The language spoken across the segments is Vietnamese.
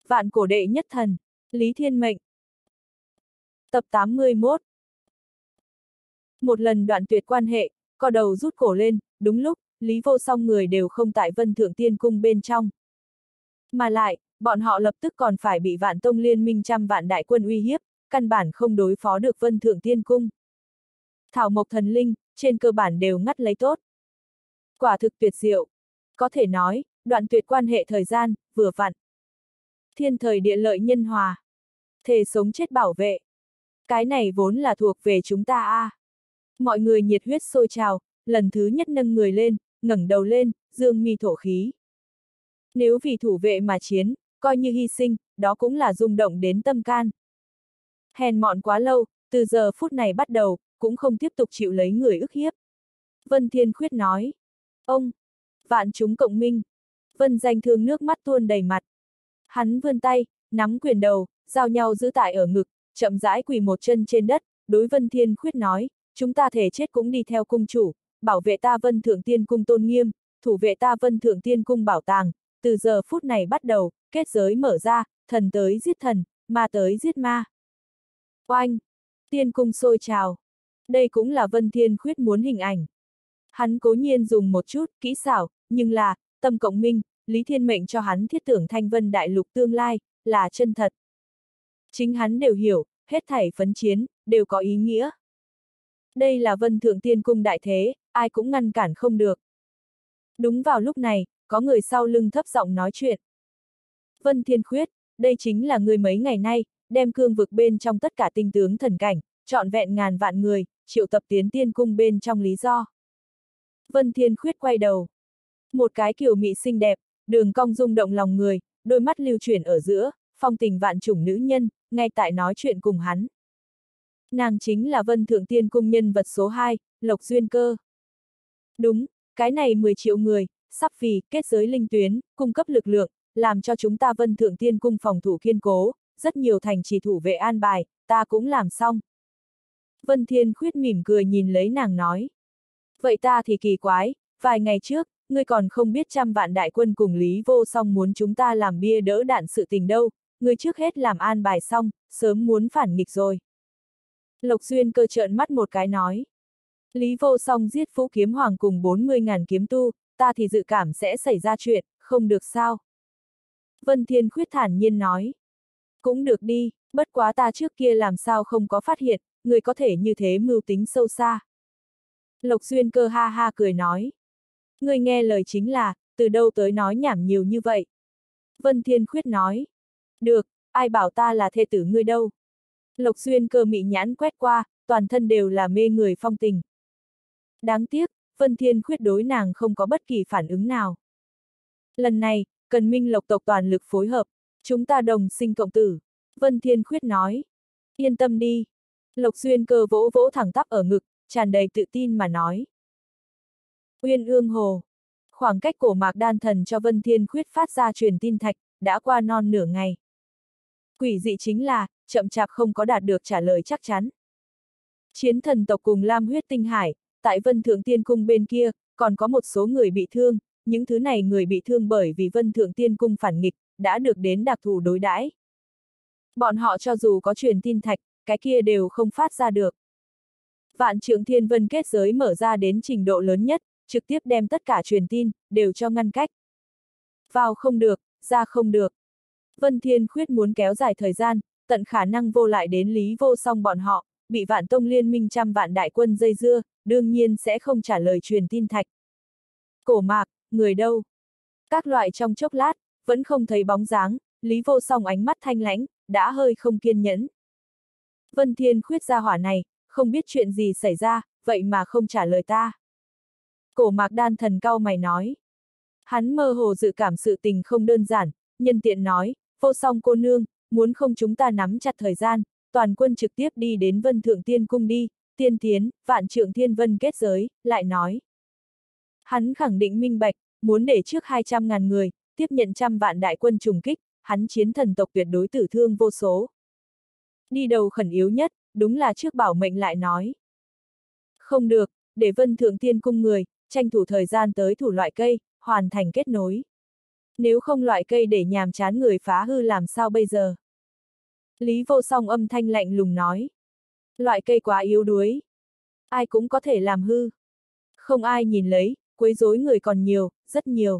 Vạn cổ đệ nhất thần, Lý Thiên Mệnh. Tập 81. Một lần đoạn tuyệt quan hệ, co đầu rút cổ lên, đúng lúc, Lý Vô Song người đều không tại Vân Thượng Tiên Cung bên trong. Mà lại, bọn họ lập tức còn phải bị Vạn Tông liên minh trăm vạn đại quân uy hiếp, căn bản không đối phó được Vân Thượng Tiên Cung. Thảo Mộc Thần Linh, trên cơ bản đều ngắt lấy tốt. Quả thực tuyệt diệu. Có thể nói, đoạn tuyệt quan hệ thời gian, vừa vặn. Thiên thời địa lợi nhân hòa. Thề sống chết bảo vệ. Cái này vốn là thuộc về chúng ta a. Mọi người nhiệt huyết sôi trào, lần thứ nhất nâng người lên, ngẩng đầu lên, dương mi thổ khí. Nếu vì thủ vệ mà chiến, coi như hy sinh, đó cũng là rung động đến tâm can. Hèn mọn quá lâu, từ giờ phút này bắt đầu, cũng không tiếp tục chịu lấy người ức hiếp. Vân Thiên Khuyết nói. Ông! Vạn chúng cộng minh. Vân Danh Thương nước mắt tuôn đầy mặt. Hắn vươn tay, nắm quyền đầu, giao nhau giữ tại ở ngực, chậm rãi quỳ một chân trên đất, đối Vân Thiên Khuyết nói, chúng ta thể chết cũng đi theo cung chủ, bảo vệ ta Vân Thượng Tiên Cung tôn nghiêm, thủ vệ ta Vân Thượng Tiên Cung bảo tàng, từ giờ phút này bắt đầu, kết giới mở ra, thần tới giết thần, ma tới giết ma. Oanh! Tiên Cung sôi trào. Đây cũng là Vân Thiên Khuyết muốn hình ảnh. Hắn cố nhiên dùng một chút kỹ xảo, nhưng là, tâm cộng minh, Lý Thiên Mệnh cho hắn thiết tưởng Thanh Vân Đại Lục tương lai, là chân thật. Chính hắn đều hiểu, hết thảy phấn chiến, đều có ý nghĩa. Đây là Vân Thượng Tiên Cung đại thế, ai cũng ngăn cản không được. Đúng vào lúc này, có người sau lưng thấp giọng nói chuyện. Vân Thiên Khuyết, đây chính là người mấy ngày nay, đem cương vực bên trong tất cả tinh tướng thần cảnh, trọn vẹn ngàn vạn người, triệu tập tiến tiên cung bên trong lý do. Vân Thiên Khuyết quay đầu. Một cái kiều mị xinh đẹp, đường cong rung động lòng người, đôi mắt lưu chuyển ở giữa, phong tình vạn chủng nữ nhân, ngay tại nói chuyện cùng hắn. Nàng chính là Vân Thượng Tiên Cung nhân vật số 2, Lộc Duyên Cơ. Đúng, cái này 10 triệu người, sắp vì kết giới linh tuyến, cung cấp lực lượng, làm cho chúng ta Vân Thượng Tiên Cung phòng thủ kiên cố, rất nhiều thành trì thủ vệ an bài, ta cũng làm xong. Vân Thiên Khuyết mỉm cười nhìn lấy nàng nói. Vậy ta thì kỳ quái, vài ngày trước, ngươi còn không biết trăm vạn đại quân cùng Lý Vô Song muốn chúng ta làm bia đỡ đạn sự tình đâu, ngươi trước hết làm an bài xong, sớm muốn phản nghịch rồi. Lộc Duyên Cơ trợn mắt một cái nói. Lý Vô Song giết Phú Kiếm Hoàng cùng 40.000 kiếm tu, ta thì dự cảm sẽ xảy ra chuyện, không được sao. Vân Thiên Khuyết thản nhiên nói. Cũng được đi, bất quá ta trước kia làm sao không có phát hiện, người có thể như thế mưu tính sâu xa. Lộc Duyên Cơ ha ha cười nói. Người nghe lời chính là, từ đâu tới nói nhảm nhiều như vậy. Vân Thiên Khuyết nói. Được, ai bảo ta là thê tử ngươi đâu. Lộc Duyên Cơ mị nhãn quét qua, toàn thân đều là mê người phong tình. Đáng tiếc, Vân Thiên Khuyết đối nàng không có bất kỳ phản ứng nào. Lần này, cần Minh Lộc tộc toàn lực phối hợp, chúng ta đồng sinh cộng tử. Vân Thiên Khuyết nói. Yên tâm đi. Lộc Duyên Cơ vỗ vỗ thẳng tắp ở ngực, tràn đầy tự tin mà nói. Uyên Ương Hồ. Khoảng cách cổ Mạc Đan Thần cho Vân Thiên Khuyết phát ra truyền tin thạch, đã qua non nửa ngày. Quỷ dị chính là, chậm chạp không có đạt được trả lời chắc chắn. Chiến thần tộc cùng Lam Huyết Tinh Hải, tại Vân Thượng Tiên Cung bên kia, còn có một số người bị thương, những thứ này người bị thương bởi vì Vân Thượng Tiên Cung phản nghịch, đã được đến đặc thù đối đãi. Bọn họ cho dù có truyền tin thạch, cái kia đều không phát ra được. Vạn Trượng Thiên Vân kết giới mở ra đến trình độ lớn nhất, trực tiếp đem tất cả truyền tin, đều cho ngăn cách. Vào không được, ra không được. Vân Thiên Khuyết muốn kéo dài thời gian, tận khả năng vô lại đến Lý Vô Song bọn họ, bị Vạn Tông liên minh trăm vạn đại quân dây dưa, đương nhiên sẽ không trả lời truyền tin thạch. Cổ Mạc, người đâu? Các loại trong chốc lát, vẫn không thấy bóng dáng, Lý Vô Song ánh mắt thanh lãnh, đã hơi không kiên nhẫn. Vân Thiên Khuyết gia hỏa này, không biết chuyện gì xảy ra, vậy mà không trả lời ta. Cổ Mạc Đan Thần cau mày nói. Hắn mơ hồ dự cảm sự tình không đơn giản, nhân tiện nói, Vô Song cô nương, muốn không chúng ta nắm chặt thời gian, toàn quân trực tiếp đi đến Vân Thượng Tiên Cung đi, tiên tiến, Vạn Trượng Thiên Vân kết giới, lại nói. Hắn khẳng định minh bạch, muốn để trước 200.000 người, tiếp nhận trăm vạn đại quân trùng kích, hắn chiến thần tộc tuyệt đối tử thương vô số. Đi đầu khẩn yếu nhất, đúng là trước bảo mệnh lại nói. Không được, để Vân Thượng Tiên Cung người, tranh thủ thời gian tới thủ loại cây, hoàn thành kết nối. Nếu không loại cây để nhàm chán người phá hư làm sao bây giờ? Lý Vô Song âm thanh lạnh lùng nói. Loại cây quá yếu đuối. Ai cũng có thể làm hư. Không ai nhìn lấy, quấy rối người còn nhiều, rất nhiều.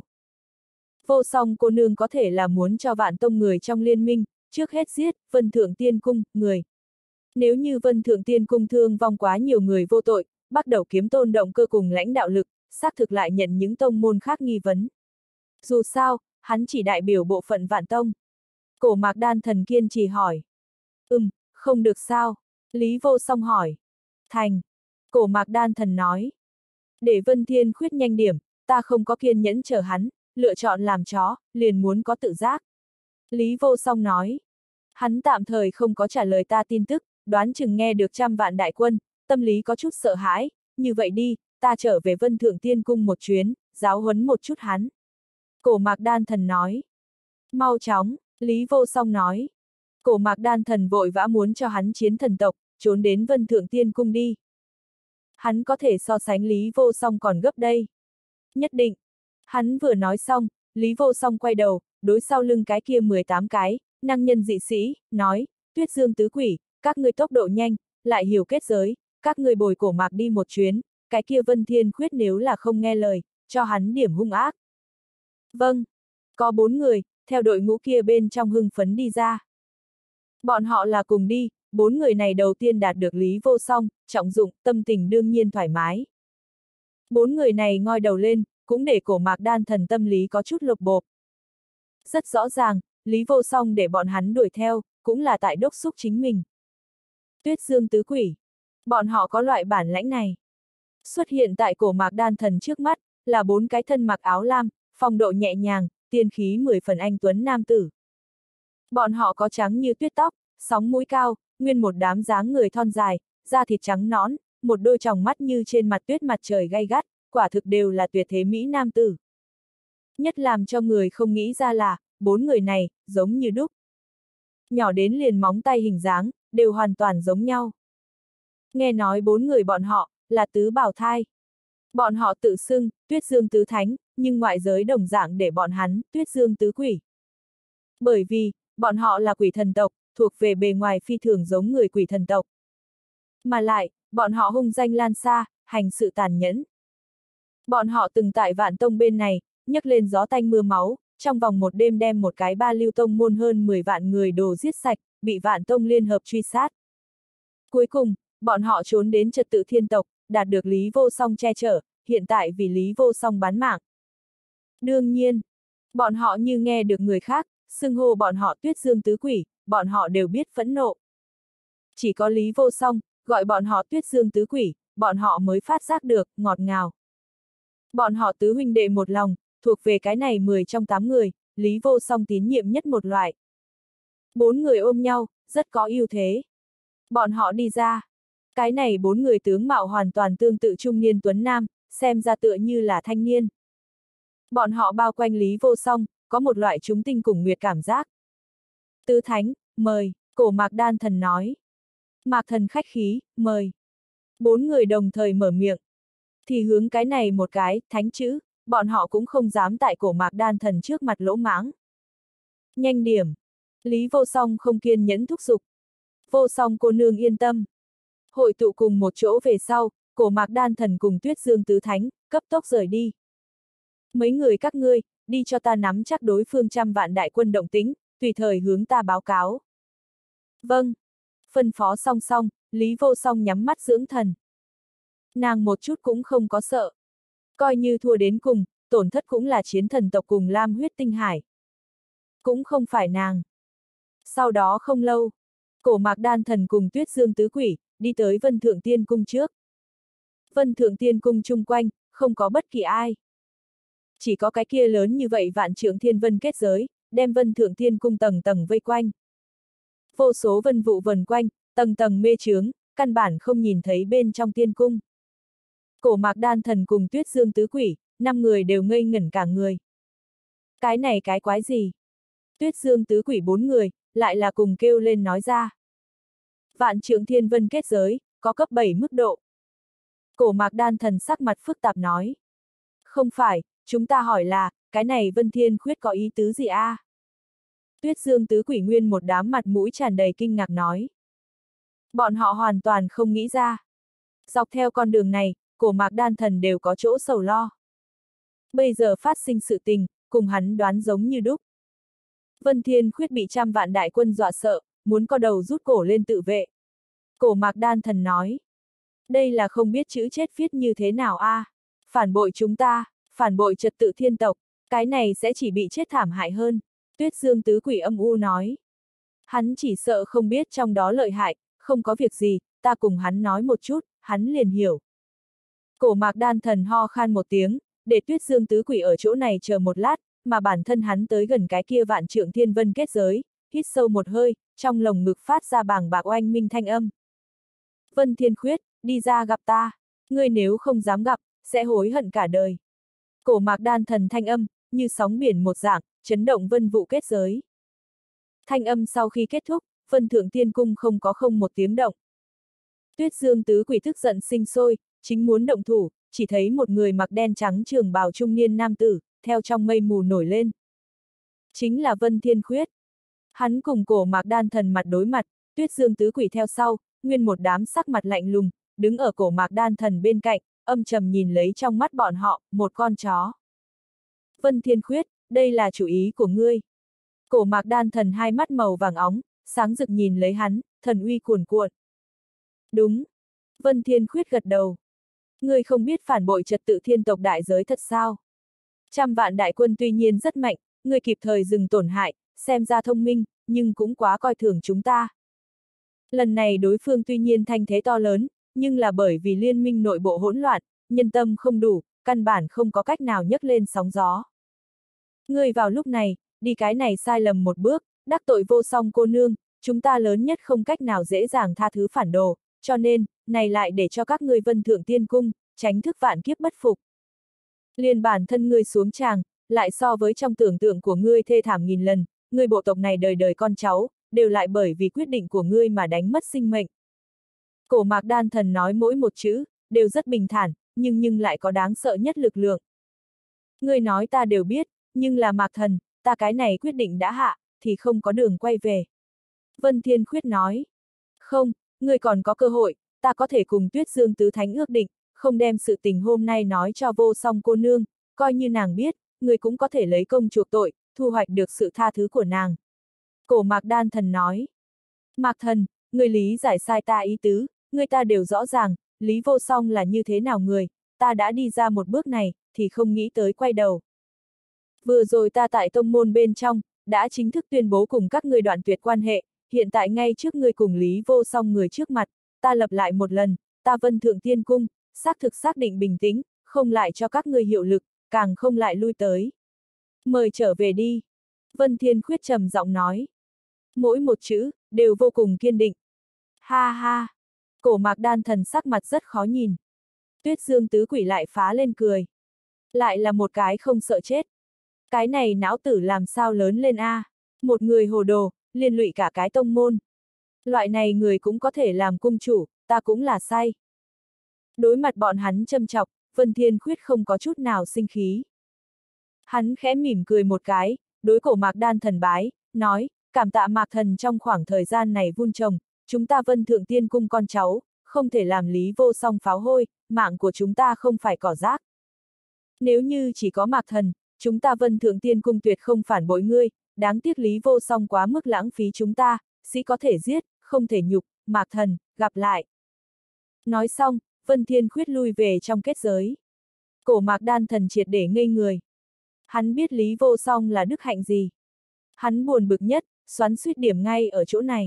Vô Song cô nương có thể là muốn cho Vạn Tông người trong liên minh, trước hết giết Vân Thượng Tiên Cung, người. Nếu như Vân Thượng Tiên Cung thương vong quá nhiều người vô tội, bắt đầu kiếm tôn động cơ cùng lãnh đạo lực, xác thực lại nhận những tông môn khác nghi vấn. Dù sao, hắn chỉ đại biểu bộ phận Vạn Tông. Cổ Mạc Đan Thần kiên trì hỏi. Không được sao? Lý Vô Song hỏi. Thành. Cổ Mạc Đan Thần nói. Để Vân Thiên Khuyết nhanh điểm, ta không có kiên nhẫn chờ hắn, lựa chọn làm chó, liền muốn có tự giác. Lý Vô Song nói. Hắn tạm thời không có trả lời ta tin tức, đoán chừng nghe được 100 vạn đại quân, tâm lý có chút sợ hãi, như vậy đi, ta trở về Vân Thượng Tiên Cung một chuyến, giáo huấn một chút hắn. Cổ Mạc Đan Thần nói. Mau chóng, Lý Vô Song nói. Cổ Mạc Đan Thần vội vã muốn cho hắn chiến thần tộc, trốn đến Vân Thượng Tiên Cung đi. Hắn có thể so sánh Lý Vô Song còn gấp đây. Nhất định. Hắn vừa nói xong, Lý Vô Song quay đầu, đối sau lưng cái kia 18 cái, năng nhân dị sĩ, nói, Tuyết Dương tứ quỷ, các ngươi tốc độ nhanh, lại hiểu kết giới, các ngươi bồi Cổ Mạc đi một chuyến, cái kia Vân Thiên Khuyết nếu là không nghe lời, cho hắn điểm hung ác. Vâng. Có 4 người, theo đội ngũ kia bên trong hưng phấn đi ra. Bọn họ là cùng đi, 4 người này đầu tiên đạt được Lý Vô Song, trọng dụng, tâm tình đương nhiên thoải mái. 4 người này ngoi đầu lên, cũng để Cổ Mạc Đan Thần tâm lý có chút lột bộp. Rất rõ ràng, Lý Vô Song để bọn hắn đuổi theo, cũng là tại đốc xúc chính mình. Tuyết Dương tứ quỷ. Bọn họ có loại bản lãnh này. Xuất hiện tại Cổ Mạc Đan Thần trước mắt, là 4 cái thân mặc áo lam, phong độ nhẹ nhàng, tiên khí 10 phần anh tuấn nam tử. Bọn họ có trắng như tuyết tóc, sóng mũi cao, nguyên một đám dáng người thon dài, da thịt trắng nõn, một đôi tròng mắt như trên mặt tuyết mặt trời gay gắt, quả thực đều là tuyệt thế mỹ nam tử. Nhất làm cho người không nghĩ ra là, 4 người này, giống như đúc. Nhỏ đến liền móng tay hình dáng, đều hoàn toàn giống nhau. Nghe nói 4 người bọn họ, là tứ bảo thai. Bọn họ tự xưng, Tuyết Dương tứ thánh, nhưng ngoại giới đồng dạng để bọn hắn, Tuyết Dương tứ quỷ. Bởi vì, bọn họ là quỷ thần tộc, thuộc về bề ngoài phi thường giống người quỷ thần tộc. Mà lại, bọn họ hung danh lan xa, hành sự tàn nhẫn. Bọn họ từng tại Vạn Tông bên này, nhấc lên gió tanh mưa máu, trong vòng một đêm đem một cái ba lưu tông môn hơn 10 vạn người đồ giết sạch, bị Vạn Tông liên hợp truy sát. Cuối cùng, bọn họ trốn đến trật tự thiên tộc, đạt được Lý Vô Song che chở, hiện tại vì Lý Vô Song bán mạng. Đương nhiên, bọn họ như nghe được người khác, xưng hô bọn họ Tuyết Dương tứ quỷ, bọn họ đều biết phẫn nộ. Chỉ có Lý Vô Song, gọi bọn họ Tuyết Dương tứ quỷ, bọn họ mới phát giác được, ngọt ngào. Bọn họ tứ huynh đệ một lòng, thuộc về cái này 10 trong 8 người, Lý Vô Song tín nhiệm nhất một loại. 4 người ôm nhau, rất có ưu thế. Bọn họ đi ra. Cái này 4 người tướng mạo hoàn toàn tương tự trung niên tuấn nam, xem ra tựa như là thanh niên. Bọn họ bao quanh Lý Vô Song, có một loại chúng tinh cùng nguyệt cảm giác. Tứ thánh, mời, Cổ Mạc Đan Thần nói. Mạc Thần khách khí, mời. 4 người đồng thời mở miệng. Thì hướng cái này một cái, thánh chữ, bọn họ cũng không dám tại Cổ Mạc Đan Thần trước mặt lỗ mãng. Nhanh điểm. Lý Vô Song không kiên nhẫn thúc giục. Vô Song cô nương yên tâm. Hội tụ cùng một chỗ về sau, Cổ Mạc Đan Thần cùng Tuyết Dương tứ thánh, cấp tốc rời đi. Mấy người các ngươi, đi cho ta nắm chắc đối phương 100 vạn đại quân động tĩnh, tùy thời hướng ta báo cáo. Vâng. Phân phó song song, Lý Vô Song nhắm mắt dưỡng thần. Nàng một chút cũng không có sợ. Coi như thua đến cùng, tổn thất cũng là chiến thần tộc cùng Lam huyết tinh hải. Cũng không phải nàng. Sau đó không lâu, Cổ Mạc Đan Thần cùng Tuyết Dương tứ quỷ, đi tới Vân Thượng Tiên Cung trước. Vân Thượng Tiên Cung chung quanh, không có bất kỳ ai. Chỉ có cái kia lớn như vậy vạn trượng thiên vân kết giới, đem Vân Thượng Tiên Cung tầng tầng vây quanh. Vô số vân vụ vần quanh, tầng tầng mê chướng, căn bản không nhìn thấy bên trong tiên cung. Cổ Mạc Đan Thần cùng Tuyết Dương tứ quỷ, 5 người đều ngây ngẩn cả người. Cái này cái quái gì? Tuyết Dương tứ quỷ 4 người, lại là cùng kêu lên nói ra. Vạn trượng thiên vân kết giới, có cấp 7 mức độ. Cổ Mạc Đan Thần sắc mặt phức tạp nói. Không phải, chúng ta hỏi là, cái này Vân Thiên Khuyết có ý tứ gì a? Tuyết Dương Tứ Quỷ nguyên một đám mặt mũi tràn đầy kinh ngạc nói. Bọn họ hoàn toàn không nghĩ ra. Dọc theo con đường này, Cổ Mạc Đan Thần đều có chỗ sầu lo. Bây giờ phát sinh sự tình, cùng hắn đoán giống như đúc. Vân Thiên Khuyết bị 100 vạn đại quân dọa sợ, muốn co đầu rút cổ lên tự vệ. Cổ Mạc Đan Thần nói. Đây là không biết chữ chết viết như thế nào a? Phản bội chúng ta, phản bội trật tự thiên tộc, cái này sẽ chỉ bị chết thảm hại hơn. Tuyết Dương Tứ Quỷ âm u nói. Hắn chỉ sợ không biết trong đó lợi hại, không có việc gì, ta cùng hắn nói một chút, hắn liền hiểu. Cổ Mạc Đan Thần ho khan một tiếng, để Tuyết Dương Tứ Quỷ ở chỗ này chờ một lát, mà bản thân hắn tới gần cái kia vạn trượng thiên vân kết giới, hít sâu một hơi, trong lồng ngực phát ra bàng bạc oanh minh thanh âm. Vân Thiên Khuyết, đi ra gặp ta, ngươi nếu không dám gặp, sẽ hối hận cả đời. Cổ Mạc Đan Thần thanh âm, như sóng biển một dạng, chấn động vân vụ kết giới. Thanh âm sau khi kết thúc, Vân Thượng Tiên Cung không có một tiếng động. Tuyết Dương Tứ Quỷ tức giận sinh sôi, chính muốn động thủ, chỉ thấy một người mặc đen trắng trường bào trung niên nam tử, theo trong mây mù nổi lên. Chính là Vân Thiên Khuyết. Hắn cùng Cổ Mạc Đan Thần mặt đối mặt, Tuyết Dương Tứ Quỷ theo sau, nguyên một đám sắc mặt lạnh lùng, đứng ở Cổ Mạc Đan Thần bên cạnh, âm trầm nhìn lấy trong mắt bọn họ, một con chó. Vân Thiên Khuyết, đây là chủ ý của ngươi. Cổ Mạc Đan Thần hai mắt màu vàng óng, sáng rực nhìn lấy hắn, thần uy cuồn cuộn. Đúng. Vân Thiên Khuyết gật đầu. Ngươi không biết phản bội trật tự thiên tộc đại giới thật sao? 100 vạn đại quân tuy nhiên rất mạnh, ngươi kịp thời dừng tổn hại, xem ra thông minh, nhưng cũng quá coi thường chúng ta. Lần này đối phương tuy nhiên thanh thế to lớn, nhưng là bởi vì liên minh nội bộ hỗn loạn, nhân tâm không đủ, căn bản không có cách nào nhấc lên sóng gió. Ngươi vào lúc này, đi cái này sai lầm một bước, đắc tội Vô Song cô nương, chúng ta lớn nhất không cách nào dễ dàng tha thứ phản đồ, cho nên, này lại để cho các ngươi Vân Thượng Tiên Cung, tránh thức vạn kiếp bất phục. Liền bản thân ngươi xuống tràng, lại so với trong tưởng tượng của ngươi thê thảm nghìn lần, ngươi bộ tộc này đời đời con cháu, đều lại bởi vì quyết định của ngươi mà đánh mất sinh mệnh. Cổ Mạc Đan Thần nói mỗi một chữ, đều rất bình thản, nhưng lại có đáng sợ nhất lực lượng. Ngươi nói ta đều biết, nhưng là Mạc Thần, ta cái này quyết định đã hạ, thì không có đường quay về. Vân Thiên Khuyết nói. Không, ngươi còn có cơ hội, ta có thể cùng Tuyết Dương Tứ Thánh ước định, không đem sự tình hôm nay nói cho Vô Song cô nương, coi như nàng biết, ngươi cũng có thể lấy công chuộc tội, thu hoạch được sự tha thứ của nàng. Cổ Mạc Đan Thần nói. Mạc Thần, ngươi lý giải sai ta ý tứ, ngươi ta đều rõ ràng, Lý Vô Song là như thế nào người, ta đã đi ra một bước này, thì không nghĩ tới quay đầu. Vừa rồi ta tại tông môn bên trong, đã chính thức tuyên bố cùng các ngươi đoạn tuyệt quan hệ, hiện tại ngay trước ngươi cùng Lý Vô Song người trước mặt, ta lập lại một lần, ta Vân Thượng Tiên Cung, xác thực xác định bình tĩnh, không lại cho các ngươi hiệu lực, càng không lại lui tới. Mời trở về đi. Vân Thiên Khuyết trầm giọng nói. Mỗi một chữ, đều vô cùng kiên định. Ha ha. Cổ Mạc Đan Thần sắc mặt rất khó nhìn. Tuyết Dương Tứ Quỷ lại phá lên cười. Lại là một cái không sợ chết. Cái này não tử làm sao lớn lên a? Một người hồ đồ, liên lụy cả cái tông môn. Loại này người cũng có thể làm cung chủ, ta cũng là sai. Đối mặt bọn hắn châm chọc, Vân Thiên Khuyết không có chút nào sinh khí. Hắn khẽ mỉm cười một cái, đối Cổ Mạc Đan Thần bái, nói, cảm tạ Mạc Thần trong khoảng thời gian này vun trồng, chúng ta Vân Thượng Tiên Cung con cháu, không thể làm Lý Vô Song pháo hôi, mạng của chúng ta không phải cỏ rác. Nếu như chỉ có Mạc Thần, chúng ta Vân Thượng Tiên Cung tuyệt không phản bội ngươi, đáng tiếc Lý Vô Song quá mức lãng phí chúng ta, sĩ có thể giết, không thể nhục, Mạc Thần, gặp lại. Nói xong, Vân Thiên Khuyết lui về trong kết giới. Cổ Mạc Đan Thần triệt để ngây người. Hắn biết Lý Vô Song là đức hạnh gì. Hắn buồn bực nhất, xoắn xuýt điểm ngay ở chỗ này.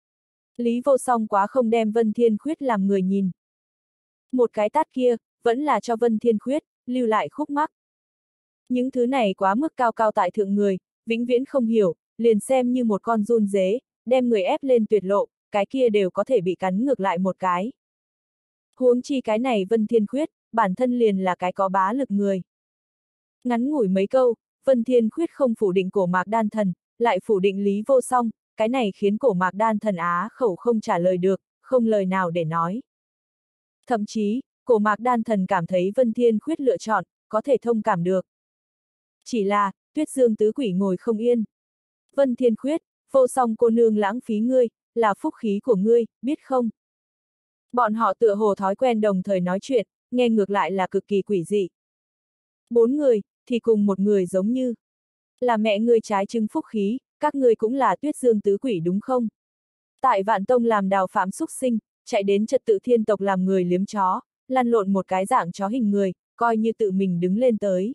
Lý Vô Song quá không đem Vân Thiên Khuyết làm người nhìn. Một cái tát kia, vẫn là cho Vân Thiên Khuyết, lưu lại khúc mắc. Những thứ này quá mức cao cao tại thượng người, vĩnh viễn không hiểu, liền xem như một con giun dế, đem người ép lên tuyệt lộ, cái kia đều có thể bị cắn ngược lại một cái. Huống chi cái này Vân Thiên Khuyết, bản thân liền là cái có bá lực người. Ngắn ngủi mấy câu, Vân Thiên Khuyết không phủ định Cổ Mạc Đan Thần, lại phủ định Lý Vô Song, cái này khiến Cổ Mạc Đan Thần á khẩu không trả lời được, không lời nào để nói. Thậm chí, Cổ Mạc Đan Thần cảm thấy Vân Thiên Khuyết lựa chọn, có thể thông cảm được. Chỉ là, Tuyết Dương tứ quỷ ngồi không yên. Vân Thiên Khuyết, vô song cô nương lãng phí ngươi, là phúc khí của ngươi, biết không? Bọn họ tựa hồ thói quen đồng thời nói chuyện, nghe ngược lại là cực kỳ quỷ dị. 4 người, thì cùng một người giống như là mẹ ngươi trái trưng phúc khí, các ngươi cũng là Tuyết Dương tứ quỷ đúng không? Tại Vạn Tông làm đào phạm xúc sinh, chạy đến Trật Tự Thiên tộc làm người liếm chó, lăn lộn một cái dạng chó hình người, coi như tự mình đứng lên tới.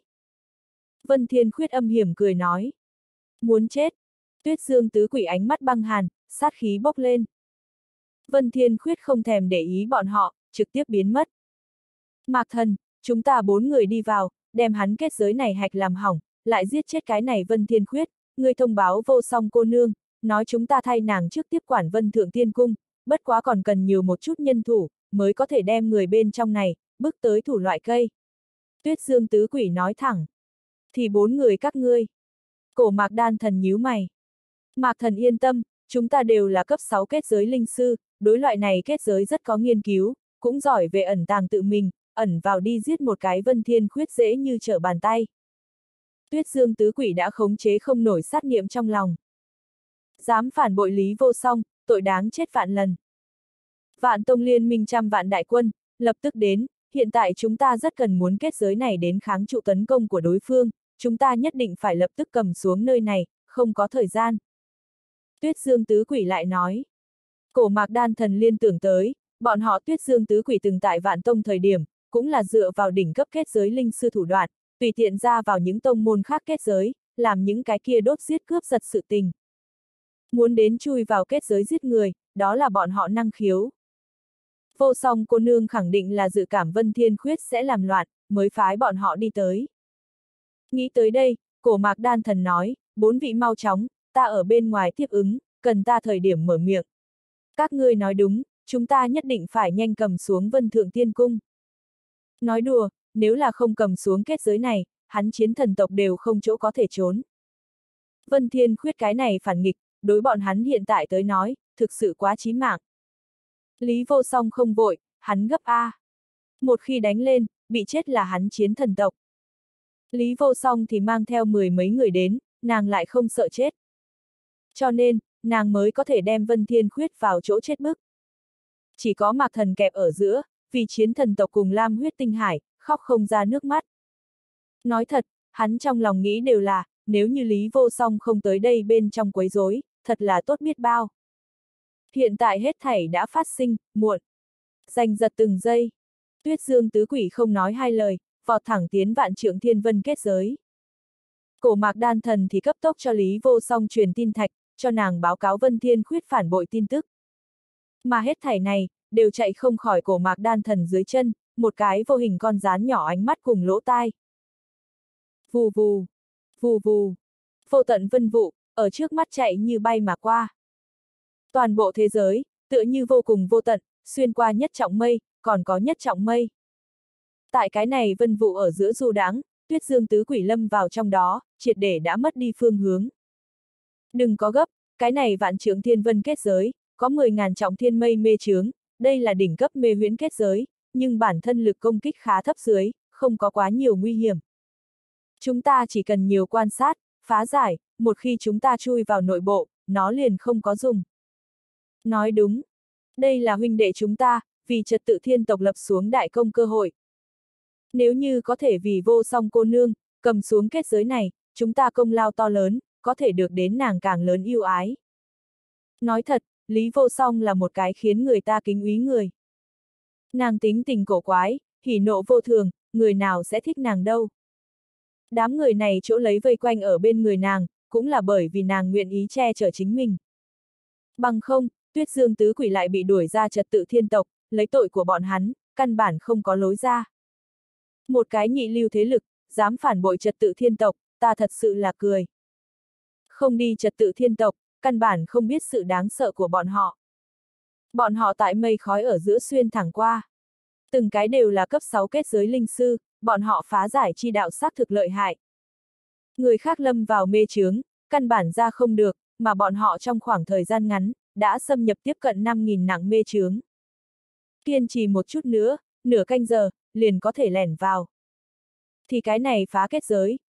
Vân Thiên Khuyết âm hiểm cười nói. Muốn chết. Tuyết Dương tứ quỷ ánh mắt băng hàn, sát khí bốc lên. Vân Thiên Khuyết không thèm để ý bọn họ, trực tiếp biến mất. Mạc Thần, chúng ta 4 người đi vào, đem hắn kết giới này hạch làm hỏng, lại giết chết cái này Vân Thiên Khuyết, người thông báo vô song cô nương, nói chúng ta thay nàng trước tiếp quản Vân Thượng Tiên Cung, bất quá còn cần nhiều một chút nhân thủ, mới có thể đem người bên trong này, bước tới thủ loại cây. Tuyết Dương tứ quỷ nói thẳng. Thì 4 người các ngươi. Cổ Mạc Đan Thần nhíu mày. Mạc Thần yên tâm, chúng ta đều là cấp 6 kết giới linh sư, đối loại này kết giới rất có nghiên cứu, cũng giỏi về ẩn tàng tự mình, ẩn vào đi giết một cái Vân Thiên Khuyết dễ như trở bàn tay. Tuyết Dương tứ quỷ đã khống chế không nổi sát niệm trong lòng. Dám phản bội Lý Vô Song, tội đáng chết vạn lần. Vạn Tông liên minh trăm vạn đại quân, lập tức đến, hiện tại chúng ta rất cần muốn kết giới này đến kháng trụ tấn công của đối phương, chúng ta nhất định phải lập tức cầm xuống nơi này, không có thời gian. Tuyết Dương tứ quỷ lại nói. Cổ Mạc Đan Thần liên tưởng tới, bọn họ Tuyết Dương tứ quỷ từng tại Vạn Tông thời điểm, cũng là dựa vào đỉnh cấp kết giới linh sư thủ đoạn, tùy tiện ra vào những tông môn khác kết giới, làm những cái kia đốt giết cướp giật sự tình. Muốn đến chui vào kết giới giết người, đó là bọn họ năng khiếu. Vô song cô nương khẳng định là dự cảm Vân Thiên Khuyết sẽ làm loạn, mới phái bọn họ đi tới. Nghĩ tới đây, Cổ Mạc Đan Thần nói, 4 vị mau chóng, ta ở bên ngoài tiếp ứng, cần ta thời điểm mở miệng. Các ngươi nói đúng, chúng ta nhất định phải nhanh cầm xuống Vân Thượng Tiên Cung. Nói đùa, nếu là không cầm xuống kết giới này, hắn chiến thần tộc đều không chỗ có thể trốn. Vân Thiên Khuyết cái này phản nghịch, đối bọn hắn hiện tại tới nói, thực sự quá chí mạng. Lý Vô Song không vội, hắn gấp A. Một khi đánh lên, bị chết là hắn chiến thần tộc. Lý Vô Song thì mang theo 10 mấy người đến, nàng lại không sợ chết. Cho nên, nàng mới có thể đem Vân Thiên Khuyết vào chỗ chết bức. Chỉ có Mạc Thần kẹp ở giữa, vì chiến thần tộc cùng Lam Huyết Tinh Hải, khóc không ra nước mắt. Nói thật, hắn trong lòng nghĩ đều là, nếu như Lý Vô Song không tới đây bên trong quấy rối, thật là tốt biết bao. Hiện tại hết thảy đã phát sinh, muộn. Giành giật từng giây. Tuyết Dương tứ quỷ không nói hai lời, vọt thẳng tiến Vạn Trượng Thiên Vân kết giới. Cổ Mạc Đan Thần thì cấp tốc cho Lý Vô Song truyền tin thạch, cho nàng báo cáo Vân Thiên Khuyết phản bội tin tức. Mà hết thảy này, đều chạy không khỏi Cổ Mạc Đan Thần dưới chân, một cái vô hình con rán nhỏ ánh mắt cùng lỗ tai. Vù vù, vù vù, vô tận vân vụ, ở trước mắt chạy như bay mà qua. Toàn bộ thế giới, tựa như vô cùng vô tận, xuyên qua nhất trọng mây, còn có nhất trọng mây. Tại cái này vân vụ ở giữa du đãng, Tuyết Dương tứ quỷ lâm vào trong đó, triệt để đã mất đi phương hướng. Đừng có gấp, cái này Vạn Trượng Thiên Vân kết giới, có 10.000 trọng thiên mây mê chướng, đây là đỉnh cấp mê huyễn kết giới, nhưng bản thân lực công kích khá thấp dưới, không có quá nhiều nguy hiểm. Chúng ta chỉ cần nhiều quan sát, phá giải, một khi chúng ta chui vào nội bộ, nó liền không có dùng. Nói đúng. Đây là huynh đệ chúng ta, vì Trật Tự Thiên tộc lập xuống đại công cơ hội. Nếu như có thể vì Vô Song cô nương, cầm xuống kết giới này, chúng ta công lao to lớn, có thể được đến nàng càng lớn yêu ái. Nói thật, Lý Vô Song là một cái khiến người ta kính úy người. Nàng tính tình cổ quái, hỉ nộ vô thường, người nào sẽ thích nàng đâu. Đám người này chỗ lấy vây quanh ở bên người nàng, cũng là bởi vì nàng nguyện ý che chở chính mình. Bằng không, Tuyết Dương tứ quỷ lại bị đuổi ra Trật Tự Thiên tộc, lấy tội của bọn hắn, căn bản không có lối ra. Một cái nhị lưu thế lực, dám phản bội Trật Tự Thiên tộc, ta thật sự là cười. Không đi Trật Tự Thiên tộc, căn bản không biết sự đáng sợ của bọn họ. Bọn họ tại mây khói ở giữa xuyên thẳng qua. Từng cái đều là cấp 6 kết giới linh sư, bọn họ phá giải chi đạo xác thực lợi hại. Người khác lâm vào mê chướng, căn bản ra không được, mà bọn họ trong khoảng thời gian ngắn, đã xâm nhập tiếp cận 5.000 nặng mê chướng. Kiên trì một chút nữa, nửa canh giờ, liền có thể lẻn vào. Thì cái này phá kết giới,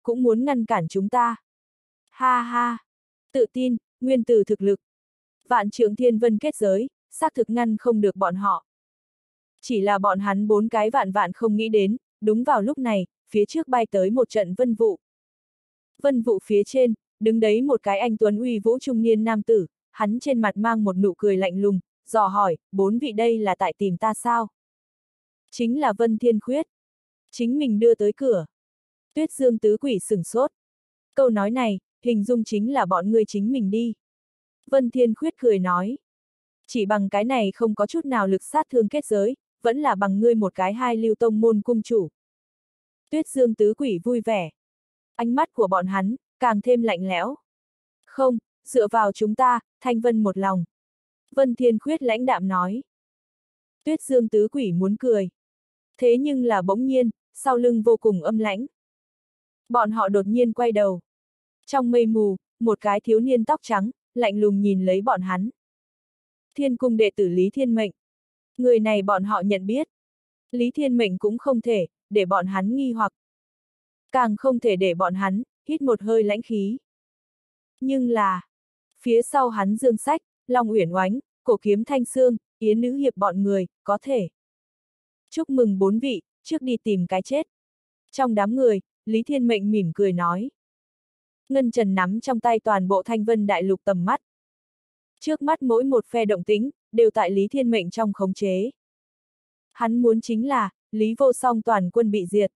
cũng muốn ngăn cản chúng ta. Ha ha! Tự tin, nguyên từ thực lực. Vạn Trượng Thiên Vân kết giới, xác thực ngăn không được bọn họ. Chỉ là bọn hắn 4 cái vạn vạn không nghĩ đến, đúng vào lúc này, phía trước bay tới một trận vân vụ. Vân vụ phía trên, đứng đấy một cái anh tuấn uy vũ trung niên nam tử, hắn trên mặt mang một nụ cười lạnh lùng, dò hỏi, 4 vị đây là tại tìm ta sao? Chính là Vân Thiên Khuyết. Chính mình đưa tới cửa. Tuyết Dương tứ quỷ sửng sốt. Câu nói này, hình dung chính là bọn ngươi chính mình đi. Vân Thiên Khuyết cười nói. Chỉ bằng cái này không có chút nào lực sát thương kết giới, vẫn là bằng ngươi một cái hai lưu tông môn cung chủ. Tuyết Dương tứ quỷ vui vẻ. Ánh mắt của bọn hắn, càng thêm lạnh lẽo. Không, dựa vào chúng ta, Thanh Vân một lòng. Vân Thiên Khuyết lãnh đạm nói. Tuyết Dương tứ quỷ muốn cười. Thế nhưng là bỗng nhiên, sau lưng vô cùng âm lãnh. Bọn họ đột nhiên quay đầu. Trong mây mù, một cái thiếu niên tóc trắng, lạnh lùng nhìn lấy bọn hắn. Thiên cung đệ tử Lý Thiên Mệnh. Người này bọn họ nhận biết. Lý Thiên Mệnh cũng không thể, để bọn hắn nghi hoặc. Càng không thể để bọn hắn, hít một hơi lãnh khí. Nhưng là, phía sau hắn Dương Sách, Long Uyển Oánh, Cổ Kiếm Thanh Sương, Yến Nữ Hiệp bọn người, có thể. Chúc mừng 4 vị, trước đi tìm cái chết. Trong đám người, Lý Thiên Mệnh mỉm cười nói. Ngân Trần nắm trong tay toàn bộ Thanh Vân Đại Lục tầm mắt. Trước mắt mỗi một phe động tĩnh, đều tại Lý Thiên Mệnh trong khống chế. Hắn muốn chính là, Lý Vô Song toàn quân bị diệt.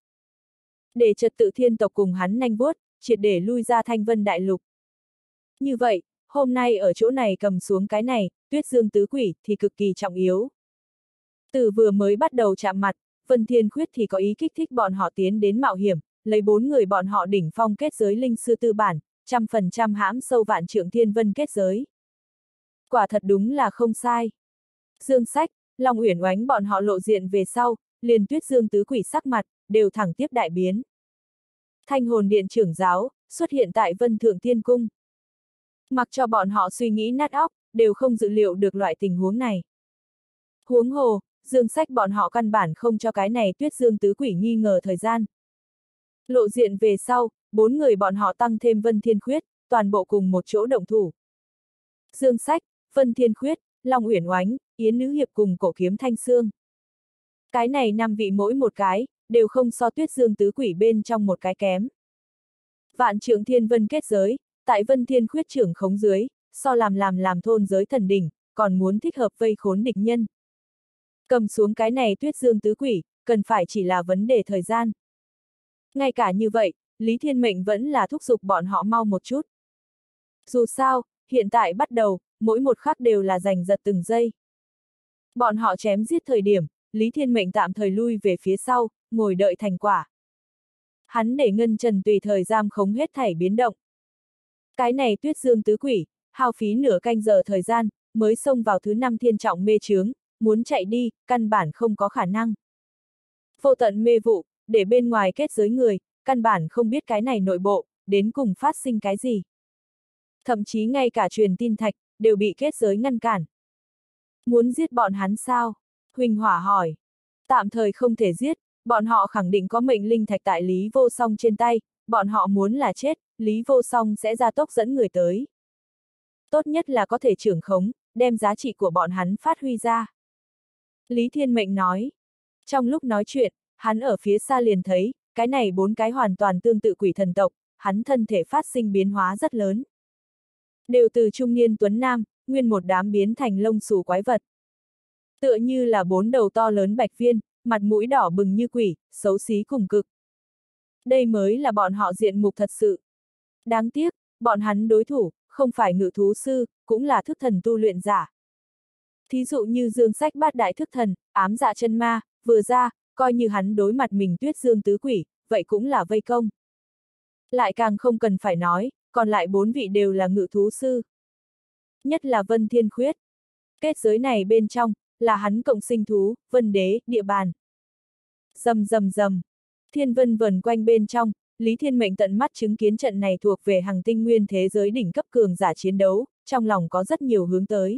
Để trật tự thiên tộc cùng hắn nanh vuốt, triệt để lui ra Thanh Vân Đại Lục. Như vậy, hôm nay ở chỗ này cầm xuống cái này, Tuyết Dương tứ quỷ thì cực kỳ trọng yếu. Từ vừa mới bắt đầu chạm mặt, Vân Thiên Khuyết thì có ý kích thích bọn họ tiến đến mạo hiểm, lấy 4 người bọn họ đỉnh phong kết giới linh sư tư bản, 100% hãm sâu Vạn Trượng Thiên Vân kết giới. Quả thật đúng là không sai. Dương Sách, Long Uyển Oánh bọn họ lộ diện về sau, liền Tuyết Dương tứ quỷ sắc mặt, đều thẳng tiếp đại biến. Thanh hồn điện trưởng giáo, xuất hiện tại Vân Thượng Thiên Cung. Mặc cho bọn họ suy nghĩ nát óc, đều không dự liệu được loại tình huống này. Huống hồ, Dương Sách bọn họ căn bản không cho cái này Tuyết Dương tứ quỷ nghi ngờ thời gian. Lộ diện về sau, 4 người bọn họ tăng thêm Vân Thiên Khuyết, toàn bộ cùng một chỗ động thủ. Dương Sách, Vân Thiên Khuyết, Long Uyển Oánh, Yến Nữ Hiệp cùng Cổ Kiếm Thanh Sương. Cái này 5 vị mỗi một cái, đều không so Tuyết Dương tứ quỷ bên trong một cái kém. Vạn Trượng Thiên Vân kết giới, tại Vân Thiên Khuyết trưởng khống dưới, so làm thôn giới thần đỉnh, còn muốn thích hợp vây khốn địch nhân. Cầm xuống cái này Tuyết Dương tứ quỷ, cần phải chỉ là vấn đề thời gian. Ngay cả như vậy, Lý Thiên Mệnh vẫn là thúc giục bọn họ mau một chút. Dù sao, hiện tại bắt đầu, mỗi một khắc đều là giành giật từng giây. Bọn họ chém giết thời điểm, Lý Thiên Mệnh tạm thời lui về phía sau, ngồi đợi thành quả. Hắn để Ngân Trần tùy thời giam khống hết thảy biến động. Cái này Tuyết Dương tứ quỷ, hao phí nửa canh giờ thời gian, mới xông vào thứ 5 thiên trọng mê chướng, muốn chạy đi, căn bản không có khả năng. Vô tận mê vụ, để bên ngoài kết giới người, căn bản không biết cái này nội bộ, đến cùng phát sinh cái gì. Thậm chí ngay cả truyền tin thạch, đều bị kết giới ngăn cản. Muốn giết bọn hắn sao? Huỳnh Hỏa hỏi. Tạm thời không thể giết, bọn họ khẳng định có mệnh linh thạch tại Lý Vô Song trên tay, bọn họ muốn là chết, Lý Vô Song sẽ ra tốc dẫn người tới. Tốt nhất là có thể trưởng khống, đem giá trị của bọn hắn phát huy ra. Lý Thiên Mệnh nói. Trong lúc nói chuyện, hắn ở phía xa liền thấy, cái này 4 cái hoàn toàn tương tự quỷ thần tộc, hắn thân thể phát sinh biến hóa rất lớn. Đều từ trung niên tuấn nam, nguyên một đám biến thành lông xù quái vật. Tựa như là 4 đầu to lớn bạch viên, mặt mũi đỏ bừng như quỷ, xấu xí cùng cực. Đây mới là bọn họ diện mục thật sự. Đáng tiếc, bọn hắn đối thủ, không phải ngự thú sư, cũng là thức thần tu luyện giả. Thí dụ như Dương Sách bát đại thức thần, ám dạ chân ma, vừa ra, coi như hắn đối mặt mình Tuyết Dương tứ quỷ, vậy cũng là vây công. Lại càng không cần phải nói, còn lại 4 vị đều là ngự thú sư. Nhất là Vân Thiên Khuyết. Kết giới này bên trong, là hắn cộng sinh thú, Vân Đế, địa bàn. Rầm rầm rầm. Thiên vân vần quanh bên trong, Lý Thiên Mệnh tận mắt chứng kiến trận này thuộc về hàng tinh nguyên thế giới đỉnh cấp cường giả chiến đấu, trong lòng có rất nhiều hướng tới.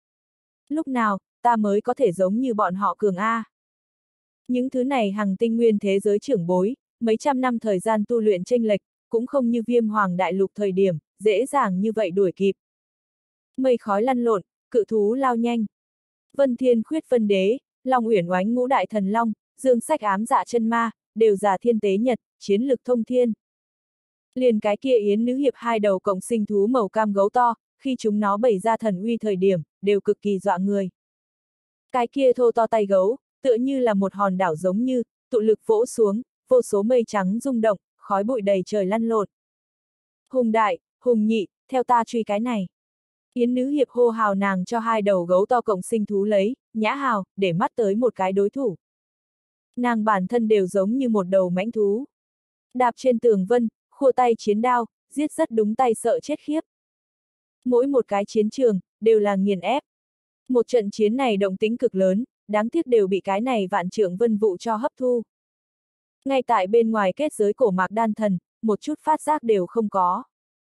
Lúc nào, ta mới có thể giống như bọn họ cường A. Những thứ này hàng tinh nguyên thế giới trưởng bối, mấy trăm năm thời gian tu luyện chênh lệch, cũng không như Viêm Hoàng Đại Lục thời điểm, dễ dàng như vậy đuổi kịp. Mây khói lăn lộn, cự thú lao nhanh. Vân Thiên Khuyết Vân Đế, Long Uyển Oánh Ngũ Đại Thần Long, Dương Sách Ám Dạ Chân Ma, đều giả thiên tế nhật, chiến lực thông thiên. Liền cái kia Yến Nữ Hiệp hai đầu cộng sinh thú màu cam gấu to, khi chúng nó bày ra thần uy thời điểm, đều cực kỳ dọa người. Cái kia thô to tay gấu, tựa như là một hòn đảo giống như, tụ lực vỗ xuống, vô số mây trắng rung động, khói bụi đầy trời lăn lộn. Hùng đại, hùng nhị, theo ta truy cái này. Yến Nữ Hiệp hô hào nàng cho hai đầu gấu to cộng sinh thú lấy, nhã hào, để mắt tới một cái đối thủ. Nàng bản thân đều giống như một đầu mãnh thú. Đạp trên tường vân, khua tay chiến đao, giết rất đúng tay sợ chết khiếp. Mỗi một cái chiến trường, đều là nghiền ép. Một trận chiến này động tĩnh cực lớn, đáng tiếc đều bị cái này vạn trượng vân vụ cho hấp thu. Ngay tại bên ngoài kết giới cổ mạc đan thần, một chút phát giác đều không có.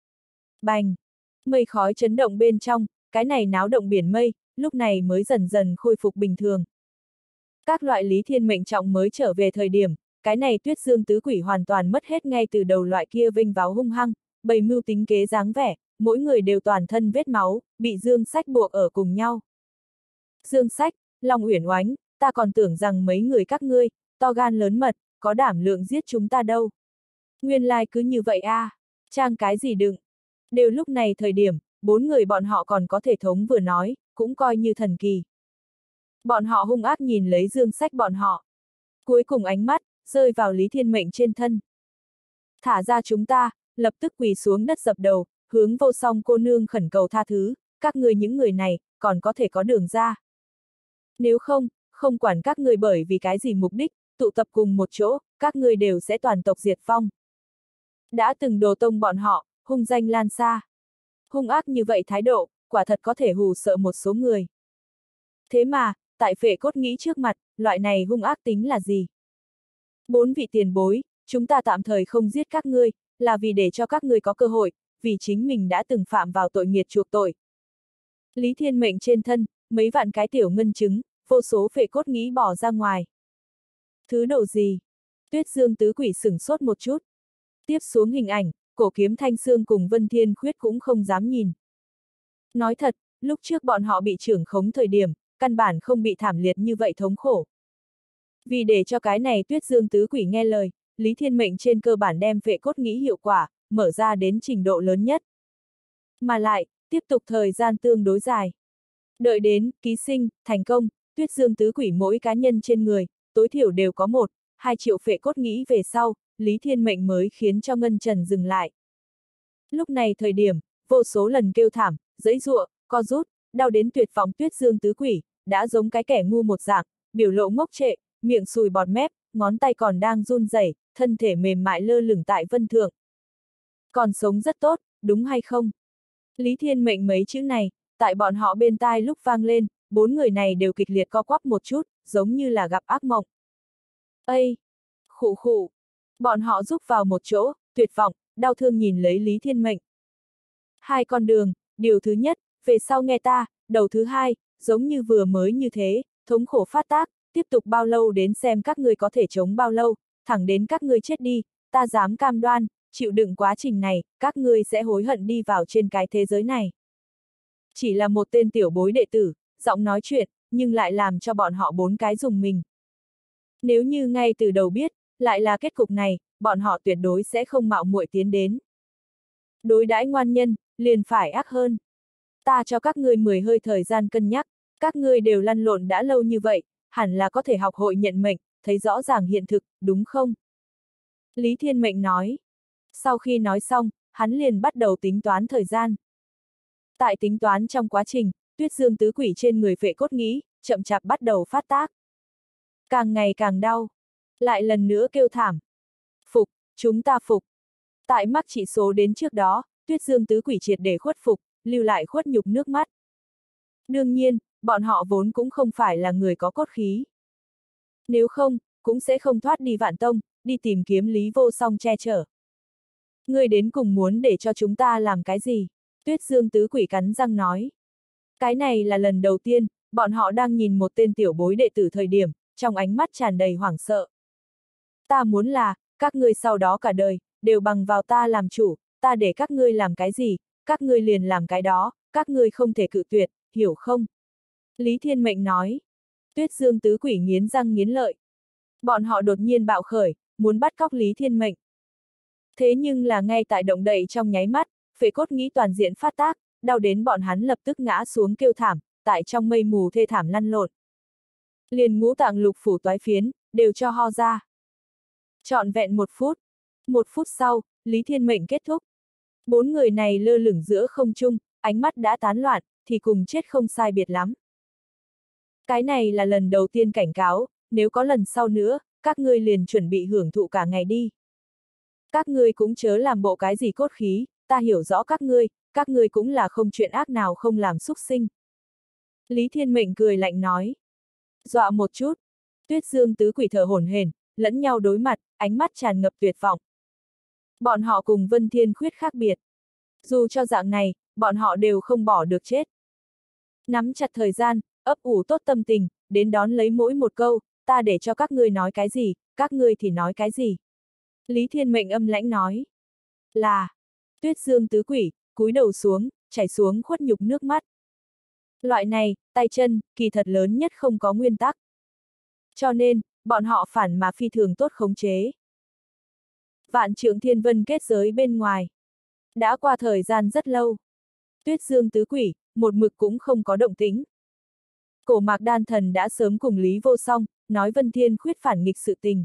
Bành! Mây khói chấn động bên trong, cái này náo động biển mây, lúc này mới dần dần khôi phục bình thường. Các loại Lý Thiên mệnh trọng mới trở về thời điểm, cái này Tuyết Dương tứ quỷ hoàn toàn mất hết ngay từ đầu loại kia vinh váo hung hăng, bày mưu tính kế dáng vẻ, mỗi người đều toàn thân vết máu, bị Dương Sách buộc ở cùng nhau. Dương Sách, Long Uyển Oánh, ta còn tưởng rằng mấy người các ngươi, to gan lớn mật, có đảm lượng giết chúng ta đâu. Nguyên lai cứ như vậy a, trang cái gì đựng. Đều lúc này thời điểm, bốn người bọn họ còn có thể thống vừa nói, cũng coi như thần kỳ. Bọn họ hung ác nhìn lấy Dương Sách bọn họ. Cuối cùng ánh mắt, rơi vào Lý Thiên Mệnh trên thân. Thả ra chúng ta, lập tức quỳ xuống đất dập đầu, hướng Vô Song cô nương khẩn cầu tha thứ, các ngươi những người này, còn có thể có đường ra. Nếu không, không quản các ngươi bởi vì cái gì mục đích, tụ tập cùng một chỗ, các ngươi đều sẽ toàn tộc diệt vong. Đã từng đồ tông bọn họ, hung danh lan xa. Hung ác như vậy thái độ, quả thật có thể hù sợ một số người. Thế mà, tại Phệ Cốt Nghĩ trước mặt, loại này hung ác tính là gì? Bốn vị tiền bối, chúng ta tạm thời không giết các ngươi, là vì để cho các ngươi có cơ hội, vì chính mình đã từng phạm vào tội nghiệt chuộc tội. Lý Thiên Mệnh trên thân, mấy vạn cái tiểu ngân chứng, vô số Phệ Cốt Nghĩ bỏ ra ngoài. Thứ độ gì? Tuyết Dương tứ quỷ sửng sốt một chút. Tiếp xuống hình ảnh, Cổ Kiếm Thanh Sương cùng Vân Thiên Khuyết cũng không dám nhìn. Nói thật, lúc trước bọn họ bị trưởng khống thời điểm, căn bản không bị thảm liệt như vậy thống khổ. Vì để cho cái này Tuyết Dương tứ quỷ nghe lời, Lý Thiên Mệnh trên cơ bản đem Phệ Cốt Nghĩ hiệu quả, mở ra đến trình độ lớn nhất. Mà lại, tiếp tục thời gian tương đối dài. Đợi đến, ký sinh, thành công, Tuyết Dương tứ quỷ mỗi cá nhân trên người, tối thiểu đều có 1-2 triệu Phệ Cốt Nghĩ về sau, Lý Thiên Mệnh mới khiến cho Ngân Trần dừng lại. Lúc này thời điểm, vô số lần kêu thảm, giãy giụa, co rút, đau đến tuyệt vọng Tuyết Dương tứ quỷ, đã giống cái kẻ ngu một dạng, biểu lộ ngốc trệ, miệng sùi bọt mép, ngón tay còn đang run rẩy, thân thể mềm mại lơ lửng tại vân thượng. Còn sống rất tốt, đúng hay không? Lý Thiên Mệnh mấy chữ này, tại bọn họ bên tai lúc vang lên, bốn người này đều kịch liệt co quắp một chút, giống như là gặp ác mộng. Ây! Khụ khụ! Bọn họ rúc vào một chỗ, tuyệt vọng, đau thương nhìn lấy Lý Thiên Mệnh. Hai con đường, điều thứ nhất, về sau nghe ta, đầu thứ hai, giống như vừa mới như thế, thống khổ phát tác, tiếp tục bao lâu đến xem các ngươi có thể chống bao lâu, thẳng đến các ngươi chết đi, ta dám cam đoan, chịu đựng quá trình này, các ngươi sẽ hối hận đi vào trên cái thế giới này. Chỉ là một tên tiểu bối đệ tử, giọng nói chuyện, nhưng lại làm cho bọn họ bốn cái dùng mình. Nếu như ngay từ đầu biết, lại là kết cục này, bọn họ tuyệt đối sẽ không mạo muội tiến đến. Đối đãi ngoan nhân, liền phải ác hơn. Ta cho các ngươi 10 hơi thời gian cân nhắc, các ngươi đều lăn lộn đã lâu như vậy, hẳn là có thể học hội nhận mệnh, thấy rõ ràng hiện thực, đúng không? Lý Thiên Mệnh nói. Sau khi nói xong, hắn liền bắt đầu tính toán thời gian. Tại tính toán trong quá trình, Tuyết Dương tứ quỷ trên người Phệ Cốt Nghĩ, chậm chạp bắt đầu phát tác. Càng ngày càng đau. Lại lần nữa kêu thảm. Phục, chúng ta phục. Tại mắc chỉ số đến trước đó, Tuyết Dương tứ quỷ triệt để khuất phục, lưu lại khuất nhục nước mắt. Đương nhiên, bọn họ vốn cũng không phải là người có cốt khí. Nếu không, cũng sẽ không thoát đi Vạn Tông, đi tìm kiếm Lý Vô Song che chở. Ngươi đến cùng muốn để cho chúng ta làm cái gì? Tuyết Dương tứ quỷ cắn răng nói. Cái này là lần đầu tiên, bọn họ đang nhìn một tên tiểu bối đệ tử thời điểm, trong ánh mắt tràn đầy hoảng sợ. Ta muốn là, các ngươi sau đó cả đời, đều bằng vào ta làm chủ, ta để các ngươi làm cái gì, các ngươi liền làm cái đó, các ngươi không thể cự tuyệt, hiểu không? Lý Thiên Mệnh nói. Tuyết Dương tứ quỷ nghiến răng nghiến lợi. Bọn họ đột nhiên bạo khởi, muốn bắt cóc Lý Thiên Mệnh. Thế nhưng là ngay tại động đậy trong nháy mắt, phệ cốt nghĩ toàn diện phát tác, đau đến bọn hắn lập tức ngã xuống kêu thảm, tại trong mây mù thê thảm lăn lộn. Liền ngũ tạng lục phủ toái phiến, đều cho ho ra. Trọn vẹn 1 phút. 1 phút sau, Lý Thiên Mệnh kết thúc. 4 người này lơ lửng giữa không trung, ánh mắt đã tán loạn, thì cùng chết không sai biệt lắm. Cái này là lần đầu tiên cảnh cáo, nếu có lần sau nữa, các ngươi liền chuẩn bị hưởng thụ cả ngày đi. Các ngươi cũng chớ làm bộ cái gì cốt khí, ta hiểu rõ các ngươi cũng là không chuyện ác nào không làm xúc sinh. Lý Thiên Mệnh cười lạnh nói. Dọa một chút, Tuyết Dương tứ quỷ thở hổn hển, lẫn nhau đối mặt, ánh mắt tràn ngập tuyệt vọng. Bọn họ cùng Vân Thiên Khuyết khác biệt. Dù cho dạng này, bọn họ đều không bỏ được chết. Nắm chặt thời gian, ấp ủ tốt tâm tình, đến đón lấy mỗi một câu, ta để cho các ngươi nói cái gì, các ngươi thì nói cái gì. Lý Thiên Mệnh âm lãnh nói. Là, Tuyết Dương tứ quỷ, cúi đầu xuống, chảy xuống khuất nhục nước mắt. Loại này, tay chân, kỳ thật lớn nhất không có nguyên tắc. Cho nên, bọn họ phản mà phi thường tốt khống chế. Vạn Trượng Thiên Vân kết giới bên ngoài. Đã qua thời gian rất lâu. Tuyết Dương tứ quỷ, một mực cũng không có động tĩnh. Cổ Mạc Đan Thần đã sớm cùng Lý Vô Song, nói Vân Thiên Khuyết phản nghịch sự tình.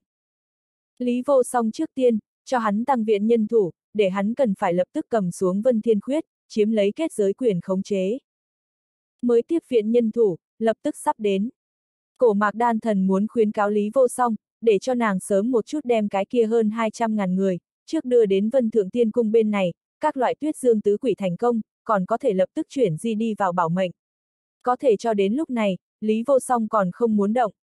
Lý Vô Song trước tiên, cho hắn tăng viện nhân thủ, để hắn cần phải lập tức cầm xuống Vân Thiên Khuyết, chiếm lấy kết giới quyền khống chế. Mới tiếp viện nhân thủ, lập tức sắp đến. Cổ Mạc Đan Thần muốn khuyến cáo Lý Vô Song, để cho nàng sớm một chút đem cái kia hơn 200.000 người, trước đưa đến Vân Thượng Tiên Cung bên này, các loại Tuyết Dương tứ quỷ thành công, còn có thể lập tức chuyển di đi vào bảo mệnh. Có thể cho đến lúc này, Lý Vô Song còn không muốn động.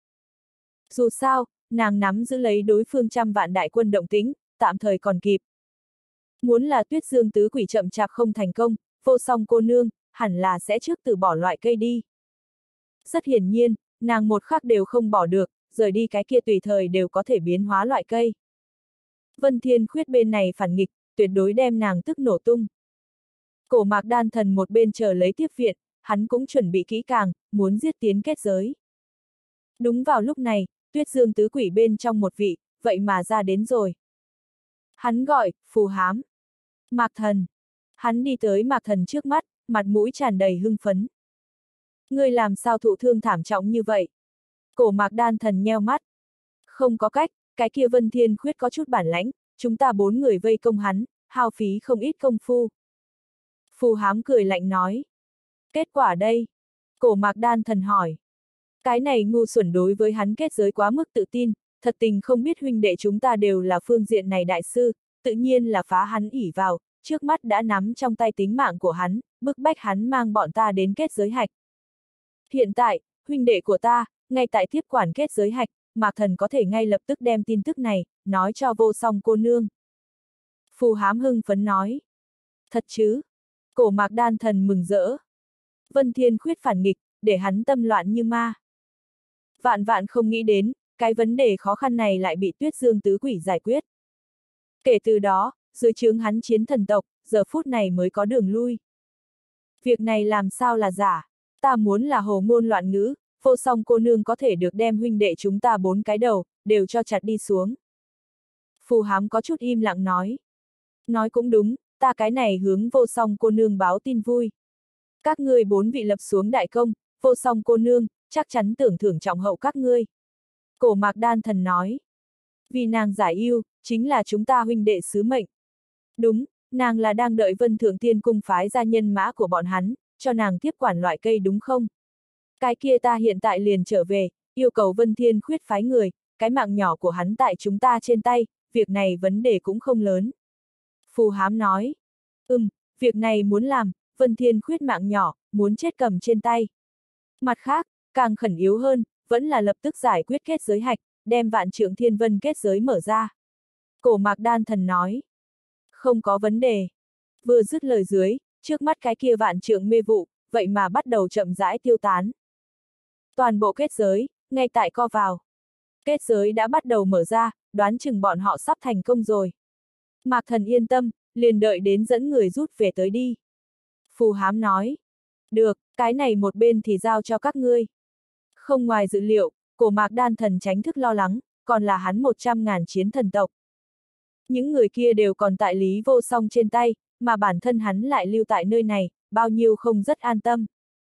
Dù sao, nàng nắm giữ lấy đối phương 100 vạn đại quân động tĩnh, tạm thời còn kịp. Muốn là Tuyết Dương tứ quỷ chậm chạp không thành công, Vô Song cô nương, hẳn là sẽ trước từ bỏ loại cây đi. Rất hiển nhiên, nàng một khắc đều không bỏ được, rời đi cái kia tùy thời đều có thể biến hóa loại cây. Vân Thiên Khuyết bên này phản nghịch, tuyệt đối đem nàng tức nổ tung. Cổ Mạc Đan Thần một bên chờ lấy tiếp viện, hắn cũng chuẩn bị kỹ càng, muốn giết tiến kết giới. Đúng vào lúc này, Tuyết Dương tứ quỷ bên trong một vị, vậy mà ra đến rồi. Hắn gọi, Phù Hám. Mạc Thần. Hắn đi tới Mạc Thần trước mắt, mặt mũi tràn đầy hưng phấn. Ngươi làm sao thụ thương thảm trọng như vậy? Cổ Mạc Đan Thần nheo mắt. Không có cách, cái kia Vân Thiên Khuyết có chút bản lãnh, chúng ta 4 người vây công hắn, hao phí không ít công phu. Phù Hám cười lạnh nói. Kết quả đây? Cổ Mạc Đan Thần hỏi. Cái này ngu xuẩn đối với hắn kết giới quá mức tự tin, thật tình không biết huynh đệ chúng ta đều là phương diện này đại sư, tự nhiên là phá hắn ỷ vào, trước mắt đã nắm trong tay tính mạng của hắn, bức bách hắn mang bọn ta đến kết giới hạch. Hiện tại, huynh đệ của ta, ngay tại tiếp quản kết giới hạch, Mạc Thần có thể ngay lập tức đem tin tức này, nói cho Vô Song cô nương. Phù Hám hưng phấn nói. Thật chứ? Cổ Mạc Đan Thần mừng rỡ. Vân Thiên Khuyết phản nghịch, để hắn tâm loạn như ma. Vạn vạn không nghĩ đến, cái vấn đề khó khăn này lại bị Tuyết Dương tứ quỷ giải quyết. Kể từ đó, dưới trướng hắn chiến thần tộc, giờ phút này mới có đường lui. Việc này làm sao là giả? Ta muốn là hồ ngôn loạn ngữ, Vô Song cô nương có thể được đem huynh đệ chúng ta 4 cái đầu, đều cho chặt đi xuống. Phù Hám có chút im lặng nói. Nói cũng đúng, ta cái này hướng Vô Song cô nương báo tin vui. Các ngươi 4 vị lập xuống đại công, Vô Song cô nương, chắc chắn tưởng thưởng trọng hậu các ngươi. Cổ Mạc Đan Thần nói. Vì nàng giải ưu, chính là chúng ta huynh đệ sứ mệnh. Đúng, nàng là đang đợi Vân Thượng Tiên Cung phái ra nhân mã của bọn hắn, cho nàng tiếp quản loại cây đúng không? Cái kia ta hiện tại liền trở về, yêu cầu Vân Thiên Khuyết phái người, cái mạng nhỏ của hắn tại chúng ta trên tay, việc này vấn đề cũng không lớn. Phù Hám nói. Việc này muốn làm, Vân Thiên Khuyết mạng nhỏ, muốn chết cầm trên tay. Mặt khác, càng khẩn yếu hơn, vẫn là lập tức giải quyết kết giới hạch, đem Vạn Trượng Thiên Vân kết giới mở ra. Cổ Mạc Đan Thần nói. Không có vấn đề. Vừa dứt lời dưới, trước mắt cái kia Vạn Trượng mê vụ, vậy mà bắt đầu chậm rãi tiêu tán. Toàn bộ kết giới, ngay tại co vào. Kết giới đã bắt đầu mở ra, đoán chừng bọn họ sắp thành công rồi. Mạc Thần yên tâm, liền đợi đến dẫn người rút về tới đi. Phù Hám nói. Được, cái này một bên thì giao cho các ngươi. Không ngoài dự liệu, Cổ Mạc Đan Thần tránh thức lo lắng, còn là hắn 100.000 chiến thần tộc. Những người kia đều còn tại Lý Vô Song trên tay, mà bản thân hắn lại lưu tại nơi này, bao nhiêu không rất an tâm.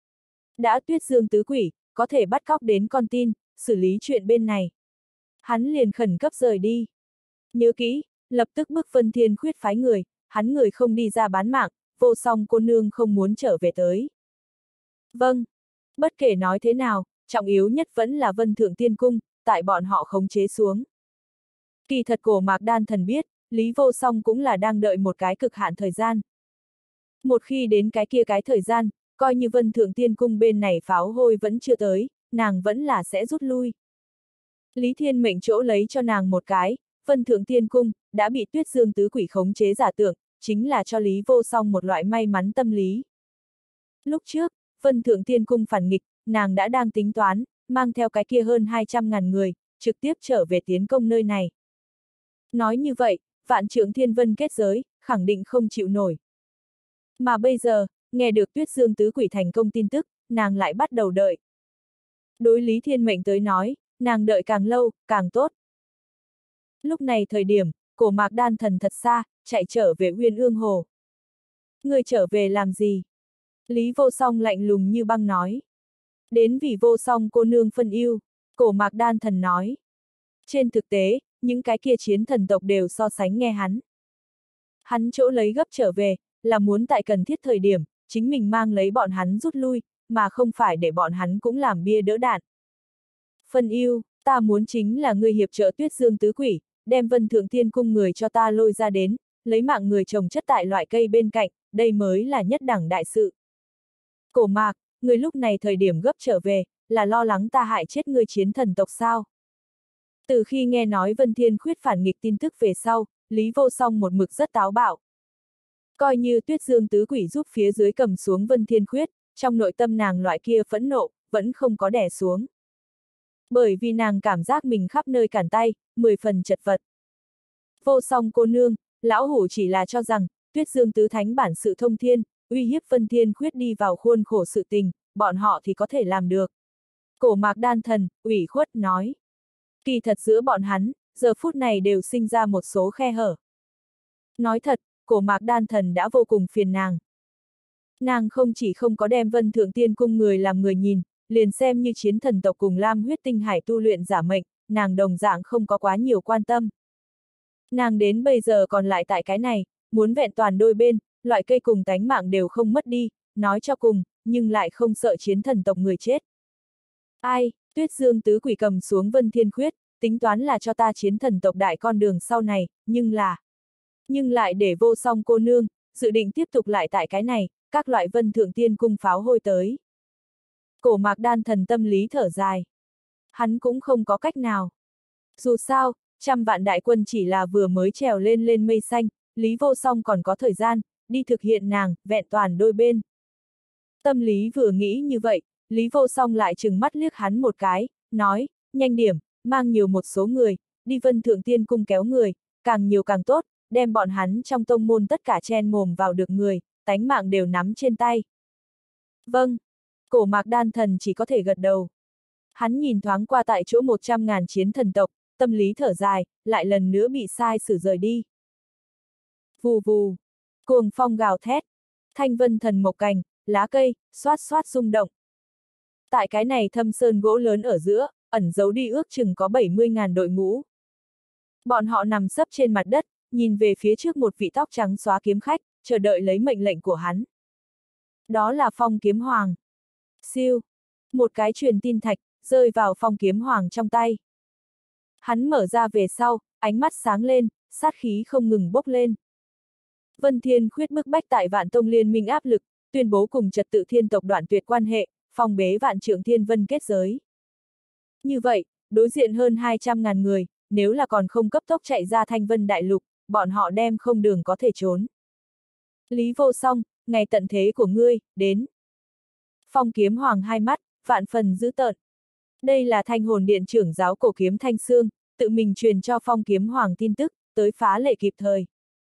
Đã Tuyết Dương tứ quỷ, có thể bắt cóc đến con tin, xử lý chuyện bên này. Hắn liền khẩn cấp rời đi. Nhớ kỹ, lập tức bức Vân Thiên Khuyết phái người, hắn người không đi ra bán mạng, Vô Song cô nương không muốn trở về tới. Vâng, bất kể nói thế nào, trọng yếu nhất vẫn là Vân Thượng Tiên Cung, tại bọn họ khống chế xuống. Kỳ thật Cổ Mạc Đan Thần biết, Lý Vô Song cũng là đang đợi một cái cực hạn thời gian. Một khi đến cái kia cái thời gian, coi như Vân Thượng Tiên Cung bên này pháo hôi vẫn chưa tới, nàng vẫn là sẽ rút lui. Lý Thiên Mệnh chỗ lấy cho nàng một cái, Vân Thượng Tiên Cung, đã bị Tuyết Dương tứ quỷ khống chế giả tưởng, chính là cho Lý Vô Song một loại may mắn tâm lý. Lúc trước, Vân Thượng Tiên Cung phản nghịch, nàng đã đang tính toán, mang theo cái kia hơn 200.000 người, trực tiếp trở về tiến công nơi này. Nói như vậy, Vạn Trượng Thiên Vân kết giới, khẳng định không chịu nổi. Mà bây giờ, nghe được Tuyết Dương tứ quỷ thành công tin tức, nàng lại bắt đầu đợi. Đối Lý Thiên Mệnh tới nói, nàng đợi càng lâu, càng tốt. Lúc này thời điểm, Cổ Mạc Đan Thần thật xa, chạy trở về Uyên Ương Hồ. Người trở về làm gì? Lý Vô Song lạnh lùng như băng nói. Đến vì Vô Song cô nương phân yêu, Cổ Mạc Đan Thần nói. Trên thực tế, những cái kia chiến thần tộc đều so sánh nghe hắn. Hắn chỗ lấy gấp trở về, là muốn tại cần thiết thời điểm, chính mình mang lấy bọn hắn rút lui, mà không phải để bọn hắn cũng làm bia đỡ đạn. Phân yêu, ta muốn chính là người hiệp trợ Tuyết Dương tứ quỷ, đem Vân Thượng Tiên Cung người cho ta lôi ra đến, lấy mạng người trồng chất tại loại cây bên cạnh, đây mới là nhất đẳng đại sự. Cổ Mạc, người lúc này thời điểm gấp trở về, là lo lắng ta hại chết người chiến thần tộc sao? Từ khi nghe nói Vân Thiên Khuyết phản nghịch tin tức về sau, Lý Vô Song một mực rất táo bạo. Coi như Tuyết Dương tứ quỷ giúp phía dưới cầm xuống Vân Thiên Khuyết, trong nội tâm nàng loại kia phẫn nộ, vẫn không có đè xuống. Bởi vì nàng cảm giác mình khắp nơi cản tay, 10 phần chật vật. Vô Song cô nương, lão hủ chỉ là cho rằng, Tuyết Dương tứ thánh bản sự thông thiên, uy hiếp Vân Thiên Khuyết đi vào khuôn khổ sự tình, bọn họ thì có thể làm được. Cổ Mạc Đan Thần, ủy khuất nói. Kỳ thật giữa bọn hắn, giờ phút này đều sinh ra một số khe hở. Nói thật, Cổ Mạc Đan Thần đã vô cùng phiền nàng. Nàng không chỉ không có đem Vân Thượng Tiên Cung người làm người nhìn, liền xem như chiến thần tộc cùng Lam Huyết Tinh Hải tu luyện giả mệnh, nàng đồng dạng không có quá nhiều quan tâm. Nàng đến bây giờ còn lại tại cái này, muốn vẹn toàn đôi bên, loại cây cùng tánh mạng đều không mất đi, nói cho cùng, nhưng lại không sợ chiến thần tộc người chết. Ai, Tuyết Dương tứ quỷ cầm xuống Vân Thiên Khuyết, tính toán là cho ta chiến thần tộc đại con đường sau này, nhưng lại để Vô Song cô nương, dự định tiếp tục lại tại cái này, các loại Vân Thượng Tiên Cung pháo hôi tới. Cổ Mạc Đan Thần tâm lý thở dài. Hắn cũng không có cách nào. Dù sao, 100 vạn đại quân chỉ là vừa mới trèo lên mây xanh, Lý Vô Song còn có thời gian, đi thực hiện nàng, vẹn toàn đôi bên. Tâm lý vừa nghĩ như vậy, Lý Vô Song lại trừng mắt liếc hắn một cái, nói, nhanh điểm, mang nhiều một số người, đi Vân Thượng Tiên Cung kéo người, càng nhiều càng tốt, đem bọn hắn trong tông môn tất cả chen mồm vào được người, tánh mạng đều nắm trên tay. Vâng, Cổ Mạc Đan Thần chỉ có thể gật đầu. Hắn nhìn thoáng qua tại chỗ 100.000 chiến thần tộc, tâm lý thở dài, lại lần nữa bị sai sử rời đi. Vù vù, cuồng phong gào thét, thanh vân thần mộc cành, lá cây, xoát xoát rung động. Tại cái này thâm sơn gỗ lớn ở giữa, ẩn giấu đi ước chừng có 70.000 đội ngũ. Bọn họ nằm sấp trên mặt đất, nhìn về phía trước một vị tóc trắng xóa kiếm khách, chờ đợi lấy mệnh lệnh của hắn. Đó là Phong Kiếm Hoàng. Siêu, một cái truyền tin thạch, rơi vào Phong Kiếm Hoàng trong tay. Hắn mở ra về sau, ánh mắt sáng lên, sát khí không ngừng bốc lên. Vân Thiên Khuyết bức bách tại Vạn Tông liên minh áp lực, tuyên bố cùng trật tự thiên tộc đoạn tuyệt quan hệ, phong bế Vạn Trượng Thiên Vân kết giới. Như vậy, đối diện hơn 200.000 người, nếu là còn không cấp tốc chạy ra Thanh Vân Đại Lục, bọn họ đem không đường có thể trốn. Lý Vô Song, ngày tận thế của ngươi, đến. Phong Kiếm Hoàng hai mắt, vạn phần dữ tợn. Đây là Thanh Hồn Điện trưởng giáo cổ kiếm Thanh Xương, tự mình truyền cho Phong Kiếm Hoàng tin tức, tới phá lệ kịp thời.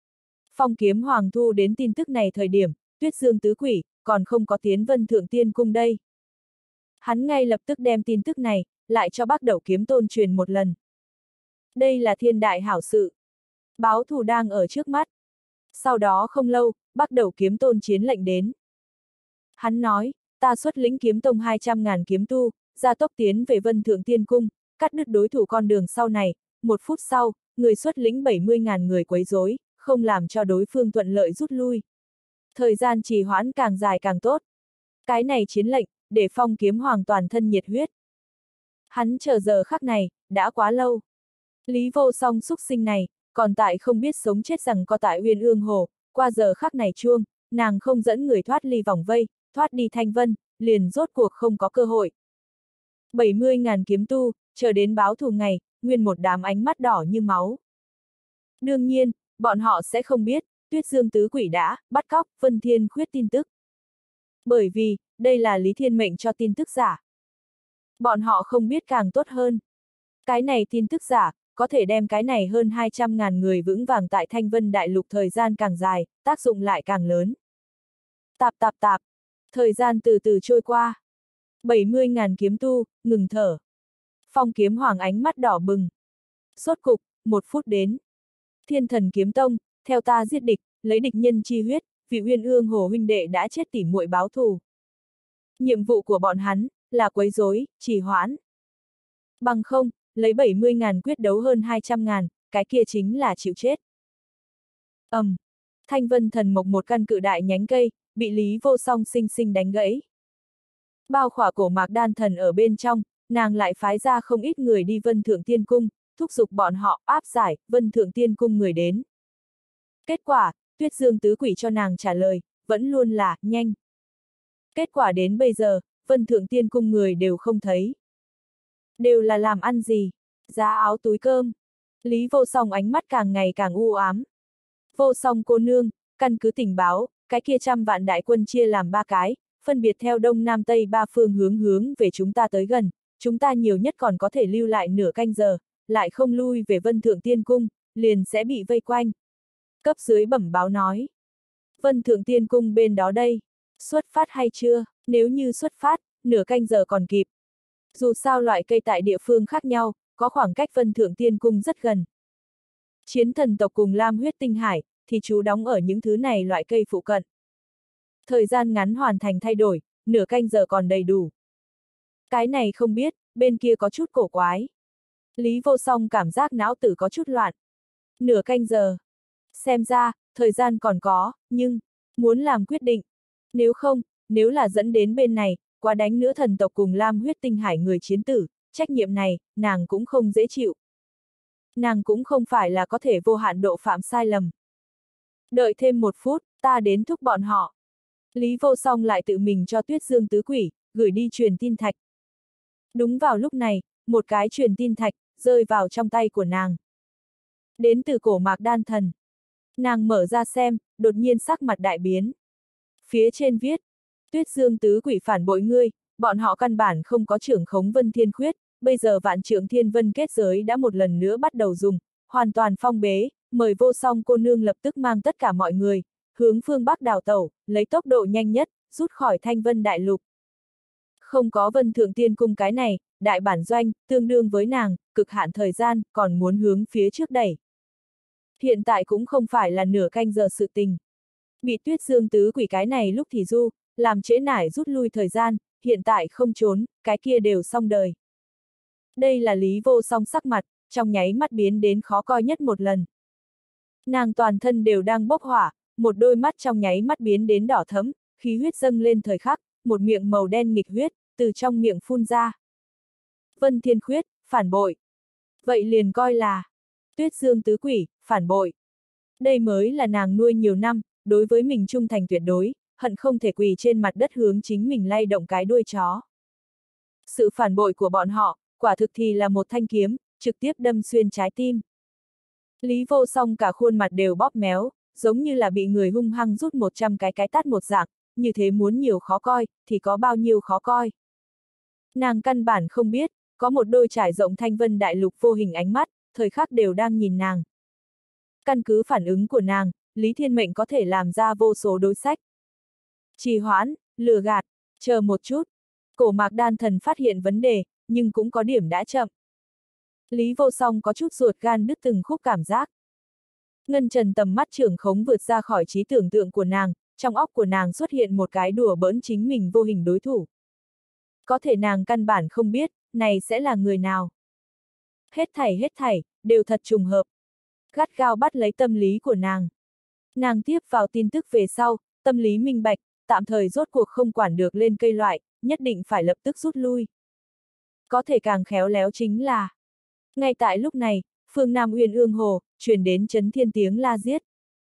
Phong Kiếm Hoàng thu đến tin tức này thời điểm, Tuyết Dương tứ quỷ, còn không có tiến Vân Thượng Tiên Cung đây. Hắn ngay lập tức đem tin tức này, lại cho Bắc Đẩu Kiếm Tôn truyền một lần. Đây là thiên đại hảo sự. Báo thù đang ở trước mắt. Sau đó không lâu, Bắc Đẩu Kiếm Tôn chiến lệnh đến. Hắn nói, ta xuất lĩnh kiếm tông 200.000 kiếm tu, gia tốc tiến về Vân Thượng Tiên Cung, cắt đứt đối thủ con đường sau này, 1 phút sau, người xuất lĩnh 70.000 người quấy rối, không làm cho đối phương thuận lợi rút lui. Thời gian trì hoãn càng dài càng tốt. Cái này chiến lệnh, để Phong Kiếm Hoàng toàn thân nhiệt huyết. Hắn chờ giờ khắc này, đã quá lâu. Lý Vô Song xúc sinh này, còn tại không biết sống chết rằng có tại Uyên Ương Hồ, qua giờ khắc này chuông, nàng không dẫn người thoát ly vòng vây, thoát đi Thanh Vân, liền rốt cuộc không có cơ hội. 70.000 kiếm tu, chờ đến báo thù ngày, nguyên một đám ánh mắt đỏ như máu. Đương nhiên, bọn họ sẽ không biết, Tuyết Dương tứ quỷ đã bắt cóc Vân Thiên Khuyết tin tức. Bởi vì, đây là Lý Thiên Mệnh cho tin tức giả. Bọn họ không biết càng tốt hơn. Cái này tin tức giả, có thể đem cái này hơn 200.000 người vững vàng tại Thanh Vân Đại Lục thời gian càng dài, tác dụng lại càng lớn. Tạp tạp tạp, thời gian từ từ trôi qua. 70.000 kiếm tu, ngừng thở. Phong Kiếm Hoàng ánh mắt đỏ bừng. Sốt cục, 1 phút đến. Thiên Thần Kiếm Tông, theo ta giết địch, lấy địch nhân chi huyết, vị Uyên Ương Hồ huynh đệ đã chết tỉ muội báo thù. Nhiệm vụ của bọn hắn, là quấy rối, trì hoãn. Bằng không, lấy 70.000 quyết đấu hơn 200.000, cái kia chính là chịu chết. Thanh Vân Thần Mộc một căn cự đại nhánh cây, bị Lý Vô Song sinh sinh đánh gãy. Bao khỏa cổ Mạc Đan Thần ở bên trong, nàng lại phái ra không ít người đi Vân Thượng Tiên Cung, thúc giục bọn họ áp giải Vân Thượng Tiên Cung người đến. Kết quả, Tuyết Dương tứ quỷ cho nàng trả lời, vẫn luôn là nhanh. Kết quả đến bây giờ, Vân Thượng Tiên Cung người đều không thấy. Đều là làm ăn gì? Giá áo túi cơm. Lý Vô Song ánh mắt càng ngày càng u ám. Vô Song cô nương, căn cứ tình báo, cái kia 100 vạn đại quân chia làm 3 cái, phân biệt theo đông nam tây 3 phương hướng về chúng ta tới gần, chúng ta nhiều nhất còn có thể lưu lại nửa canh giờ, lại không lui về Vân Thượng Tiên Cung, liền sẽ bị vây quanh. Cấp dưới bẩm báo nói. Vân Thượng Tiên Cung bên đó đây, xuất phát hay chưa? Nếu như xuất phát, nửa canh giờ còn kịp. Dù sao loại cây tại địa phương khác nhau, có khoảng cách Vân Thượng Tiên Cung rất gần. Chiến thần tộc cùng Lam Huyết Tinh Hải, thì chú đóng ở những thứ này loại cây phụ cận. Thời gian ngắn hoàn thành thay đổi, nửa canh giờ còn đầy đủ. Cái này không biết, bên kia có chút cổ quái. Lý Vô Song cảm giác não tử có chút loạn. Nửa canh giờ. Xem ra, thời gian còn có, nhưng, muốn làm quyết định. Nếu là dẫn đến bên này, quá đánh nữa thần tộc cùng Lam Huyết Tinh Hải người chiến tử, trách nhiệm này, nàng cũng không dễ chịu. Nàng cũng không phải là có thể vô hạn độ phạm sai lầm. Đợi thêm 1 phút, ta đến thúc bọn họ. Lý Vô Song lại tự mình cho Tuyết Dương tứ quỷ, gửi đi truyền tin thạch. Đúng vào lúc này, một cái truyền tin thạch, rơi vào trong tay của nàng. Đến từ cổ Mạc Đan Thần. Nàng mở ra xem, đột nhiên sắc mặt đại biến. Phía trên viết, Tuyết Dương tứ quỷ phản bội ngươi, bọn họ căn bản không có trưởng khống Vân Thiên Khuyết, bây giờ Vạn Trượng Thiên Vân kết giới đã một lần nữa bắt đầu dùng, hoàn toàn phong bế, mời Vô Song cô nương lập tức mang tất cả mọi người, hướng phương Bắc đào tẩu, lấy tốc độ nhanh nhất, rút khỏi Thanh Vân Đại Lục. Không có Vân Thượng Tiên Cung cái này, đại bản doanh, tương đương với nàng, cực hạn thời gian, còn muốn hướng phía trước đẩy. Hiện tại cũng không phải là nửa canh giờ sự tình. Bị Tuyết Dương tứ quỷ cái này lúc thì du, làm trễ nải rút lui thời gian, hiện tại không trốn, cái kia đều xong đời. Đây là Lý Vô Song sắc mặt, trong nháy mắt biến đến khó coi nhất một lần. Nàng toàn thân đều đang bốc hỏa, một đôi mắt trong nháy mắt biến đến đỏ thẫm, khí huyết dâng lên thời khắc, một miệng màu đen nghịch huyết, từ trong miệng phun ra. Vân Thiên Khuyết, phản bội. Vậy liền coi là Tuyết Dương tứ quỷ, phản bội. Đây mới là nàng nuôi nhiều năm, đối với mình trung thành tuyệt đối, hận không thể quỳ trên mặt đất hướng chính mình lay động cái đuôi chó. Sự phản bội của bọn họ, quả thực thì là một thanh kiếm, trực tiếp đâm xuyên trái tim. Lý Vô Song cả khuôn mặt đều bóp méo, giống như là bị người hung hăng rút 100 cái tát một dạng, như thế muốn nhiều khó coi, thì có bao nhiêu khó coi. Nàng căn bản không biết, có một đôi trải rộng Thanh Vân Đại Lục vô hình ánh mắt, thời khắc đều đang nhìn nàng. Căn cứ phản ứng của nàng, Lý Thiên Mệnh có thể làm ra vô số đối sách. Trì hoãn, lừa gạt, chờ một chút. Cổ Mạc Đan Thần phát hiện vấn đề, nhưng cũng có điểm đã chậm. Lý Vô Song có chút ruột gan đứt từng khúc cảm giác. Ngân Trần tầm mắt trưởng khống vượt ra khỏi trí tưởng tượng của nàng, trong óc của nàng xuất hiện một cái đùa bỡn chính mình vô hình đối thủ. Có thể nàng căn bản không biết, này sẽ là người nào. Hết thảy, đều thật trùng hợp. Gắt gao bắt lấy tâm lý của nàng. Nàng tiếp vào tin tức về sau, tâm lý minh bạch, tạm thời rốt cuộc không quản được lên cây loại, nhất định phải lập tức rút lui. Có thể càng khéo léo chính là. Ngay tại lúc này, phương Nam Uyên Ương Hồ, truyền đến chấn thiên tiếng la giết.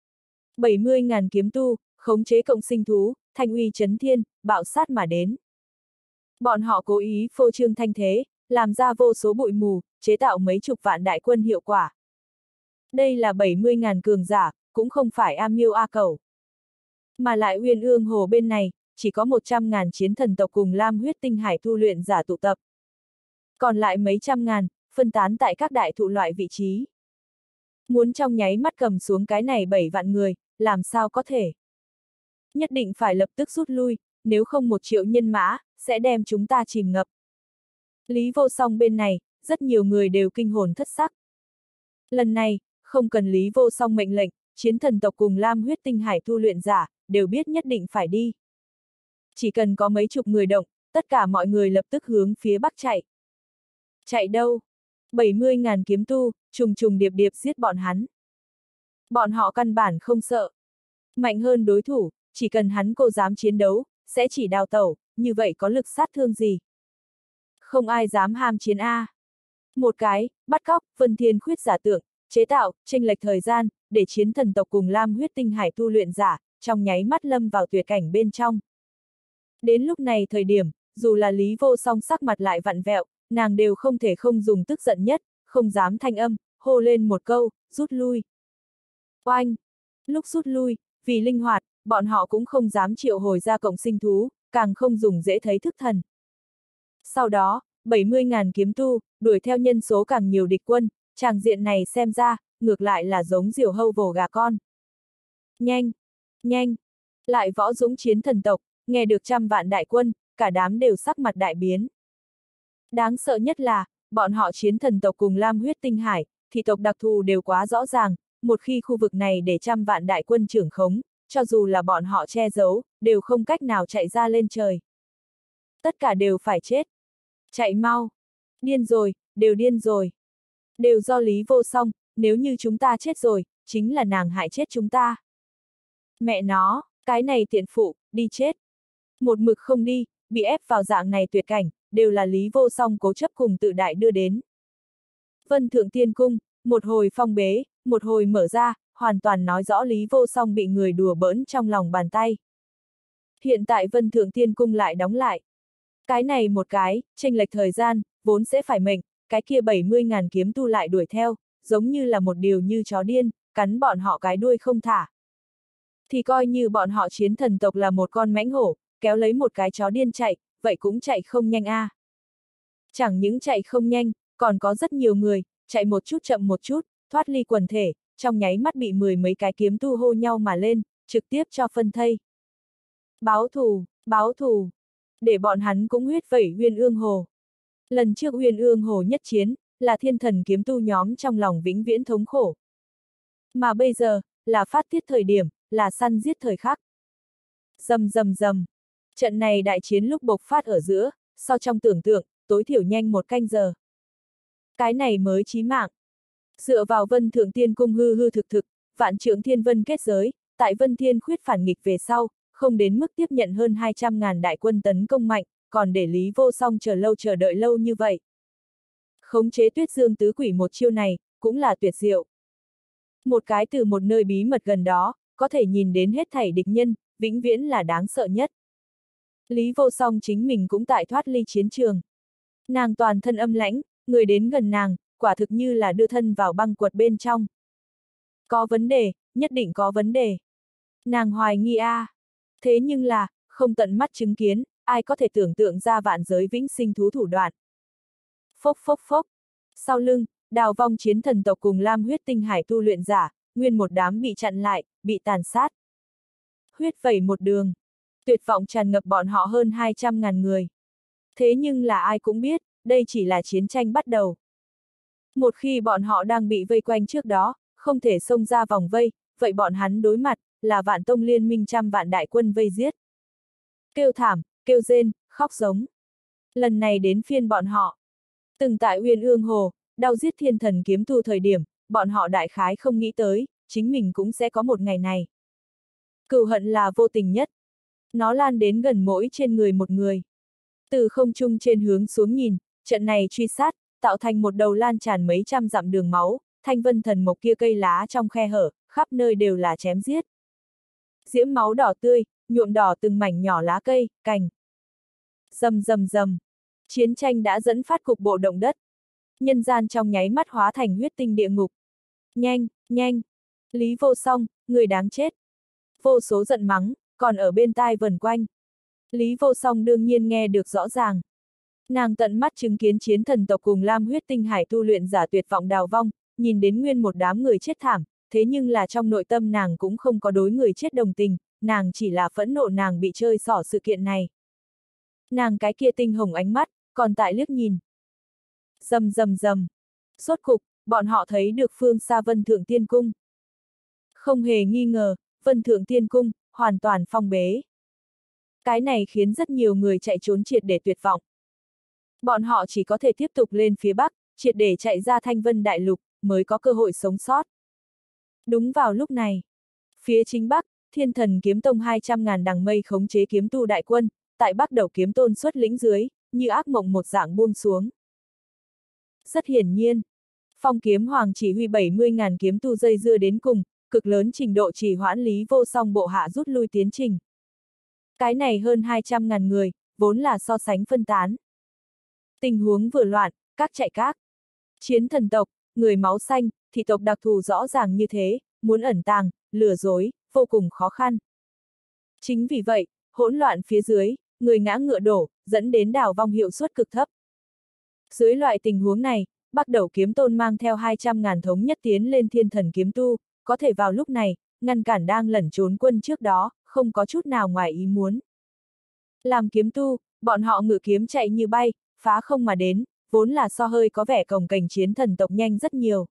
70.000 kiếm tu, khống chế cộng sinh thú, thanh uy chấn thiên, bạo sát mà đến. Bọn họ cố ý phô trương thanh thế, làm ra vô số bụi mù, chế tạo mấy chục vạn đại quân hiệu quả. Đây là 70.000 cường giả, cũng không phải A Miêu A Cẩu. Mà lại Uyên Ương Hồ bên này, chỉ có 100.000 chiến thần tộc cùng Lam huyết tinh hải tu luyện giả tụ tập. Còn lại mấy trăm ngàn, phân tán tại các đại thụ loại vị trí. Muốn trong nháy mắt cầm xuống cái này 7 vạn người, làm sao có thể? Nhất định phải lập tức rút lui, nếu không 1 triệu nhân mã, sẽ đem chúng ta chìm ngập. Lý Vô Song bên này, rất nhiều người đều kinh hồn thất sắc. Lần này, không cần Lý Vô Song mệnh lệnh, chiến thần tộc cùng Lam huyết tinh hải tu luyện giả, đều biết nhất định phải đi. Chỉ cần có mấy chục người động, tất cả mọi người lập tức hướng phía bắc chạy. Chạy đâu? 70.000 kiếm tu, trùng trùng điệp điệp giết bọn hắn. Bọn họ căn bản không sợ. Mạnh hơn đối thủ, chỉ cần hắn cô dám chiến đấu, sẽ chỉ đào tẩu, như vậy có lực sát thương gì? Không ai dám ham chiến A. Một cái, bắt cóc, Vân Thiên Khuyết giả tượng, chế tạo, chênh lệch thời gian, để chiến thần tộc cùng Lam huyết tinh hải tu luyện giả, trong nháy mắt lâm vào tuyệt cảnh bên trong. Đến lúc này thời điểm, dù là Lý Vô Song sắc mặt lại vặn vẹo, nàng đều không thể không dùng tức giận nhất, không dám thanh âm, hô lên một câu, rút lui. Oanh! Lúc rút lui, vì linh hoạt, bọn họ cũng không dám triệu hồi ra cộng sinh thú, càng không dùng dễ thấy thức thần. Sau đó, 70.000 kiếm tu, đuổi theo nhân số càng nhiều địch quân, tràng diện này xem ra, ngược lại là giống diều hâu vồ gà con. Nhanh! Nhanh! Lại võ dũng chiến thần tộc, nghe được 100 vạn đại quân, cả đám đều sắc mặt đại biến. Đáng sợ nhất là, bọn họ chiến thần tộc cùng Lam huyết tinh hải, thì tộc đặc thù đều quá rõ ràng, một khi khu vực này để 100 vạn đại quân trưởng khống, cho dù là bọn họ che giấu, đều không cách nào chạy ra lên trời. Tất cả đều phải chết. Chạy mau. Điên rồi, đều điên rồi. Đều do Lý Vô Song, nếu như chúng ta chết rồi, chính là nàng hại chết chúng ta. Mẹ nó, cái này tiện phụ, đi chết. Một mực không đi, bị ép vào dạng này tuyệt cảnh, đều là Lý Vô Song cố chấp cùng tự đại đưa đến. Vân Thượng Tiên Cung, một hồi phong bế, một hồi mở ra, hoàn toàn nói rõ Lý Vô Song bị người đùa bỡn trong lòng bàn tay. Hiện tại Vân Thượng Tiên Cung lại đóng lại. Cái này một cái, chênh lệch thời gian, vốn sẽ phải mệnh, cái kia 70.000 kiếm tu lại đuổi theo, giống như là một điều như chó điên, cắn bọn họ cái đuôi không thả. Thì coi như bọn họ chiến thần tộc là một con mãnh hổ, kéo lấy một cái chó điên chạy, vậy cũng chạy không nhanh a. Chẳng những chạy không nhanh, còn có rất nhiều người, chạy một chút chậm một chút, thoát ly quần thể, trong nháy mắt bị 10 mấy cái kiếm tu hô nhau mà lên, trực tiếp cho phân thây. Báo thù, báo thù. Để bọn hắn cũng huyết vẩy Uyên Ương Hồ. Lần trước Uyên Ương Hồ nhất chiến, là thiên thần kiếm tu nhóm trong lòng vĩnh viễn thống khổ. Mà bây giờ, là phát tiết thời điểm, là săn giết thời khắc. Rầm rầm rầm. Trận này đại chiến lúc bộc phát ở giữa, so trong tưởng tượng, tối thiểu nhanh 1 canh giờ. Cái này mới chí mạng. Dựa vào Vân Thượng Tiên Cung hư hư thực thực, Vạn Trượng Thiên Vân kết giới, tại Vân Thiên Khuyết phản nghịch về sau, không đến mức tiếp nhận hơn 200.000 đại quân tấn công mạnh, còn để Lý Vô Song chờ đợi lâu như vậy. Khống chế Tuyết Dương tứ quỷ một chiêu này, cũng là tuyệt diệu. Một cái từ một nơi bí mật gần đó, có thể nhìn đến hết thảy địch nhân, vĩnh viễn là đáng sợ nhất. Lý Vô Song chính mình cũng tại thoát ly chiến trường. Nàng toàn thân âm lãnh, người đến gần nàng, quả thực như là đưa thân vào băng quật bên trong. Có vấn đề, nhất định có vấn đề. Nàng hoài nghi a. Thế nhưng là, không tận mắt chứng kiến, ai có thể tưởng tượng ra vạn giới vĩnh sinh thú thủ đoạn. Phốc phốc phốc. Sau lưng, Đào Vong chiến thần tộc cùng Lam huyết tinh hải tu luyện giả, nguyên một đám bị chặn lại, bị tàn sát. Huyết vẩy một đường. Tuyệt vọng tràn ngập bọn họ hơn 200.000 người. Thế nhưng là ai cũng biết, đây chỉ là chiến tranh bắt đầu. Một khi bọn họ đang bị vây quanh trước đó, không thể xông ra vòng vây, vậy bọn hắn đối mặt, là Vạn Tông liên minh trăm vạn đại quân vây giết. Kêu thảm, kêu rên, khóc giống. Lần này đến phiên bọn họ. Từng tại Uyên Ương Hồ, đau giết thiên thần kiếm tu thời điểm, bọn họ đại khái không nghĩ tới, chính mình cũng sẽ có một ngày này. Cừu hận là vô tình nhất. Nó lan đến gần mỗi trên người một người. Từ không trung trên hướng xuống nhìn, trận này truy sát, tạo thành một đầu lan tràn mấy trăm dặm đường máu, thanh vân thần mộc kia cây lá trong khe hở, khắp nơi đều là chém giết. Diễm máu đỏ tươi, nhuộm đỏ từng mảnh nhỏ lá cây, cành. Rầm rầm rầm. Chiến tranh đã dẫn phát cục bộ động đất. Nhân gian trong nháy mắt hóa thành huyết tinh địa ngục. Nhanh, nhanh. Lý Vô Song, người đáng chết. Vô số giận mắng, còn ở bên tai vần quanh. Lý Vô Song đương nhiên nghe được rõ ràng. Nàng tận mắt chứng kiến chiến thần tộc cùng Lam huyết tinh hải tu luyện giả tuyệt vọng đào vong, nhìn đến nguyên một đám người chết thảm, thế nhưng là trong nội tâm nàng cũng không có đối người chết đồng tình, nàng chỉ là phẫn nộ nàng bị chơi xỏ sự kiện này. Nàng cái kia tinh hồng ánh mắt, còn tại liếc nhìn. Rầm rầm rầm. Sốt cục, bọn họ thấy được phương xa Vân Thượng Tiên Cung. Không hề nghi ngờ, Vân Thượng Tiên Cung, hoàn toàn phong bế. Cái này khiến rất nhiều người chạy trốn triệt để tuyệt vọng. Bọn họ chỉ có thể tiếp tục lên phía Bắc, triệt để chạy ra Thanh Vân Đại Lục, mới có cơ hội sống sót. Đúng vào lúc này, phía chính Bắc, Thiên Thần Kiếm Tông 200.000 đằng mây khống chế kiếm tu đại quân, tại Bắc Đầu Kiếm Tôn xuất lĩnh dưới, như ác mộng một dạng buông xuống. Rất hiển nhiên, Phong Kiếm Hoàng chỉ huy 70.000 kiếm tu dây dưa đến cùng, cực lớn trình độ trì hoãn Lý Vô Song bộ hạ rút lui tiến trình. Cái này hơn 200.000 người, vốn là so sánh phân tán. Tình huống vừa loạn, các chạy các. Chiến thần tộc, người máu xanh, thị tộc đặc thù rõ ràng như thế, muốn ẩn tàng, lừa dối, vô cùng khó khăn. Chính vì vậy, hỗn loạn phía dưới, người ngã ngựa đổ, dẫn đến đào vong hiệu suất cực thấp. Dưới loại tình huống này, Bắc Đầu Kiếm Tôn mang theo 200.000 thống nhất tiến lên thiên thần kiếm tu, có thể vào lúc này, ngăn cản đang lẩn trốn quân trước đó, không có chút nào ngoài ý muốn. Làm kiếm tu, bọn họ ngự kiếm chạy như bay, phá không mà đến, vốn là so hơi có vẻ cồng kềnh chiến thần tộc nhanh rất nhiều.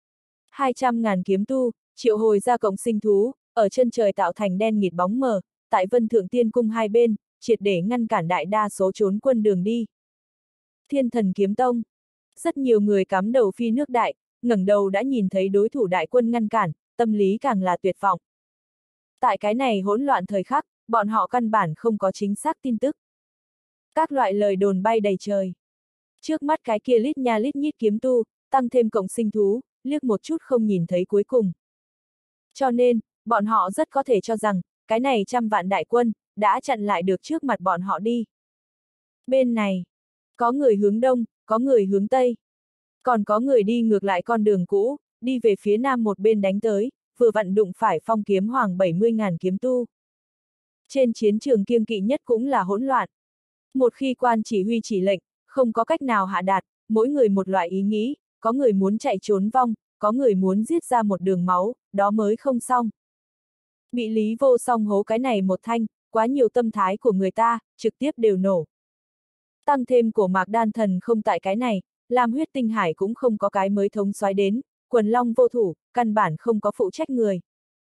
200.000 kiếm tu, triệu hồi ra cộng sinh thú, ở chân trời tạo thành đen nghịt bóng mờ, tại Vân Thượng Tiên Cung hai bên, triệt để ngăn cản đại đa số trốn quân đường đi. Thiên Thần Kiếm Tông. Rất nhiều người cắm đầu phi nước đại, ngẩng đầu đã nhìn thấy đối thủ đại quân ngăn cản, tâm lý càng là tuyệt vọng. Tại cái này hỗn loạn thời khắc, bọn họ căn bản không có chính xác tin tức. Các loại lời đồn bay đầy trời. Trước mắt cái kia lít nha lít nhít kiếm tu, tăng thêm cộng sinh thú, liếc một chút không nhìn thấy cuối cùng. Cho nên, bọn họ rất có thể cho rằng, cái này trăm vạn đại quân, đã chặn lại được trước mặt bọn họ đi. Bên này, có người hướng đông, có người hướng tây. Còn có người đi ngược lại con đường cũ, đi về phía nam một bên đánh tới, vừa vặn đụng phải Phong Kiếm Hoàng 70.000 kiếm tu. Trên chiến trường kiêng kỵ nhất cũng là hỗn loạn. Một khi quan chỉ huy chỉ lệnh, không có cách nào hạ đạt, mỗi người một loại ý nghĩ, có người muốn chạy trốn vong, có người muốn giết ra một đường máu, đó mới không xong. Bị Lý Vô Song hố cái này một thanh, quá nhiều tâm thái của người ta, trực tiếp đều nổ. Tăng thêm của Mạc Đan Thần không tại cái này, Lam huyết tinh hải cũng không có cái mới thống soái đến, quần long vô thủ, căn bản không có phụ trách người.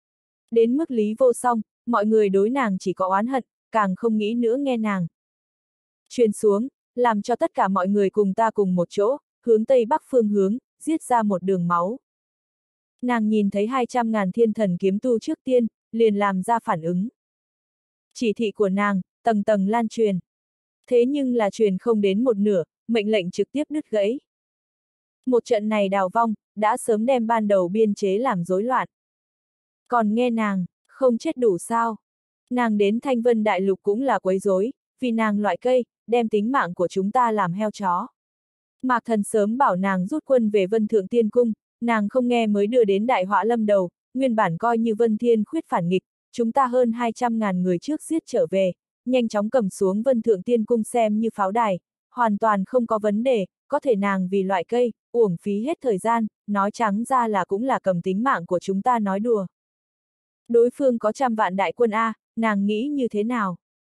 Đến mức Lý Vô Song, mọi người đối nàng chỉ có oán hận, càng không nghĩ nữa nghe nàng. Truyền xuống, làm cho tất cả mọi người cùng ta cùng một chỗ, hướng Tây Bắc phương hướng, giết ra một đường máu. Nàng nhìn thấy 200.000 thiên thần kiếm tu trước tiên, liền làm ra phản ứng. Chỉ thị của nàng, tầng tầng lan truyền. Thế nhưng là truyền không đến một nửa, mệnh lệnh trực tiếp đứt gãy. Một trận này đào vong, đã sớm đem ban đầu biên chế làm rối loạn. Còn nghe nàng, không chết đủ sao? Nàng đến Thanh Vân Đại Lục cũng là quấy rối, vì nàng loại cây, đem tính mạng của chúng ta làm heo chó. Mạc Thần sớm bảo nàng rút quân về Vân Thượng Tiên Cung, nàng không nghe mới đưa đến đại họa lâm đầu, nguyên bản coi như Vân Thiên khuyết phản nghịch, chúng ta hơn 200.000 người trước giết trở về, nhanh chóng cầm xuống Vân Thượng Tiên Cung xem như pháo đài, hoàn toàn không có vấn đề, có thể nàng vì loại cây, uổng phí hết thời gian, nói trắng ra là cũng là cầm tính mạng của chúng ta nói đùa. Đối phương có 100 vạn đại quân A, nàng nghĩ như thế nào?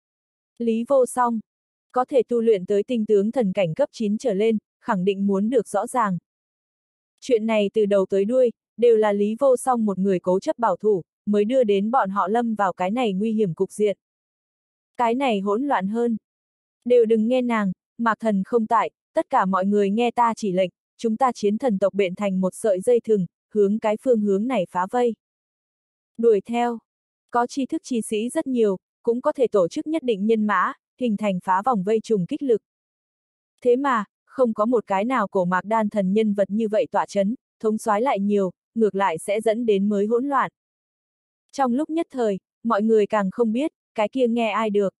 Lý Vô Song, có thể tu luyện tới tinh tướng thần cảnh cấp 9 trở lên, khẳng định muốn được rõ ràng. Chuyện này từ đầu tới đuôi, đều là Lý Vô Song một người cố chấp bảo thủ, mới đưa đến bọn họ lâm vào cái này nguy hiểm cục diện. Cái này hỗn loạn hơn. Đều đừng nghe nàng, Mạc Thần không tại, tất cả mọi người nghe ta chỉ lệnh, chúng ta chiến thần tộc bện thành một sợi dây thừng, hướng cái phương hướng này phá vây. Đuổi theo. Có tri thức chi sĩ rất nhiều, cũng có thể tổ chức nhất định nhân mã, hình thành phá vòng vây trùng kích lực. Thế mà, không có một cái nào cổ mạc đan thần nhân vật như vậy tọa chấn, thống soái lại nhiều, ngược lại sẽ dẫn đến mới hỗn loạn. Trong lúc nhất thời, mọi người càng không biết, cái kia nghe ai được.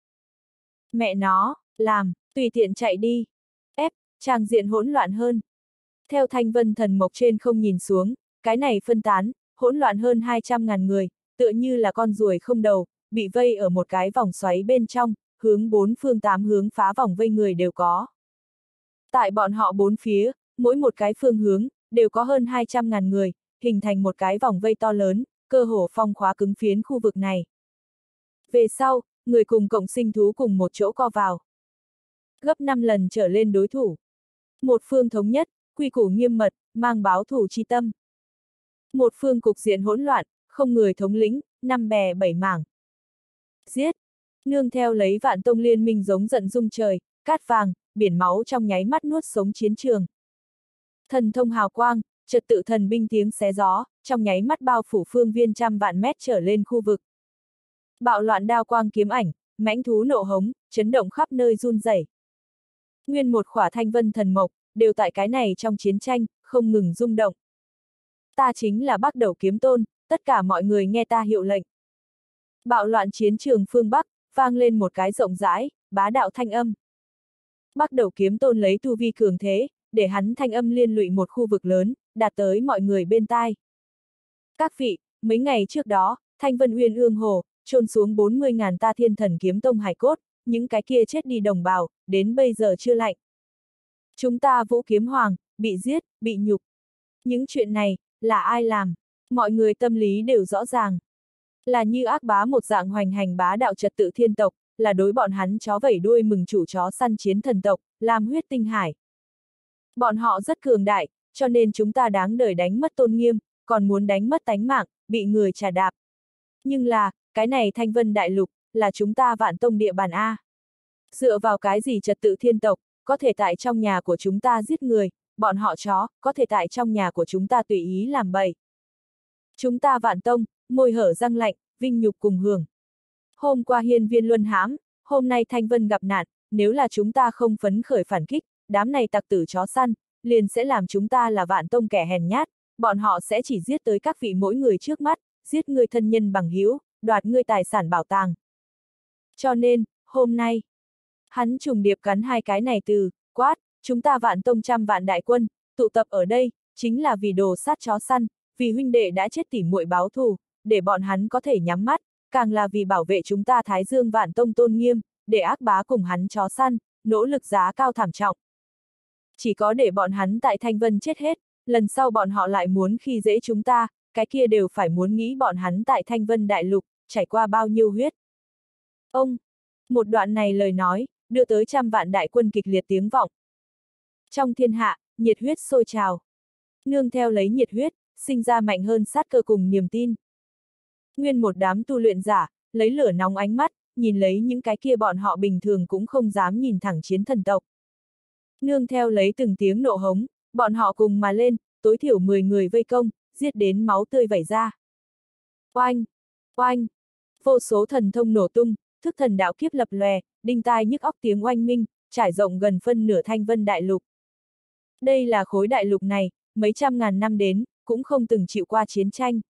Mẹ nó, làm, tùy tiện chạy đi. Ép, tràng diện hỗn loạn hơn. Theo Thanh Vân thần mộc trên không nhìn xuống, cái này phân tán, hỗn loạn hơn 200.000 người, tựa như là con ruồi không đầu, bị vây ở một cái vòng xoáy bên trong, hướng 4 phương 8 hướng phá vòng vây người đều có. Tại bọn họ 4 phía, mỗi một cái phương hướng, đều có hơn 200.000 người, hình thành một cái vòng vây to lớn, cơ hồ phong khóa cứng phiến khu vực này. Về sau, người cùng cộng sinh thú cùng một chỗ co vào. Gấp 5 lần trở lên đối thủ. Một phương thống nhất, quy củ nghiêm mật, mang báo thủ chi tâm. Một phương cục diện hỗn loạn, không người thống lĩnh, 5 bè 7 mảng. Giết! Nương theo lấy Vạn Tông liên minh giống giận rung trời, cát vàng, biển máu trong nháy mắt nuốt sống chiến trường. Thần thông hào quang, trật tự thần binh tiếng xé gió, trong nháy mắt bao phủ phương viên 100 vạn mét trở lên khu vực. Bạo loạn đao quang kiếm ảnh, mãnh thú nộ hống, chấn động khắp nơi run rẩy. Nguyên một khỏa thanh vân thần mộc, đều tại cái này trong chiến tranh, không ngừng rung động. Ta chính là Bắc Đầu Kiếm Tôn, tất cả mọi người nghe ta hiệu lệnh. Bạo loạn chiến trường phương Bắc, vang lên một cái rộng rãi, bá đạo thanh âm. Bắc Đầu Kiếm Tôn lấy tu vi cường thế, để hắn thanh âm liên lụy một khu vực lớn, đạt tới mọi người bên tai. Các vị, mấy ngày trước đó, Thanh Vân Uyên Ương Hồ, chôn xuống 40.000 ta Thiên Thần Kiếm Tông hải cốt, những cái kia chết đi đồng bào, đến bây giờ chưa lạnh. Chúng ta Vũ Kiếm Hoàng, bị giết, bị nhục. Những chuyện này, là ai làm? Mọi người tâm lý đều rõ ràng. Là như ác bá một dạng hoành hành bá đạo trật tự thiên tộc, là đối bọn hắn chó vẩy đuôi mừng chủ chó săn chiến thần tộc, làm huyết tinh hải. Bọn họ rất cường đại, cho nên chúng ta đáng đời đánh mất tôn nghiêm, còn muốn đánh mất tánh mạng, bị người trà đạp. Nhưng là, cái này Thanh Vân Đại Lục, là chúng ta Vạn Tông địa bàn A. Dựa vào cái gì trật tự thiên tộc, có thể tại trong nhà của chúng ta giết người, bọn họ chó, có thể tại trong nhà của chúng ta tùy ý làm bậy. Chúng ta Vạn Tông, môi hở răng lạnh, vinh nhục cùng hưởng. Hôm qua hiên viên luân hãm, hôm nay Thanh Vân gặp nạn, nếu là chúng ta không phấn khởi phản kích, đám này tặc tử chó săn, liền sẽ làm chúng ta là Vạn Tông kẻ hèn nhát, bọn họ sẽ chỉ giết tới các vị mỗi người trước mắt, giết người thân nhân bằng hữu, đoạt ngươi tài sản bảo tàng. Cho nên, hôm nay, hắn trùng điệp cắn hai cái này từ, quát, chúng ta Vạn Tông 100 vạn đại quân, tụ tập ở đây, chính là vì đồ sát chó săn, vì huynh đệ đã chết tỉ muội báo thù, để bọn hắn có thể nhắm mắt, càng là vì bảo vệ chúng ta Thái Dương Vạn Tông tôn nghiêm, để ác bá cùng hắn chó săn, nỗ lực giá cao thảm trọng. Chỉ có để bọn hắn tại Thanh Vân chết hết, lần sau bọn họ lại muốn khi dễ chúng ta, cái kia đều phải muốn nghĩ bọn hắn tại Thanh Vân Đại Lục, trải qua bao nhiêu huyết. Ông, một đoạn này lời nói, đưa tới 100 vạn đại quân kịch liệt tiếng vọng. Trong thiên hạ, nhiệt huyết sôi trào. Nương theo lấy nhiệt huyết, sinh ra mạnh hơn sát cơ cùng niềm tin. Nguyên một đám tu luyện giả, lấy lửa nóng ánh mắt, nhìn lấy những cái kia bọn họ bình thường cũng không dám nhìn thẳng chiến thần tộc. Nương theo lấy từng tiếng nộ hống, bọn họ cùng mà lên, tối thiểu 10 người vây công, giết đến máu tươi vẩy ra. Oanh! Oanh! Vô số thần thông nổ tung, thức thần đạo kiếp lập lòe, đinh tai nhức óc tiếng oanh minh, trải rộng gần phân nửa Thanh Vân Đại Lục. Đây là khối đại lục này, mấy trăm ngàn năm đến, cũng không từng chịu qua chiến tranh.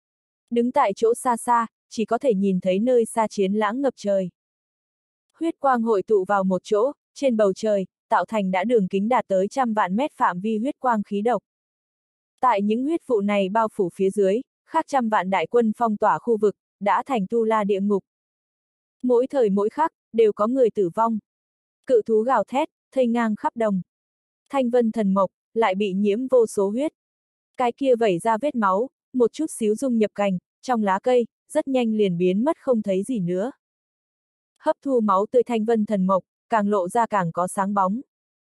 Đứng tại chỗ xa xa, chỉ có thể nhìn thấy nơi xa chiến lãng ngập trời. Huyết quang hội tụ vào một chỗ, trên bầu trời, tạo thành đã đường kính đạt tới 100 vạn mét phạm vi huyết quang khí độc. Tại những huyết vụ này bao phủ phía dưới, khác 100 vạn đại quân phong tỏa khu vực, đã thành tu la địa ngục. Mỗi thời mỗi khắc, đều có người tử vong. Cự thú gào thét, thây ngang khắp đồng. Thanh vân thần mộc, lại bị nhiễm vô số huyết. Cái kia vẩy ra vết máu, một chút xíu dung nhập cành, trong lá cây, rất nhanh liền biến mất không thấy gì nữa. Hấp thu máu tươi thanh vân thần mộc, càng lộ ra càng có sáng bóng.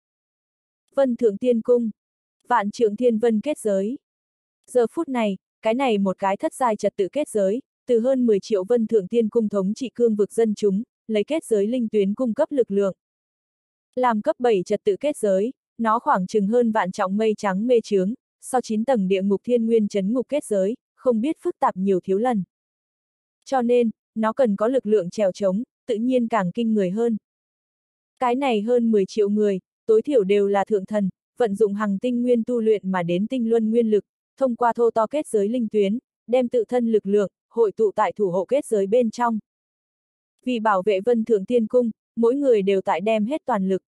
Vân Thượng Tiên Cung, Vạn Trượng Thiên Vân kết giới. Giờ phút này, cái này một cái thất giai trật tự kết giới, từ hơn 10 triệu Vân Thượng Tiên Cung thống trị cương vực dân chúng, lấy kết giới linh tuyến cung cấp lực lượng. Làm cấp 7 trật tự kết giới, nó khoảng chừng hơn vạn trọng mây trắng mê chướng, so 9 tầng địa ngục thiên nguyên chấn ngục kết giới, không biết phức tạp nhiều thiếu lần. Cho nên, nó cần có lực lượng trèo trống, tự nhiên càng kinh người hơn. Cái này hơn 10 triệu người, tối thiểu đều là thượng thần, vận dụng hằng tinh nguyên tu luyện mà đến tinh luân nguyên lực, thông qua thô to kết giới linh tuyến, đem tự thân lực lượng, hội tụ tại thủ hộ kết giới bên trong. Vì bảo vệ Vân Thượng Tiên Cung, mỗi người đều tại đem hết toàn lực.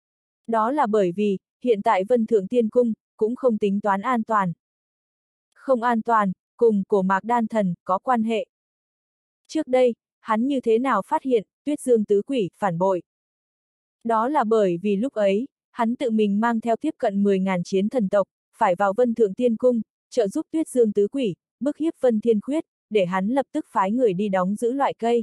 Đó là bởi vì, hiện tại Vân Thượng Tiên Cung, cũng không tính toán an toàn. Không an toàn, cùng Cổ Mạc Đan Thần, có quan hệ. Trước đây, hắn như thế nào phát hiện, Tuyết Dương Tứ Quỷ, phản bội. Đó là bởi vì lúc ấy, hắn tự mình mang theo tiếp cận 10.000 chiến thần tộc, phải vào Vân Thượng Tiên Cung, trợ giúp Tuyết Dương Tứ Quỷ, bức hiếp Vân Thiên Khuyết, để hắn lập tức phái người đi đóng giữ loại cây.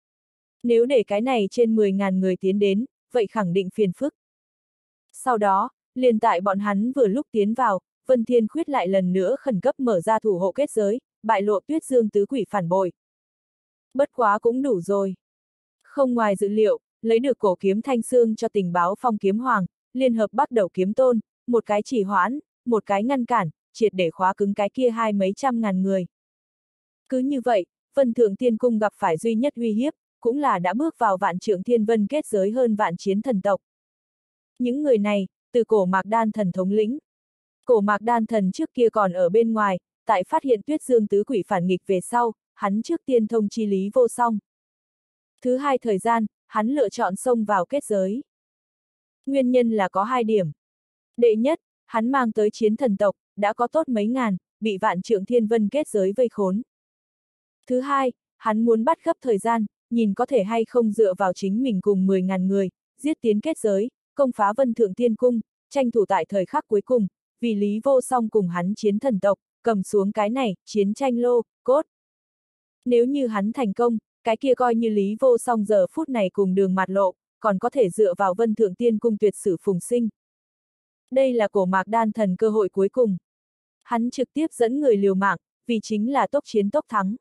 Nếu để cái này trên 10.000 người tiến đến, vậy khẳng định phiền phức. Sau đó, liền tại bọn hắn vừa lúc tiến vào, Vân Thiên Khuyết lại lần nữa khẩn cấp mở ra thủ hộ kết giới, bại lộ Tuyết Dương Tứ Quỷ phản bội. Bất quá cũng đủ rồi. Không ngoài dự liệu, lấy được cổ kiếm Thanh Xương cho tình báo Phong Kiếm Hoàng, liên hợp Bắc Đầu Kiếm Tôn, một cái chỉ hoãn, một cái ngăn cản, triệt để khóa cứng cái kia hai mấy trăm ngàn người. Cứ như vậy, Vân Thượng Tiên Cung gặp phải duy nhất uy hiếp, cũng là đã bước vào Vạn Trượng Thiên Vân kết giới hơn vạn chiến thần tộc. Những người này, từ Cổ Mạc Đan Thần thống lĩnh. Cổ Mạc Đan Thần trước kia còn ở bên ngoài, tại phát hiện Tuyết Dương Tứ Quỷ phản nghịch về sau, hắn trước tiên thông chi Lý Vô Song. Thứ hai thời gian, hắn lựa chọn xông vào kết giới. Nguyên nhân là có hai điểm. Đệ nhất, hắn mang tới chiến thần tộc, đã có tốt mấy ngàn, bị Vạn Trượng Thiên Vân kết giới vây khốn. Thứ hai, hắn muốn bắt gấp thời gian, nhìn có thể hay không dựa vào chính mình cùng 10.000 người, giết tiến kết giới, công phá Vân Thượng Tiên Cung, tranh thủ tại thời khắc cuối cùng, vì Lý Vô Song cùng hắn chiến thần tộc, cầm xuống cái này, chiến tranh lô, cốt. Nếu như hắn thành công, cái kia coi như Lý Vô Song giờ phút này cùng đường mạt lộ, còn có thể dựa vào Vân Thượng Tiên Cung tuyệt sử phùng sinh. Đây là Cổ Mạc Đan Thần cơ hội cuối cùng. Hắn trực tiếp dẫn người liều mạng, vì chính là tốc chiến tốc thắng.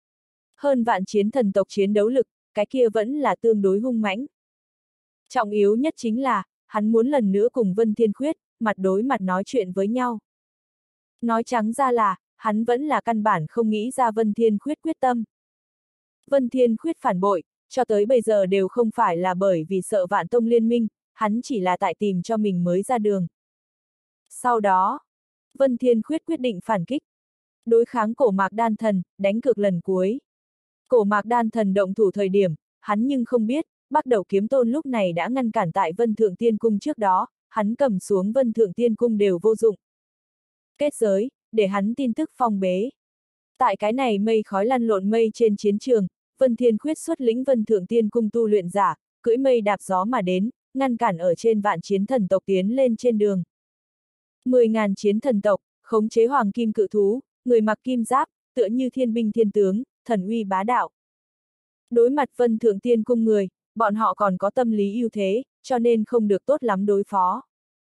Hơn vạn chiến thần tộc chiến đấu lực, cái kia vẫn là tương đối hung mãnh. Trọng yếu nhất chính là, hắn muốn lần nữa cùng Vân Thiên Khuyết, mặt đối mặt nói chuyện với nhau. Nói trắng ra là, hắn vẫn là căn bản không nghĩ ra Vân Thiên Khuyết quyết tâm. Vân Thiên Khuyết phản bội, cho tới bây giờ đều không phải là bởi vì sợ Vạn Tông liên minh, hắn chỉ là tại tìm cho mình mới ra đường. Sau đó, Vân Thiên Khuyết quyết định phản kích. Đối kháng Cổ Mạc Đan Thần, đánh cược lần cuối. Cổ Mạc Đan Thần động thủ thời điểm, hắn nhưng không biết, Bắc Đầu Kiếm Tôn lúc này đã ngăn cản tại Vân Thượng Tiên Cung trước đó, hắn cầm xuống Vân Thượng Tiên Cung đều vô dụng. Kết giới, để hắn tin tức phong bế. Tại cái này mây khói lăn lộn mây trên chiến trường, Vân Thiên Khuyết xuất lĩnh Vân Thượng Tiên Cung tu luyện giả, cưỡi mây đạp gió mà đến, ngăn cản ở trên vạn chiến thần tộc tiến lên trên đường. 10.000 chiến thần tộc, khống chế hoàng kim cự thú, người mặc kim giáp, tựa như thiên binh thiên tướng, thần uy bá đạo. Đối mặt Vân Thượng Tiên Cung người, bọn họ còn có tâm lý ưu thế, cho nên không được tốt lắm đối phó.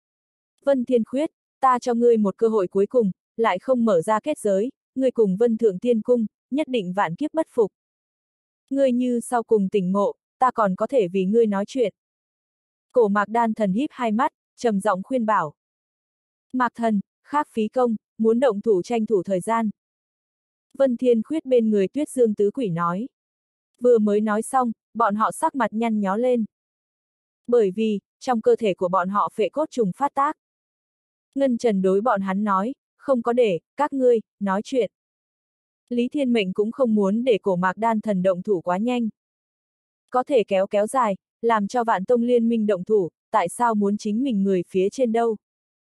Vân Thiên Khuyết, ta cho ngươi một cơ hội cuối cùng, lại không mở ra kết giới, ngươi cùng Vân Thượng Tiên Cung, nhất định vạn kiếp bất phục. Ngươi như sau cùng tỉnh ngộ, ta còn có thể vì ngươi nói chuyện. Cổ Mạc Đan Thần híp hai mắt, trầm giọng khuyên bảo. Mạc Thần, khác phí công, muốn động thủ tranh thủ thời gian. Vân Thiên Khuyết bên người Tuyết Dương Tứ Quỷ nói. Vừa mới nói xong, bọn họ sắc mặt nhăn nhó lên. Bởi vì, trong cơ thể của bọn họ phệ cốt trùng phát tác. Ngân Trần đối bọn hắn nói, không có để, các ngươi, nói chuyện. Lý Thiên Mệnh cũng không muốn để Cổ Mạc Đan Thần động thủ quá nhanh. Có thể kéo dài, làm cho Vạn Tông liên minh động thủ, tại sao muốn chính mình người phía trên đâu?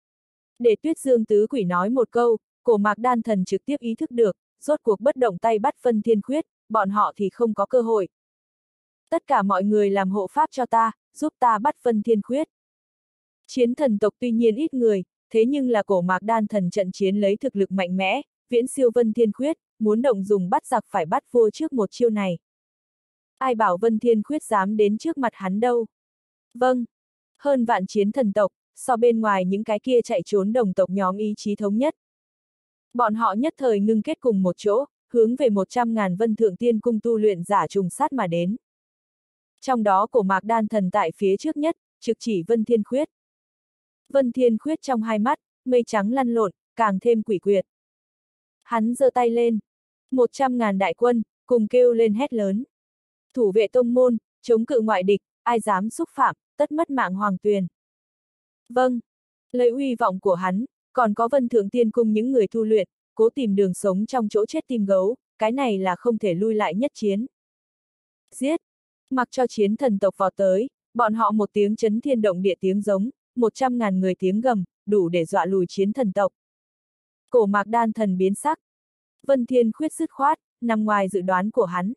Để Tuyết Dương Tứ Quỷ nói một câu, Cổ Mạc Đan Thần trực tiếp ý thức được, rốt cuộc bất động tay bắt Vân Thiên Khuyết, bọn họ thì không có cơ hội. Tất cả mọi người làm hộ pháp cho ta, giúp ta bắt Vân Thiên Khuyết. Chiến thần tộc tuy nhiên ít người, thế nhưng là cổ mạc đan thần trận chiến lấy thực lực mạnh mẽ, viễn siêu Vân Thiên Khuyết, muốn động dùng bắt giặc phải bắt vua trước một chiêu này. Ai bảo Vân Thiên Khuyết dám đến trước mặt hắn đâu. Vâng, hơn vạn chiến thần tộc, so bên ngoài những cái kia chạy trốn đồng tộc nhóm ý chí thống nhất. Bọn họ nhất thời ngưng kết cùng một chỗ, hướng về 100.000 Vân Thượng Tiên Cung tu luyện giả trùng sát mà đến. Trong đó cổ mạc đan thần tại phía trước nhất, trực chỉ Vân Thiên Khuyết. Vân Thiên Khuyết trong hai mắt, mây trắng lăn lộn, càng thêm quỷ quyệt. Hắn giơ tay lên. 100.000 đại quân, cùng kêu lên hét lớn. Thủ vệ tông môn, chống cự ngoại địch, ai dám xúc phạm, tất mất mạng hoàng tuyền. Vâng, lấy uy vọng của hắn, còn có Vân Thượng Tiên Cung những người tu luyện, cố tìm đường sống trong chỗ chết tim gấu, cái này là không thể lui lại nhất chiến. Giết! Mặc cho chiến thần tộc vào tới, bọn họ một tiếng chấn thiên động địa tiếng giống, 100.000 người tiếng gầm, đủ để dọa lùi chiến thần tộc. Cổ mạc đan thần biến sắc. Vân Thiên Khuyết dứt khoát, nằm ngoài dự đoán của hắn.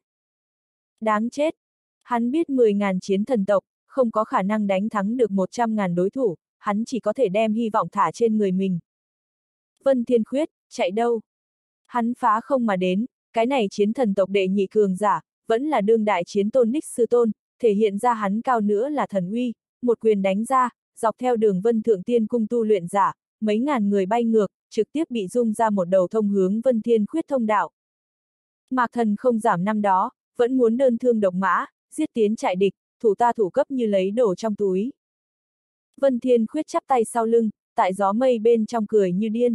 Đáng chết! Hắn biết 10.000 chiến thần tộc, không có khả năng đánh thắng được 100.000 đối thủ, hắn chỉ có thể đem hy vọng thả trên người mình. Vân Thiên Khuyết, chạy đâu? Hắn phá không mà đến, cái này chiến thần tộc đệ nhị cường giả, vẫn là đương đại chiến tôn Ních Sư Tôn, thể hiện ra hắn cao nữa là thần uy, một quyền đánh ra, dọc theo đường Vân Thượng Tiên Cung tu luyện giả, mấy ngàn người bay ngược, trực tiếp bị rung ra một đầu thông hướng Vân Thiên Khuyết thông đạo. Mạc Thần không giảm năm đó, vẫn muốn đơn thương độc mã, giết tiến chạy địch, thủ ta thủ cấp như lấy đồ trong túi. Vân Thiên Khuyết chắp tay sau lưng, tại gió mây bên trong cười như điên.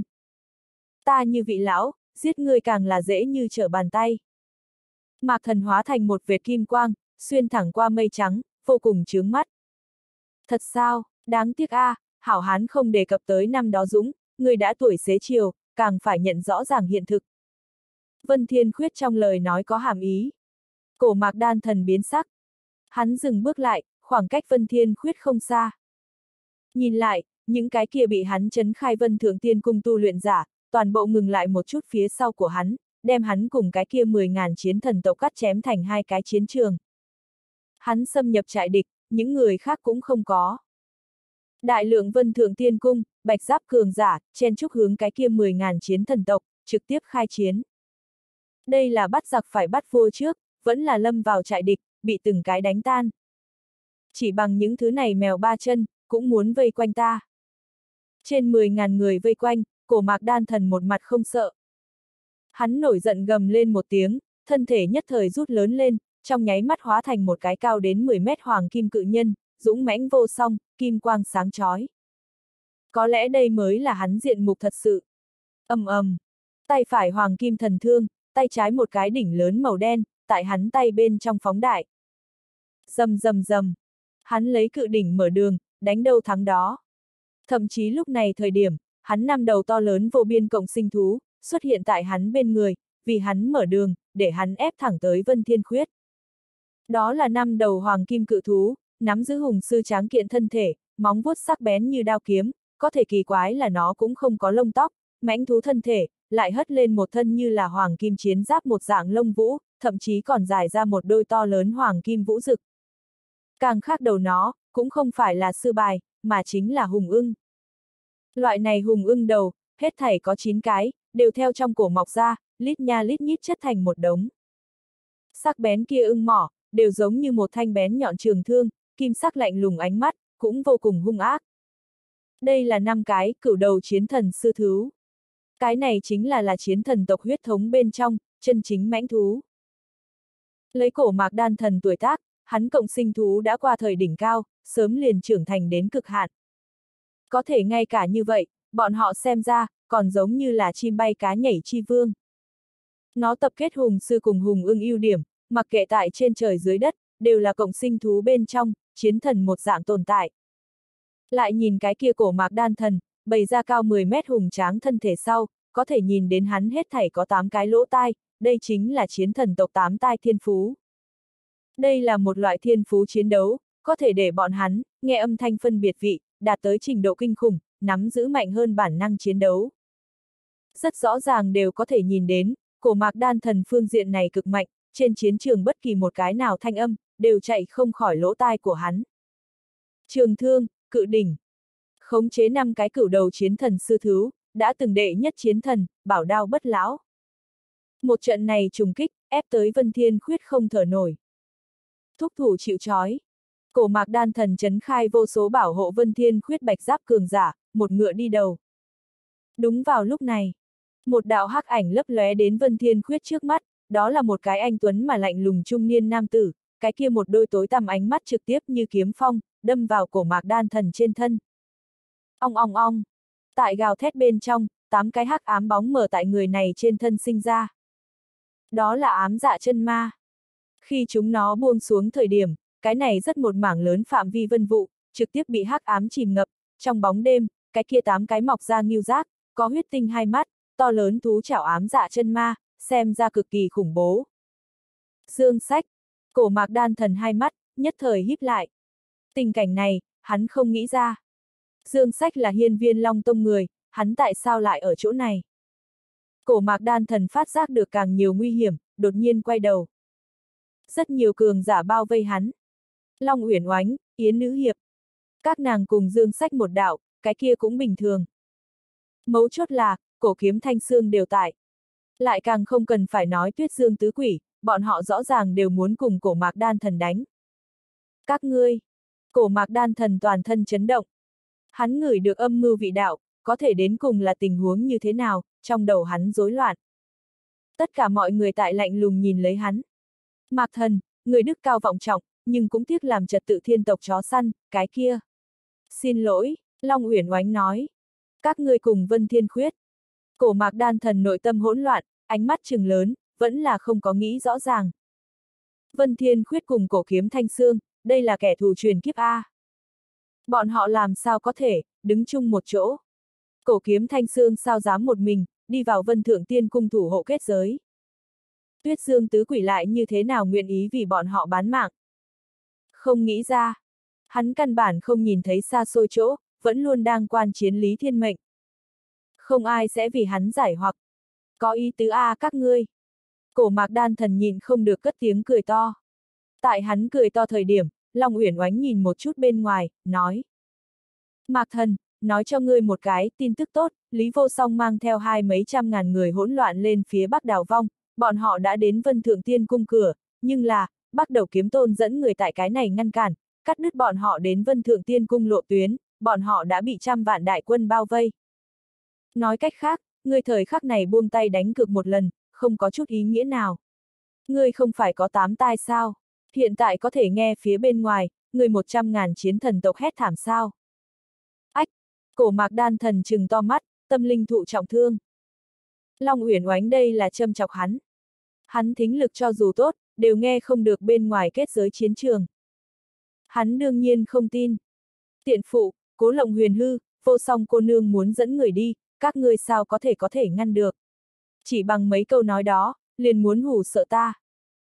Ta như vị lão, giết ngươi càng là dễ như trở bàn tay. Mạc Thần hóa thành một vệt kim quang, xuyên thẳng qua mây trắng, vô cùng chướng mắt. Thật sao, đáng tiếc a, hảo hán không đề cập tới năm đó dũng, người đã tuổi xế chiều, càng phải nhận rõ ràng hiện thực. Vân Thiên Khuyết trong lời nói có hàm ý. Cổ mạc đan thần biến sắc. Hắn dừng bước lại, khoảng cách Vân Thiên Khuyết không xa. Nhìn lại, những cái kia bị hắn trấn khai Vân Thượng Tiên Cung tu luyện giả, toàn bộ ngừng lại một chút phía sau của hắn, đem hắn cùng cái kia 10.000 chiến thần tộc cắt chém thành hai cái chiến trường. Hắn xâm nhập trại địch, những người khác cũng không có. Đại lượng Vân Thượng Tiên Cung, bạch giáp cường giả, chen chúc hướng cái kia 10.000 chiến thần tộc, trực tiếp khai chiến. Đây là bắt giặc phải bắt vua trước, vẫn là lâm vào trại địch, bị từng cái đánh tan. Chỉ bằng những thứ này mèo ba chân, cũng muốn vây quanh ta. Trên 10.000 người vây quanh, cổ mạc đan thần một mặt không sợ. Hắn nổi giận gầm lên một tiếng, thân thể nhất thời rút lớn lên, trong nháy mắt hóa thành một cái cao đến 10 mét hoàng kim cự nhân, dũng mãnh vô song, kim quang sáng chói. Có lẽ đây mới là hắn diện mục thật sự. Ầm ầm, tay phải hoàng kim thần thương, tay trái một cái đỉnh lớn màu đen, tại hắn tay bên trong phóng đại. Rầm rầm rầm, hắn lấy cự đỉnh mở đường, đánh đâu thắng đó. Thậm chí lúc này thời điểm, hắn năm đầu to lớn vô biên cộng sinh thú, xuất hiện tại hắn bên người, vì hắn mở đường, để hắn ép thẳng tới Vân Thiên Khuyết. Đó là năm đầu hoàng kim cự thú, nắm giữ hùng sư tráng kiện thân thể, móng vuốt sắc bén như đao kiếm, có thể kỳ quái là nó cũng không có lông tóc, mãnh thú thân thể, lại hất lên một thân như là hoàng kim chiến giáp một dạng lông vũ, thậm chí còn dài ra một đôi to lớn hoàng kim vũ rực. Càng khác đầu nó, cũng không phải là sư bài, mà chính là hùng ưng. Loại này hùng ưng đầu, hết thảy có 9 cái, đều theo trong cổ mọc ra, lít nha lít nhít chất thành một đống. Sắc bén kia ưng mỏ, đều giống như một thanh bén nhọn trường thương, kim sắc lạnh lùng ánh mắt, cũng vô cùng hung ác. Đây là 5 cái cửu đầu chiến thần sư thú. Cái này chính là chiến thần tộc huyết thống bên trong, chân chính mãnh thú. Lấy cổ mạc đan thần tuổi tác, hắn cộng sinh thú đã qua thời đỉnh cao, sớm liền trưởng thành đến cực hạn. Có thể ngay cả như vậy, bọn họ xem ra, còn giống như là chim bay cá nhảy chi vương. Nó tập kết hùng sư cùng hùng ưng ưu điểm, mặc kệ tại trên trời dưới đất, đều là cộng sinh thú bên trong, chiến thần một dạng tồn tại. Lại nhìn cái kia cổ mạc đan thần, bày ra cao 10 mét hùng tráng thân thể sau, có thể nhìn đến hắn hết thảy có 8 cái lỗ tai, đây chính là chiến thần tộc 8 tai thiên phú. Đây là một loại thiên phú chiến đấu, có thể để bọn hắn, nghe âm thanh phân biệt vị, đạt tới trình độ kinh khủng, nắm giữ mạnh hơn bản năng chiến đấu. Rất rõ ràng đều có thể nhìn đến, cổ mạc đan thần phương diện này cực mạnh, trên chiến trường bất kỳ một cái nào thanh âm, đều chạy không khỏi lỗ tai của hắn. Trường thương, cự đỉnh. khống chế 5 cái cửu đầu chiến thần sư thú, đã từng đệ nhất chiến thần, bảo đao bất lão. Một trận này trùng kích, ép tới Vân Thiên Khuyết không thở nổi. Thúc thủ chịu trói. Cổ Mạc Đan Thần trấn khai vô số bảo hộ Vân Thiên Khuyết bạch giáp cường giả, một ngựa đi đầu. Đúng vào lúc này, một đạo hắc ảnh lấp lóe đến Vân Thiên Khuyết trước mắt, đó là một cái anh tuấn mà lạnh lùng trung niên nam tử, cái kia một đôi tối tăm ánh mắt trực tiếp như kiếm phong, đâm vào Cổ Mạc Đan Thần trên thân. Ong ong ong, tại gào thét bên trong, 8 cái hắc ám bóng mờ tại người này trên thân sinh ra. Đó là ám dạ chân ma. Khi chúng nó buông xuống thời điểm, cái này rất một mảng lớn phạm vi vân vụ, trực tiếp bị hắc ám chìm ngập, trong bóng đêm, cái kia 8 cái mọc ra nghêu giác, có huyết tinh hai mắt, to lớn thú chảo ám dạ chân ma, xem ra cực kỳ khủng bố. Dương Sách, Cổ Mạc Đan Thần hai mắt, nhất thời híp lại. Tình cảnh này, hắn không nghĩ ra. Dương Sách là Hiên Viên Long Tông người, hắn tại sao lại ở chỗ này? Cổ Mạc Đan Thần phát giác được càng nhiều nguy hiểm, đột nhiên quay đầu. Rất nhiều cường giả bao vây hắn. Long Uyển Oánh, Yến Nữ Hiệp. Các nàng cùng Dương Sách một đạo, cái kia cũng bình thường. Mấu chốt là, Cổ Kiếm Thanh Xương đều tại. Lại càng không cần phải nói Tuyết Dương Tứ Quỷ, bọn họ rõ ràng đều muốn cùng Cổ Mạc Đan Thần đánh. Các ngươi! Cổ Mạc Đan Thần toàn thân chấn động. Hắn ngửi được âm mưu vị đạo, có thể đến cùng là tình huống như thế nào, trong đầu hắn rối loạn. Tất cả mọi người tại lạnh lùng nhìn lấy hắn. Mạc Thần, người đức cao vọng trọng, nhưng cũng tiếc làm trật tự thiên tộc chó săn, cái kia. Xin lỗi, Long Uyển Oánh nói. Các ngươi cùng Vân Thiên Khuyết. Cổ Mạc Đan Thần nội tâm hỗn loạn, ánh mắt trừng lớn, vẫn là không có nghĩ rõ ràng. Vân Thiên Khuyết cùng Cổ Kiếm Thanh Xương, đây là kẻ thù truyền kiếp A. Bọn họ làm sao có thể, đứng chung một chỗ. Cổ Kiếm Thanh Xương sao dám một mình, đi vào Vân Thượng Tiên Cung thủ hộ kết giới. Tuyết Dương Tứ Quỷ lại như thế nào nguyện ý vì bọn họ bán mạng. Không nghĩ ra. Hắn căn bản không nhìn thấy xa xôi chỗ, vẫn luôn đang quan chiến Lý Thiên Mệnh. Không ai sẽ vì hắn giải hoặc. Có ý tứ A các ngươi. Cổ Mạc Đan Thần nhìn không được cất tiếng cười to. Tại hắn cười to thời điểm, Long Uyển Oánh nhìn một chút bên ngoài, nói. Mạc Thần, nói cho ngươi một cái tin tức tốt, Lý Vô Song mang theo mấy trăm ngàn người hỗn loạn lên phía Bắc Đào Vong, bọn họ đã đến Vân Thượng Tiên Cung cửa, nhưng là, Bắc Đầu Kiếm Tôn dẫn người tại cái này ngăn cản, cắt đứt bọn họ đến Vân Thượng Tiên Cung lộ tuyến, bọn họ đã bị trăm vạn đại quân bao vây. Nói cách khác, ngươi thời khắc này buông tay đánh cược một lần, không có chút ý nghĩa nào. Ngươi không phải có 8 tai sao? Hiện tại có thể nghe phía bên ngoài, người 100.000 chiến thần tộc hét thảm sao? Ách! Cổ Mạc Đan Thần trừng to mắt, tâm linh thụ trọng thương. Long Uyển Oánh đây là châm chọc hắn. Hắn thính lực cho dù tốt, đều nghe không được bên ngoài kết giới chiến trường. Hắn đương nhiên không tin. Tiện phụ, Cố Lộng Huyền hư, Vô Song cô nương muốn dẫn người đi, các ngươi sao có thể ngăn được. Chỉ bằng mấy câu nói đó, liền muốn hù sợ ta.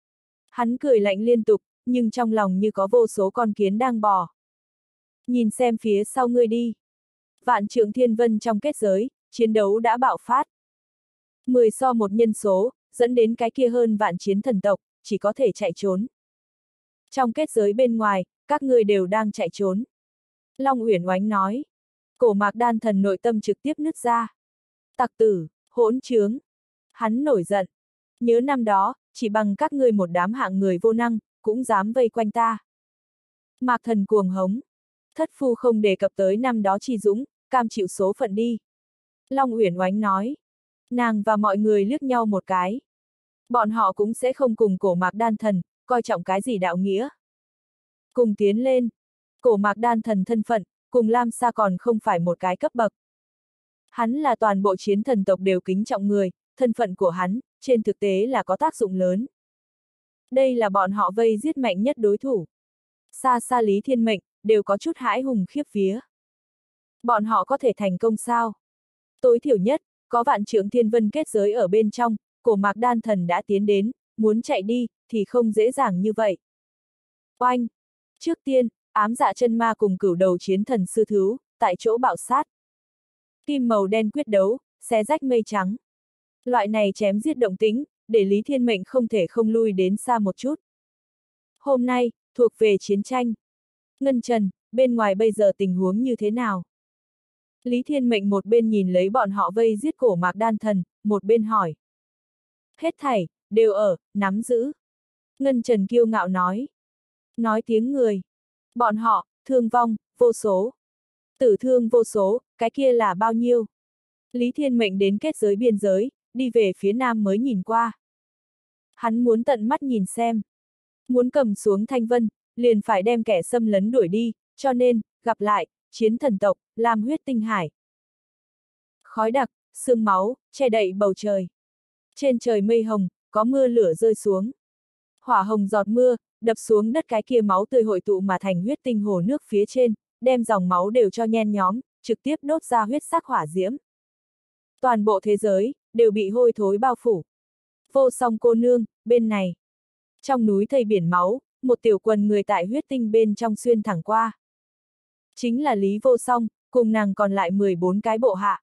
Hắn cười lạnh liên tục, nhưng trong lòng như có vô số con kiến đang bò. Nhìn xem phía sau ngươi đi. Vạn Trượng Thiên Vân trong kết giới, chiến đấu đã bạo phát. 10 so 1 nhân số, dẫn đến cái kia hơn vạn chiến thần tộc, chỉ có thể chạy trốn. Trong kết giới bên ngoài, các ngươi đều đang chạy trốn. Long Uyển Oánh nói. Cổ Mạc Đan Thần nội tâm trực tiếp nứt ra. Tặc tử, hỗn trướng. Hắn nổi giận. Nhớ năm đó, chỉ bằng các ngươi một đám hạng người vô năng, cũng dám vây quanh ta. Mạc Thần cuồng hống. Thất phu không đề cập tới năm đó chi dũng, cam chịu số phận đi. Long Uyển Oánh nói. Nàng và mọi người liếc nhau một cái. Bọn họ cũng sẽ không cùng Cổ Mạc Đan Thần, coi trọng cái gì đạo nghĩa. Cùng tiến lên. Cổ Mạc Đan Thần thân phận, cùng Lam Sa còn không phải một cái cấp bậc. Hắn là toàn bộ chiến thần tộc đều kính trọng người, thân phận của hắn, trên thực tế là có tác dụng lớn. Đây là bọn họ vây giết mạnh nhất đối thủ. Xa xa Lý Thiên Mệnh, đều có chút hãi hùng khiếp vía. Bọn họ có thể thành công sao? Tối thiểu nhất, có Vạn Trượng Thiên Vân kết giới ở bên trong, Cổ Mạc Đan Thần đã tiến đến, muốn chạy đi, thì không dễ dàng như vậy. Oanh! Trước tiên, ám dạ chân ma cùng cửu đầu chiến thần sư thú, tại chỗ bạo sát. Kim màu đen quyết đấu, xé rách mây trắng. Loại này chém giết động tĩnh, để Lý Thiên Mệnh không thể không lui đến xa một chút. Hôm nay, thuộc về chiến tranh. Ngân Trần, bên ngoài bây giờ tình huống như thế nào? Lý Thiên Mệnh một bên nhìn lấy bọn họ vây giết cổ Mạc Đan Thần, một bên hỏi. Hết thảy, đều ở, nắm giữ. Ngân Trần kiêu ngạo nói. Nói tiếng người. Bọn họ, thương vong, vô số. Tử thương vô số, cái kia là bao nhiêu? Lý Thiên Mệnh đến kết giới biên giới, đi về phía nam mới nhìn qua. Hắn muốn tận mắt nhìn xem. Muốn cầm xuống Thanh Vân, liền phải đem kẻ xâm lấn đuổi đi, cho nên, gặp lại, chiến thần tộc, Lam huyết tinh hải. Khói đặc, sương máu, che đậy bầu trời. Trên trời mây hồng, có mưa lửa rơi xuống. Hỏa hồng giọt mưa, đập xuống đất cái kia máu tươi hội tụ mà thành huyết tinh hồ nước phía trên, đem dòng máu đều cho nhen nhóm, trực tiếp đốt ra huyết sắc hỏa diễm. Toàn bộ thế giới, đều bị hôi thối bao phủ. Vô song cô nương, bên này. Trong núi thây biển máu, một tiểu quần người tại huyết tinh bên trong xuyên thẳng qua. Chính là Lý Vô Song, cùng nàng còn lại 14 cái bộ hạ.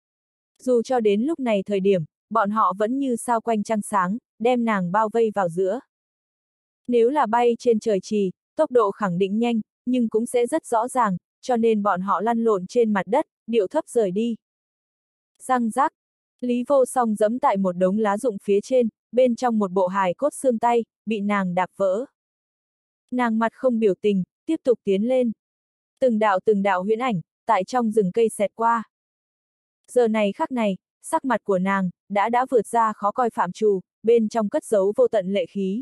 Dù cho đến lúc này thời điểm, bọn họ vẫn như sao quanh trăng sáng, đem nàng bao vây vào giữa. Nếu là bay trên trời trì, tốc độ khẳng định nhanh, nhưng cũng sẽ rất rõ ràng, cho nên bọn họ lăn lộn trên mặt đất, điệu thấp rời đi. Răng rắc, Lý Vô Song giẫm tại một đống lá rụng phía trên, bên trong một bộ hài cốt xương tay, bị nàng đạp vỡ. Nàng mặt không biểu tình, tiếp tục tiến lên. Từng đạo huyễn ảnh, tại trong rừng cây xẹt qua. Giờ này khắc này, sắc mặt của nàng, đã vượt ra khó coi phạm trù, bên trong cất giấu vô tận lệ khí.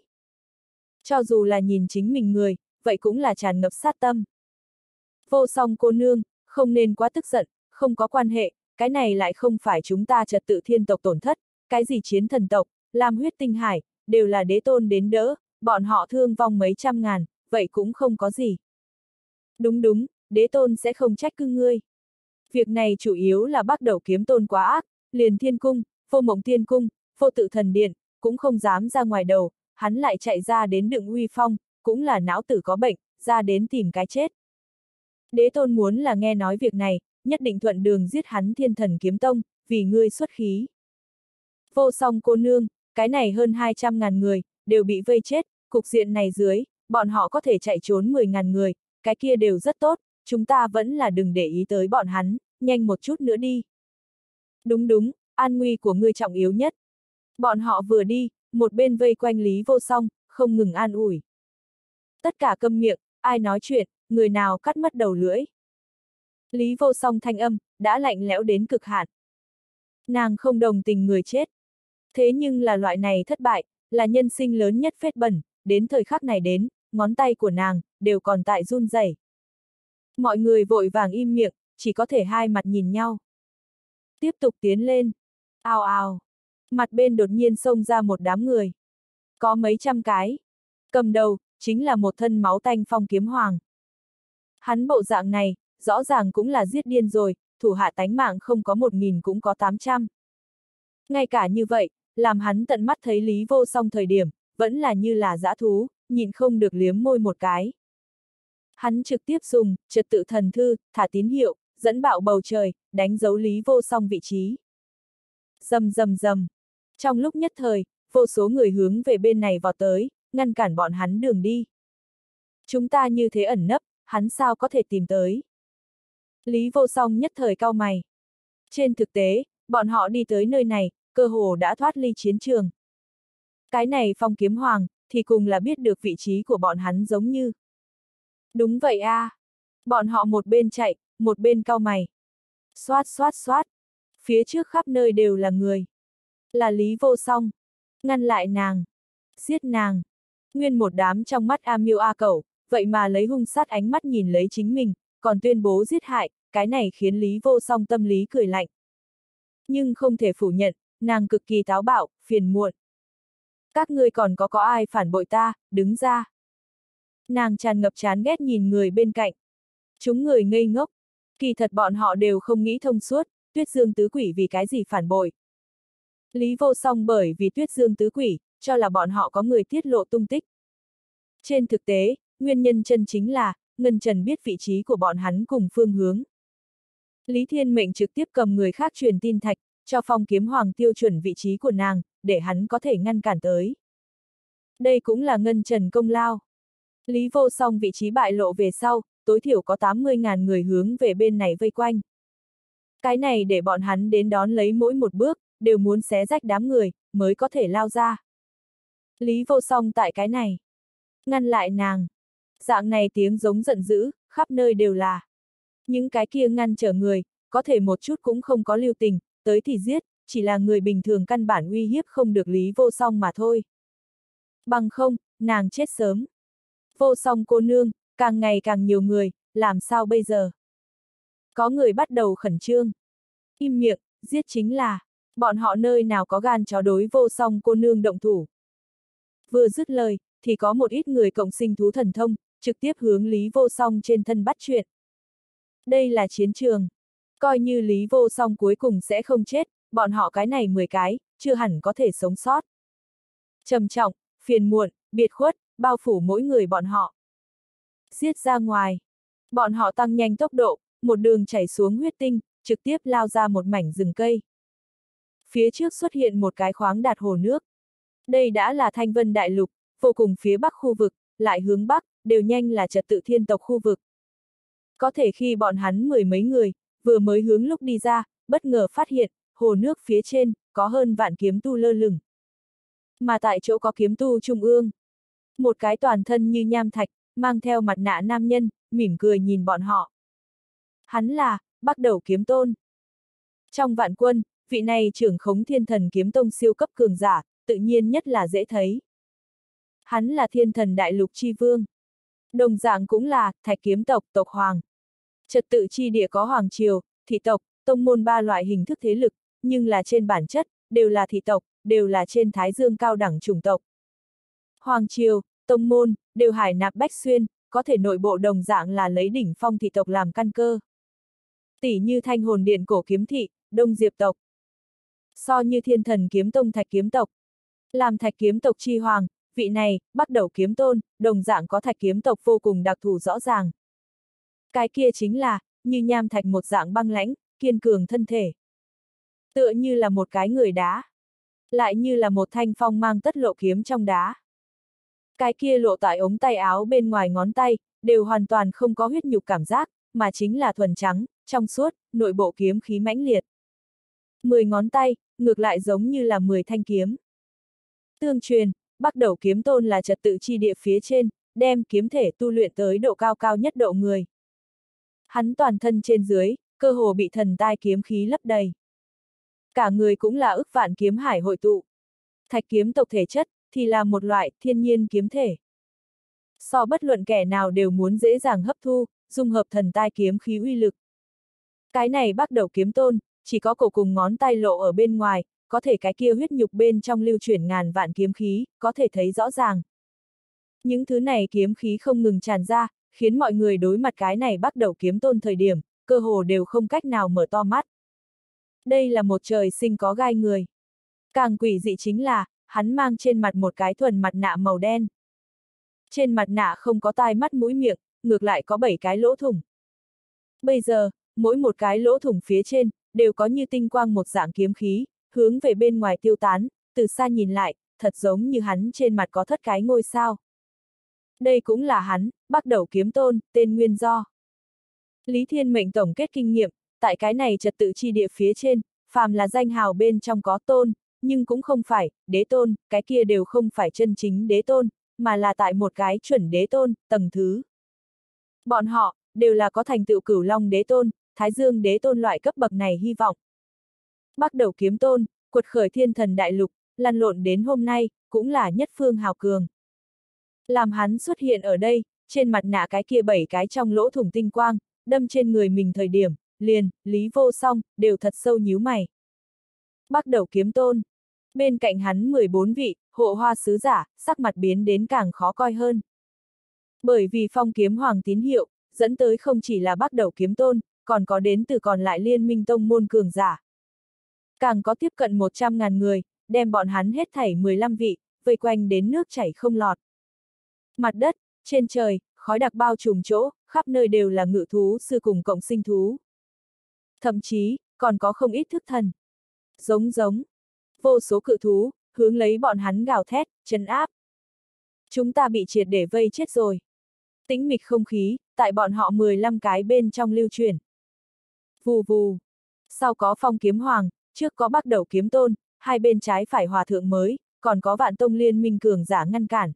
Cho dù là nhìn chính mình người, vậy cũng là tràn ngập sát tâm. Vô Song cô nương, không nên quá tức giận, không có quan hệ, cái này lại không phải chúng ta trật tự thiên tộc tổn thất, cái gì chiến thần tộc, Lam huyết tinh hải, đều là đế tôn đến đỡ, bọn họ thương vong mấy trăm ngàn, vậy cũng không có gì. Đúng, đế tôn sẽ không trách cứ ngươi. Việc này chủ yếu là bắt đầu kiếm tôn quá ác, liền thiên cung, vô mộng thiên cung, vô tự thần điện, cũng không dám ra ngoài đầu, hắn lại chạy ra đến đựng uy phong, cũng là não tử có bệnh, ra đến tìm cái chết. Đế tôn muốn là nghe nói việc này, nhất định thuận đường giết hắn Thiên Thần Kiếm Tông, vì ngươi xuất khí. Vô Song cô nương, cái này hơn 200.000 người, đều bị vây chết, cục diện này dưới, bọn họ có thể chạy trốn 10.000 người, cái kia đều rất tốt, chúng ta vẫn là đừng để ý tới bọn hắn, nhanh một chút nữa đi. Đúng, an nguy của ngươi trọng yếu nhất. Bọn họ vừa đi, một bên vây quanh Lý Vô Song, không ngừng an ủi. Tất cả câm miệng, ai nói chuyện, người nào cắt mất đầu lưỡi. Lý Vô Song thanh âm, đã lạnh lẽo đến cực hạn. Nàng không đồng tình người chết. Thế nhưng là loại này thất bại, là nhân sinh lớn nhất vết bẩn, đến thời khắc này đến, ngón tay của nàng, đều còn tại run rẩy. Mọi người vội vàng im miệng, chỉ có thể hai mặt nhìn nhau. Tiếp tục tiến lên. Ào ào. Mặt bên đột nhiên xông ra một đám người. Có mấy trăm cái. Cầm đầu, chính là một thân máu tanh Phong Kiếm Hoàng. Hắn bộ dạng này, rõ ràng cũng là giết điên rồi, thủ hạ tánh mạng không có 1.000 cũng có 800. Ngay cả như vậy, làm hắn tận mắt thấy Lý Vô Song thời điểm, vẫn là như là dã thú, nhịn không được liếm môi một cái. Hắn trực tiếp dùng trật tự thần thư, thả tín hiệu, dẫn bạo bầu trời, đánh dấu Lý Vô Song vị trí. Rầm. Trong lúc nhất thời, vô số người hướng về bên này vọt tới, ngăn cản bọn hắn đường đi. Chúng ta như thế ẩn nấp, hắn sao có thể tìm tới. Lý Vô Song nhất thời cau mày. Trên thực tế, bọn họ đi tới nơi này, cơ hồ đã thoát ly chiến trường. Cái này Phong Kiếm Hoàng, thì cùng là biết được vị trí của bọn hắn giống như. Đúng vậy a. Bọn họ một bên chạy, một bên cau mày. Xoát. Phía trước khắp nơi đều là người. Là Lý Vô Song. Ngăn lại nàng. Giết nàng. Nguyên một đám trong mắt A Miêu A Cẩu, vậy mà lấy hung sát ánh mắt nhìn lấy chính mình, còn tuyên bố giết hại, cái này khiến Lý Vô Song tâm lý cười lạnh. Nhưng không thể phủ nhận, nàng cực kỳ táo bạo, phiền muộn. Các ngươi còn có ai phản bội ta, đứng ra. Nàng tràn ngập chán ghét nhìn người bên cạnh. Chúng người ngây ngốc. Kỳ thật bọn họ đều không nghĩ thông suốt, Tuyết Dương Tứ Quỷ vì cái gì phản bội. Lý Vô Song bởi vì Tuyết Dương Tứ Quỷ, cho là bọn họ có người tiết lộ tung tích. Trên thực tế, nguyên nhân chân chính là, Ngân Trần biết vị trí của bọn hắn cùng phương hướng. Lý Thiên Mệnh trực tiếp cầm người khác truyền tin thạch, cho Phong Kiếm Hoàng tiêu chuẩn vị trí của nàng, để hắn có thể ngăn cản tới. Đây cũng là Ngân Trần công lao. Lý Vô Song vị trí bại lộ về sau, tối thiểu có 80.000 người hướng về bên này vây quanh. Cái này để bọn hắn đến đón lấy mỗi một bước, đều muốn xé rách đám người, mới có thể lao ra. Lý Vô Song tại cái này. Ngăn lại nàng. Dạng này tiếng giống giận dữ, khắp nơi đều là. Những cái kia ngăn trở người, có thể một chút cũng không có lưu tình, tới thì giết, chỉ là người bình thường căn bản uy hiếp không được Lý Vô Song mà thôi. Bằng không, nàng chết sớm. Vô Song cô nương, càng ngày càng nhiều người, làm sao bây giờ? Có người bắt đầu khẩn trương. Im miệng, giết chính là, bọn họ nơi nào có gan chó đối Vô Song cô nương động thủ. Vừa dứt lời, thì có một ít người cộng sinh thú thần thông, trực tiếp hướng Lý Vô Song trên thân bắt chuyện. Đây là chiến trường. Coi như Lý Vô Song cuối cùng sẽ không chết, bọn họ cái này 10 cái, chưa hẳn có thể sống sót. Trầm trọng, phiền muộn, biệt khuất, bao phủ mỗi người bọn họ. Giết ra ngoài. Bọn họ tăng nhanh tốc độ, một đường chảy xuống huyết tinh, trực tiếp lao ra một mảnh rừng cây. Phía trước xuất hiện một cái khoáng đạt hồ nước. Đây đã là Thanh Vân Đại Lục, vô cùng phía bắc khu vực, lại hướng bắc, đều nhanh là trật tự thiên tộc khu vực. Có thể khi bọn hắn mười mấy người, vừa mới hướng lúc đi ra, bất ngờ phát hiện, hồ nước phía trên, có hơn vạn kiếm tu lơ lửng. Mà tại chỗ có kiếm tu trung ương. Một cái toàn thân như nham thạch, mang theo mặt nạ nam nhân, mỉm cười nhìn bọn họ. Hắn là, Bắc Đầu Kiếm Tôn. Trong vạn quân, vị này trưởng khống Thiên Thần Kiếm Tông siêu cấp cường giả, tự nhiên nhất là dễ thấy. Hắn là Thiên Thần Đại Lục Chi Vương. Đồng dạng cũng là, Thạch Kiếm tộc, tộc hoàng. Trật tự chi địa có hoàng triều, thị tộc, tông môn ba loại hình thức thế lực, nhưng là trên bản chất, đều là thị tộc, đều là trên thái dương cao đẳng chủng tộc. Hoàng triều, tông môn, đều hải nạp bách xuyên, có thể nội bộ đồng dạng là lấy đỉnh phong thị tộc làm căn cơ. Tỷ như Thanh Hồn Điện cổ kiếm thị, Đông Diệp tộc. So như Thiên Thần Kiếm Tông Thạch Kiếm tộc. Làm Thạch Kiếm tộc chi hoàng, vị này, Bắc Đầu Kiếm Tôn, đồng dạng có Thạch Kiếm tộc vô cùng đặc thù rõ ràng. Cái kia chính là, như nham thạch một dạng băng lãnh, kiên cường thân thể. Tựa như là một cái người đá. Lại như là một thanh phong mang tất lộ kiếm trong đá. Cái kia lộ tại ống tay áo bên ngoài ngón tay, đều hoàn toàn không có huyết nhục cảm giác, mà chính là thuần trắng, trong suốt, nội bộ kiếm khí mãnh liệt. 10 ngón tay, ngược lại giống như là 10 thanh kiếm. Tương truyền, Bắc Đầu Kiếm Tôn là trật tự chi địa phía trên, đem kiếm thể tu luyện tới độ cao cao nhất độ người. Hắn toàn thân trên dưới, cơ hồ bị thần tai kiếm khí lấp đầy. Cả người cũng là ức vạn kiếm hải hội tụ. Thạch kiếm tộc thể chất, thì là một loại thiên nhiên kiếm thể. So bất luận kẻ nào đều muốn dễ dàng hấp thu, dung hợp thần tai kiếm khí uy lực. Cái này Bắc Đầu Kiếm Tôn, chỉ có cổ cùng ngón tay lộ ở bên ngoài, có thể cái kia huyết nhục bên trong lưu chuyển ngàn vạn kiếm khí, có thể thấy rõ ràng. Những thứ này kiếm khí không ngừng tràn ra, khiến mọi người đối mặt cái này Bắc Đầu Kiếm Tôn thời điểm, cơ hồ đều không cách nào mở to mắt. Đây là một trời sinh có gai người. Càng quỷ dị chính là, hắn mang trên mặt một cái thuần mặt nạ màu đen. Trên mặt nạ không có tai mắt mũi miệng, ngược lại có 7 cái lỗ thủng. Bây giờ, mỗi một cái lỗ thủng phía trên, đều có như tinh quang một dạng kiếm khí, hướng về bên ngoài tiêu tán, từ xa nhìn lại, thật giống như hắn trên mặt có thất cái ngôi sao. Đây cũng là hắn, Bắc Đầu Kiếm Tôn, tên nguyên do. Lý Thiên Mệnh tổng kết kinh nghiệm, tại cái này trật tự chi địa phía trên, phàm là danh hào bên trong có tôn, nhưng cũng không phải, đế tôn, cái kia đều không phải chân chính đế tôn, mà là tại một cái chuẩn đế tôn, tầng thứ. Bọn họ, đều là có thành tựu Cửu Long đế tôn, Thái Dương đế tôn loại cấp bậc này hy vọng. Bắc Đầu Kiếm Tôn, quật khởi Thiên Thần Đại Lục, lăn lộn đến hôm nay, cũng là nhất phương hào cường. Làm hắn xuất hiện ở đây, trên mặt nạ cái kia 7 cái trong lỗ thủng tinh quang, đâm trên người mình thời điểm, liền, Lý Vô Song, đều thật sâu nhíu mày. Bắc Đầu Kiếm Tôn. Bên cạnh hắn 14 vị, hộ hoa sứ giả, sắc mặt biến đến càng khó coi hơn. Bởi vì phong kiếm hoàng tín hiệu, dẫn tới không chỉ là Bắc Đầu Kiếm Tôn, còn có đến từ còn lại liên minh tông môn cường giả. Càng có tiếp cận 100.000 người, đem bọn hắn hết thảy 15 vị, vây quanh đến nước chảy không lọt. Mặt đất, trên trời, khói đặc bao trùm chỗ, khắp nơi đều là ngự thú sư cùng cộng sinh thú. Thậm chí, còn có không ít thức thần. Giống. Vô số cự thú, hướng lấy bọn hắn gào thét, trấn áp. Chúng ta bị triệt để vây chết rồi. Tĩnh mịch không khí, tại bọn họ 15 cái bên trong lưu truyền. Vù vù. sau có Phong Kiếm Hoàng, trước có Bắc Đầu Kiếm Tôn, hai bên trái phải hòa thượng mới, còn có Vạn Tông liên minh cường giả ngăn cản.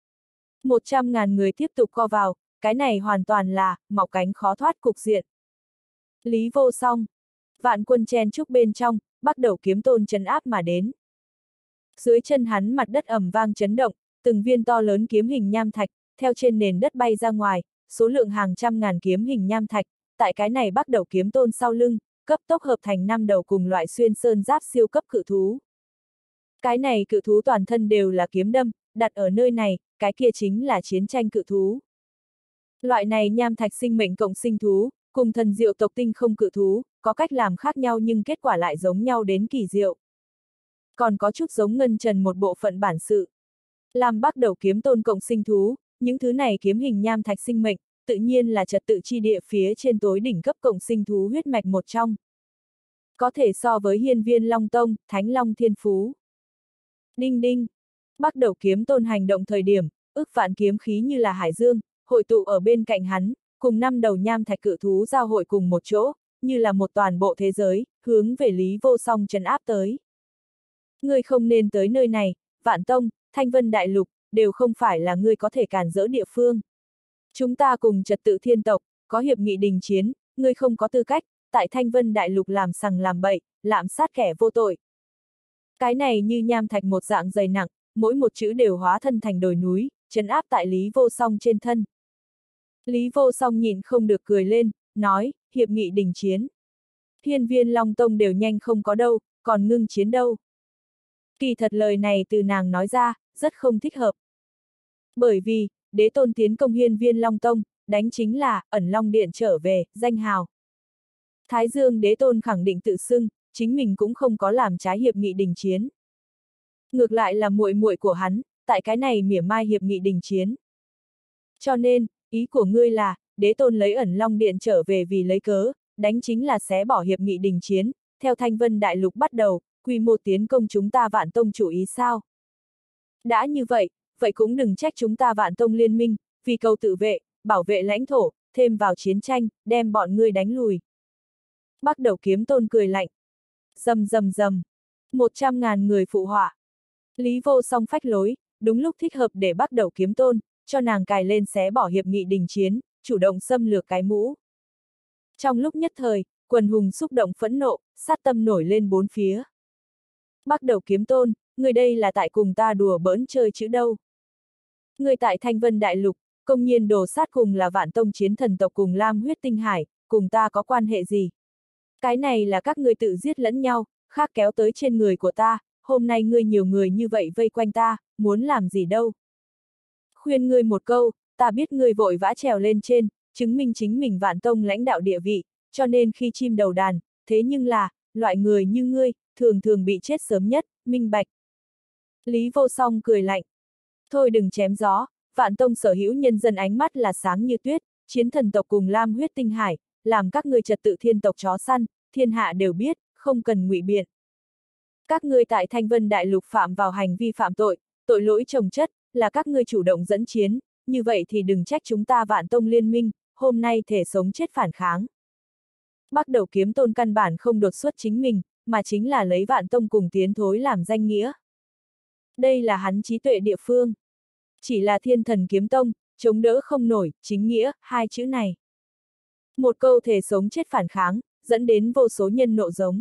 100.000 người tiếp tục co vào, cái này hoàn toàn là mọc cánh khó thoát cục diện. Lý Vô Song, vạn quân chen chúc bên trong, Bắc Đầu Kiếm Tôn trấn áp mà đến. Dưới chân hắn mặt đất ầm vang chấn động, từng viên to lớn kiếm hình nham thạch, theo trên nền đất bay ra ngoài, số lượng hàng trăm ngàn kiếm hình nham thạch, tại cái này Bắc Đầu Kiếm Tôn sau lưng, cấp tốc hợp thành 5 đầu cùng loại xuyên sơn giáp siêu cấp cự thú. Cái này cự thú toàn thân đều là kiếm đâm, đặt ở nơi này, cái kia chính là chiến tranh cự thú. Loại này nham thạch sinh mệnh cộng sinh thú, cùng thần diệu tộc tinh không cự thú, có cách làm khác nhau nhưng kết quả lại giống nhau đến kỳ diệu. Còn có chút giống Ngân Trần một bộ phận bản sự. Làm Bắc Đầu Kiếm Tôn cộng sinh thú, những thứ này kiếm hình nham thạch sinh mệnh, tự nhiên là trật tự chi địa phía trên tối đỉnh cấp cộng sinh thú huyết mạch một trong. Có thể so với Hiên Viên Long Tông, Thánh Long Thiên Phú. Đinh đinh, Bắc Đầu Kiếm Tôn hành động thời điểm, ức vạn kiếm khí như là hải dương, hội tụ ở bên cạnh hắn, cùng 5 đầu nham thạch cự thú giao hội cùng một chỗ, như là một toàn bộ thế giới, hướng về Lý Vô Song trấn áp tới. Ngươi không nên tới nơi này, Vạn Tông, Thanh Vân Đại Lục, đều không phải là ngươi có thể cản rỡ địa phương. Chúng ta cùng trật tự thiên tộc, có hiệp nghị đình chiến, ngươi không có tư cách, tại Thanh Vân Đại Lục làm sằng làm bậy, lạm sát kẻ vô tội. Cái này như nham thạch một dạng dày nặng, mỗi một chữ đều hóa thân thành đồi núi, trấn áp tại Lý Vô Song trên thân. Lý Vô Song nhìn không được cười lên, nói, hiệp nghị đình chiến. Hiên Viên Long Tông đều nhanh không có đâu, còn ngưng chiến đâu. Kỳ thật lời này từ nàng nói ra, rất không thích hợp. Bởi vì, đế tôn tiến công Hiên Viên Long Tông, đánh chính là, ẩn Long Điện trở về, danh hào. Thái Dương đế tôn khẳng định tự xưng, chính mình cũng không có làm trái hiệp nghị đình chiến. Ngược lại là muội muội của hắn, tại cái này mỉa mai hiệp nghị đình chiến. Cho nên, ý của ngươi là, đế tôn lấy ẩn Long Điện trở về vì lấy cớ, đánh chính là xé bỏ hiệp nghị đình chiến, theo Thanh Vân Đại Lục bắt đầu, quy mô tiến công chúng ta Vạn Tông chủ ý sao? Đã như vậy, vậy cũng đừng trách chúng ta Vạn Tông liên minh, vì cầu tự vệ, bảo vệ lãnh thổ, thêm vào chiến tranh, đem bọn ngươi đánh lùi. Bắc Đầu Kiếm Tôn cười lạnh. Rầm rầm rầm, 100.000 người phụ họa. Lý Vô Song phách lối, đúng lúc thích hợp để Bắc Đầu Kiếm Tôn, cho nàng cài lên xé bỏ hiệp nghị đình chiến, chủ động xâm lược cái mũ. Trong lúc nhất thời, quần hùng xúc động phẫn nộ, sát tâm nổi lên bốn phía. Bắc Đầu Kiếm Tôn, người đây là tại cùng ta đùa bỡn chơi chữ đâu. Người tại Thanh Vân Đại Lục, công nhiên đồ sát cùng là Vạn Tông chiến thần tộc cùng Lam Huyết Tinh Hải, cùng ta có quan hệ gì? Cái này là các ngươi tự giết lẫn nhau, khác kéo tới trên người của ta, hôm nay ngươi nhiều người như vậy vây quanh ta, muốn làm gì đâu. Khuyên ngươi một câu, ta biết ngươi vội vã trèo lên trên, chứng minh chính mình Vạn Tông lãnh đạo địa vị, cho nên khi chim đầu đàn, thế nhưng là, loại người như ngươi, thường thường bị chết sớm nhất, minh bạch. Lý Vô Song cười lạnh. Thôi đừng chém gió, Vạn Tông sở hữu nhân dân ánh mắt là sáng như tuyết, chiến thần tộc cùng Lam Huyết Tinh Hải, làm các ngươi trật tự thiên tộc chó săn, thiên hạ đều biết, không cần ngụy biện. Các ngươi tại Thanh Vân Đại Lục phạm vào hành vi phạm tội, tội lỗi chồng chất, là các ngươi chủ động dẫn chiến, như vậy thì đừng trách chúng ta Vạn Tông liên minh, hôm nay thể sống chết phản kháng. Bắc Đầu Kiếm Tôn căn bản không đột xuất chính mình, mà chính là lấy Vạn Tông cùng tiến thối làm danh nghĩa. Đây là hắn trí tuệ địa phương. Chỉ là Thiên Thần Kiếm Tông, chống đỡ không nổi, chính nghĩa, hai chữ này. Một câu thể sống chết phản kháng, dẫn đến vô số nhân nộ giống.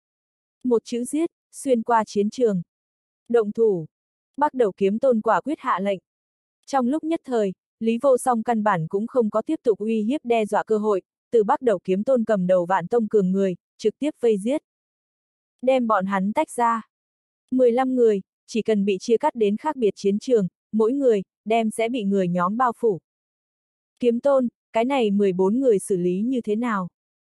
Một chữ giết, xuyên qua chiến trường. Động thủ. Bắc Đầu Kiếm Tôn quả quyết hạ lệnh. Trong lúc nhất thời, Lý Vô Song căn bản cũng không có tiếp tục uy hiếp đe dọa cơ hội, từ Bắc Đầu Kiếm Tôn cầm đầu Vạn Tông cường người, trực tiếp vây giết. Đem bọn hắn tách ra. 15 người, chỉ cần bị chia cắt đến khác biệt chiến trường, mỗi người, đem sẽ bị người nhóm bao phủ. Kiếm Tôn, cái này 14 người xử lý như thế nào?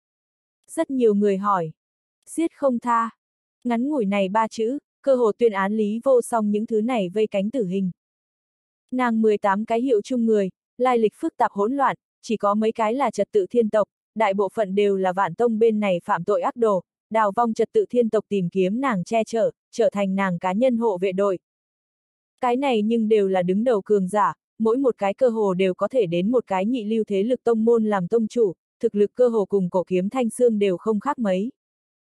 Rất nhiều người hỏi. Giết không tha. Ngắn ngủi này 3 chữ, cơ hồ tuyên án Lý Vô Song những thứ này vây cánh tử hình. Nàng 18 cái hiệu chung người, lai lịch phức tạp hỗn loạn, chỉ có mấy cái là trật tự thiên tộc, đại bộ phận đều là Vạn Tông bên này phạm tội ác đồ, đào vong trật tự thiên tộc tìm kiếm nàng che chở, trở thành nàng cá nhân hộ vệ đội. Cái này nhưng đều là đứng đầu cường giả, mỗi một cái cơ hồ đều có thể đến một cái nhị lưu thế lực tông môn làm tông chủ, thực lực cơ hồ cùng Cổ Kiếm Thanh Xương đều không khác mấy.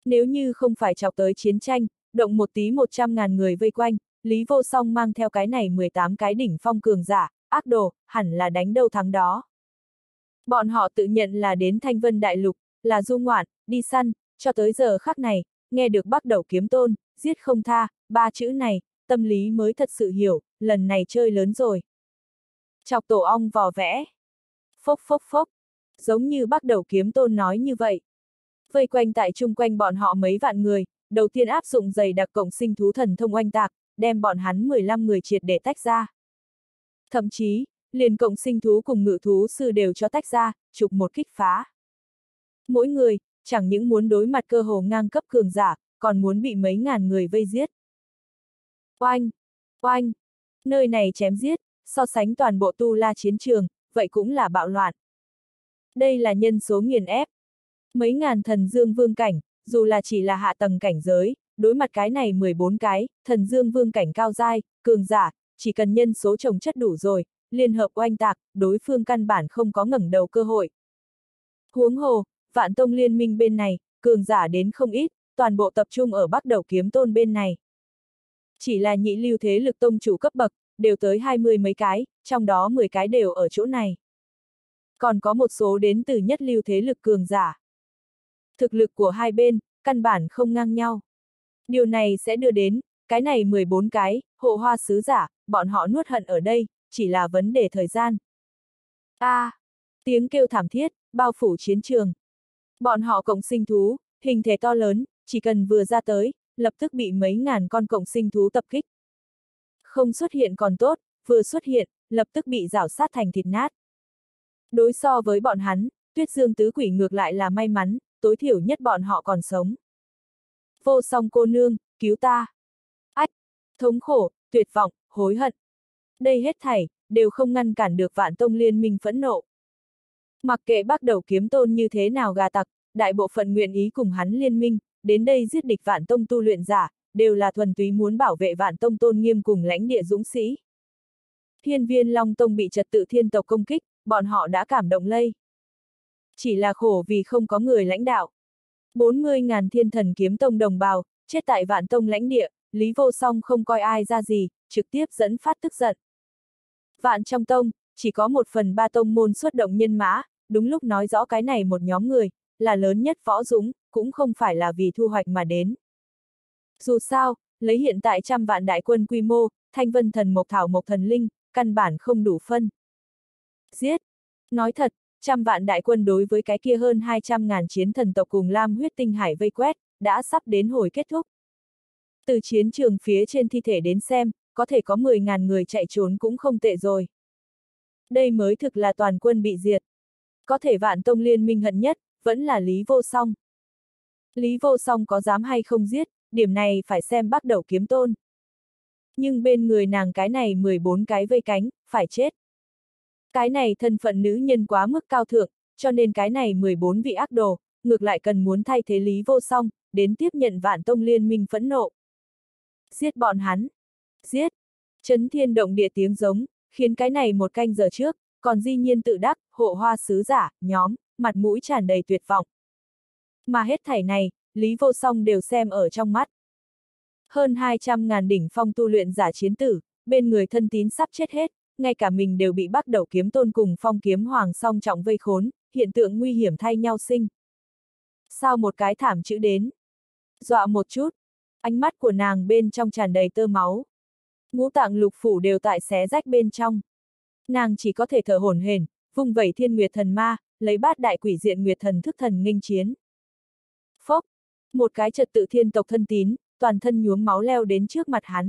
Nếu như không phải chọc tới chiến tranh, động một tí 100.000 người vây quanh, Lý Vô Song mang theo cái này 18 cái đỉnh phong cường giả, ác đồ, hẳn là đánh đâu thắng đó. Bọn họ tự nhận là đến Thanh Vân Đại Lục, là du ngoạn, đi săn, cho tới giờ khắc này, nghe được Bắc Đẩu Kiếm Tôn, giết không tha, ba chữ này, tâm lý mới thật sự hiểu, lần này chơi lớn rồi. Chọc tổ ong vò vẽ. Phốc phốc phốc, giống như Bắc Đẩu Kiếm Tôn nói như vậy. Vây quanh tại chung quanh bọn họ mấy vạn người, đầu tiên áp dụng dày đặc cộng sinh thú thần thông oanh tạc, đem bọn hắn 15 người triệt để tách ra. Thậm chí, liền cộng sinh thú cùng ngự thú sư đều cho tách ra, chụp một kích phá. Mỗi người, chẳng những muốn đối mặt cơ hồ ngang cấp cường giả, còn muốn bị mấy ngàn người vây giết. Oanh! Oanh! Nơi này chém giết, so sánh toàn bộ tu la chiến trường, vậy cũng là bạo loạn. Đây là nhân số nghiền ép. Mấy ngàn thần dương vương cảnh, dù là chỉ là hạ tầng cảnh giới, đối mặt cái này 14 cái, thần dương vương cảnh cao giai, cường giả, chỉ cần nhân số chồng chất đủ rồi, liên hợp oanh tạc, đối phương căn bản không có ngẩng đầu cơ hội. Huống hồ, Vạn Tông liên minh bên này, cường giả đến không ít, toàn bộ tập trung ở Bắc Đẩu Kiếm Tôn bên này. Chỉ là nhị lưu thế lực tông chủ cấp bậc, đều tới 20 mấy cái, trong đó 10 cái đều ở chỗ này. Còn có một số đến từ nhất lưu thế lực cường giả. Thực lực của hai bên, căn bản không ngang nhau. Điều này sẽ đưa đến, cái này 14 cái, hộ hoa sứ giả, bọn họ nuốt hận ở đây, chỉ là vấn đề thời gian. Tiếng kêu thảm thiết, bao phủ chiến trường. Bọn họ cộng sinh thú, hình thể to lớn, chỉ cần vừa ra tới, lập tức bị mấy ngàn con cộng sinh thú tập kích. Không xuất hiện còn tốt, vừa xuất hiện, lập tức bị rảo sát thành thịt nát. Đối so với bọn hắn, Tuyết Dương tứ quỷ ngược lại là may mắn, tối thiểu nhất bọn họ còn sống. Vô Song cô nương, cứu ta! Ách! Thống khổ, tuyệt vọng, hối hận. Đây hết thảy, đều không ngăn cản được Vạn Tông liên minh phẫn nộ. Mặc kệ Bắc Đẩu Kiếm Tôn như thế nào gà tặc, đại bộ phận nguyện ý cùng hắn liên minh, đến đây giết địch Vạn Tông tu luyện giả, đều là thuần túy muốn bảo vệ Vạn Tông tôn nghiêm cùng lãnh địa dũng sĩ. Hiên Viên Long Tông bị trật tự thiên tộc công kích, bọn họ đã cảm động lây. Chỉ là khổ vì không có người lãnh đạo. 40.000 thiên thần kiếm tông đồng bào, chết tại Vạn Tông lãnh địa, Lý Vô Song không coi ai ra gì, trực tiếp dẫn phát tức giận. Vạn trong tông, chỉ có 1/3 tông môn xuất động nhân mã, đúng lúc nói rõ cái này một nhóm người, là lớn nhất võ dũng, cũng không phải là vì thu hoạch mà đến. Dù sao, lấy hiện tại 100 vạn đại quân quy mô, Thanh Vân thần mộc thảo mộc thần linh, căn bản không đủ phân. Giết! Nói thật, 100 vạn đại quân đối với cái kia hơn 200.000 chiến thần tộc cùng Lam huyết tinh hải vây quét, đã sắp đến hồi kết thúc. Từ chiến trường phía trên thi thể đến xem, có thể có 10.000 người chạy trốn cũng không tệ rồi. Đây mới thực là toàn quân bị diệt. Có thể Vạn Tông liên minh hận nhất, vẫn là Lý Vô Song. Lý Vô Song có dám hay không giết, điểm này phải xem Bắc Đẩu Kiếm Tôn. Nhưng bên người nàng cái này 14 cái vây cánh, phải chết. Cái này thân phận nữ nhân quá mức cao thượng, cho nên cái này 14 vị ác đồ, ngược lại cần muốn thay thế Lý Vô Song, đến tiếp nhận Vạn Tông liên minh phẫn nộ. Giết bọn hắn! Giết! Chấn thiên động địa tiếng giống, khiến cái này một canh giờ trước, còn di nhiên tự đắc, hộ hoa sứ giả, nhóm, mặt mũi tràn đầy tuyệt vọng. Mà hết thảy này, Lý Vô Song đều xem ở trong mắt. Hơn 200.000 đỉnh phong tu luyện giả chiến tử, bên người thân tín sắp chết hết, ngay cả mình đều bị Bắc Đẩu Kiếm Tôn cùng Phong Kiếm Hoàng song trọng vây khốn, hiện tượng nguy hiểm thay nhau sinh. Sao một cái thảm chữ đến? Dọa một chút, ánh mắt của nàng bên trong tràn đầy tơ máu. Ngũ tạng lục phủ đều tại xé rách bên trong. Nàng chỉ có thể thở hổn hển, vung vẩy Thiên Nguyệt Thần Ma, lấy bát đại quỷ diện Nguyệt Thần thức thần nghênh chiến. Phốc, một cái trật tự thiên tộc thân tín, toàn thân nhuốm máu leo đến trước mặt hắn.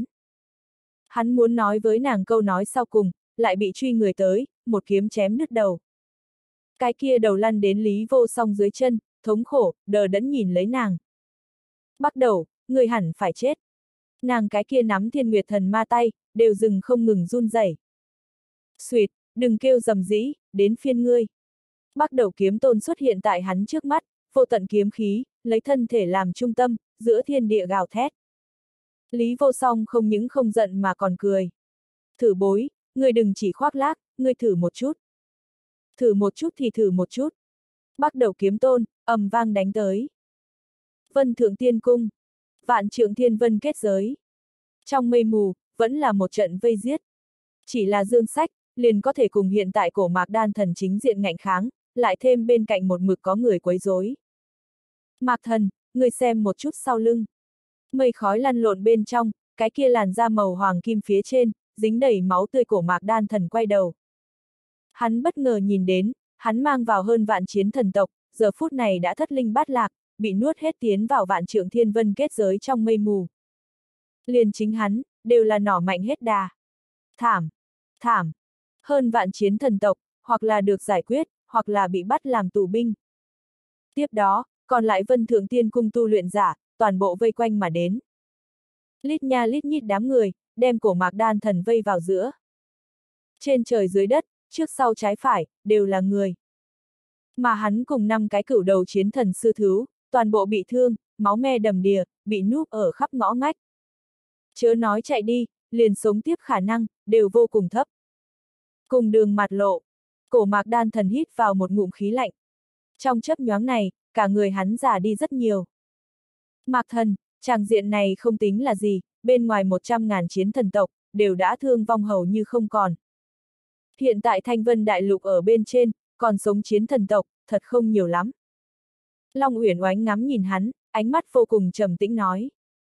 Hắn muốn nói với nàng câu nói sau cùng, lại bị truy người tới, một kiếm chém đứt đầu. Cái kia đầu lăn đến Lý Vô Song dưới chân, thống khổ, đờ đẫn nhìn lấy nàng. Bắt đầu, người hẳn phải chết. Nàng cái kia nắm Thiên Nguyệt Thần Ma tay, đều dừng không ngừng run rẩy. Xuyệt, đừng kêu rầm rĩ, đến phiên ngươi. Bắc Đẩu Kiếm Tôn xuất hiện tại hắn trước mắt, vô tận kiếm khí, lấy thân thể làm trung tâm, giữa thiên địa gào thét. Lý Vô Song không những không giận mà còn cười. Thử bối, ngươi đừng chỉ khoác lác, ngươi thử một chút. Thử một chút thì thử một chút. Bắc Đẩu Kiếm Tôn, ầm vang đánh tới. Vân Thượng Tiên Cung. Vạn Trượng Thiên Vân kết giới. Trong mây mù, vẫn là một trận vây giết. Chỉ là Dương Sách, liền có thể cùng hiện tại Cổ Mạc Đan Thần chính diện ngạnh kháng, lại thêm bên cạnh một mực có người quấy rối. Mạc Thần, người xem một chút sau lưng. Mây khói lăn lộn bên trong, cái kia làn da màu hoàng kim phía trên, dính đầy máu tươi Cổ Mạc Đan Thần quay đầu. Hắn bất ngờ nhìn đến, hắn mang vào hơn vạn chiến thần tộc, giờ phút này đã thất linh bát lạc, bị nuốt hết tiến vào Vạn Trượng Thiên Vân kết giới trong mây mù. Liền chính hắn, đều là nỏ mạnh hết đà. Thảm! Thảm! Hơn vạn chiến thần tộc, hoặc là được giải quyết, hoặc là bị bắt làm tù binh. Tiếp đó, còn lại Vân Thượng Tiên Cung tu luyện giả, toàn bộ vây quanh mà đến. Lít nha lít nhít đám người, đem Cổ Mạc Đan Thần vây vào giữa. Trên trời dưới đất, trước sau trái phải, đều là người. Mà hắn cùng 5 cái cửu đầu chiến thần sư thứu, toàn bộ bị thương, máu me đầm đìa, bị núp ở khắp ngõ ngách. Chớ nói chạy đi, liền sống tiếp khả năng, đều vô cùng thấp. Cùng đường mặt lộ, Cổ Mạc Đan Thần hít vào một ngụm khí lạnh. Trong chớp nhoáng này, cả người hắn già đi rất nhiều. Mạc Thần, tràng diện này không tính là gì, bên ngoài 100.000 chiến thần tộc, đều đã thương vong hầu như không còn. Hiện tại Thanh Vân Đại Lục ở bên trên, còn sống chiến thần tộc, thật không nhiều lắm. Long Uyển Oánh ngắm nhìn hắn, ánh mắt vô cùng trầm tĩnh nói.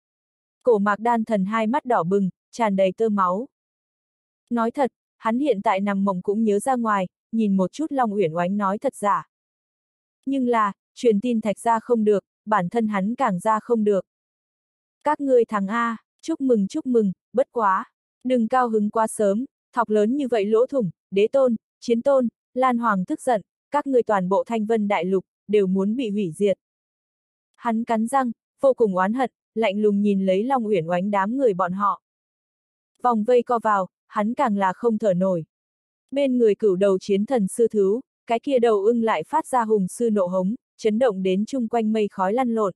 Cổ Mạc Đan Thần hai mắt đỏ bừng, tràn đầy tơ máu. Nói thật, hắn hiện tại nằm mộng cũng nhớ ra ngoài, nhìn một chút Long Uyển Oánh nói thật giả. Nhưng là, truyền tin Thạch ra không được, bản thân hắn càng ra không được. Các ngươi thắng A, chúc mừng, bất quá. Đừng cao hứng quá sớm, thọc lớn như vậy lỗ thủng, Đế Tôn, Chiến Tôn, Lan Hoàng tức giận, các ngươi toàn bộ Thanh Vân Đại Lục, đều muốn bị hủy diệt. Hắn cắn răng, vô cùng oán hận, lạnh lùng nhìn lấy Long Uyển Oánh đám người bọn họ. Vòng vây co vào, hắn càng là không thở nổi. Bên người cửu đầu chiến thần sư thứu, cái kia đầu ưng lại phát ra hùng sư nộ hống, chấn động đến chung quanh mây khói lăn lộn.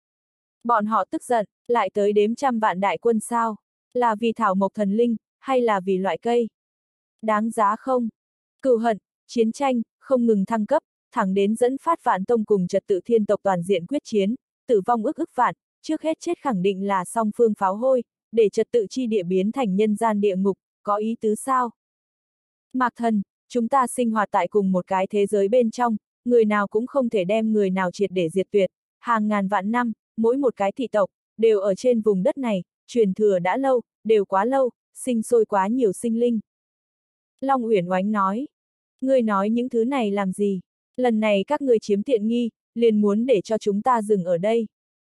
Bọn họ tức giận, lại tới đếm trăm vạn đại quân sao? Là vì thảo mộc thần linh, hay là vì loại cây? Đáng giá không? Cừu hận, chiến tranh, không ngừng thăng cấp, thẳng đến dẫn phát Vạn Tông cùng Trật Tự Thiên tộc toàn diện quyết chiến, tử vong ức vạn, trước hết chết khẳng định là song phương pháo hôi, để trật tự chi địa biến thành nhân gian địa ngục, có ý tứ sao? Mạc Thần, chúng ta sinh hoạt tại cùng một cái thế giới bên trong, người nào cũng không thể đem người nào triệt để diệt tuyệt, hàng ngàn vạn năm, mỗi một cái thị tộc, đều ở trên vùng đất này, truyền thừa đã lâu, đều quá lâu, sinh sôi quá nhiều sinh linh. Long Uyển Oánh nói, ngươi nói những thứ này làm gì? Lần này các ngươi chiếm tiện nghi, liền muốn để cho chúng ta dừng ở đây.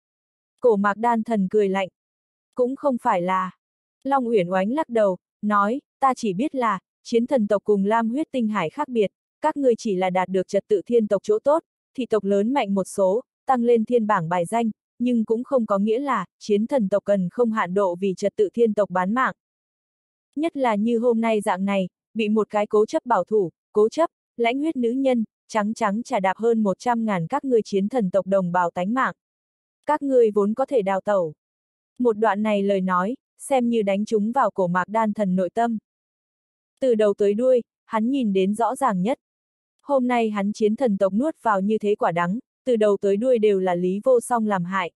Cổ Mạc Đan Thần cười lạnh. Cũng không phải là. Long Uyển Oánh lắc đầu, nói, ta chỉ biết là, chiến thần tộc cùng Lam huyết tinh hải khác biệt, các ngươi chỉ là đạt được trật tự thiên tộc chỗ tốt, thị tộc lớn mạnh một số, tăng lên thiên bảng bài danh, nhưng cũng không có nghĩa là, chiến thần tộc cần không hạn độ vì trật tự thiên tộc bán mạng. Nhất là như hôm nay dạng này, bị một cái cố chấp bảo thủ, cố chấp, lãnh huyết nữ nhân, trắng trà đạp hơn 100.000 các ngươi chiến thần tộc đồng bào tánh mạng. Các ngươi vốn có thể đào tẩu. Một đoạn này lời nói, xem như đánh trúng vào Cổ Mạc Đan Thần nội tâm. Từ đầu tới đuôi, hắn nhìn đến rõ ràng nhất. Hôm nay hắn chiến thần tộc nuốt vào như thế quả đắng, từ đầu tới đuôi đều là Lý Vô Song làm hại.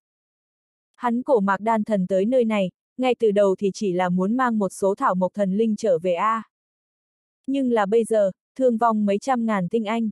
Hắn Cổ Mạc Đan Thần tới nơi này, ngay từ đầu thì chỉ là muốn mang một số thảo mộc thần linh trở về a. Nhưng là bây giờ, thương vong mấy trăm ngàn tinh anh.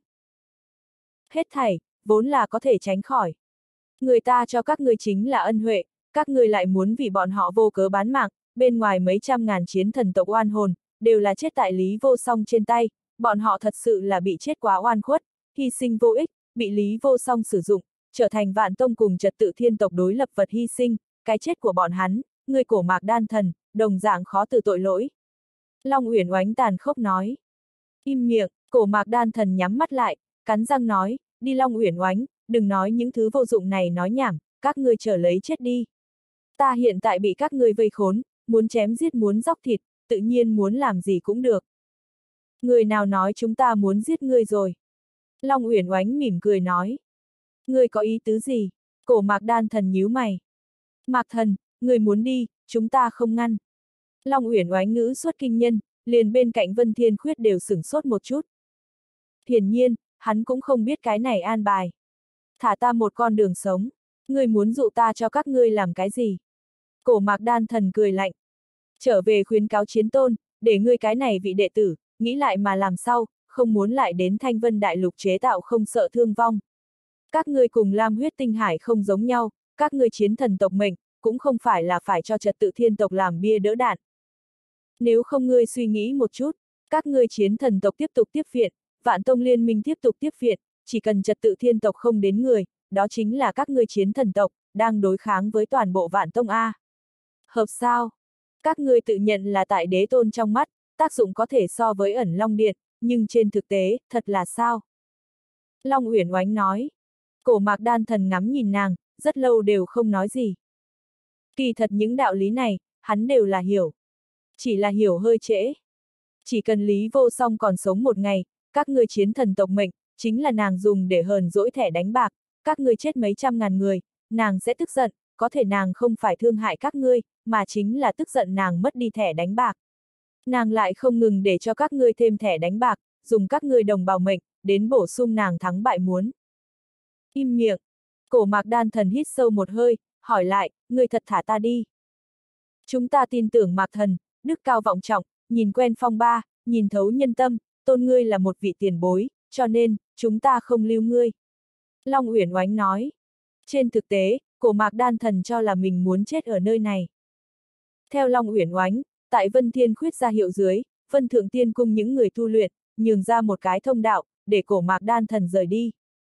Hết thảy, vốn là có thể tránh khỏi. Người ta cho các ngươi chính là ân huệ, các ngươi lại muốn vì bọn họ vô cớ bán mạng, bên ngoài mấy trăm ngàn chiến thần tộc oan hồn, đều là chết tại Lý Vô Song trên tay, bọn họ thật sự là bị chết quá oan khuất, hy sinh vô ích, bị Lý Vô Song sử dụng, trở thành Vạn Tông cùng Trật Tự Thiên tộc đối lập vật hy sinh, cái chết của bọn hắn, người Cổ Mạc Đan Thần, đồng dạng khó từ tội lỗi. Long Uyển Oánh tàn khốc nói. Im miệng, Cổ Mạc Đan Thần nhắm mắt lại, cắn răng nói, đi Long Uyển Oánh, đừng nói những thứ vô dụng này nói nhảm, các ngươi trở lấy chết đi. Ta hiện tại bị các ngươi vây khốn, muốn chém giết muốn dóc thịt, tự nhiên muốn làm gì cũng được. Người nào nói chúng ta muốn giết ngươi rồi? Long Uyển Oánh mỉm cười nói. Ngươi có ý tứ gì? Cổ Mạc Đan Thần nhíu mày. Mạc Thần, ngươi muốn đi, chúng ta không ngăn. Long Uyển Oánh ngữ xuất kinh nhân, liền bên cạnh Vân Thiên Khuyết đều sửng sốt một chút. Hiển nhiên, hắn cũng không biết cái này an bài. Thả ta một con đường sống. Ngươi muốn dụ ta cho các ngươi làm cái gì? Cổ Mạc Đan Thần cười lạnh. Trở về khuyến cáo Chiến Tôn, để ngươi cái này vị đệ tử, nghĩ lại mà làm sao, không muốn lại đến Thanh Vân Đại Lục chế tạo không sợ thương vong. Các ngươi cùng Lam Huyết Tinh Hải không giống nhau, các ngươi chiến thần tộc mệnh, cũng không phải là phải cho trật tự thiên tộc làm bia đỡ đạn. Nếu không ngươi suy nghĩ một chút, các ngươi chiến thần tộc tiếp tục tiếp viện, Vạn Tông Liên minh tiếp tục tiếp viện, chỉ cần trật tự thiên tộc không đến người, đó chính là các ngươi chiến thần tộc, đang đối kháng với toàn bộ Vạn Tông A. Hợp sao? Các ngươi tự nhận là tại đế tôn trong mắt, tác dụng có thể so với ẩn Long Điện, nhưng trên thực tế, thật là sao? Long Uyển Oánh nói. Cổ Mạc Đan Thần ngắm nhìn nàng, rất lâu đều không nói gì. Kỳ thật những đạo lý này, hắn đều là hiểu. Chỉ là hiểu hơi trễ. Chỉ cần Lý Vô Song còn sống một ngày, các ngươi chiến thần tộc mệnh, chính là nàng dùng để hờn dỗi thẻ đánh bạc, các ngươi chết mấy trăm ngàn người, nàng sẽ tức giận, có thể nàng không phải thương hại các ngươi, mà chính là tức giận nàng mất đi thẻ đánh bạc. Nàng lại không ngừng để cho các ngươi thêm thẻ đánh bạc, dùng các ngươi đồng bào mệnh, đến bổ sung nàng thắng bại muốn. Im miệng. Cổ Mạc Đan Thần hít sâu một hơi, hỏi lại, ngươi thật thả ta đi. Chúng ta tin tưởng Mạc Thần, đức cao vọng trọng, nhìn quen phong ba, nhìn thấu nhân tâm, tôn ngươi là một vị tiền bối, cho nên, chúng ta không lưu ngươi. Long Uyển Oánh nói. Trên thực tế, Cổ Mạc Đan Thần cho là mình muốn chết ở nơi này. Theo Long Uyển Oánh, tại Vân Thiên Khuyết ra hiệu dưới, Vân Thượng Tiên Cung những người tu luyện, nhường ra một cái thông đạo, để Cổ Mạc Đan Thần rời đi.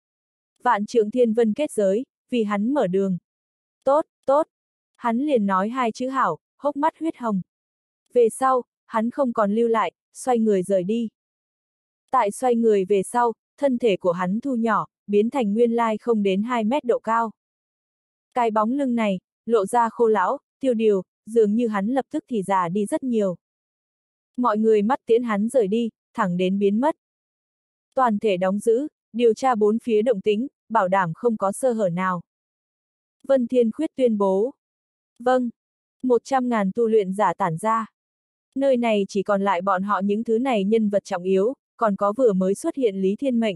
Vạn Trượng Thiên Vân kết giới, vì hắn mở đường. Tốt, tốt. Hắn liền nói hai chữ hảo, hốc mắt huyết hồng. Về sau, hắn không còn lưu lại, xoay người rời đi. Tại xoay người về sau, thân thể của hắn thu nhỏ, biến thành nguyên lai không đến 2 mét độ cao. Cái bóng lưng này, lộ ra khô lão, tiêu điều, dường như hắn lập tức thì già đi rất nhiều. Mọi người mắt tiễn hắn rời đi, thẳng đến biến mất. Toàn thể đóng giữ, điều tra bốn phía động tĩnh, bảo đảm không có sơ hở nào. Vân Thiên Khuyết tuyên bố. Vâng. 100.000 tu luyện giả tản ra. Nơi này chỉ còn lại bọn họ những thứ này nhân vật trọng yếu, còn có vừa mới xuất hiện Lý Thiên Mệnh.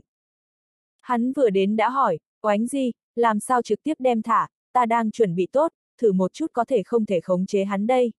Hắn vừa đến đã hỏi, Oánh Di, làm sao trực tiếp đem thả, ta đang chuẩn bị tốt, thử một chút có thể không thể khống chế hắn đây.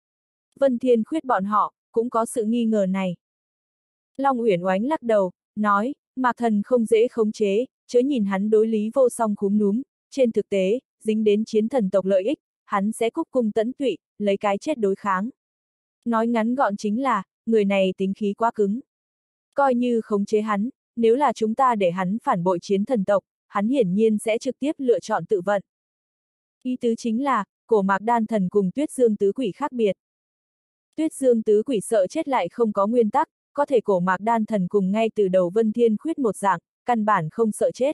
Vân Thiên Khuyết bọn họ, cũng có sự nghi ngờ này. Long Uyển Oánh lắc đầu, nói, Mạc Thần không dễ khống chế, chớ nhìn hắn đối Lý Vô Song khúm núm, trên thực tế, dính đến chiến thần tộc lợi ích, hắn sẽ cúc cung tẫn tụy, lấy cái chết đối kháng. Nói ngắn gọn chính là, người này tính khí quá cứng. Coi như khống chế hắn, nếu là chúng ta để hắn phản bội chiến thần tộc, hắn hiển nhiên sẽ trực tiếp lựa chọn tự vận. Ý tứ chính là, Cổ Mạc Đan Thần cùng Tuyết Dương Tứ Quỷ khác biệt. Tuyết Dương Tứ Quỷ sợ chết lại không có nguyên tắc, có thể Cổ Mạc Đan Thần cùng ngay từ đầu Vân Thiên Khuyết một dạng, căn bản không sợ chết.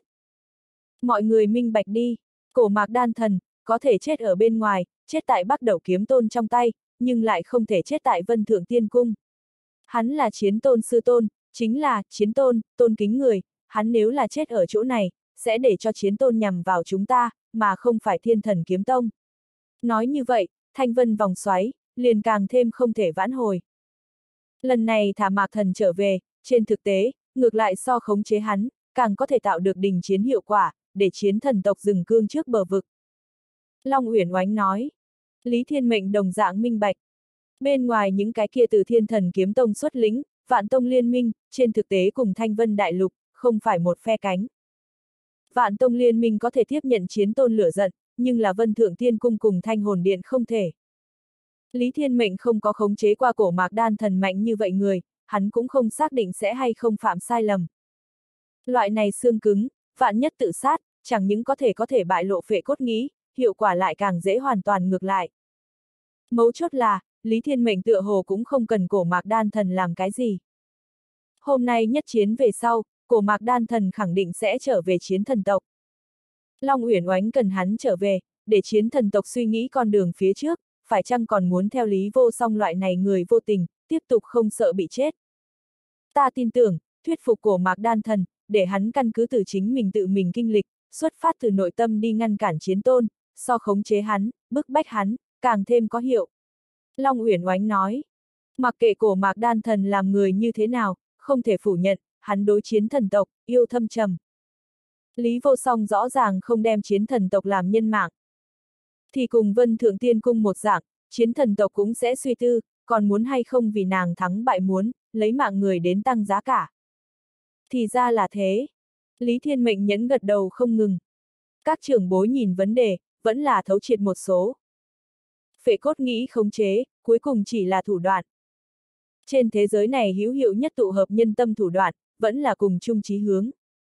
Mọi người minh bạch đi, Cổ Mạc Đan Thần, có thể chết ở bên ngoài, chết tại Bắc Đẩu Kiếm Tôn trong tay, nhưng lại không thể chết tại Vân Thượng Tiên Cung. Hắn là chiến tôn sư tôn, chính là chiến tôn, tôn kính người, hắn nếu là chết ở chỗ này, sẽ để cho chiến tôn nhằm vào chúng ta, mà không phải Thiên Thần Kiếm Tông. Nói như vậy, Thanh Vân vòng xoáy, liền càng thêm không thể vãn hồi. Lần này thả Mạc Thần trở về, trên thực tế, ngược lại so khống chế hắn, càng có thể tạo được đình chiến hiệu quả, để chiến thần tộc dừng cương trước bờ vực. Long Uyển Oánh nói. Lý Thiên Mệnh đồng dạng minh bạch. Bên ngoài những cái kia từ Thiên Thần Kiếm Tông xuất lĩnh, Vạn Tông Liên minh, trên thực tế cùng Thanh Vân Đại Lục, không phải một phe cánh. Vạn Tông Liên minh có thể tiếp nhận chiến tôn lửa giận, nhưng là Vân Thượng Thiên Cung cùng Thanh Hồn Điện không thể. Lý Thiên Mệnh không có khống chế qua Cổ Mạc Đan Thần mạnh như vậy người, hắn cũng không xác định sẽ hay không phạm sai lầm. Loại này xương cứng, vạn nhất tự sát, chẳng những có thể bại lộ phệ cốt nghĩ, hiệu quả lại càng dễ hoàn toàn ngược lại. Mấu chốt là, Lý Thiên Mệnh tựa hồ cũng không cần Cổ Mạc Đan Thần làm cái gì. Hôm nay nhất chiến về sau, Cổ Mạc Đan Thần khẳng định sẽ trở về chiến thần tộc. Long Uyển Oánh cần hắn trở về, để chiến thần tộc suy nghĩ con đường phía trước, phải chăng còn muốn theo Lý Vô Song loại này người vô tình, tiếp tục không sợ bị chết. Ta tin tưởng, thuyết phục Cổ Mạc Đan Thần, để hắn căn cứ từ chính mình tự mình kinh lịch, xuất phát từ nội tâm đi ngăn cản chiến tôn, so khống chế hắn, bức bách hắn, càng thêm có hiệu. Long Uyển Oánh nói, mặc kệ Cổ Mạc Đan Thần làm người như thế nào, không thể phủ nhận, hắn đối chiến thần tộc, yêu thâm trầm. Lý Vô Song rõ ràng không đem chiến thần tộc làm nhân mạng. Thì cùng Vân Thượng Tiên Cung một dạng, chiến thần tộc cũng sẽ suy tư, còn muốn hay không vì nàng thắng bại muốn, lấy mạng người đến tăng giá cả. Thì ra là thế. Lý Thiên Mệnh nhẫn gật đầu không ngừng. Các trưởng bối nhìn vấn đề, vẫn là thấu triệt một số. Phệ cốt nghĩ khống chế, cuối cùng chỉ là thủ đoạn. Trên thế giới này hữu hiệu nhất tụ hợp nhân tâm thủ đoạn, vẫn là cùng chung chí hướng.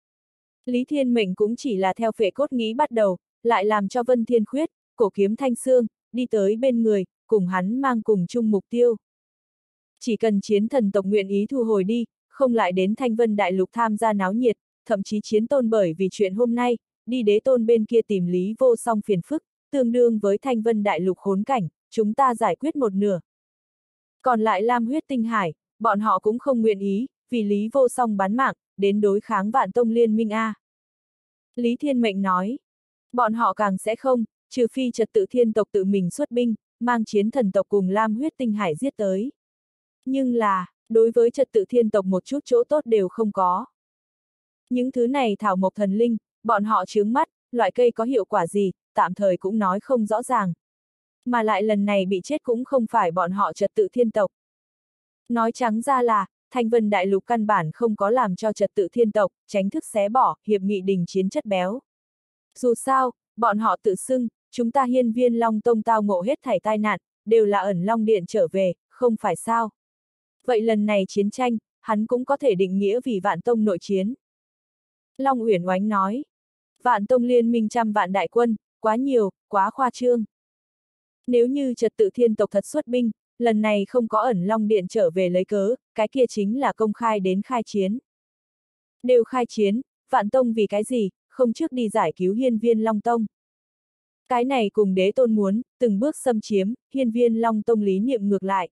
Lý Thiên Mệnh cũng chỉ là theo phệ cốt nghĩ bắt đầu, lại làm cho Vân Thiên Khuyết, Cổ Kiếm Thanh Xương, đi tới bên người, cùng hắn mang cùng chung mục tiêu. Chỉ cần chiến thần tộc nguyện ý thu hồi đi, không lại đến Thanh Vân Đại Lục tham gia náo nhiệt, thậm chí chiến tôn bởi vì chuyện hôm nay, đi đế tôn bên kia tìm Lý Vô Song phiền phức, tương đương với Thanh Vân Đại Lục khốn cảnh, chúng ta giải quyết một nửa. Còn lại Lam Huyết Tinh Hải, bọn họ cũng không nguyện ý, vì Lý Vô Song bán mạng, đến đối kháng Vạn Tông Liên Minh A. Lý Thiên Mệnh nói, bọn họ càng sẽ không, trừ phi Trật Tự Thiên tộc tự mình xuất binh, mang chiến thần tộc cùng Lam Huyết Tinh Hải giết tới. Nhưng là, đối với Trật Tự Thiên tộc một chút chỗ tốt đều không có. Những thứ này thảo mộc thần linh, bọn họ chướng mắt, loại cây có hiệu quả gì, tạm thời cũng nói không rõ ràng. Mà lại lần này bị chết cũng không phải bọn họ Trật Tự Thiên tộc. Nói trắng ra là, Thanh Vân Đại Lục căn bản không có làm cho Trật Tự Thiên tộc, tránh thức xé bỏ, hiệp nghị đình chiến chất béo. Dù sao, bọn họ tự xưng, chúng ta Hiên Viên Long Tông tao ngộ hết thảy tai nạn, đều là ẩn Long Điện trở về, không phải sao. Vậy lần này chiến tranh, hắn cũng có thể định nghĩa vì Vạn Tông nội chiến. Long Uyển Oánh nói, Vạn Tông liên minh trăm vạn đại quân, quá nhiều, quá khoa trương. Nếu như Trật Tự Thiên tộc thật xuất binh, lần này không có ẩn Long Điện trở về lấy cớ, cái kia chính là công khai đến khai chiến. Đều khai chiến, Vạn Tông vì cái gì, không trước đi giải cứu Hiên Viên Long Tông. Cái này cùng đế tôn muốn, từng bước xâm chiếm, Hiên Viên Long Tông lý niệm ngược lại.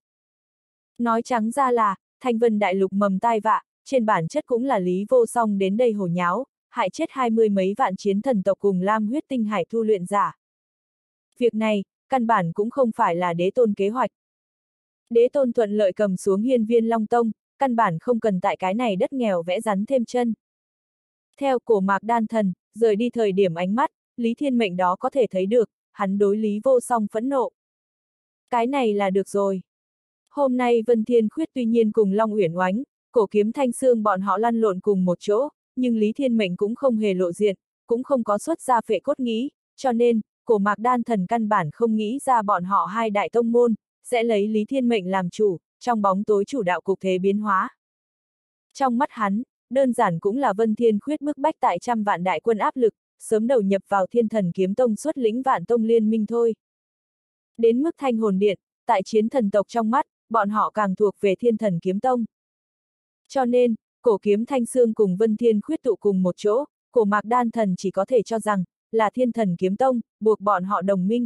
Nói trắng ra là, Thanh Vân Đại Lục mầm tai vạ, trên bản chất cũng là Lý Vô Song đến đây hồ nháo, hại chết 20 mấy vạn chiến thần tộc cùng Lam Huyết Tinh Hải thu luyện giả. Việc này, căn bản cũng không phải là đế tôn kế hoạch. Đế tôn thuận lợi cầm xuống Hiên Viên Long Tông, căn bản không cần tại cái này đất nghèo vẽ rắn thêm chân. Theo Cổ Mạc Đan Thần, rời đi thời điểm ánh mắt, Lý Thiên Mệnh đó có thể thấy được, hắn đối Lý Vô Song phẫn nộ. Cái này là được rồi. Hôm nay Vân Thiên Khuyết tuy nhiên cùng Long Uyển Oánh, Cổ Kiếm Thanh Xương bọn họ lăn lộn cùng một chỗ, nhưng Lý Thiên Mệnh cũng không hề lộ diện, cũng không có xuất ra phệ cốt nghĩ, cho nên, Cổ Mạc Đan Thần căn bản không nghĩ ra bọn họ hai đại tông môn, sẽ lấy Lý Thiên Mệnh làm chủ, trong bóng tối chủ đạo cục thế biến hóa. Trong mắt hắn, đơn giản cũng là Vân Thiên Khuyết bức bách tại trăm vạn đại quân áp lực, sớm đầu nhập vào Thiên Thần Kiếm Tông xuất lĩnh Vạn Tông liên minh thôi. Đến mức Thanh Hồn Điện, tại chiến thần tộc trong mắt, bọn họ càng thuộc về Thiên Thần Kiếm Tông. Cho nên, Cổ Kiếm Thanh Xương cùng Vân Thiên Khuyết tụ cùng một chỗ, Cổ Mạc Đan Thần chỉ có thể cho rằng, là Thiên Thần Kiếm Tông, buộc bọn họ đồng minh.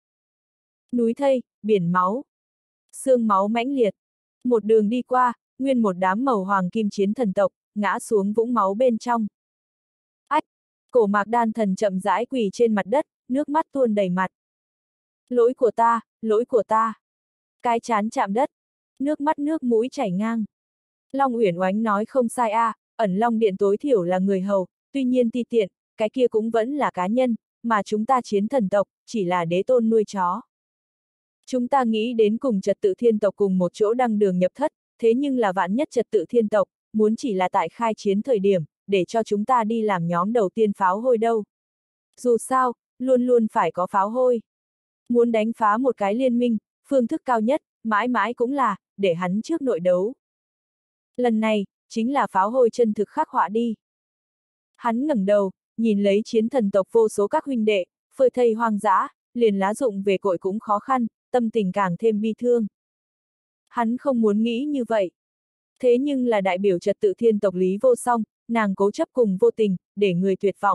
Núi thây, biển máu, xương máu mãnh liệt. Một đường đi qua, nguyên một đám màu hoàng kim chiến thần tộc, ngã xuống vũng máu bên trong. Ách! Cổ Mạc Đan Thần chậm rãi quỳ trên mặt đất, nước mắt tuôn đầy mặt. Lỗi của ta, lỗi của ta. Cái chán chạm đất, nước mũi chảy ngang. Long Uyển Oánh nói không sai a, ẩn Long Điện tối thiểu là người hầu, tuy nhiên ti tiện, cái kia cũng vẫn là cá nhân, mà chúng ta chiến thần tộc, chỉ là đế tôn nuôi chó. Chúng ta nghĩ đến cùng Trật Tự Thiên tộc cùng một chỗ đăng đường nhập thất, thế nhưng là vạn nhất Trật Tự Thiên tộc, muốn chỉ là tại khai chiến thời điểm, để cho chúng ta đi làm nhóm đầu tiên pháo hôi đâu. Dù sao, luôn luôn phải có pháo hôi. Muốn đánh phá một cái liên minh, phương thức cao nhất, mãi mãi cũng là, để hắn trước nội đấu. Lần này, chính là pháo hôi chân thực khắc họa đi. Hắn ngẩng đầu, nhìn lấy chiến thần tộc vô số các huynh đệ, phơi thây hoang dã, liền lá rụng về cội cũng khó khăn, tâm tình càng thêm bi thương. Hắn không muốn nghĩ như vậy. Thế nhưng là đại biểu Trật Tự Thiên tộc Lý Vô Song, nàng cố chấp cùng vô tình, để người tuyệt vọng.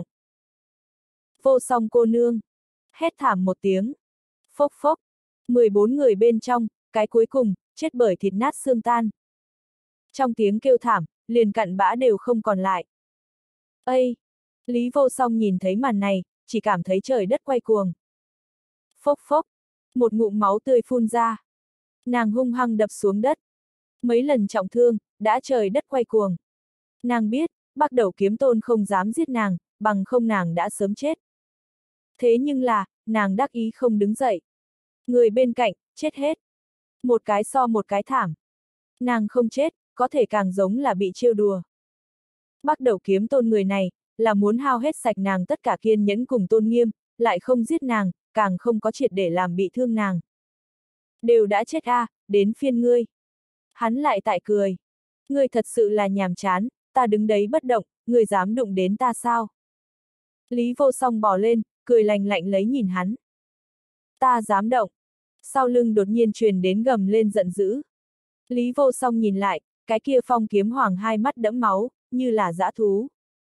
Vô Song cô nương. Hét thảm một tiếng. Phốc phốc. 14 người bên trong, cái cuối cùng, chết bởi thịt nát xương tan. Trong tiếng kêu thảm, liền cặn bã đều không còn lại. Ây! Lý Vô Song nhìn thấy màn này, chỉ cảm thấy trời đất quay cuồng. Phốc phốc! Một ngụm máu tươi phun ra. Nàng hung hăng đập xuống đất. Mấy lần trọng thương, đã trời đất quay cuồng. Nàng biết, Bắc Đầu Kiếm Tôn không dám giết nàng, bằng không nàng đã sớm chết. Thế nhưng là, nàng đắc ý không đứng dậy. Người bên cạnh, chết hết. Một cái so một cái thảm. Nàng không chết, có thể càng giống là bị trêu đùa. Bắt đầu kiếm tôn người này, là muốn hao hết sạch nàng tất cả kiên nhẫn cùng tôn nghiêm, lại không giết nàng, càng không có triệt để làm bị thương nàng. Đều đã chết đến phiên ngươi. Hắn lại tại cười. Ngươi thật sự là nhàm chán, ta đứng đấy bất động, ngươi dám đụng đến ta sao? Lý Vô Song bò lên, cười lành lạnh lấy nhìn hắn. Ta dám động. Sau lưng đột nhiên truyền đến gầm lên giận dữ. Lý Vô Song nhìn lại, cái kia Phong Kiếm Hoàng hai mắt đẫm máu, như là dã thú.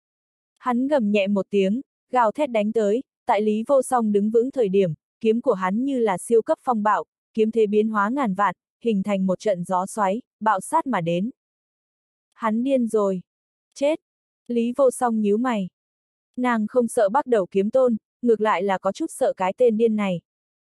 Hắn gầm nhẹ một tiếng, gào thét đánh tới, tại Lý Vô Song đứng vững thời điểm, kiếm của hắn như là siêu cấp phong bạo, kiếm thế biến hóa ngàn vạn, hình thành một trận gió xoáy, bạo sát mà đến. Hắn điên rồi. Chết. Lý Vô Song nhíu mày. Nàng không sợ bắt đầu kiếm tôn, ngược lại là có chút sợ cái tên điên này.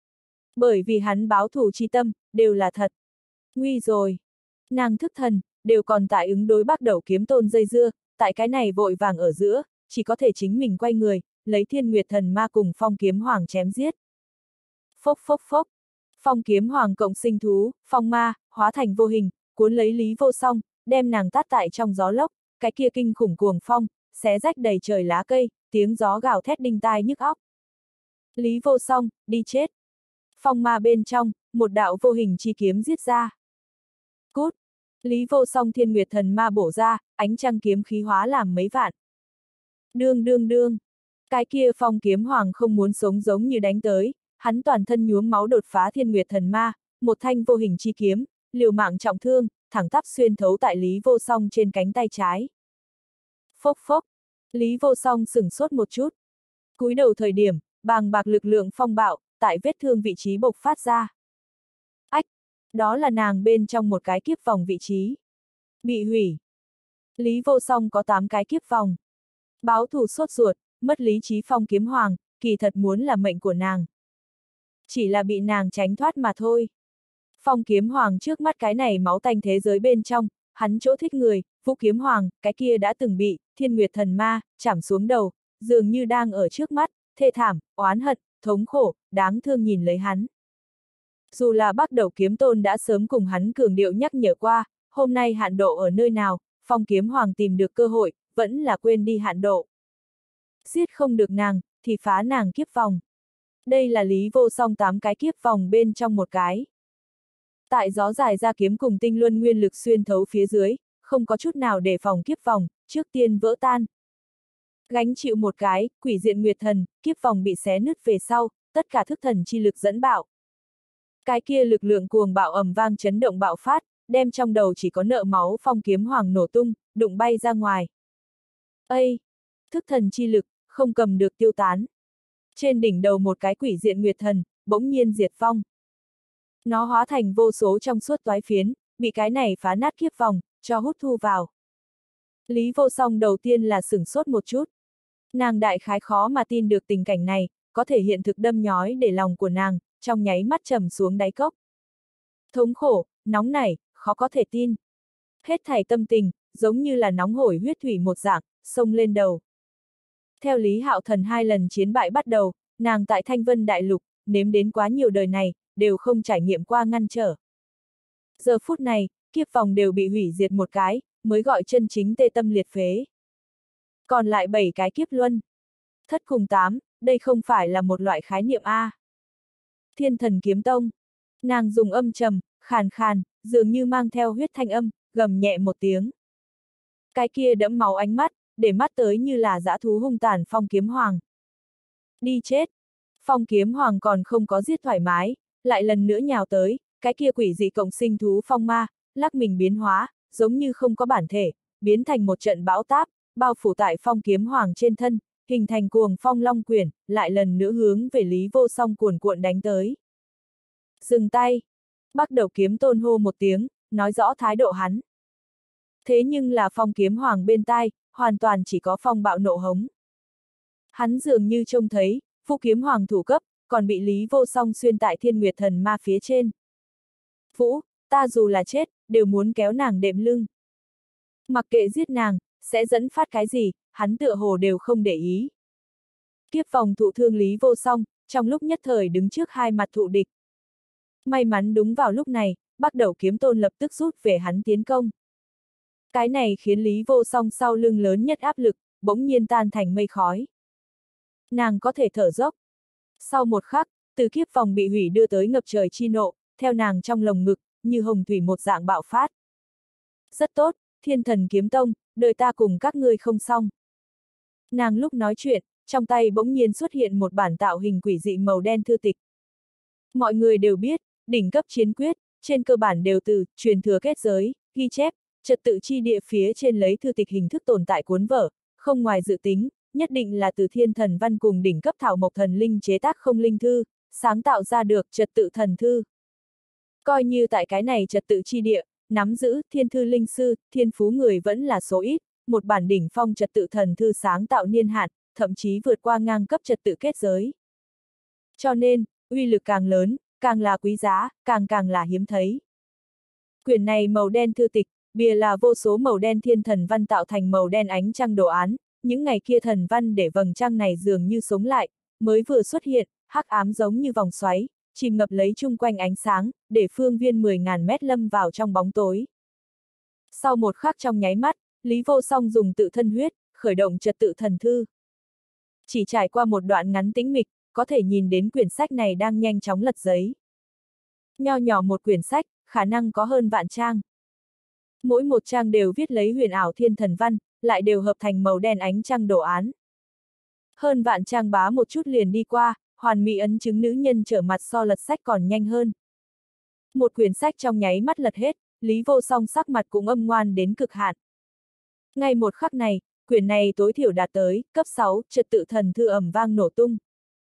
Bởi vì hắn báo thù chi tâm, đều là thật. Nguy rồi. Nàng thức thần, đều còn tại ứng đối bắt đầu kiếm tôn dây dưa, tại cái này vội vàng ở giữa, chỉ có thể chính mình quay người, lấy Thiên Nguyệt Thần Ma cùng Phong Kiếm Hoàng chém giết. Phốc phốc phốc. Phong Kiếm Hoàng cộng sinh thú, phong ma, hóa thành vô hình, cuốn lấy Lý Vô Song, đem nàng tát tại trong gió lốc, cái kia kinh khủng cuồng phong, xé rách đầy trời lá cây, tiếng gió gào thét đinh tai nhức óc. Lý Vô Song, đi chết. Phong ma bên trong, một đạo vô hình chi kiếm giết ra. Cút. Lý Vô Song Thiên Nguyệt Thần Ma bổ ra, ánh trăng kiếm khí hóa làm mấy vạn. Đương đương đương. Cái kia Phong Kiếm Hoàng không muốn sống giống như đánh tới, hắn toàn thân nhuốm máu đột phá Thiên Nguyệt Thần Ma, một thanh vô hình chi kiếm, liều mạng trọng thương, thẳng tắp xuyên thấu tại Lý Vô Song trên cánh tay trái. Phốc phốc. Lý Vô Song sửng sốt một chút. Cúi đầu thời điểm, bàng bạc lực lượng phong bạo, tại vết thương vị trí bộc phát ra. Ách! Đó là nàng bên trong một cái kiếp vòng vị trí. Bị hủy. Lý Vô Song có 8 cái kiếp vòng. Báo thù sốt ruột, mất lý trí Phong Kiếm Hoàng, kỳ thật muốn là mệnh của nàng. Chỉ là bị nàng tránh thoát mà thôi. Phong Kiếm Hoàng trước mắt cái này máu tanh thế giới bên trong, hắn chỗ thích người, Vũ Kiếm Hoàng, cái kia đã từng bị Thiên Nguyệt Thần Ma chảm xuống đầu, dường như đang ở trước mắt, thê thảm, oán hận, thống khổ, đáng thương nhìn lấy hắn. Dù là bắt đầu kiếm tôn đã sớm cùng hắn cường điệu nhắc nhở qua, hôm nay hạn độ ở nơi nào, Phong Kiếm Hoàng tìm được cơ hội, vẫn là quên đi hạn độ. Giết không được nàng, thì phá nàng kiếp vòng. Đây là Lý Vô Song 8 cái kiếp vòng bên trong một cái. Tại gió dài ra kiếm cùng tinh luân nguyên lực xuyên thấu phía dưới, không có chút nào để phòng kiếp vòng, trước tiên vỡ tan. Gánh chịu một cái, quỷ diện nguyệt thần, kiếp vòng bị xé nứt về sau, tất cả thức thần chi lực dẫn bạo. Cái kia lực lượng cuồng bạo ầm vang chấn động bạo phát, đem trong đầu chỉ có nợ máu Phong Kiếm Hoàng nổ tung, đụng bay ra ngoài. Ây! Thức thần chi lực, không cầm được tiêu tán. Trên đỉnh đầu một cái quỷ diện nguyệt thần, bỗng nhiên diệt vong. Nó hóa thành vô số trong suốt toái phiến, bị cái này phá nát kiếp vòng, cho hút thu vào. Lý Vô Song đầu tiên là sửng sốt một chút. Nàng đại khái khó mà tin được tình cảnh này, có thể hiện thực đâm nhói để lòng của nàng, trong nháy mắt trầm xuống đáy cốc. Thống khổ, nóng nảy, khó có thể tin. Hết thảy tâm tình, giống như là nóng hổi huyết thủy một dạng, xông lên đầu. Theo Lý Hạo Thần 2 lần chiến bại bắt đầu, nàng tại Thanh Vân Đại Lục, nếm đến quá nhiều đời này, đều không trải nghiệm qua ngăn trở. Giờ phút này, kiếp vòng đều bị hủy diệt một cái, mới gọi chân chính tê tâm liệt phế. Còn lại 7 cái kiếp luân. Thất cùng 8, đây không phải là một loại khái niệm A. Thiên Thần Kiếm Tông. Nàng dùng âm trầm, khàn khàn, dường như mang theo huyết thanh âm, gầm nhẹ một tiếng. Cái kia đẫm máu ánh mắt, để mắt tới như là dã thú hung tàn Phong Kiếm Hoàng. Đi chết! Phong Kiếm Hoàng còn không có giết thoải mái, lại lần nữa nhào tới, cái kia quỷ dị cộng sinh thú phong ma, lắc mình biến hóa, giống như không có bản thể, biến thành một trận bão táp, bao phủ tại Phong Kiếm Hoàng trên thân, hình thành cuồng phong long quyển, lại lần nữa hướng về Lý Vô Song cuồn cuộn đánh tới. Dừng tay! Bắt đầu kiếm tôn hô một tiếng, nói rõ thái độ hắn. Thế nhưng là Phong Kiếm Hoàng bên tai, hoàn toàn chỉ có phong bạo nộ hống. Hắn dường như trông thấy, Vũ Kiếm Hoàng thủ cấp, còn bị Lý Vô Song xuyên tại Thiên Nguyệt Thần Ma phía trên. Vũ, ta dù là chết, đều muốn kéo nàng đệm lưng. Mặc kệ giết nàng, sẽ dẫn phát cái gì, hắn tựa hồ đều không để ý. Kiếp vòng thụ thương Lý Vô Song, trong lúc nhất thời đứng trước hai mặt thụ địch. May mắn đúng vào lúc này, Bắc Đẩu Kiếm Tôn lập tức rút về hắn tiến công. Cái này khiến Lý Vô Song sau lưng lớn nhất áp lực, bỗng nhiên tan thành mây khói. Nàng có thể thở dốc. Sau một khắc, từ kiếp vòng bị hủy đưa tới ngập trời chi nộ, theo nàng trong lồng ngực, như hồng thủy một dạng bạo phát. Rất tốt, Thiên Thần Kiếm Tông, đời ta cùng các ngươi không xong. Nàng lúc nói chuyện, trong tay bỗng nhiên xuất hiện một bản tạo hình quỷ dị màu đen thư tịch. Mọi người đều biết, đỉnh cấp chiến quyết, trên cơ bản đều từ truyền thừa kết giới, ghi chép, trật tự chi địa phía trên lấy thư tịch hình thức tồn tại cuốn vở, không ngoài dự tính, nhất định là từ Thiên Thần Văn cùng đỉnh cấp thảo mộc thần linh chế tác không linh thư, sáng tạo ra được trật tự thần thư. Coi như tại cái này trật tự chi địa, nắm giữ thiên thư linh sư, thiên phú người vẫn là số ít, một bản đỉnh phong trật tự thần thư sáng tạo niên hạn, thậm chí vượt qua ngang cấp trật tự kết giới. Cho nên, uy lực càng lớn, càng là quý giá, càng là hiếm thấy. Quyển này màu đen thư tịch, bìa là vô số màu đen thiên thần văn tạo thành màu đen ánh trăng đồ án, những ngày kia thần văn để vầng trăng này dường như sống lại, mới vừa xuất hiện, hắc ám giống như vòng xoáy, chìm ngập lấy chung quanh ánh sáng, để phương viên 10.000 mét lâm vào trong bóng tối. Sau một khắc trong nháy mắt, Lý Vô Song dùng tự thân huyết, khởi động trật tự thần thư. Chỉ trải qua một đoạn ngắn tĩnh mịch, có thể nhìn đến quyển sách này đang nhanh chóng lật giấy. Nho nhỏ một quyển sách, khả năng có hơn vạn trang. Mỗi một trang đều viết lấy huyền ảo thiên thần văn, lại đều hợp thành màu đen ánh trăng đồ án. Hơn vạn trang bá một chút liền đi qua, hoàn mỹ ấn chứng nữ nhân trở mặt so lật sách còn nhanh hơn. Một quyển sách trong nháy mắt lật hết, Lý Vô Song sắc mặt cũng âm ngoan đến cực hạn. Ngay một khắc này, quyển này tối thiểu đạt tới cấp 6, trật tự thần thư ầm vang nổ tung.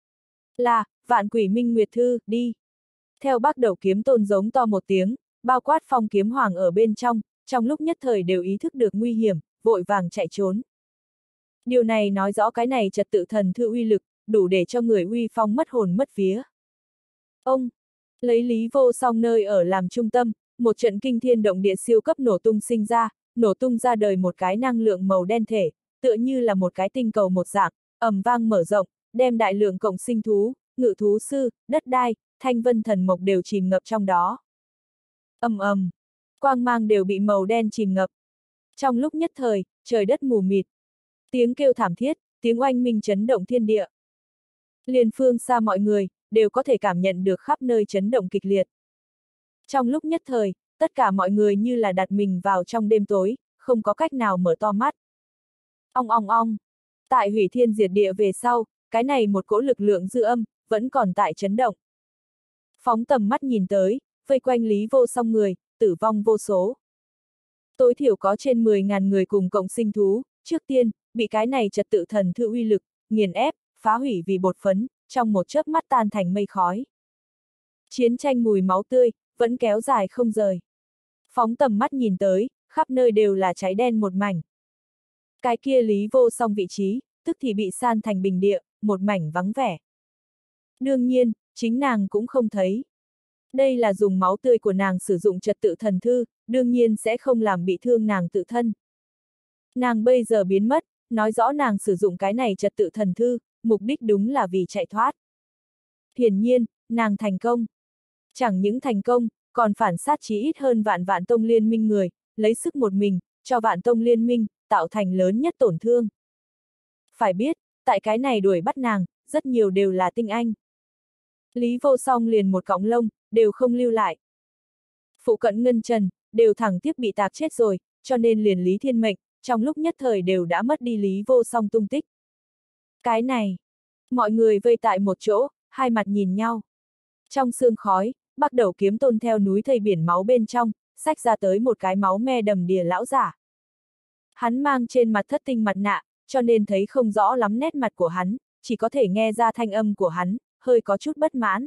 Là, Vạn Quỷ Minh Nguyệt Thư, đi. Theo Bắc Đẩu Kiếm Tôn giống to một tiếng, bao quát Phong Kiếm Hoàng ở bên trong lúc nhất thời đều ý thức được nguy hiểm, vội vàng chạy trốn. Điều này nói rõ cái này trật tự thần thư uy lực, đủ để cho người uy phong mất hồn mất vía. Ông, lấy Lý Vô Song nơi ở làm trung tâm, một trận kinh thiên động địa siêu cấp nổ tung sinh ra, nổ tung ra đời một cái năng lượng màu đen thể, tựa như là một cái tinh cầu một dạng, ầm vang mở rộng, đem đại lượng cộng sinh thú, ngự thú sư, đất đai, thanh vân thần mộc đều chìm ngập trong đó. Ầm ầm, quang mang đều bị màu đen chìm ngập. Trong lúc nhất thời, trời đất mù mịt. Tiếng kêu thảm thiết, tiếng oanh minh chấn động thiên địa. Liền phương xa mọi người, đều có thể cảm nhận được khắp nơi chấn động kịch liệt. Trong lúc nhất thời, tất cả mọi người như là đặt mình vào trong đêm tối, không có cách nào mở to mắt. Ong ong ong. Tại hủy thiên diệt địa về sau, cái này một cỗ lực lượng dư âm, vẫn còn tại chấn động. Phóng tầm mắt nhìn tới, vây quanh Lý Vô Song người, tử vong vô số. Tối thiểu có trên 10.000 người cùng cộng sinh thú, trước tiên, bị cái này trật tự thần thư uy lực, nghiền ép, phá hủy vì bột phấn, trong một chớp mắt tan thành mây khói. Chiến tranh mùi máu tươi, vẫn kéo dài không rời. Phóng tầm mắt nhìn tới, khắp nơi đều là cháy đen một mảnh. Cái kia Lý Vô Song vị trí, tức thì bị san thành bình địa, một mảnh vắng vẻ. Đương nhiên, chính nàng cũng không thấy. Đây là dùng máu tươi của nàng sử dụng trật tự thần thư, đương nhiên sẽ không làm bị thương nàng tự thân. Nàng bây giờ biến mất, nói rõ nàng sử dụng cái này trật tự thần thư, mục đích đúng là vì chạy thoát. Hiển nhiên, nàng thành công. Chẳng những thành công, còn phản sát chí ít hơn vạn tông liên minh người, lấy sức một mình, cho vạn tông liên minh, tạo thành lớn nhất tổn thương. Phải biết, tại cái này đuổi bắt nàng, rất nhiều đều là tinh anh. Lý Vô Song liền một cọng lông, đều không lưu lại. Phụ cận Ngân Trần, đều thẳng tiếp bị tạc chết rồi, cho nên liền Lý Thiên Mệnh, trong lúc nhất thời đều đã mất đi Lý Vô Song tung tích. Cái này, mọi người vây tại một chỗ, hai mặt nhìn nhau. Trong sương khói, Bắc Đẩu Kiếm Tôn theo núi thây biển máu bên trong, xách ra tới một cái máu me đầm đìa lão giả. Hắn mang trên mặt thất tinh mặt nạ, cho nên thấy không rõ lắm nét mặt của hắn, chỉ có thể nghe ra thanh âm của hắn, hơi có chút bất mãn.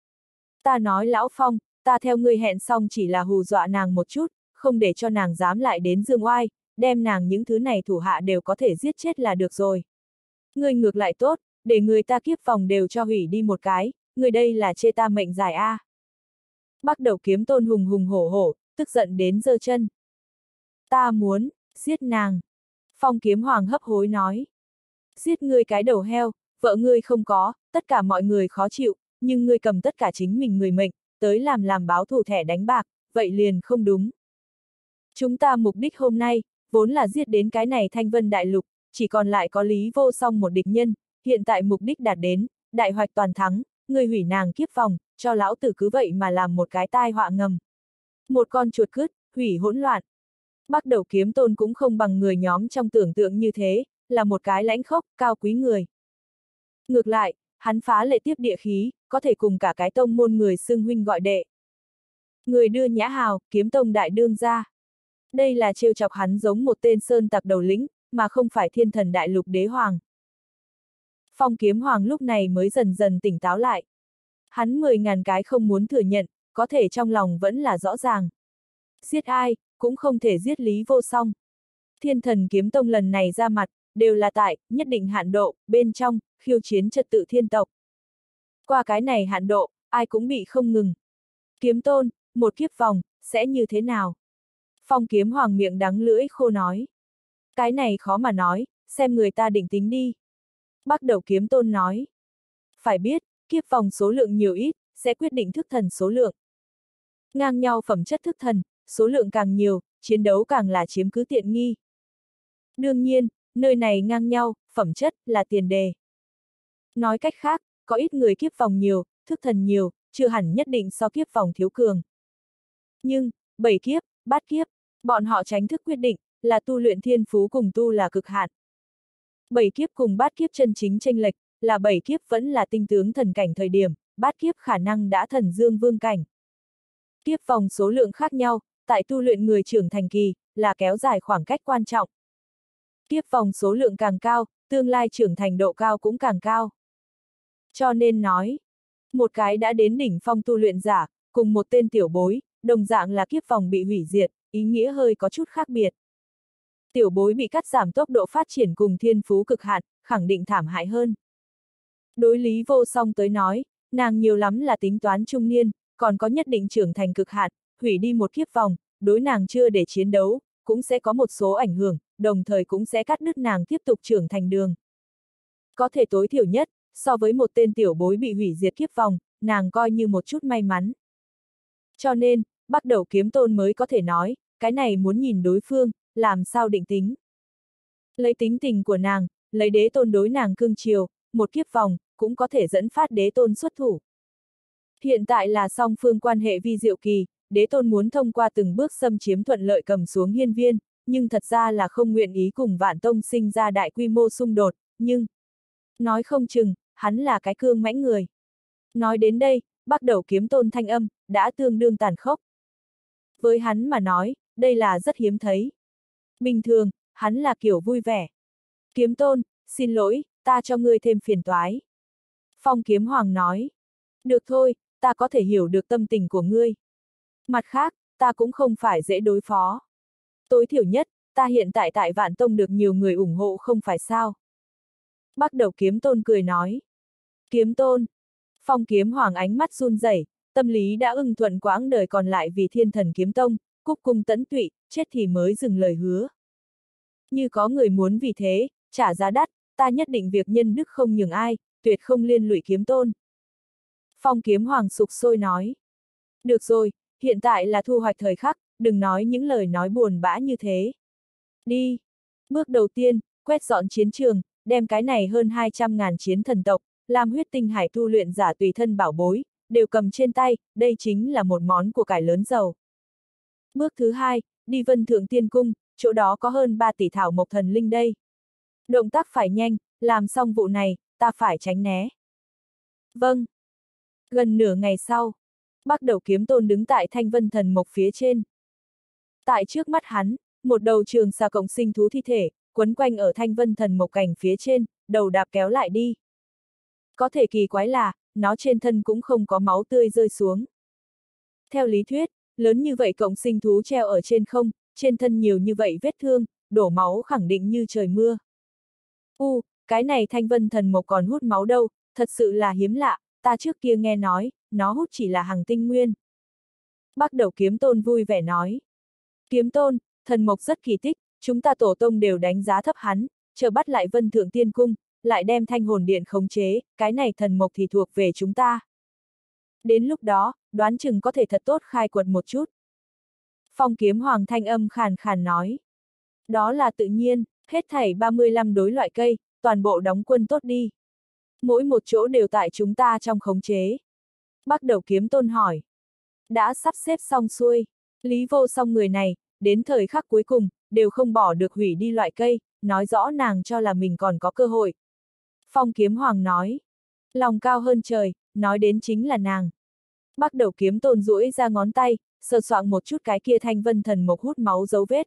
Ta nói Lão Phong, ta theo ngươi hẹn xong chỉ là hù dọa nàng một chút, không để cho nàng dám lại đến dương oai, đem nàng những thứ này thủ hạ đều có thể giết chết là được rồi. Ngươi ngược lại tốt, để người ta kiếp vòng đều cho hủy đi một cái, người đây là chê ta mệnh dài a. Bắc Đẩu Kiếm Tôn hùng hùng hổ hổ, tức giận đến giơ chân. Ta muốn giết nàng. Phong Kiếm Hoàng hấp hối nói. Giết ngươi cái đầu heo, vợ ngươi không có, tất cả mọi người khó chịu, nhưng ngươi cầm tất cả chính mình người mệnh, tới làm báo thù thẻ đánh bạc, vậy liền không đúng. Chúng ta mục đích hôm nay, vốn là giết đến cái này Thanh Vân Đại Lục, chỉ còn lại có Lý Vô Song một địch nhân, hiện tại mục đích đạt đến, đại hoạch toàn thắng, ngươi hủy nàng kiếp vòng, cho lão tử cứ vậy mà làm một cái tai họa ngầm. Một con chuột cứt, hủy hỗn loạn. Bắc Đầu Kiếm Tôn cũng không bằng người nhóm trong tưởng tượng như thế, là một cái lãnh khốc, cao quý người. Ngược lại, hắn phá lệ tiếp địa khí, có thể cùng cả cái tông môn người xưng huynh gọi đệ. Người đưa nhã hào, Kiếm Tông đại đương gia. Đây là trêu chọc hắn giống một tên sơn tặc đầu lĩnh, mà không phải Thiên Thần Đại Lục Đế Hoàng. Phong Kiếm Hoàng lúc này mới dần dần tỉnh táo lại. Hắn 10.000 cái không muốn thừa nhận, có thể trong lòng vẫn là rõ ràng. Giết ai, cũng không thể giết Lý Vô Song. Thiên Thần Kiếm Tông lần này ra mặt, đều là tại, nhất định hạn độ, bên trong, khiêu chiến trật tự thiên tộc. Qua cái này hạn độ, ai cũng bị không ngừng. Kiếm Tôn, một kiếp vòng, sẽ như thế nào? Phong Kiếm Hoàng miệng đắng lưỡi khô nói. Cái này khó mà nói, xem người ta định tính đi. Bắc Đầu Kiếm Tôn nói. Phải biết, kiếp vòng số lượng nhiều ít, sẽ quyết định thức thần số lượng. Ngang nhau phẩm chất thức thần, số lượng càng nhiều, chiến đấu càng là chiếm cứ tiện nghi. Đương nhiên, nơi này ngang nhau, phẩm chất, là tiền đề. Nói cách khác, có ít người kiếp vòng nhiều, thức thần nhiều, chưa hẳn nhất định so kiếp vòng thiếu cường. Nhưng, 7 kiếp, bát kiếp, bọn họ tránh thức quyết định, là tu luyện thiên phú cùng tu là cực hạn. 7 kiếp cùng bát kiếp chân chính chênh lệch, là 7 kiếp vẫn là tinh tướng thần cảnh thời điểm, bát kiếp khả năng đã thần dương vương cảnh. Kiếp vòng số lượng khác nhau, tại tu luyện người trưởng thành kỳ, là kéo dài khoảng cách quan trọng. Kiếp vòng số lượng càng cao, tương lai trưởng thành độ cao cũng càng cao. Cho nên nói, một cái đã đến đỉnh phong tu luyện giả, cùng một tên tiểu bối, đồng dạng là kiếp vòng bị hủy diệt, ý nghĩa hơi có chút khác biệt. Tiểu bối bị cắt giảm tốc độ phát triển cùng thiên phú cực hạn, khẳng định thảm hại hơn. Đối Lý Vô Song tới nói, nàng nhiều lắm là tính toán trung niên, còn có nhất định trưởng thành cực hạn, hủy đi một kiếp vòng, đối nàng chưa để chiến đấu, cũng sẽ có một số ảnh hưởng, đồng thời cũng sẽ cắt đứt nàng tiếp tục trưởng thành đường. Có thể tối thiểu nhất, so với một tên tiểu bối bị hủy diệt kiếp vòng, nàng coi như một chút may mắn. Cho nên, Bắc Đầu Kiếm Tôn mới có thể nói, cái này muốn nhìn đối phương, làm sao định tính. Lấy tính tình của nàng, lấy đế tôn đối nàng cương chiều, một kiếp vòng, cũng có thể dẫn phát đế tôn xuất thủ. Hiện tại là song phương quan hệ vi diệu kỳ, đế tôn muốn thông qua từng bước xâm chiếm thuận lợi cầm xuống hiên viên, nhưng thật ra là không nguyện ý cùng Vạn Tông sinh ra đại quy mô xung đột, nhưng nói không chừng, hắn là cái cương mãnh người. Nói đến đây, Bắc Đầu Kiếm Tôn thanh âm, đã tương đương tàn khốc. Với hắn mà nói, đây là rất hiếm thấy. Bình thường, hắn là kiểu vui vẻ. Kiếm Tôn, xin lỗi, ta cho ngươi thêm phiền toái. Phong Kiếm Hoàng nói. Được thôi, ta có thể hiểu được tâm tình của ngươi. Mặt khác, ta cũng không phải dễ đối phó. Tối thiểu nhất, ta hiện tại tại Vạn Tông được nhiều người ủng hộ không phải sao. Bắc Đầu Kiếm Tôn cười nói. Kiếm Tôn. Phong Kiếm Hoàng ánh mắt run rẩy, tâm lý đã ưng thuận quãng đời còn lại vì Thiên Thần Kiếm Tông, cúc cung tẫn tụy, chết thì mới dừng lời hứa. Như có người muốn vì thế, trả giá đắt, ta nhất định việc nhân đức không nhường ai, tuyệt không liên lụy Kiếm Tôn. Phong Kiếm Hoàng sục sôi nói. Được rồi, hiện tại là thu hoạch thời khắc, đừng nói những lời nói buồn bã như thế. Đi. Bước đầu tiên, quét dọn chiến trường, đem cái này hơn 200.000 chiến thần tộc, làm huyết tinh hải tu luyện giả tùy thân bảo bối, đều cầm trên tay, đây chính là một món của cải lớn giàu. Bước thứ hai, đi Vân Thượng Tiên Cung, chỗ đó có hơn 3 tỷ thảo mộc thần linh đây. Động tác phải nhanh, làm xong vụ này, ta phải tránh né. Vâng. Gần nửa ngày sau, Bắc Đầu Kiếm Tôn đứng tại Thanh Vân Thần Mộc phía trên. Tại trước mắt hắn, một đầu trường xà cộng sinh thú thi thể, quấn quanh ở Thanh Vân Thần Mộc cảnh phía trên, đầu đạp kéo lại đi. Có thể kỳ quái là, nó trên thân cũng không có máu tươi rơi xuống. Theo lý thuyết, lớn như vậy cộng sinh thú treo ở trên không, trên thân nhiều như vậy vết thương, đổ máu khẳng định như trời mưa. Cái này Thanh Vân Thần Mộc còn hút máu đâu, thật sự là hiếm lạ, ta trước kia nghe nói, nó hút chỉ là hằng tinh nguyên. Bắc Đầu Kiếm Tôn vui vẻ nói. Kiếm Tôn, thần mộc rất kỳ tích, Chúng ta tổ tông đều đánh giá thấp hắn, chờ bắt lại Vân Thượng Tiên Cung, lại đem Thanh Hồn Điện khống chế, cái này thần mộc thì thuộc về chúng ta. Đến lúc đó, đoán chừng có thể thật tốt khai quật một chút. Phong Kiếm Hoàng thanh âm khàn khàn nói. Đó là tự nhiên, hết thảy 35 đối loại cây, toàn bộ đóng quân tốt đi. Mỗi một chỗ đều tại chúng ta trong khống chế. Bắc Đầu Kiếm Tôn hỏi. Đã sắp xếp xong xuôi, Lý Vô Song người này, đến thời khắc cuối cùng, đều không bỏ được hủy đi loại cây, nói rõ nàng cho là mình còn có cơ hội. Phong Kiếm Hoàng nói. Lòng cao hơn trời, nói đến chính là nàng. Bắc Đầu Kiếm Tôn duỗi ra ngón tay, sờ soạng một chút cái kia thanh vân thần mộc hút máu dấu vết.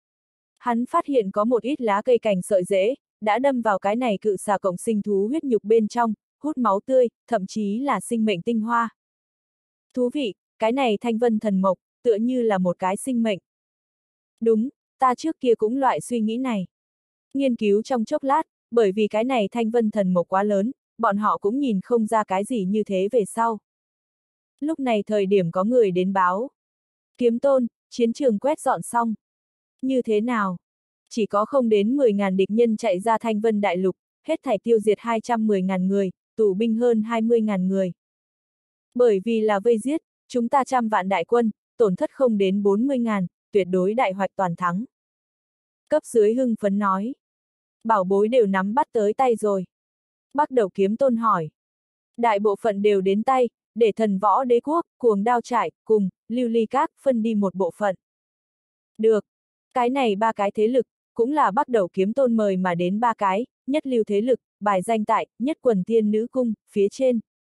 Hắn phát hiện có một ít lá cây cành sợi rễ, đã đâm vào cái này cự xà cộng sinh thú huyết nhục bên trong, hút máu tươi, thậm chí là sinh mệnh tinh hoa. Thú vị, cái này thanh vân thần mộc, tựa như là một cái sinh mệnh. Đúng, ta trước kia cũng loại suy nghĩ này. Nghiên cứu trong chốc lát, bởi vì cái này thanh vân thần mộc quá lớn, bọn họ cũng nhìn không ra cái gì như thế về sau. Lúc này thời điểm có người đến báo. Kiếm Tôn, chiến trường quét dọn xong. Như thế nào? Chỉ có không đến 10.000 địch nhân chạy ra Thanh Vân Đại Lục, hết thảy tiêu diệt 210.000 người, tù binh hơn 20.000 người. Bởi vì là vây giết, chúng ta 100 vạn đại quân, tổn thất không đến 40.000, tuyệt đối đại hoạch toàn thắng. Cấp dưới hưng phấn nói. Bảo bối đều nắm bắt tới tay rồi. Bắc Đầu Kiếm Tôn hỏi. Đại bộ phận đều đến tay, để Thần Võ Đế Quốc, Cuồng Đao Trải, cùng, Lưu Ly Các, phân đi một bộ phận. Được. Cái này ba cái thế lực, cũng là Bắc Đầu Kiếm Tôn mời mà đến ba cái, nhất lưu thế lực, bài danh tại, nhất quần thiên nữ cung, phía trên.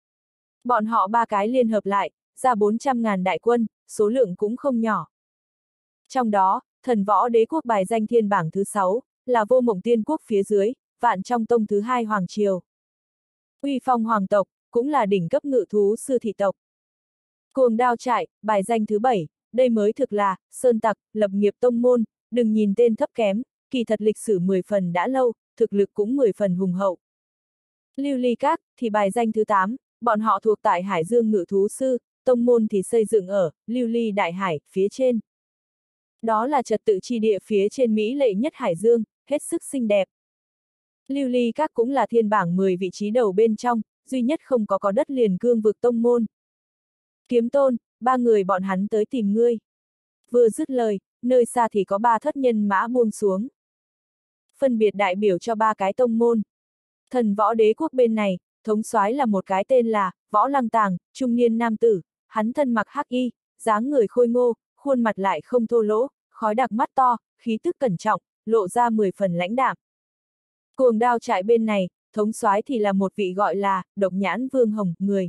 Bọn họ ba cái liên hợp lại, ra 400.000 đại quân, số lượng cũng không nhỏ. Trong đó, Thần Võ Đế Quốc bài danh thiên bảng thứ 6, là Vô Mộng Tiên Quốc phía dưới, Vạn Trong Tông thứ 2 Hoàng Triều. Uy Phong Hoàng tộc, cũng là đỉnh cấp ngự thú sư thị tộc. Cuồng Đao Trại, bài danh thứ 7, đây mới thực là, sơn tặc, lập nghiệp tông môn, đừng nhìn tên thấp kém, kỳ thật lịch sử 10 phần đã lâu, thực lực cũng 10 phần hùng hậu. Lưu Ly Các, thì bài danh thứ 8, bọn họ thuộc tại Hải Dương ngự thú sư, tông môn thì xây dựng ở, Lưu Ly Đại Hải, phía trên. Đó là trật tự chi địa phía trên Mỹ lệ nhất Hải Dương, hết sức xinh đẹp. Lưu Ly Các cũng là thiên bảng 10 vị trí đầu bên trong, duy nhất không có đất liền cương vực tông môn. Kiếm Tôn, ba người bọn hắn tới tìm ngươi. Vừa dứt lời, nơi xa thì có 3 thất nhân mã buông xuống. Phân biệt đại biểu cho 3 cái tông môn. Thần Võ Đế Quốc bên này, thống soái là một cái tên là Võ Lăng Tàng, trung niên nam tử, hắn thân mặc hắc y, dáng người khôi ngô, khuôn mặt lại không thô lỗ, khói đặc mắt to, khí tức cẩn trọng, lộ ra 10 phần lãnh đạm. Cuồng Đao Trại bên này, thống soái thì là một vị gọi là Độc Nhãn Vương Hồng, người.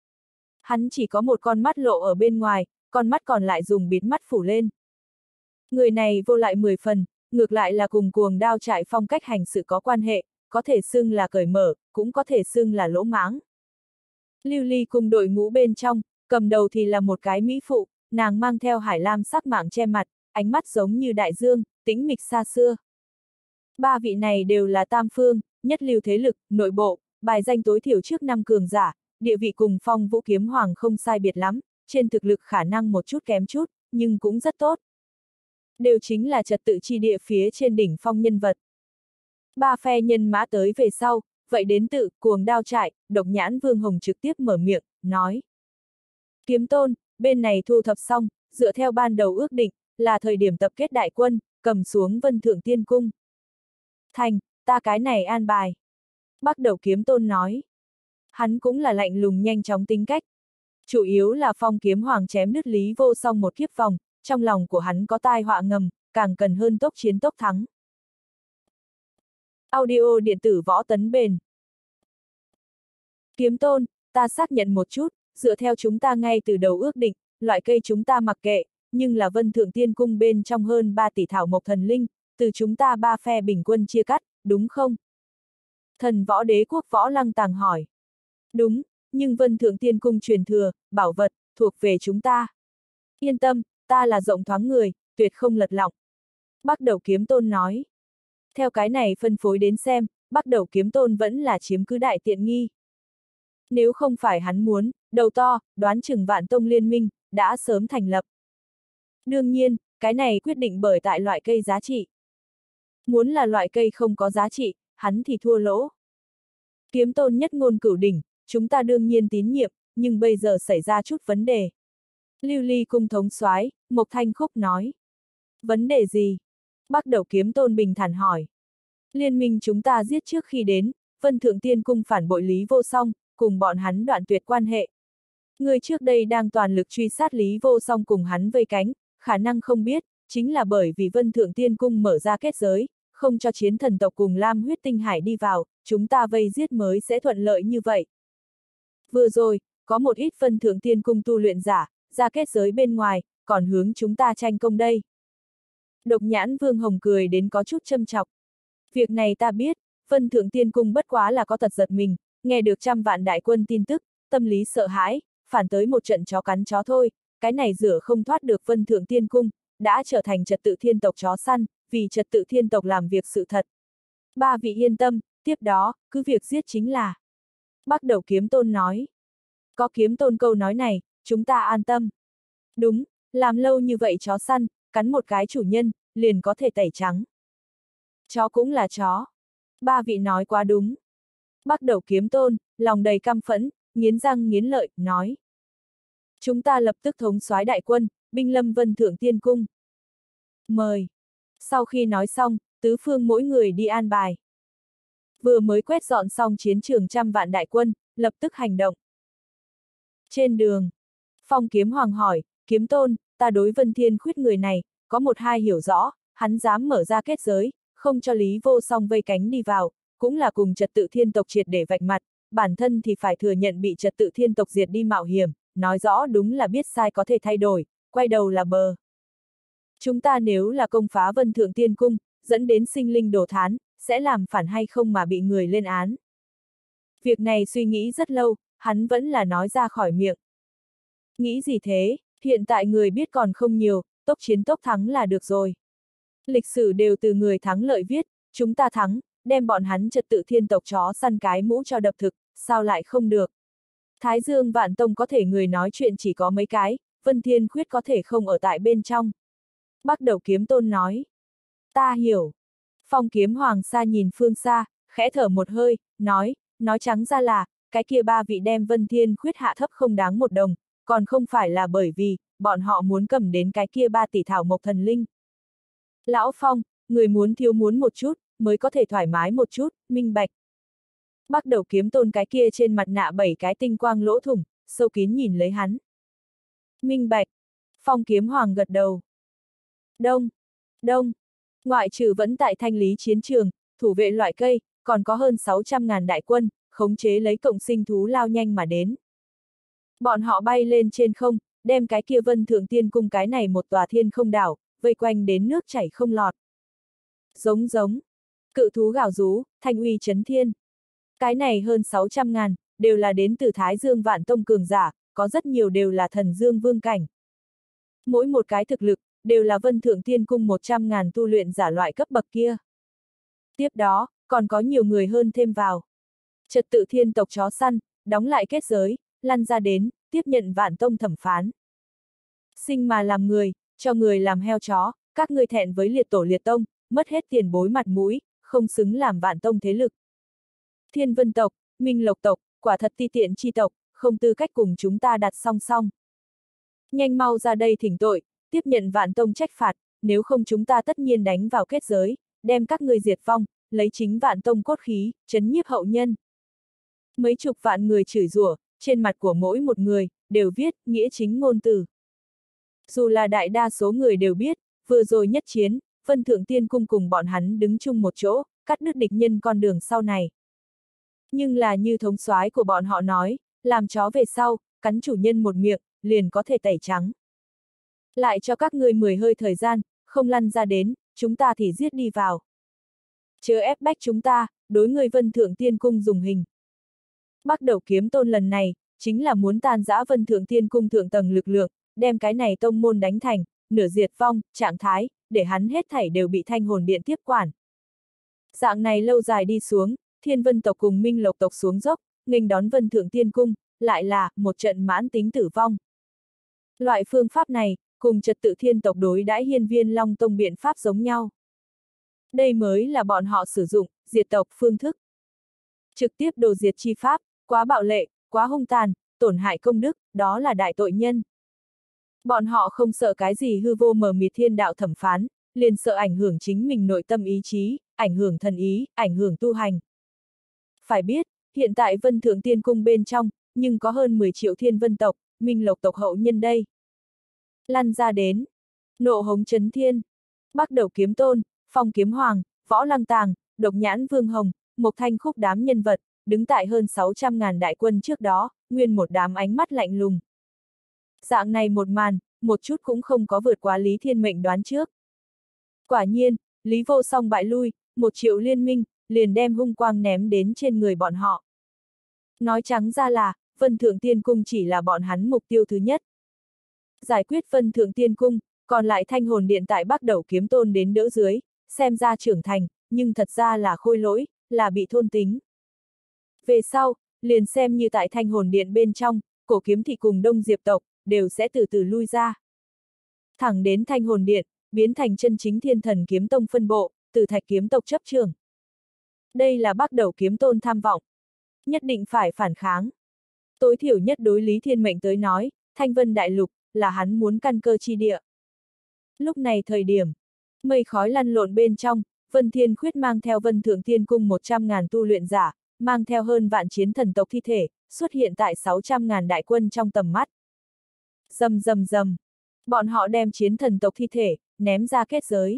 Hắn chỉ có một con mắt lộ ở bên ngoài, con mắt còn lại dùng bịt mắt phủ lên. Người này vô lại 10 phần, ngược lại là cùng Cuồng Đao Trại phong cách hành sự có quan hệ, có thể xưng là cởi mở, cũng có thể xưng là lỗ mãng. Lưu Ly cùng đội ngũ bên trong, cầm đầu thì là một cái mỹ phụ, nàng mang theo hải lam sắc mạng che mặt, ánh mắt giống như đại dương, tĩnh mịch xa xưa. 3 vị này đều là tam phương, nhất lưu thế lực, nội bộ, bài danh tối thiểu trước 5 cường giả, địa vị cùng Phong Vũ Kiếm Hoàng không sai biệt lắm, trên thực lực khả năng một chút kém chút, nhưng cũng rất tốt. Đều chính là trật tự chi địa phía trên đỉnh phong nhân vật. 3 phe nhân mã tới về sau, vậy đến tự Cuồng Đao Trại, Độc Nhãn Vương Hồng trực tiếp mở miệng, nói. Kiếm Tôn, bên này thu thập xong, dựa theo ban đầu ước định, là thời điểm tập kết đại quân, cầm xuống Vân Thượng Tiên Cung. Thành, ta cái này an bài. Bắc Đầu Kiếm Tôn nói. Hắn cũng là lạnh lùng nhanh chóng tính cách. Chủ yếu là Phong Kiếm Hoàng chém đứt Lý Vô Song một kiếp vòng, trong lòng của hắn có tai họa ngầm, càng cần hơn tốc chiến tốc thắng. Audio điện tử Võ Tấn Bền. Kiếm Tôn, ta xác nhận một chút, dựa theo chúng ta ngay từ đầu ước định, loại cây chúng ta mặc kệ, nhưng là Vân Thượng Tiên Cung bên trong hơn 3 tỷ thảo mộc thần linh, từ chúng ta 3 phe bình quân chia cắt, đúng không? Thần Võ Đế Quốc Võ Lăng Tàng hỏi. Đúng, nhưng Vân Thượng Tiên Cung truyền thừa, bảo vật, thuộc về chúng ta. Yên tâm, ta là rộng thoáng người, tuyệt không lật lọng. Bắc Đầu Kiếm Tôn nói. Theo cái này phân phối đến xem, Bắc Đầu Kiếm Tôn vẫn là chiếm cứ đại tiện nghi. Nếu không phải hắn muốn, đầu to, đoán chừng Vạn Tông liên minh, đã sớm thành lập. Đương nhiên, cái này quyết định bởi tại loại cây giá trị. Muốn là loại cây không có giá trị, hắn thì thua lỗ. Kiếm Tôn nhất ngôn cửu đỉnh, chúng ta đương nhiên tín nhiệm, nhưng bây giờ xảy ra chút vấn đề. Lưu Ly cung thống soái, Mộc Thanh Khúc nói. Vấn đề gì? Bắc Đầu Kiếm Tôn bình thản hỏi. Liên minh chúng ta giết trước khi đến, Vân Thượng Tiên Cung phản bội Lý Vô Song, cùng bọn hắn đoạn tuyệt quan hệ. Người trước đây đang toàn lực truy sát Lý Vô Song cùng hắn vây cánh, khả năng không biết, chính là bởi vì Vân Thượng Tiên Cung mở ra kết giới, không cho chiến thần tộc cùng Lam huyết tinh hải đi vào, chúng ta vây giết mới sẽ thuận lợi như vậy. Vừa rồi, có một ít Vân Thượng Tiên Cung tu luyện giả, ra kết giới bên ngoài, còn hướng chúng ta tranh công đây. Độc Nhãn Vương Hồng cười đến có chút châm chọc. Việc này ta biết, Vân Thượng Tiên Cung bất quá là có tật giật mình, nghe được 100 vạn đại quân tin tức, tâm lý sợ hãi, phản tới một trận chó cắn chó thôi, cái này rửa không thoát được Vân Thượng Tiên Cung, đã trở thành trật tự thiên tộc chó săn, vì trật tự thiên tộc làm việc sự thật. Ba vị yên tâm, tiếp đó, cứ việc giết chính là. Bắc Đầu Kiếm Tôn nói. Có Kiếm Tôn câu nói này, chúng ta an tâm. Đúng, làm lâu như vậy chó săn, cắn một cái chủ nhân, liền có thể tẩy trắng. Chó cũng là chó. Ba vị nói quá đúng. Bắc Đầu Kiếm Tôn, lòng đầy căm phẫn, nghiến răng nghiến lợi, nói. Chúng ta lập tức thống soái đại quân, binh lâm Vân Thượng Tiên Cung. Mời. Sau khi nói xong, tứ phương mỗi người đi an bài. Vừa mới quét dọn xong chiến trường 100 vạn đại quân, lập tức hành động. Trên đường, Phong Kiếm Hoàng hỏi, Kiếm Tôn, ta đối Vân Thiên Khuyết người này, có một hai hiểu rõ, hắn dám mở ra kết giới, không cho Lý Vô Song vây cánh đi vào, cũng là cùng trật tự thiên tộc triệt để vạch mặt, bản thân thì phải thừa nhận bị trật tự thiên tộc diệt đi mạo hiểm, nói rõ đúng là biết sai có thể thay đổi, quay đầu là bờ. Chúng ta nếu là công phá Vân Thượng Tiên Cung, dẫn đến sinh linh đổ thán, sẽ làm phản hay không mà bị người lên án. Việc này suy nghĩ rất lâu, hắn vẫn là nói ra khỏi miệng. Nghĩ gì thế, hiện tại người biết còn không nhiều, tốc chiến tốc thắng là được rồi. Lịch sử đều từ người thắng lợi viết, chúng ta thắng, đem bọn hắn trật tự thiên tộc chó săn cái mũ cho đập thực, sao lại không được. Thái Dương Vạn Tông có thể người nói chuyện chỉ có mấy cái, Vân Thiên Khuyết có thể không ở tại bên trong. Bắc Đầu Kiếm Tôn nói. Ta hiểu. Phong Kiếm Hoàng xa nhìn phương xa, khẽ thở một hơi, nói trắng ra là, cái kia ba vị đem Vân Thiên Khuyết hạ thấp không đáng một đồng, còn không phải là bởi vì, bọn họ muốn cầm đến cái kia 3 tỷ thảo mộc thần linh. Lão Phong, người muốn thiếu muốn một chút, mới có thể thoải mái một chút, minh bạch. Bắc Đầu Kiếm Tôn cái kia trên mặt nạ 7 cái tinh quang lỗ thủng, sâu kín nhìn lấy hắn. Minh bạch. Phong Kiếm Hoàng gật đầu. Đông. Ngoại trừ vẫn tại thanh lý chiến trường, thủ vệ loại cây, còn có hơn 600.000 đại quân, khống chế lấy cộng sinh thú lao nhanh mà đến. Bọn họ bay lên trên không, đem cái kia Vân Thượng Tiên Cung cái này một tòa thiên không đảo, vây quanh đến nước chảy không lọt. Giống. Cự thú gào rú, thanh uy chấn thiên. Cái này hơn 600.000, đều là đến từ Thái Dương Vạn Tông cường giả, có rất nhiều đều là thần dương vương cảnh. Mỗi một cái thực lực, đều là Vân Thượng Tiên Cung 100.000 tu luyện giả loại cấp bậc kia. Tiếp đó, còn có nhiều người hơn thêm vào. Trật tự thiên tộc chó săn, đóng lại kết giới, lăn ra đến, tiếp nhận Vạn Tông thẩm phán. Sinh mà làm người, cho người làm heo chó, các ngươi thẹn với liệt tổ liệt tông, mất hết tiền bối mặt mũi, không xứng làm Vạn Tông thế lực. Thiên Vân tộc, Minh Lộc tộc, quả thật ti tiện chi tộc, không tư cách cùng chúng ta đặt song song. Nhanh mau ra đây thỉnh tội, tiếp nhận Vạn Tông trách phạt, nếu không chúng ta tất nhiên đánh vào kết giới, đem các ngươi diệt vong, lấy chính Vạn Tông cốt khí, trấn nhiếp hậu nhân. Mấy chục vạn người chửi rủa, trên mặt của mỗi một người, đều viết, nghĩa chính ngôn từ. Dù là đại đa số người đều biết, vừa rồi nhất chiến, Vân Thượng Tiên Cung cùng bọn hắn đứng chung một chỗ, cắt đứt địch nhân con đường sau này. Nhưng là như thống soái của bọn họ nói, làm chó về sau, cắn chủ nhân một miệng, liền có thể tẩy trắng. Lại cho các ngươi 10 hơi thời gian, không lăn ra đến, chúng ta thì giết đi vào. Chớ ép bách chúng ta, đối người Vân Thượng Tiên Cung dùng hình. Bắc Đầu Kiếm Tôn lần này, chính là muốn tan rã Vân Thượng Tiên Cung thượng tầng lực lượng, đem cái này tông môn đánh thành, nửa diệt vong, trạng thái, để hắn hết thảy đều bị thanh hồn điện tiếp quản. Dạng này lâu dài đi xuống, Thiên Vân tộc cùng Minh Lộc tộc xuống dốc, nghênh đón Vân Thượng Tiên Cung, lại là một trận mãn tính tử vong. Loại phương pháp này, cùng trật tự thiên tộc đối đãi Hiên Viên Long Tông biện pháp giống nhau. Đây mới là bọn họ sử dụng, diệt tộc phương thức. Trực tiếp đồ diệt chi pháp, quá bạo lệ, quá hung tàn, tổn hại công đức, đó là đại tội nhân. Bọn họ không sợ cái gì hư vô mờ mịt thiên đạo thẩm phán, liền sợ ảnh hưởng chính mình nội tâm ý chí, ảnh hưởng thần ý, ảnh hưởng tu hành. Phải biết, hiện tại Vân Thượng Tiên Cung bên trong, nhưng có hơn 10 triệu thiên vân tộc, minh lộc tộc hậu nhân đây. Lăn ra đến. Nộ hống chấn thiên. Bắc Đầu Kiếm Tôn, Phong Kiếm Hoàng, Võ Lăng Tàng, Độc Nhãn Vương Hồng, Mộc Thanh Khúc đám nhân vật, đứng tại hơn 600.000 đại quân trước đó, nguyên một đám ánh mắt lạnh lùng. Dạng này một màn, một chút cũng không có vượt quá Lý Thiên Mệnh đoán trước. Quả nhiên, Lý Vô Song bại lui, 1 triệu liên minh, liền đem hung quang ném đến trên người bọn họ. Nói trắng ra là, Vân Thượng Tiên Cung chỉ là bọn hắn mục tiêu thứ nhất. Giải quyết Vân Thượng Tiên Cung, còn lại Thanh Hồn Điện tại Bắc Đầu Kiếm Tôn đến đỡ dưới, xem ra trưởng thành, nhưng thật ra là khôi lỗi, là bị thôn tính. Về sau, liền xem như tại Thanh Hồn Điện bên trong, Cổ Kiếm Thị cùng Đông Diệp tộc, đều sẽ từ từ lui ra. Thẳng đến Thanh Hồn Điện, biến thành chân chính Thiên Thần Kiếm Tông phân bộ, từ Thạch Kiếm tộc chấp trưởng. Đây là Bắc Đầu Kiếm Tôn tham vọng. Nhất định phải phản kháng. Tối thiểu nhất đối Lý Thiên Mệnh tới nói, Thanh Vân Đại Lục, là hắn muốn căn cơ chi địa. Lúc này thời điểm, mây khói lăn lộn bên trong, Vân Thiên Khuyết mang theo Vân Thượng Tiên Cung 100.000 tu luyện giả, mang theo hơn vạn chiến thần tộc thi thể, xuất hiện tại 600.000 đại quân trong tầm mắt. Rầm rầm rầm, bọn họ đem chiến thần tộc thi thể, ném ra kết giới.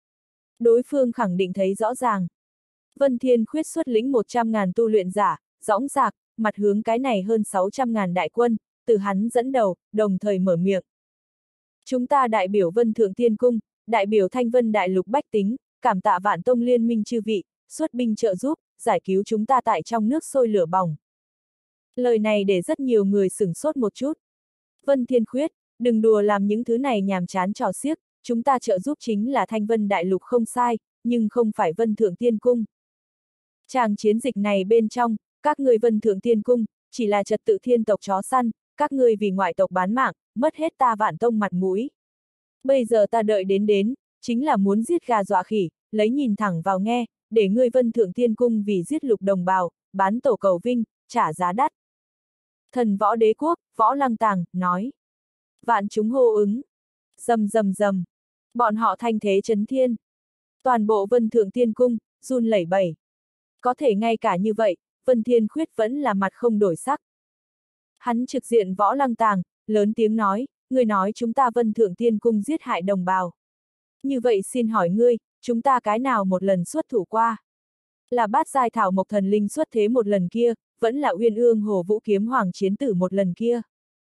Đối phương khẳng định thấy rõ ràng. Vân Thiên Khuyết xuất lĩnh 100.000 tu luyện giả, dõng dạc, mặt hướng cái này hơn 600.000 đại quân, từ hắn dẫn đầu, đồng thời mở miệng. Chúng ta đại biểu Vân Thượng Tiên Cung, đại biểu Thanh Vân Đại Lục bách tính, cảm tạ Vạn Tông liên minh chư vị, xuất binh trợ giúp, giải cứu chúng ta tại trong nước sôi lửa bỏng. Lời này để rất nhiều người sửng sốt một chút. Vân Thiên Khuyết, đừng đùa làm những thứ này nhàm chán trò xiếc, chúng ta trợ giúp chính là Thanh Vân Đại Lục không sai, nhưng không phải Vân Thượng Tiên Cung. Tràng chiến dịch này bên trong, các người Vân Thượng Tiên Cung, chỉ là trật tự thiên tộc chó săn, các người vì ngoại tộc bán mạng, mất hết ta Vạn Tông mặt mũi. Bây giờ ta đợi đến, chính là muốn giết gà dọa khỉ, lấy nhìn thẳng vào nghe, để ngươi Vân Thượng Tiên Cung vì giết lục đồng bào, bán tổ cầu vinh, trả giá đắt. Thần Võ Đế Quốc, Võ Lăng Tàng, nói. Vạn chúng hô ứng. Rầm rầm rầm. Bọn họ thanh thế chấn thiên. Toàn bộ Vân Thượng Tiên Cung, run lẩy bẩy. Có thể ngay cả như vậy, Vân Thiên Khuyết vẫn là mặt không đổi sắc. Hắn trực diện Võ Lăng Tàng, lớn tiếng nói, ngươi nói chúng ta Vân Thượng Tiên Cung giết hại đồng bào. Như vậy xin hỏi ngươi, chúng ta cái nào một lần xuất thủ qua? Là Bát Giai Thảo Mộc Thần Linh xuất thế một lần kia, vẫn là Uyên Ương Hồ Vũ Kiếm Hoàng chiến tử một lần kia.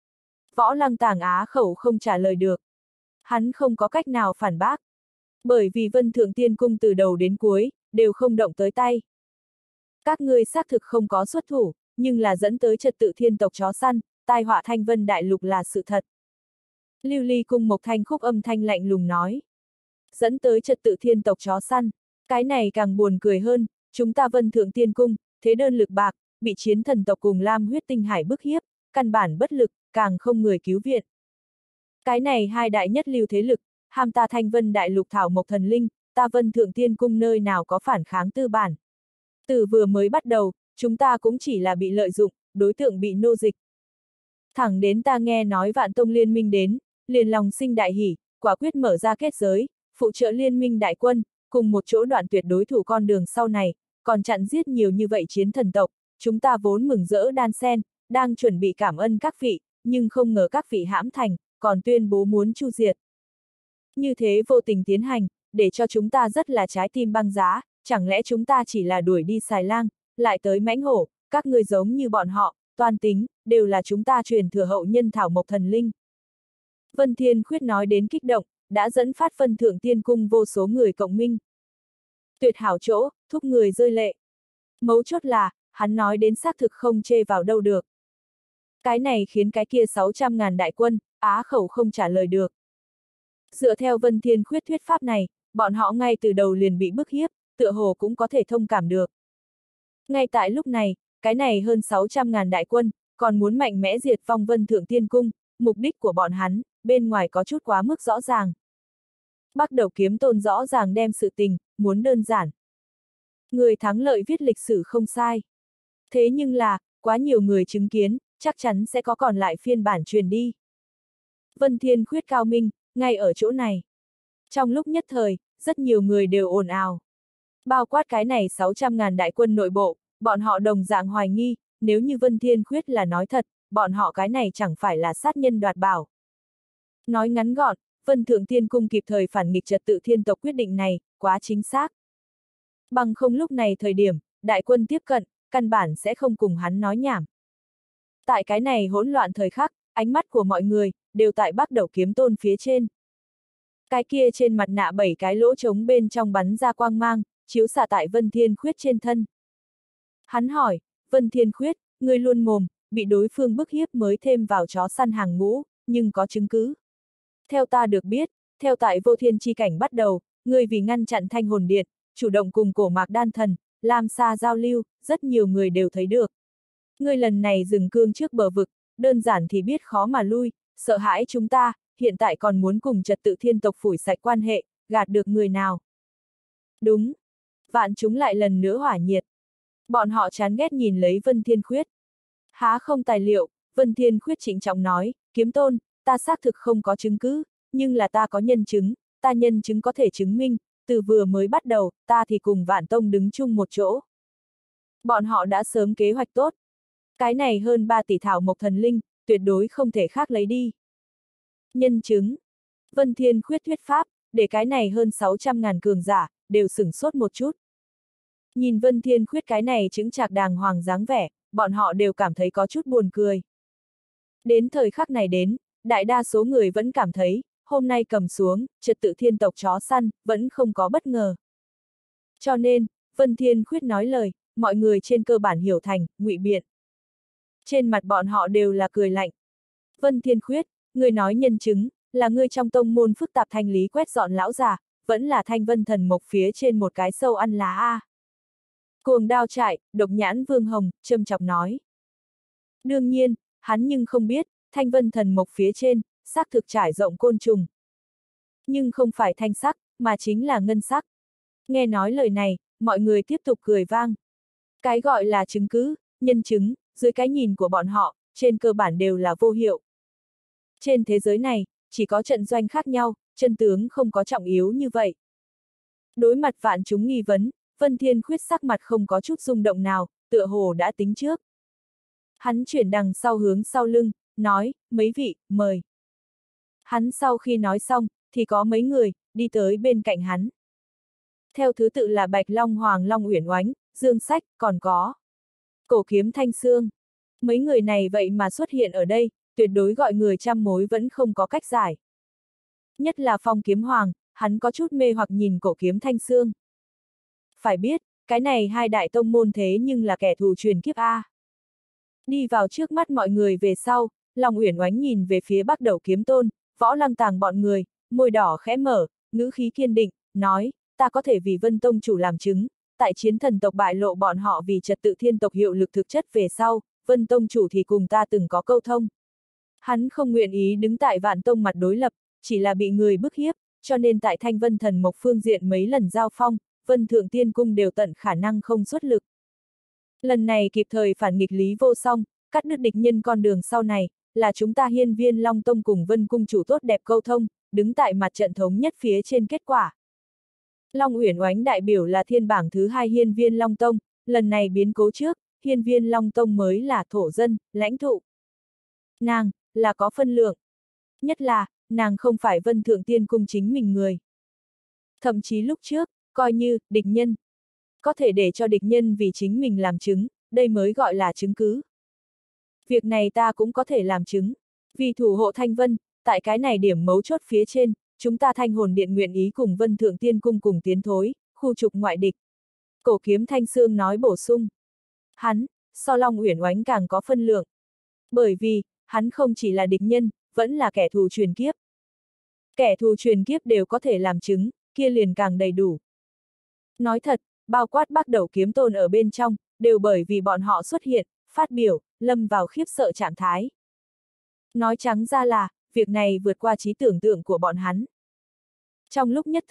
Võ Lăng Tàng á khẩu không trả lời được. Hắn không có cách nào phản bác. Bởi vì Vân Thượng Tiên Cung từ đầu đến cuối, đều không động tới tay. Các ngươi xác thực không có xuất thủ, nhưng là dẫn tới trật tự thiên tộc chó săn, tai họa Thanh Vân Đại Lục là sự thật. Lưu Ly Cung Mộc Thanh Khúc âm thanh lạnh lùng nói. Dẫn tới trật tự thiên tộc chó săn, cái này càng buồn cười hơn, chúng ta Vân Thượng Tiên Cung, thế đơn lực bạc, bị chiến thần tộc cùng Lam Huyết Tinh Hải bức hiếp, căn bản bất lực, càng không người cứu viện. Cái này hai đại nhất lưu thế lực, ham ta Thanh Vân Đại Lục thảo mộc thần linh, ta Vân Thượng Tiên Cung nơi nào có phản kháng tư bản. Từ vừa mới bắt đầu, chúng ta cũng chỉ là bị lợi dụng, đối tượng bị nô dịch. Thẳng đến ta nghe nói Vạn Tông liên minh đến, liền lòng sinh đại hỉ, quả quyết mở ra kết giới, phụ trợ liên minh đại quân, cùng một chỗ đoạn tuyệt đối thủ con đường sau này, còn chặn giết nhiều như vậy chiến thần tộc, chúng ta vốn mừng rỡ đan sen, đang chuẩn bị cảm ơn các vị, nhưng không ngờ các vị hãm thành, còn tuyên bố muốn chu diệt. Như thế vô tình tiến hành, để cho chúng ta rất là trái tim băng giá, chẳng lẽ chúng ta chỉ là đuổi đi xài lang, lại tới mãnh hổ, các người giống như bọn họ, toan tính, đều là chúng ta truyền thừa hậu nhân thảo mộc thần linh. Vân Thiên Khuyết nói đến kích động, đã dẫn phát Vân Thượng Tiên Cung vô số người cộng minh. Tuyệt hảo chỗ, thúc người rơi lệ. Mấu chốt là, hắn nói đến xác thực không chê vào đâu được. Cái này khiến cái kia 600.000 đại quân, á khẩu không trả lời được. Dựa theo Vân Thiên Khuyết thuyết pháp này, bọn họ ngay từ đầu liền bị bức hiếp, tựa hồ cũng có thể thông cảm được. Ngay tại lúc này, cái này hơn 600.000 đại quân, còn muốn mạnh mẽ diệt vong Vân Thượng Tiên Cung, mục đích của bọn hắn, bên ngoài có chút quá mức rõ ràng. Bắc Đầu Kiếm Tôn rõ ràng đem sự tình, muốn đơn giản. Người thắng lợi viết lịch sử không sai. Thế nhưng là, quá nhiều người chứng kiến, chắc chắn sẽ có còn lại phiên bản truyền đi. Vân Thiên Khuyết cao minh, ngay ở chỗ này. Trong lúc nhất thời, rất nhiều người đều ồn ào. Bao quát cái này 600.000 đại quân nội bộ, bọn họ đồng dạng hoài nghi, nếu như Vân Thiên Khuyết là nói thật, bọn họ cái này chẳng phải là sát nhân đoạt bảo. Nói ngắn gọn, Vân Thượng Tiên Cung kịp thời phản nghịch trật tự thiên tộc quyết định này, quá chính xác. Bằng không lúc này thời điểm, đại quân tiếp cận, căn bản sẽ không cùng hắn nói nhảm. Tại cái này hỗn loạn thời khắc, ánh mắt của mọi người, đều tại Bắc Đẩu Kiếm Tôn phía trên. Cái kia trên mặt nạ 7 cái lỗ trống bên trong bắn ra quang mang, chiếu xạ tại Vân Thiên Khuyết trên thân. Hắn hỏi, Vân Thiên Khuyết, ngươi luôn mồm, bị đối phương bức hiếp mới thêm vào chó săn hàng ngũ, nhưng có chứng cứ. Theo ta được biết, theo tại vô thiên chi cảnh bắt đầu, ngươi vì ngăn chặn thanh hồn điện, chủ động cùng cổ mạc đan thần, làm xa giao lưu, rất nhiều người đều thấy được. Ngươi lần này dừng cương trước bờ vực, đơn giản thì biết khó mà lui, sợ hãi chúng ta, hiện tại còn muốn cùng trật tự thiên tộc phủi sạch quan hệ, gạt được người nào. Đúng. Vạn chúng lại lần nữa hỏa nhiệt. Bọn họ chán ghét nhìn lấy Vân Thiên Khuyết. Há không tài liệu, Vân Thiên Khuyết trịnh trọng nói, Kiếm Tôn, ta xác thực không có chứng cứ, nhưng là ta có nhân chứng, ta nhân chứng có thể chứng minh, từ vừa mới bắt đầu, ta thì cùng Vạn Tông đứng chung một chỗ. Bọn họ đã sớm kế hoạch tốt. Cái này hơn 3 tỷ thảo mộc thần linh, tuyệt đối không thể khác lấy đi. Nhân chứng. Vân Thiên Khuyết thuyết pháp, để cái này hơn 600.000 cường giả, đều sửng sốt một chút. Nhìn Vân Thiên Khuyết cái này chứng chạc đàng hoàng dáng vẻ, bọn họ đều cảm thấy có chút buồn cười. Đến thời khắc này đến, đại đa số người vẫn cảm thấy, hôm nay cầm xuống, trật tự thiên tộc chó săn, vẫn không có bất ngờ. Cho nên, Vân Thiên Khuyết nói lời, mọi người trên cơ bản hiểu thành, ngụy biện. Trên mặt bọn họ đều là cười lạnh. Vân Thiên Khuyết, người nói nhân chứng, là người trong tông môn phức tạp thanh lý quét dọn lão già, vẫn là thanh vân thần mộc phía trên một cái sâu ăn lá a. Cuồng đao trại, độc nhãn Vương Hồng, châm chọc nói. Đương nhiên, hắn nhưng không biết, thanh vân thần mộc phía trên, xác thực trải rộng côn trùng. Nhưng không phải thanh sắc, mà chính là ngân sắc. Nghe nói lời này, mọi người tiếp tục cười vang. Cái gọi là chứng cứ, nhân chứng, dưới cái nhìn của bọn họ, trên cơ bản đều là vô hiệu. Trên thế giới này, chỉ có trận doanh khác nhau, chân tướng không có trọng yếu như vậy. Đối mặt vạn chúng nghi vấn, Vân Thiên Khuyết sắc mặt không có chút rung động nào, tựa hồ đã tính trước. Hắn chuyển đằng sau hướng sau lưng, nói, mấy vị, mời. Hắn sau khi nói xong, thì có mấy người, đi tới bên cạnh hắn. Theo thứ tự là Bạch Long Hoàng Long Uyển Oánh, Dương Sách, còn có Cổ Kiếm Thanh Xương. Mấy người này vậy mà xuất hiện ở đây, tuyệt đối gọi người trăm mối vẫn không có cách giải. Nhất là Phong Kiếm Hoàng, hắn có chút mê hoặc nhìn Cổ Kiếm Thanh Xương. Phải biết, cái này hai đại tông môn thế nhưng là kẻ thù truyền kiếp A. Đi vào trước mắt mọi người về sau, Long Uyển Oánh nhìn về phía Bắc Đẩu Kiếm Tôn, Võ Lăng Tàng bọn người, môi đỏ khẽ mở, ngữ khí kiên định, nói, ta có thể vì Vân Tông chủ làm chứng, tại chiến thần tộc bại lộ bọn họ vì trật tự thiên tộc hiệu lực thực chất về sau, Vân Tông chủ thì cùng ta từng có câu thông. Hắn không nguyện ý đứng tại Vạn Tông mặt đối lập, chỉ là bị người bức hiếp, cho nên tại Thanh Vân Thần Mộc phương diện mấy lần giao phong, Vân Thượng Tiên Cung đều tận khả năng không xuất lực. Lần này kịp thời phản nghịch Lý Vô Song, cắt đứt địch nhân con đường sau này, là chúng ta Hiên Viên Long Tông cùng Vân Cung chủ tốt đẹp câu thông, đứng tại mặt trận thống nhất phía trên kết quả. Long Uyển Oánh đại biểu là thiên bảng thứ 2 Hiên Viên Long Tông, lần này biến cố trước, Hiên Viên Long Tông mới là thổ dân, lãnh thụ. Nàng, là có phân lượng. Nhất là, nàng không phải Vân Thượng Tiên Cung chính mình người. Thậm chí lúc trước, coi như, địch nhân. Có thể để cho địch nhân vì chính mình làm chứng, đây mới gọi là chứng cứ. Việc này ta cũng có thể làm chứng. Vì thủ hộ Thanh Vân, tại cái này điểm mấu chốt phía trên, chúng ta Thanh Hồn Điện nguyện ý cùng Vân Thượng Tiên Cung cùng tiến thối, khu trục ngoại địch. Cổ Kiếm Thanh Xương nói bổ sung. Hắn, so Long Uyển Oánh càng có phân lượng. Bởi vì, hắn không chỉ là địch nhân, vẫn là kẻ thù truyền kiếp. Kẻ thù truyền kiếp đều có thể làm chứng, kia liền càng đầy đủ. Nói thật, bao quát Bắc Đẩu Kiếm Tôn ở bên trong, đều bởi vì bọn họ xuất hiện, phát biểu, lâm vào khiếp sợ trạng thái. Nói trắng ra là, việc này vượt qua trí tưởng tượng của bọn hắn. Trong lúc nhất thời,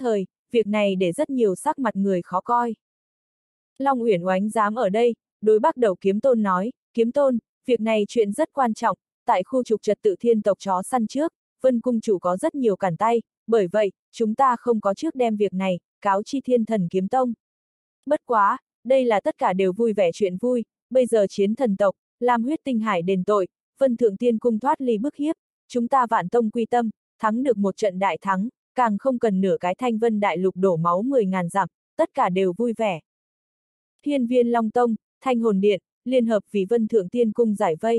việc này để rất nhiều sắc mặt người khó coi. Long Uyển Oánh dám ở đây, đối Bắc Đầu Kiếm Tôn nói, Kiếm Tôn, việc này chuyện rất quan trọng, tại khu trục trật tự thiên tộc chó săn trước, Vân Cung chủ có rất nhiều cản tay, bởi vậy, chúng ta không có trước đem việc này, cáo chi Thiên Thần Kiếm Tông. Bất quá, đây là tất cả đều vui vẻ chuyện vui, bây giờ chiến thần tộc, làm huyết tinh hải đền tội, Vân Thượng Tiên Cung thoát ly bức hiếp, chúng ta Vạn Tông quy tâm, thắng được một trận đại thắng, càng không cần nửa cái Thanh Vân Đại Lục đổ máu 10.000 dặm, tất cả đều vui vẻ. Hiên Viên Long Tông, Thanh Hồn Điện, liên hợp vì Vân Thượng Tiên Cung giải vây.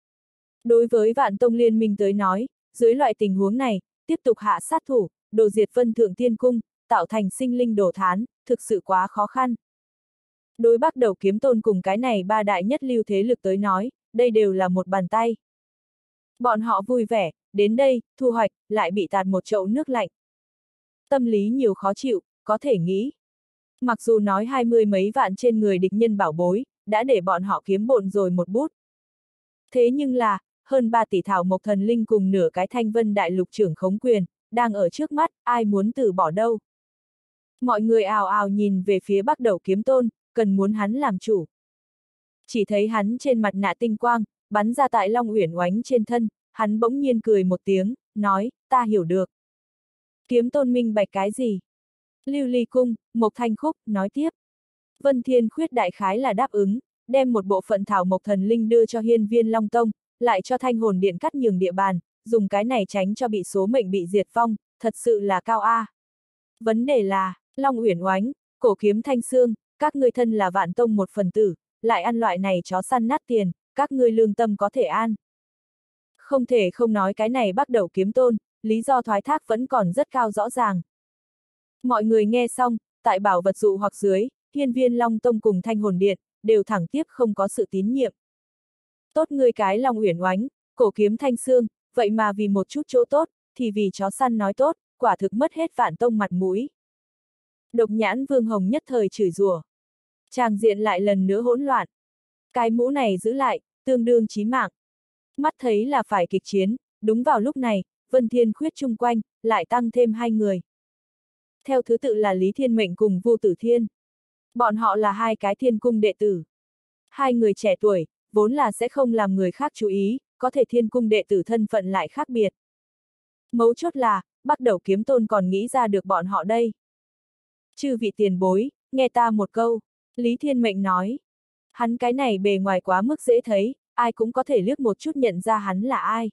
Đối với Vạn Tông liên minh tới nói, dưới loại tình huống này, tiếp tục hạ sát thủ, đồ diệt Vân Thượng Tiên Cung, tạo thành sinh linh đồ thán, thực sự quá khó khăn. Đối Bắc Đầu Kiếm Tôn cùng cái này ba đại nhất lưu thế lực tới nói, đây đều là một bàn tay. Bọn họ vui vẻ, đến đây, thu hoạch, lại bị tạt một chậu nước lạnh. Tâm lý nhiều khó chịu, có thể nghĩ. Mặc dù nói 20 mấy vạn trên người địch nhân bảo bối, đã để bọn họ kiếm bộn rồi một bút. Thế nhưng là, hơn 3 tỷ thảo mộc thần linh cùng nửa cái Thanh Vân Đại Lục trưởng khống quyền, đang ở trước mắt, ai muốn từ bỏ đâu. Mọi người ào ào nhìn về phía Bắc Đầu Kiếm Tôn, cần muốn hắn làm chủ. Chỉ thấy hắn trên mặt nạ tinh quang, bắn ra tại Long Uyển Oánh trên thân, hắn bỗng nhiên cười một tiếng, nói, ta hiểu được. Kiếm Tôn minh bạch cái gì? Lưu Ly Cung, Mộc Thanh Khúc, nói tiếp. Vân Thiên Khuyết đại khái là đáp ứng, đem một bộ phận thảo mộc thần linh đưa cho Hiên Viên Long Tông, lại cho Thanh Hồn Điện cắt nhường địa bàn, dùng cái này tránh cho bị số mệnh bị diệt vong, thật sự là cao a. Vấn đề là, Long Uyển Oánh, Cổ Kiếm Thanh Xương, các ngươi thân là Vạn Tông một phần tử, lại ăn loại này chó săn nát tiền, các ngươi lương tâm có thể an. Không thể không nói cái này Bắc Đầu Kiếm Tôn, lý do thoái thác vẫn còn rất cao rõ ràng. Mọi người nghe xong, tại bảo vật dụ hoặc dưới, Hiên Viên Long Tông cùng Thanh Hồn Điện, đều thẳng tiếp không có sự tín nhiệm. Tốt ngươi cái Long Uyển Oánh, Cổ Kiếm Thanh Xương, vậy mà vì một chút chỗ tốt, thì vì chó săn nói tốt, quả thực mất hết Vạn Tông mặt mũi. Độc Nhãn Vương Hồng nhất thời chửi rủa. Tràng diện lại lần nữa hỗn loạn. Cái mũ này giữ lại, tương đương chí mạng. Mắt thấy là phải kịch chiến, đúng vào lúc này, Vân Thiên Khuyết chung quanh, lại tăng thêm 2 người. Theo thứ tự là Lý Thiên Mệnh cùng Vu Tử Thiên. Bọn họ là 2 cái Thiên Cung đệ tử. 2 người trẻ tuổi, vốn là sẽ không làm người khác chú ý, có thể Thiên Cung đệ tử thân phận lại khác biệt. Mấu chốt là, Bắc Đầu Kiếm Tôn còn nghĩ ra được bọn họ đây. Chư vị tiền bối, nghe ta một câu, Lý Thiên Mệnh nói. Hắn cái này bề ngoài quá mức dễ thấy, ai cũng có thể liếc một chút nhận ra hắn là ai.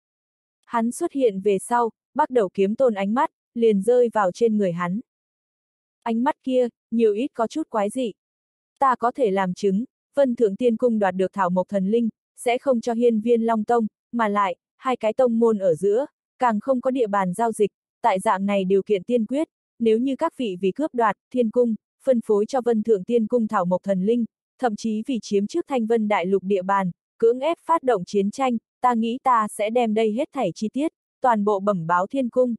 Hắn xuất hiện về sau, Bắc Đầu Kiếm Tôn ánh mắt, liền rơi vào trên người hắn. Ánh mắt kia, nhiều ít có chút quái dị. Ta có thể làm chứng, Vân Thượng Tiên Cung đoạt được thảo mộc thần linh, sẽ không cho Hiên Viên Long Tông, mà lại, 2 cái tông môn ở giữa, càng không có địa bàn giao dịch, tại dạng này điều kiện tiên quyết, nếu như các vị vì cướp đoạt, Thiên Cung, phân phối cho Vân Thượng Tiên Cung thảo mộc thần linh, thậm chí vì chiếm trước Thanh Vân Đại Lục địa bàn, cưỡng ép phát động chiến tranh, ta nghĩ ta sẽ đem đây hết thảy chi tiết, toàn bộ bẩm báo Thiên Cung.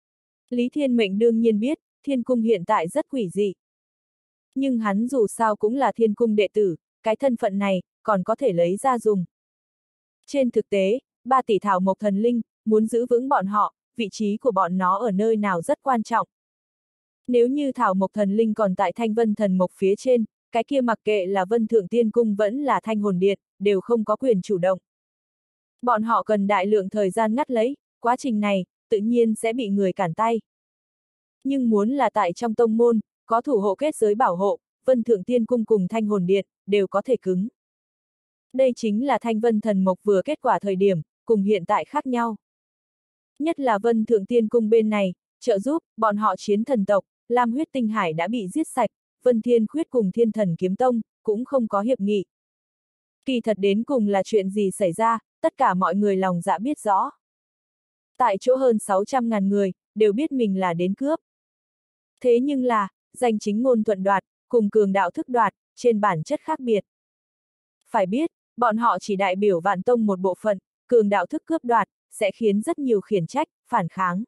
Lý Thiên Mệnh đương nhiên biết, Thiên Cung hiện tại rất quỷ dị. Nhưng hắn dù sao cũng là Thiên Cung đệ tử, cái thân phận này, còn có thể lấy ra dùng. Trên thực tế, 3 tỷ thảo mộc thần linh, muốn giữ vững bọn họ, vị trí của bọn nó ở nơi nào rất quan trọng. Nếu như thảo mộc thần linh còn tại Thanh Vân thần mộc phía trên, cái kia mặc kệ là Vân Thượng Tiên Cung vẫn là Thanh Hồn Điện, đều không có quyền chủ động. Bọn họ cần đại lượng thời gian ngắt lấy, quá trình này, tự nhiên sẽ bị người cản tay. Nhưng muốn là tại trong tông môn, có thủ hộ kết giới bảo hộ, Vân Thượng Tiên Cung cùng Thanh Hồn Điện, đều có thể cứng. Đây chính là Thanh Vân thần mộc vừa kết quả thời điểm, cùng hiện tại khác nhau. Nhất là Vân Thượng Tiên Cung bên này, trợ giúp, bọn họ chiến thần tộc, Lam Huyết Tinh Hải đã bị giết sạch, Vân Thiên Khuyết cùng Thiên Thần Kiếm Tông, cũng không có hiệp nghị. Kỳ thật đến cùng là chuyện gì xảy ra, tất cả mọi người lòng dạ biết rõ. Tại chỗ hơn 600.000 người, đều biết mình là đến cướp. Thế nhưng là, danh chính ngôn thuận đoạt, cùng cường đạo thức đoạt, trên bản chất khác biệt. Phải biết, bọn họ chỉ đại biểu Vạn Tông một bộ phận, cường đạo thức cướp đoạt, sẽ khiến rất nhiều khiển trách, phản kháng.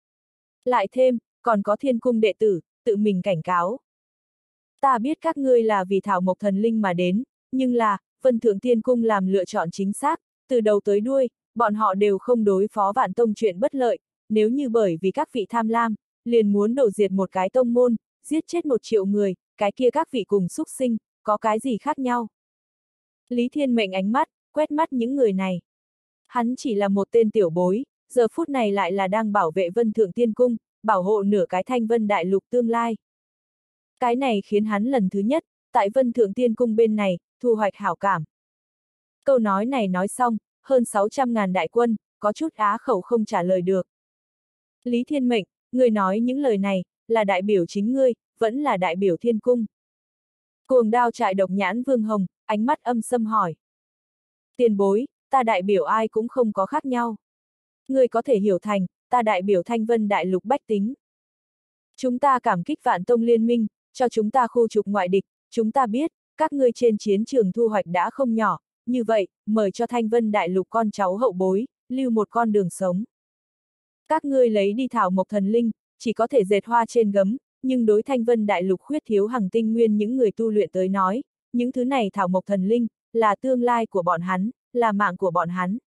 Lại thêm, còn có Thiên Cung đệ tử, tự mình cảnh cáo. Ta biết các ngươi là vì thảo mộc thần linh mà đến, nhưng là, Vân Thượng Tiên Cung làm lựa chọn chính xác, từ đầu tới đuôi, bọn họ đều không đối phó Vạn Tông chuyện bất lợi, nếu như bởi vì các vị tham lam, liền muốn đổ diệt một cái tông môn, giết chết 1 triệu người, cái kia các vị cùng xúc sinh, có cái gì khác nhau? Lý Thiên Mệnh ánh mắt, quét mắt những người này. Hắn chỉ là một tên tiểu bối, giờ phút này lại là đang bảo vệ Vân Thượng Tiên Cung, bảo hộ nửa cái Thanh Vân Đại Lục tương lai. Cái này khiến hắn lần thứ nhất, tại Vân Thượng Tiên Cung bên này, thu hoạch hảo cảm. Câu nói này nói xong, hơn 600.000 đại quân, có chút á khẩu không trả lời được. Lý Thiên Mệnh, người nói những lời này, là đại biểu chính ngươi, vẫn là đại biểu Thiên Cung. Cuồng Đao trại Độc Nhãn Vương Hồng, ánh mắt âm sâm hỏi. Tiền bối, ta đại biểu ai cũng không có khác nhau. Ngươi có thể hiểu thành, ta đại biểu Thanh Vân Đại Lục bách tính. Chúng ta cảm kích Vạn Tông Liên minh, cho chúng ta khu trục ngoại địch, chúng ta biết, các ngươi trên chiến trường thu hoạch đã không nhỏ, như vậy, mời cho Thanh Vân Đại Lục con cháu hậu bối, lưu một con đường sống. Các ngươi lấy đi thảo mộc thần linh, chỉ có thể dệt hoa trên gấm, nhưng đối Thanh Vân Đại Lục khuyết thiếu hằng tinh nguyên những người tu luyện tới nói, những thứ này thảo mộc thần linh, là tương lai của bọn hắn, là mạng của bọn hắn.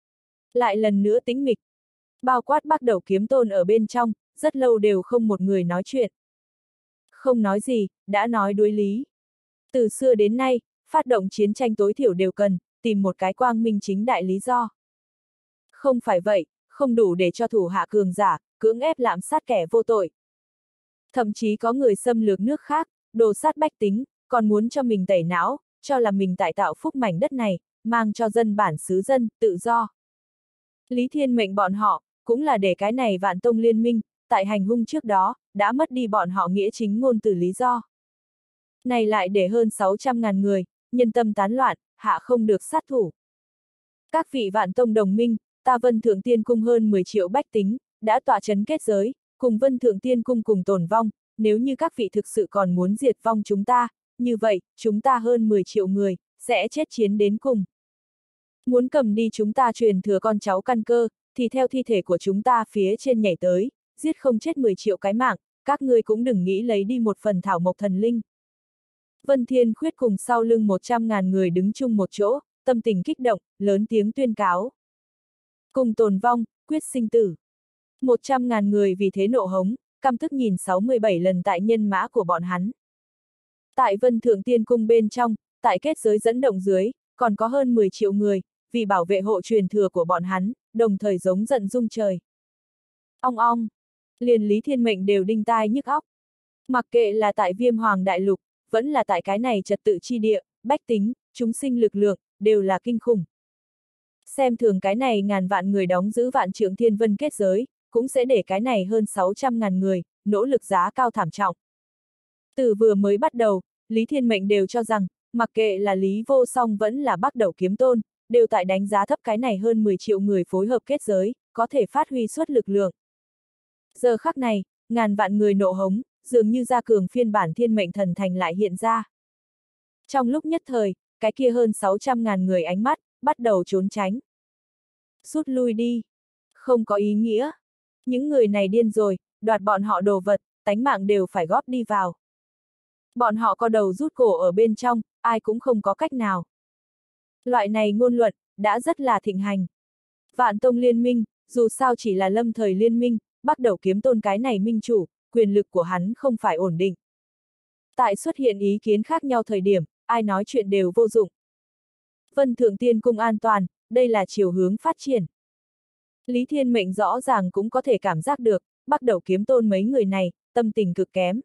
Lại lần nữa tĩnh mịch. Bao quát Bắc Đầu Kiếm Tôn ở bên trong, rất lâu đều không một người nói chuyện. Không nói gì, đã nói đối lý. Từ xưa đến nay, phát động chiến tranh tối thiểu đều cần, tìm một cái quang minh chính đại lý do. Không phải vậy, không đủ để cho thủ hạ cường giả, cưỡng ép lạm sát kẻ vô tội. Thậm chí có người xâm lược nước khác, đồ sát bách tính, còn muốn cho mình tẩy não, cho là mình tại tạo phúc mảnh đất này, mang cho dân bản xứ dân, tự do. Lý Thiên Mệnh bọn họ, cũng là để cái này Vạn Tông Liên minh, tại hành hung trước đó, đã mất đi bọn họ nghĩa chính ngôn từ lý do. Này lại để hơn 600.000 người, nhân tâm tán loạn, hạ không được sát thủ. Các vị Vạn Tông đồng minh, ta Vân Thượng Tiên Cung hơn 10 triệu bách tính, đã tọa chấn kết giới, cùng Vân Thượng Tiên Cung cùng tồn vong, nếu như các vị thực sự còn muốn diệt vong chúng ta, như vậy, chúng ta hơn 10 triệu người, sẽ chết chiến đến cùng. Muốn cầm đi chúng ta truyền thừa con cháu căn cơ, thì theo thi thể của chúng ta phía trên nhảy tới, giết không chết 10 triệu cái mạng, các ngươi cũng đừng nghĩ lấy đi một phần thảo mộc thần linh. Vân Thiên Khuyết cùng sau lưng 100.000 người đứng chung một chỗ, tâm tình kích động, lớn tiếng tuyên cáo. Cùng tồn vong, quyết sinh tử. 100.000 người vì thế nộ hống, căm tức nhìn 67 lần tại nhân mã của bọn hắn. Tại Vân Thượng Tiên Cung bên trong, tại kết giới dẫn động dưới, còn có hơn 10 triệu người, vì bảo vệ hộ truyền thừa của bọn hắn, đồng thời giống giận rung trời. Ong ong, liền Lý Thiên Mệnh đều đinh tai nhức óc. Mặc kệ là tại Viêm Hoàng Đại Lục, vẫn là tại cái này trật tự chi địa, bách tính, chúng sinh lực lượng, đều là kinh khủng. Xem thường cái này ngàn vạn người đóng giữ vạn trượng thiên vân kết giới, cũng sẽ để cái này hơn 600.000 người, nỗ lực giá cao thảm trọng. Từ vừa mới bắt đầu, Lý Thiên Mệnh đều cho rằng, mặc kệ là Lý Vô Song vẫn là Bắc Đầu Kiếm Tôn, đều tại đánh giá thấp cái này hơn 10 triệu người phối hợp kết giới, có thể phát huy suất lực lượng. Giờ khắc này, ngàn vạn người nộ hống, dường như gia cường phiên bản Thiên Mệnh Thần Thành lại hiện ra. Trong lúc nhất thời, cái kia hơn 600.000 người ánh mắt, bắt đầu trốn tránh. Rút lui đi. Không có ý nghĩa. Những người này điên rồi, đoạt bọn họ đồ vật, tánh mạng đều phải góp đi vào. Bọn họ có đầu rút cổ ở bên trong, ai cũng không có cách nào. Loại này ngôn luận, đã rất là thịnh hành. Vạn Tông Liên minh, dù sao chỉ là lâm thời liên minh, Bắc Đầu Kiếm Tôn cái này minh chủ, quyền lực của hắn không phải ổn định. Tại xuất hiện ý kiến khác nhau thời điểm, ai nói chuyện đều vô dụng. Vân Thượng Tiên Cung an toàn, đây là chiều hướng phát triển. Lý Thiên Mệnh rõ ràng cũng có thể cảm giác được, Bắc Đầu Kiếm Tôn mấy người này, tâm tình cực kém.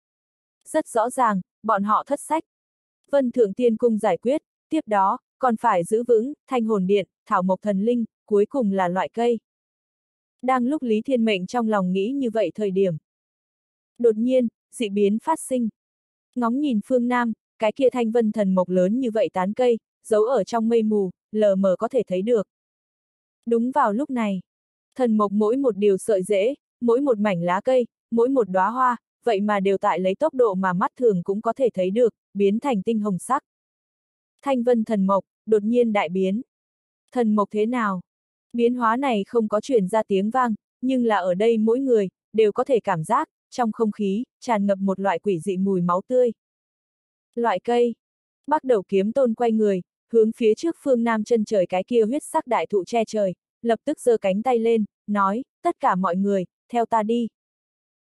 Rất rõ ràng, bọn họ thất sách. Vân Thượng Tiên Cung giải quyết, tiếp đó, còn phải giữ vững, Thanh Hồn Điện, Thảo Mộc Thần Linh, cuối cùng là loại cây. Đang lúc Lý Thiên Mệnh trong lòng nghĩ như vậy thời điểm. Đột nhiên, dị biến phát sinh. Ngóng nhìn phương Nam, cái kia thanh vân thần mộc lớn như vậy tán cây, giấu ở trong mây mù, lờ mờ có thể thấy được. Đúng vào lúc này, thần mộc mỗi một điều sợi rễ, mỗi một mảnh lá cây, mỗi một đóa hoa, vậy mà đều tại lấy tốc độ mà mắt thường cũng có thể thấy được, biến thành tinh hồng sắc. Thanh vân thần mộc, đột nhiên đại biến. Thần mộc thế nào? Biến hóa này không có truyền ra tiếng vang, nhưng là ở đây mỗi người, đều có thể cảm giác, trong không khí, tràn ngập một loại quỷ dị mùi máu tươi. Loại cây. Bắc Đầu Kiếm Tôn quay người, hướng phía trước phương Nam chân trời cái kia huyết sắc đại thụ che trời, lập tức giơ cánh tay lên, nói, tất cả mọi người, theo ta đi.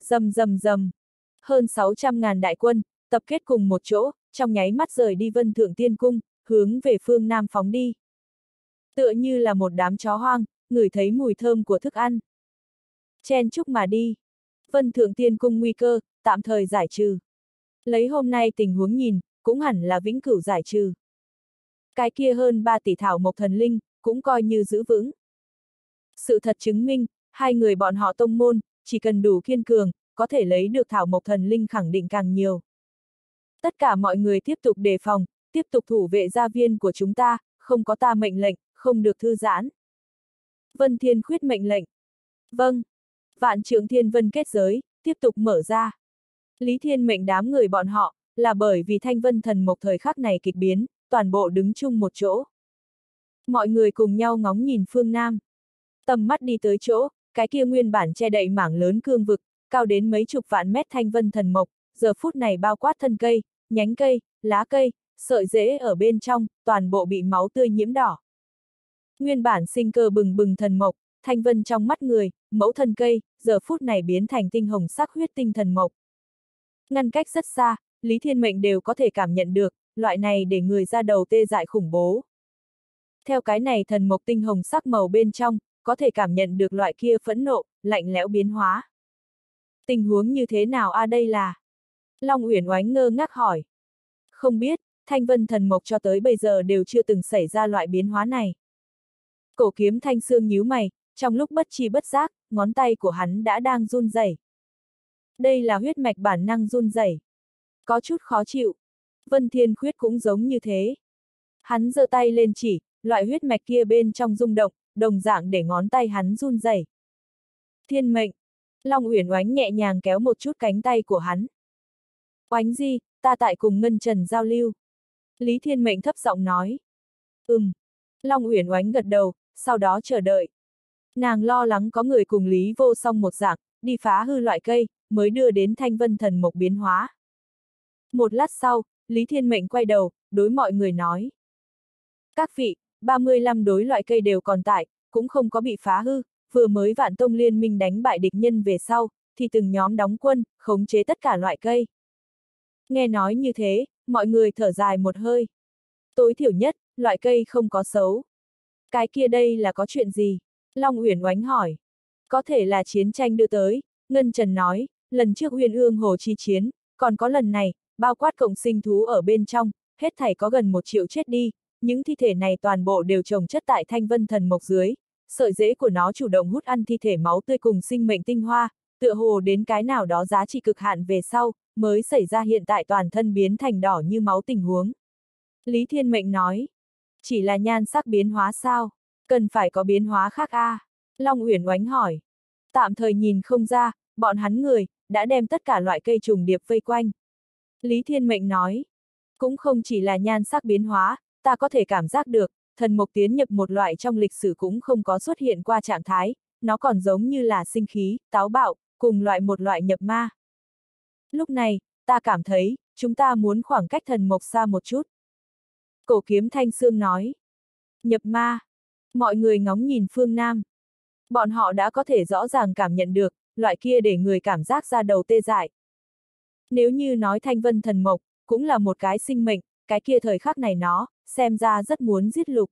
Rầm rầm rầm. Hơn 600.000 đại quân, tập kết cùng một chỗ, trong nháy mắt rời đi Vân Thượng Tiên Cung, hướng về phương Nam phóng đi. Tựa như là một đám chó hoang, ngửi thấy mùi thơm của thức ăn. Chen chúc mà đi. Vân Thượng Tiên Cung nguy cơ, tạm thời giải trừ. Lấy hôm nay tình huống nhìn, cũng hẳn là vĩnh cửu giải trừ. Cái kia hơn 3 tỷ thảo mộc thần linh, cũng coi như giữ vững. Sự thật chứng minh, hai người bọn họ tông môn, chỉ cần đủ kiên cường, có thể lấy được thảo mộc thần linh khẳng định càng nhiều. Tất cả mọi người tiếp tục đề phòng, tiếp tục thủ vệ gia viên của chúng ta, không có ta mệnh lệnh, không được thư giãn. Vân Thiên Khuyết mệnh lệnh. Vâng. Vạn Trượng Thiên Vân kết giới, tiếp tục mở ra. Lý Thiên mệnh đám người bọn họ, là bởi vì Thanh Vân thần mộc thời khắc này kịch biến, toàn bộ đứng chung một chỗ. Mọi người cùng nhau ngóng nhìn phương Nam. Tầm mắt đi tới chỗ, cái kia nguyên bản che đậy mảng lớn cương vực, cao đến mấy chục vạn mét Thanh Vân thần mộc, giờ phút này bao quát thân cây, nhánh cây, lá cây, sợi rễ ở bên trong, toàn bộ bị máu tươi nhiễm đỏ. Nguyên bản sinh cơ bừng bừng thần mộc, thanh vân trong mắt người, mẫu thân cây, giờ phút này biến thành tinh hồng sắc huyết tinh thần mộc. Ngăn cách rất xa, Lý Thiên Mệnh đều có thể cảm nhận được, loại này để người ra đầu tê dại khủng bố. Theo cái này thần mộc tinh hồng sắc màu bên trong, có thể cảm nhận được loại kia phẫn nộ, lạnh lẽo biến hóa. Tình huống như thế nào đây là? Long Uyển Oánh ngơ ngác hỏi. Không biết, Thanh Vân thần mộc cho tới bây giờ đều chưa từng xảy ra loại biến hóa này. Cổ Kiếm Thanh Sương nhíu mày, trong lúc bất tri bất giác, ngón tay của hắn đã đang run rẩy. Đây là huyết mạch bản năng run rẩy. Có chút khó chịu. Vân Thiên Khuyết cũng giống như thế. Hắn giơ tay lên chỉ, loại huyết mạch kia bên trong rung động, đồng dạng để ngón tay hắn run rẩy. Thiên mệnh. Long Uyển Oánh nhẹ nhàng kéo một chút cánh tay của hắn. Oánh Di, ta tại cùng Ngân Trần giao lưu. Lý Thiên Mệnh thấp giọng nói. Long Uyển Oánh gật đầu, sau đó chờ đợi. Nàng lo lắng có người cùng Lý Vô Song một dạng, đi phá hư loại cây, mới đưa đến Thanh Vân thần mộc biến hóa. Một lát sau, Lý Thiên Mệnh quay đầu, đối mọi người nói. Các vị, 35 đối loại cây đều còn tại, cũng không có bị phá hư, vừa mới Vạn Tông liên minh đánh bại địch nhân về sau, thì từng nhóm đóng quân, khống chế tất cả loại cây. Nghe nói như thế, mọi người thở dài một hơi. Tối thiểu nhất, loại cây không có xấu. Cái kia đây là có chuyện gì? Long Uyển Oánh hỏi. Có thể là chiến tranh đưa tới, Ngân Trần nói, lần trước Uyên Ương Hồ chi chiến, còn có lần này, bao quát cộng sinh thú ở bên trong, hết thảy có gần 1 triệu chết đi, những thi thể này toàn bộ đều chồng chất tại Thanh Vân thần mộc dưới, sợi rễ của nó chủ động hút ăn thi thể máu tươi cùng sinh mệnh tinh hoa, tựa hồ đến cái nào đó giá trị cực hạn về sau, mới xảy ra hiện tại toàn thân biến thành đỏ như máu tình huống. Lý Thiên Mệnh nói, chỉ là nhan sắc biến hóa sao? Cần phải có biến hóa khác Long Uyển Oánh hỏi. Tạm thời nhìn không ra, bọn hắn người, đã đem tất cả loại cây trùng điệp vây quanh. Lý Thiên Mệnh nói, cũng không chỉ là nhan sắc biến hóa, ta có thể cảm giác được, thần mộc tiến nhập một loại trong lịch sử cũng không có xuất hiện qua trạng thái, nó còn giống như là sinh khí, táo bạo, cùng một loại nhập ma. Lúc này, ta cảm thấy, chúng ta muốn khoảng cách thần mộc xa một chút. Cổ Kiếm Thanh Sương nói. Nhập ma. Mọi người ngóng nhìn phương Nam. Bọn họ đã có thể rõ ràng cảm nhận được, loại kia để người cảm giác ra đầu tê dại. Nếu như nói Thanh Vân thần mộc, cũng là một cái sinh mệnh, cái kia thời khắc này nó, xem ra rất muốn giết lục.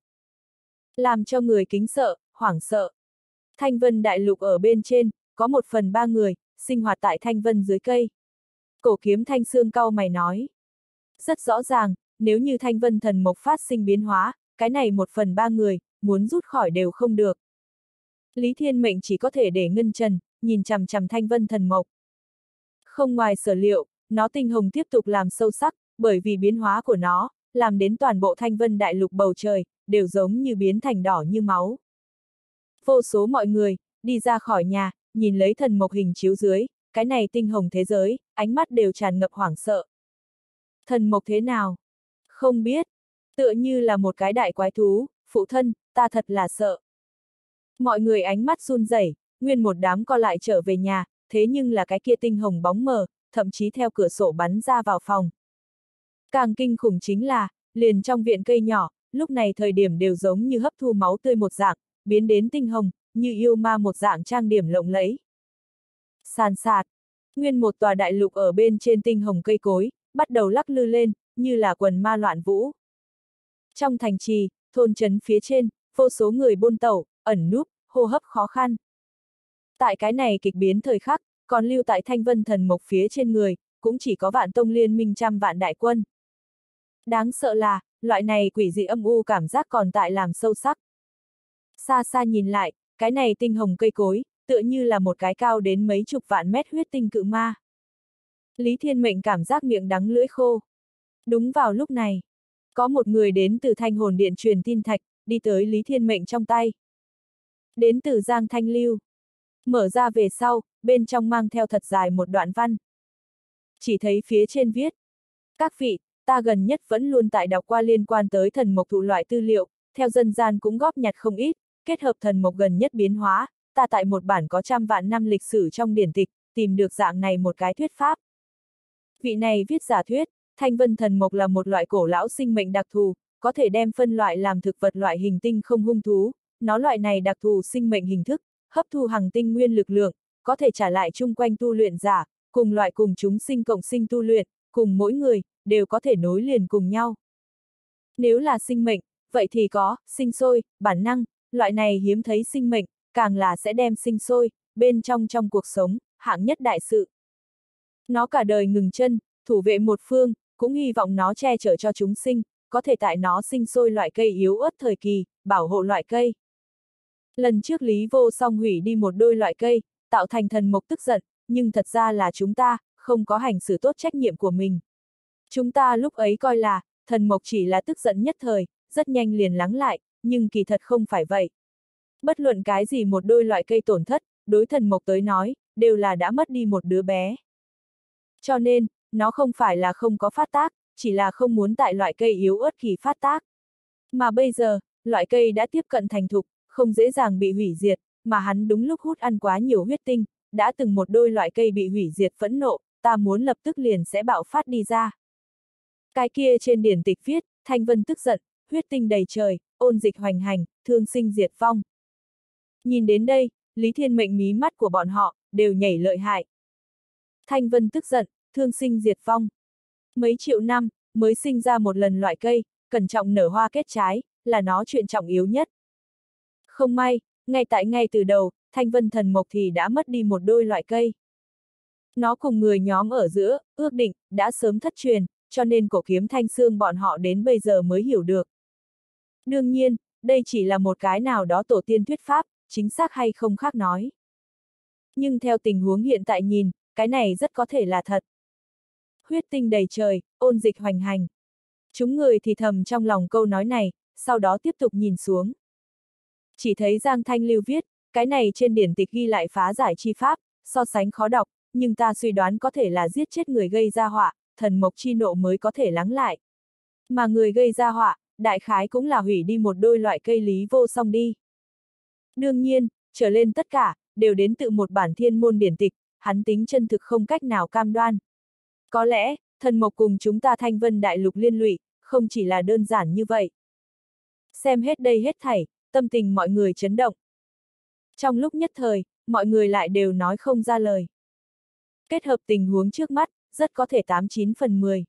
Làm cho người kính sợ, hoảng sợ. Thanh Vân đại lục ở bên trên, có 1/3 người, sinh hoạt tại Thanh Vân dưới cây. Cổ Kiếm Thanh Sương cau mày nói. Rất rõ ràng, nếu như Thanh Vân thần mộc phát sinh biến hóa, cái này 1/3 người, muốn rút khỏi đều không được. Lý Thiên Mệnh chỉ có thể để Ngân Trần, nhìn chằm chằm Thanh Vân thần mộc. Không ngoài sở liệu, nó tinh hồng tiếp tục làm sâu sắc, bởi vì biến hóa của nó, làm đến toàn bộ Thanh Vân đại lục bầu trời, đều giống như biến thành đỏ như máu. Vô số mọi người, đi ra khỏi nhà, nhìn lấy thần mộc hình chiếu dưới, cái này tinh hồng thế giới, ánh mắt đều tràn ngập hoảng sợ. Thần mộc thế nào? Không biết. Tựa như là một cái đại quái thú, phụ thân, ta thật là sợ. Mọi người ánh mắt run rẩy, nguyên một đám co lại trở về nhà, thế nhưng là cái kia tinh hồng bóng mờ, thậm chí theo cửa sổ bắn ra vào phòng. Càng kinh khủng chính là, liền trong viện cây nhỏ, lúc này thời điểm đều giống như hấp thu máu tươi một dạng, biến đến tinh hồng, như yêu ma một dạng trang điểm lộng lẫy. Sàn sạt. Nguyên một tòa đại lục ở bên trên tinh hồng cây cối, bắt đầu lắc lư lên, như là quần ma loạn vũ. Trong thành trì, thôn trấn phía trên, vô số người buôn tẩu, ẩn núp, hô hấp khó khăn. Tại cái này kịch biến thời khắc, còn lưu tại Thanh Vân Thần Mộc phía trên người, cũng chỉ có Vạn Tông liên minh trăm vạn đại quân. Đáng sợ là, loại này quỷ dị âm u cảm giác còn tại làm sâu sắc. Xa xa nhìn lại, cái này tinh hồng cây cối, tựa như là một cái cao đến mấy chục vạn mét huyết tinh cự ma. Lý Thiên Mệnh cảm giác miệng đắng lưỡi khô. Đúng vào lúc này, có một người đến từ Thanh Hồn Điện truyền tin thạch, đi tới Lý Thiên Mệnh trong tay. Đến từ Giang Thanh Lưu. Mở ra về sau, bên trong mang theo thật dài một đoạn văn. Chỉ thấy phía trên viết: các vị, ta gần nhất vẫn luôn tại đọc qua liên quan tới thần mộc thụ loại tư liệu, theo dân gian cũng góp nhặt không ít, kết hợp thần mộc gần nhất biến hóa, ta tại một bản có trăm vạn năm lịch sử trong điển tịch, tìm được dạng này một cái thuyết pháp. Vị này viết giả thuyết, Thanh Vân thần mộc là một loại cổ lão sinh mệnh đặc thù, có thể đem phân loại làm thực vật loại hình tinh không hung thú, nó loại này đặc thù sinh mệnh hình thức, hấp thu hằng tinh nguyên lực lượng, có thể trả lại chung quanh tu luyện giả, cùng loại cùng chúng sinh cộng sinh tu luyện, cùng mỗi người, đều có thể nối liền cùng nhau. Nếu là sinh mệnh, vậy thì có, sinh sôi, bản năng, loại này hiếm thấy sinh mệnh, càng là sẽ đem sinh sôi, bên trong cuộc sống, hạng nhất đại sự. Nó cả đời ngừng chân, thủ vệ một phương, cũng hy vọng nó che chở cho chúng sinh, có thể tại nó sinh sôi loại cây yếu ớt thời kỳ, bảo hộ loại cây. Lần trước Lý Vô Song hủy đi một đôi loại cây, tạo thành thần mộc tức giận, nhưng thật ra là chúng ta, không có hành xử tốt trách nhiệm của mình. Chúng ta lúc ấy coi là, thần mộc chỉ là tức giận nhất thời, rất nhanh liền lắng lại, nhưng kỳ thật không phải vậy. Bất luận cái gì một đôi loại cây tổn thất, đối thần mộc tới nói, đều là đã mất đi một đứa bé. Cho nên, nó không phải là không có phát tác, chỉ là không muốn tại loại cây yếu ớt kỳ phát tác. Mà bây giờ, loại cây đã tiếp cận thành thục, không dễ dàng bị hủy diệt, mà hắn đúng lúc hút ăn quá nhiều huyết tinh, đã từng một đôi loại cây bị hủy diệt phẫn nộ, ta muốn lập tức liền sẽ bạo phát đi ra. Cái kia trên điển tịch viết, Thanh Vân tức giận, huyết tinh đầy trời, ôn dịch hoành hành, thương sinh diệt vong. Nhìn đến đây, Lý Thiên Mệnh mí mắt của bọn họ, đều nhảy lợi hại. Thanh Vân tức giận, thương sinh diệt vong. Mấy triệu năm, mới sinh ra một lần loại cây, cẩn trọng nở hoa kết trái, là nó chuyện trọng yếu nhất. Không may, ngay từ đầu, Thanh Vân thần mộc thì đã mất đi một đôi loại cây. Nó cùng người nhóm ở giữa, ước định, đã sớm thất truyền, cho nên cổ kiếm thanh xương bọn họ đến bây giờ mới hiểu được. Đương nhiên, đây chỉ là một cái nào đó tổ tiên thuyết pháp, chính xác hay không khác nói. Nhưng theo tình huống hiện tại nhìn, cái này rất có thể là thật. Huyết tinh đầy trời, ôn dịch hoành hành. Chúng người thì thầm trong lòng câu nói này, sau đó tiếp tục nhìn xuống. Chỉ thấy Giang Thanh Lưu viết, cái này trên điển tịch ghi lại phá giải chi pháp, so sánh khó đọc, nhưng ta suy đoán có thể là giết chết người gây ra họa, thần mộc chi nộ mới có thể lắng lại. Mà người gây ra họa, đại khái cũng là hủy đi một đôi loại cây Lý Vô Song đi. Đương nhiên, trở lên tất cả, đều đến từ một bản thiên môn điển tịch, hắn tính chân thực không cách nào cam đoan. Có lẽ, thần mộc cùng chúng ta Thanh Vân đại lục liên lụy, không chỉ là đơn giản như vậy. Xem hết đây hết thảy, tâm tình mọi người chấn động. Trong lúc nhất thời, mọi người lại đều nói không ra lời. Kết hợp tình huống trước mắt, rất có thể 89 phần 10.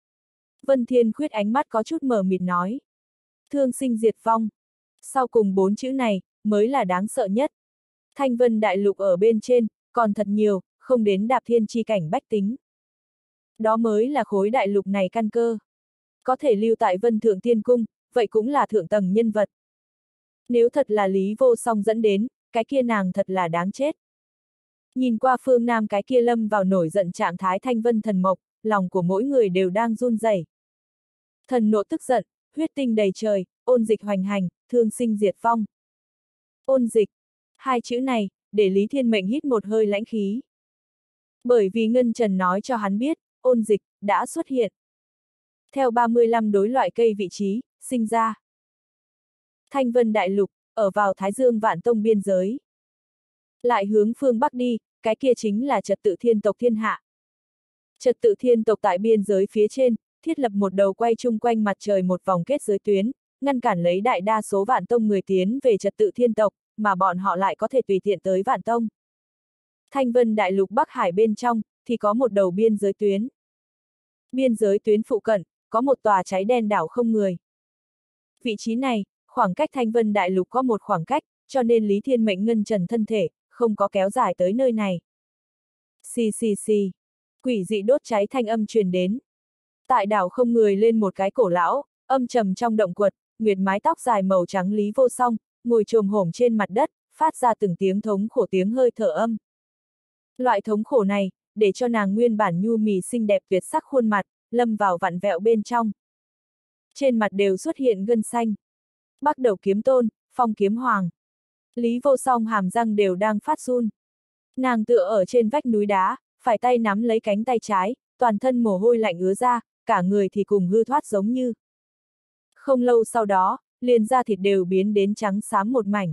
Vân Thiên Khuyết ánh mắt có chút mờ mịt nói. Thương sinh diệt vong. Sau cùng 4 chữ này, mới là đáng sợ nhất. Thanh Vân đại lục ở bên trên, còn thật nhiều, không đến đạp thiên chi cảnh bách tính. Đó mới là khối đại lục này căn cơ. Có thể lưu tại Vân Thượng Tiên Cung, vậy cũng là thượng tầng nhân vật. Nếu thật là Lý Vô Song dẫn đến, cái kia nàng thật là đáng chết. Nhìn qua phương Nam cái kia lâm vào nổi giận trạng thái Thanh Vân thần mộc, lòng của mỗi người đều đang run rẩy. Thần nộ tức giận, huyết tinh đầy trời, ôn dịch hoành hành, thương sinh diệt vong. Ôn dịch, hai chữ này, để Lý Thiên Mệnh hít một hơi lãnh khí. Bởi vì Ngân Trần nói cho hắn biết, ôn dịch, đã xuất hiện. Theo 35 đối loại cây vị trí, sinh ra. Thanh Vân đại lục, ở vào Thái Dương Vạn Tông biên giới. Lại hướng phương Bắc đi, cái kia chính là trật tự thiên tộc thiên hạ. Trật tự thiên tộc tại biên giới phía trên, thiết lập một đầu quay chung quanh mặt trời một vòng kết giới tuyến, ngăn cản lấy đại đa số Vạn Tông người tiến về trật tự thiên tộc, mà bọn họ lại có thể tùy tiện tới Vạn Tông. Thanh Vân đại lục Bắc Hải bên trong, thì có một đầu biên giới tuyến. Biên giới tuyến phụ cận, có một tòa cháy đen đảo không người. Vị trí này, khoảng cách Thanh Vân Đại Lục có một khoảng cách, cho nên Lý Thiên Mệnh ngân trần thân thể, không có kéo dài tới nơi này. Xì xì xì, quỷ dị đốt cháy thanh âm truyền đến. Tại đảo không người lên một cái cổ lão, âm trầm trong động quật, nguyệt mái tóc dài màu trắng Lý Vô Song, ngồi chồm hổm trên mặt đất, phát ra từng tiếng thống khổ tiếng hơi thở âm. Loại thống khổ này, để cho nàng nguyên bản nhu mì xinh đẹp tuyệt sắc khuôn mặt, lâm vào vặn vẹo bên trong. Trên mặt đều xuất hiện gân xanh. Bắc Đầu Kiếm Tôn, Phong Kiếm Hoàng. Lý Vô Song hàm răng đều đang phát run. Nàng tựa ở trên vách núi đá, phải tay nắm lấy cánh tay trái, toàn thân mồ hôi lạnh ứa ra, cả người thì cùng hư thoát giống như. Không lâu sau đó, liền da thịt đều biến đến trắng xám một mảnh.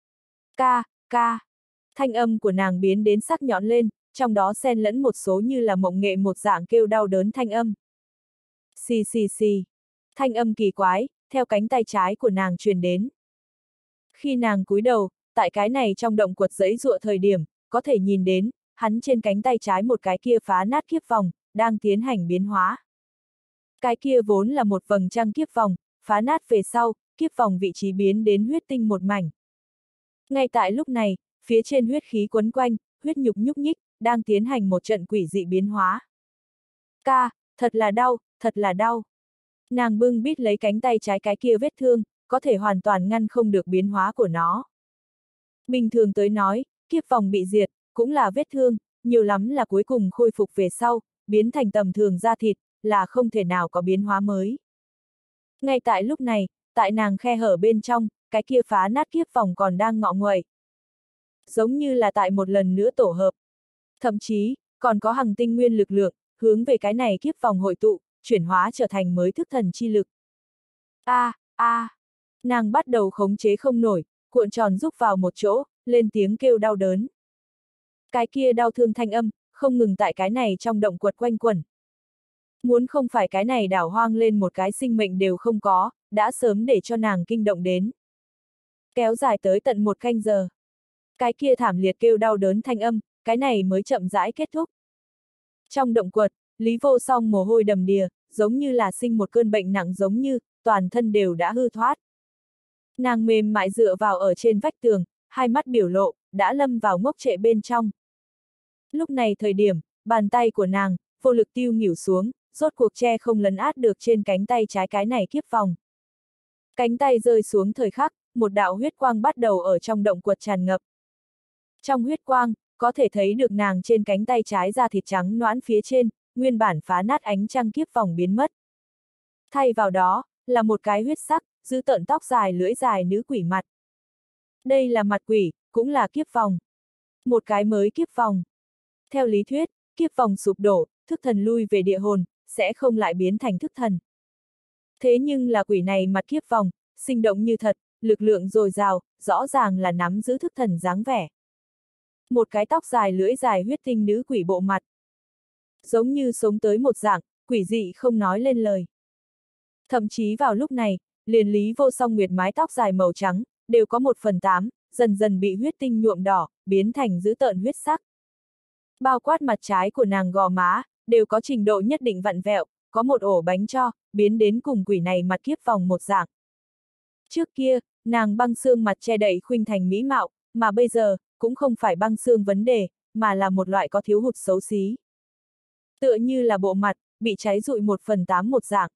Ca, ca. Thanh âm của nàng biến đến sắc nhọn lên, trong đó xen lẫn một số như là mộng nghệ một dạng kêu đau đớn thanh âm. Xì xì xì. Thanh âm kỳ quái, theo cánh tay trái của nàng truyền đến. Khi nàng cúi đầu, tại cái này trong động quật giãy giụa thời điểm, có thể nhìn đến, hắn trên cánh tay trái một cái kia phá nát kiếp vòng, đang tiến hành biến hóa. Cái kia vốn là một vầng trăng kiếp vòng, phá nát về sau, kiếp vòng vị trí biến đến huyết tinh một mảnh. Ngay tại lúc này, phía trên huyết khí quấn quanh, huyết nhục nhúc nhích, đang tiến hành một trận quỷ dị biến hóa. Ca, thật là đau, thật là đau. Nàng bưng bít lấy cánh tay trái cái kia vết thương, có thể hoàn toàn ngăn không được biến hóa của nó. Bình thường tới nói, kiếp vòng bị diệt, cũng là vết thương, nhiều lắm là cuối cùng khôi phục về sau, biến thành tầm thường da thịt, là không thể nào có biến hóa mới. Ngay tại lúc này, tại nàng khe hở bên trong, cái kia phá nát kiếp vòng còn đang ngọ nguậy. Giống như là tại một lần nữa tổ hợp. Thậm chí, còn có hằng tinh nguyên lực lượng, hướng về cái này kiếp vòng hội tụ, chuyển hóa trở thành mới thức thần chi lực. Nàng bắt đầu khống chế không nổi, cuộn tròn rúc vào một chỗ, lên tiếng kêu đau đớn. Cái kia đau thương thanh âm, không ngừng tại cái này trong động quật quanh quẩn. Muốn không phải cái này đảo hoang lên một cái sinh mệnh đều không có, đã sớm để cho nàng kinh động đến. Kéo dài tới tận 1 canh giờ. Cái kia thảm liệt kêu đau đớn thanh âm, cái này mới chậm rãi kết thúc. Trong động quật, Lý Vô Song mồ hôi đầm đìa, giống như là sinh một cơn bệnh nặng giống như, toàn thân đều đã hư thoát. Nàng mềm mại dựa vào ở trên vách tường, hai mắt biểu lộ, đã lâm vào ngốc trệ bên trong. Lúc này thời điểm, bàn tay của nàng, vô lực tiêu nghỉu xuống, rốt cuộc che không lấn át được trên cánh tay trái cái này kiếp vòng. Cánh tay rơi xuống thời khắc, một đạo huyết quang bắt đầu ở trong động quật tràn ngập. Trong huyết quang, có thể thấy được nàng trên cánh tay trái da thịt trắng nõn phía trên, nguyên bản phá nát ánh trăng kiếp vòng biến mất. Thay vào đó, là một cái huyết sắc, dữ tợn tóc dài lưỡi dài nữ quỷ mặt. Đây là mặt quỷ, cũng là kiếp vòng. Một cái mới kiếp vòng. Theo lý thuyết, kiếp vòng sụp đổ, thức thần lui về địa hồn, sẽ không lại biến thành thức thần. Thế nhưng là quỷ này mặt kiếp vòng, sinh động như thật, lực lượng dồi dào, rõ ràng là nắm giữ thức thần dáng vẻ. Một cái tóc dài lưỡi dài huyết tinh nữ quỷ bộ mặt. Giống như sống tới một dạng, quỷ dị không nói lên lời. Thậm chí vào lúc này, liền Lý Vô Song nguyệt mái tóc dài màu trắng, đều có 1/8, dần dần bị huyết tinh nhuộm đỏ, biến thành dữ tợn huyết sắc. Bao quát mặt trái của nàng gò má, đều có trình độ nhất định vặn vẹo, có một ổ bánh tro, biến đến cùng quỷ này mặt kiếp vòng một dạng. Trước kia, nàng băng xương mặt che đậy khuynh thành mỹ mạo, mà bây giờ, cũng không phải băng xương vấn đề, mà là một loại có thiếu hụt xấu xí. Tựa như là bộ mặt, bị cháy rụi 1/8 một dạng.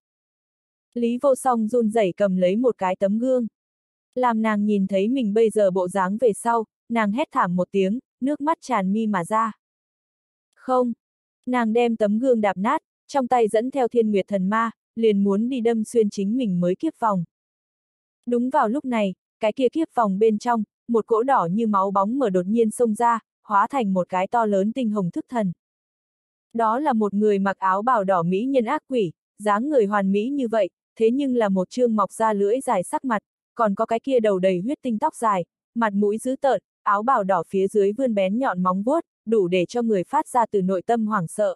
Lý Vô Song run rẩy cầm lấy một cái tấm gương. Làm nàng nhìn thấy mình bây giờ bộ dáng về sau, nàng hét thảm một tiếng, nước mắt tràn mi mà ra. Không! Nàng đem tấm gương đạp nát, trong tay dẫn theo Thiên Nguyệt Thần Ma, liền muốn đi đâm xuyên chính mình mới kiếp vòng. Đúng vào lúc này, cái kia kiếp vòng bên trong, một cỗ đỏ như máu bóng mở đột nhiên xông ra, hóa thành một cái to lớn tinh hồng thức thần. Đó là một người mặc áo bào đỏ mỹ nhân ác quỷ, dáng người hoàn mỹ như vậy, thế nhưng là một trương mọc ra lưỡi dài sắc mặt, còn có cái kia đầu đầy huyết tinh tóc dài, mặt mũi dữ tợn, áo bào đỏ phía dưới vươn bén nhọn móng vuốt, đủ để cho người phát ra từ nội tâm hoảng sợ.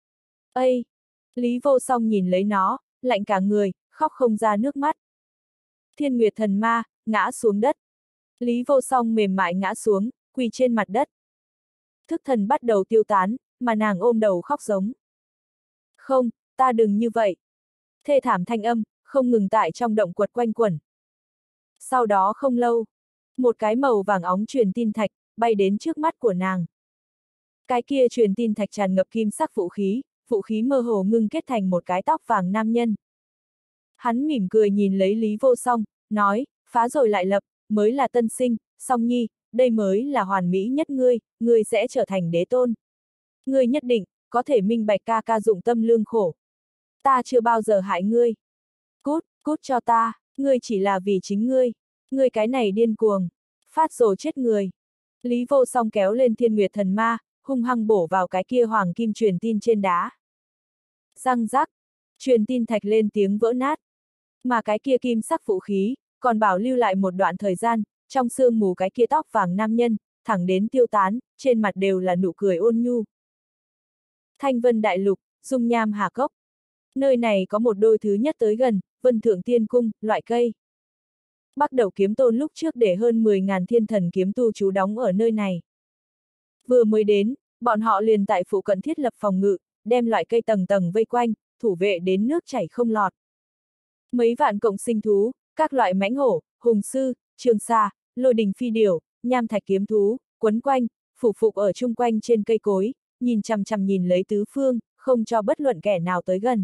Ây! Lý Vô Song nhìn lấy nó, lạnh cả người, khóc không ra nước mắt. Thiên Nguyệt Thần Ma, ngã xuống đất. Lý Vô Song mềm mại ngã xuống, quỳ trên mặt đất. Thức thần bắt đầu tiêu tán, mà nàng ôm đầu khóc giống. Không, ta đừng như vậy. Thê thảm thanh âm, không ngừng tại trong động quật quanh quẩn. Sau đó không lâu, một cái màu vàng óng truyền tin thạch, bay đến trước mắt của nàng. Cái kia truyền tin thạch tràn ngập kim sắc vũ khí mơ hồ ngưng kết thành một cái tóc vàng nam nhân. Hắn mỉm cười nhìn lấy Lý Vô Song, nói, phá rồi lại lập, mới là tân sinh, Song Nhi, đây mới là hoàn mỹ nhất ngươi sẽ trở thành đế tôn. Ngươi nhất định, có thể minh bạch ca ca dụng tâm lương khổ. Ta chưa bao giờ hại ngươi. Cút cho ta, ngươi chỉ là vì chính ngươi cái này điên cuồng, phát rồ chết người. Lý Vô Song kéo lên Thiên Nguyệt Thần Ma, hung hăng bổ vào cái kia hoàng kim truyền tin trên đá. Răng rắc, truyền tin thạch lên tiếng vỡ nát. Mà cái kia kim sắc vũ khí, còn bảo lưu lại một đoạn thời gian, trong sương mù cái kia tóc vàng nam nhân, thẳng đến tiêu tán, trên mặt đều là nụ cười ôn nhu. Thanh Vân Đại Lục, Dung Nham Hà Cốc. Nơi này có một đôi thứ nhất tới gần, Vân Thượng Tiên Cung, loại cây. Bắt đầu kiếm tôn lúc trước để hơn 10.000 thiên thần kiếm tu trú đóng ở nơi này. Vừa mới đến, bọn họ liền tại phụ cận thiết lập phòng ngự, đem loại cây tầng tầng vây quanh, thủ vệ đến nước chảy không lọt. Mấy vạn cộng sinh thú, các loại mãnh hổ, hùng sư, trường sa, lôi đình phi điểu, nham thạch kiếm thú, quấn quanh, phủ phục ở chung quanh trên cây cối, nhìn chằm chằm nhìn lấy tứ phương, không cho bất luận kẻ nào tới gần.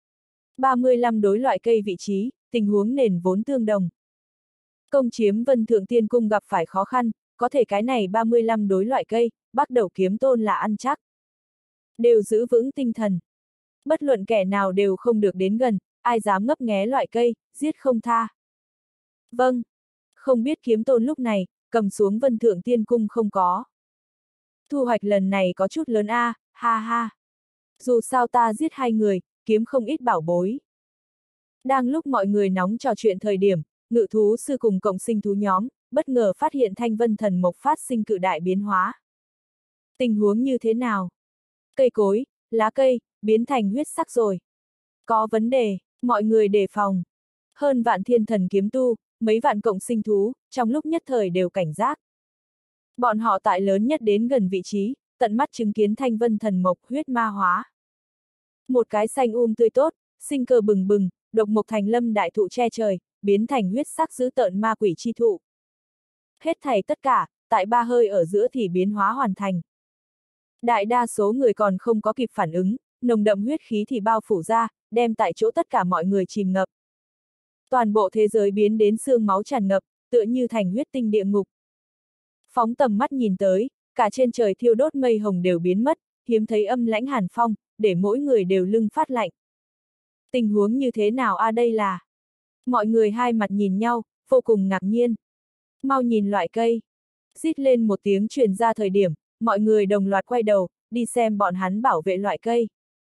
35 đối loại cây vị trí, tình huống nền vốn tương đồng. Công chiếm Vân Thượng Tiên Cung gặp phải khó khăn, có thể cái này 35 đối loại cây, bắt đầu kiếm tôn là ăn chắc. Đều giữ vững tinh thần. Bất luận kẻ nào đều không được đến gần, ai dám ngấp nghé loại cây, giết không tha. Vâng. Không biết kiếm tôn lúc này, cầm xuống Vân Thượng Tiên Cung không có. Thu hoạch lần này có chút lớn a, ha ha. Dù sao ta giết 2 người, kiếm không ít bảo bối. Đang lúc mọi người nóng trò chuyện thời điểm, ngự thú sư cùng cộng sinh thú nhóm, bất ngờ phát hiện Thanh Vân Thần Mộc phát sinh cự đại biến hóa. Tình huống như thế nào? Cây cối, lá cây, biến thành huyết sắc rồi. Có vấn đề, mọi người đề phòng. Hơn vạn thiên thần kiếm tu, mấy vạn cộng sinh thú, trong lúc nhất thời đều cảnh giác. Bọn họ tại lớn nhất đến gần vị trí, tận mắt chứng kiến Thanh Vân Thần Mộc huyết ma hóa. Một cái xanh tươi tốt, sinh cơ bừng bừng, độc mộc thành lâm đại thụ che trời, biến thành huyết sắc dữ tợn ma quỷ chi thụ. Hết thảy tất cả, tại 3 hơi ở giữa thì biến hóa hoàn thành. Đại đa số người còn không có kịp phản ứng, nồng đậm huyết khí thì bao phủ ra, đem tại chỗ tất cả mọi người chìm ngập. Toàn bộ thế giới biến đến xương máu tràn ngập, tựa như thành huyết tinh địa ngục. Phóng tầm mắt nhìn tới, cả trên trời thiêu đốt mây hồng đều biến mất, hiếm thấy âm lãnh hàn phong, để mỗi người đều lưng phát lạnh. Tình huống như thế nào a đây là? Mọi người hai mặt nhìn nhau, vô cùng ngạc nhiên. Mau nhìn loại cây. Rít lên một tiếng truyền ra thời điểm, mọi người đồng loạt quay đầu, đi xem bọn hắn bảo vệ loại cây.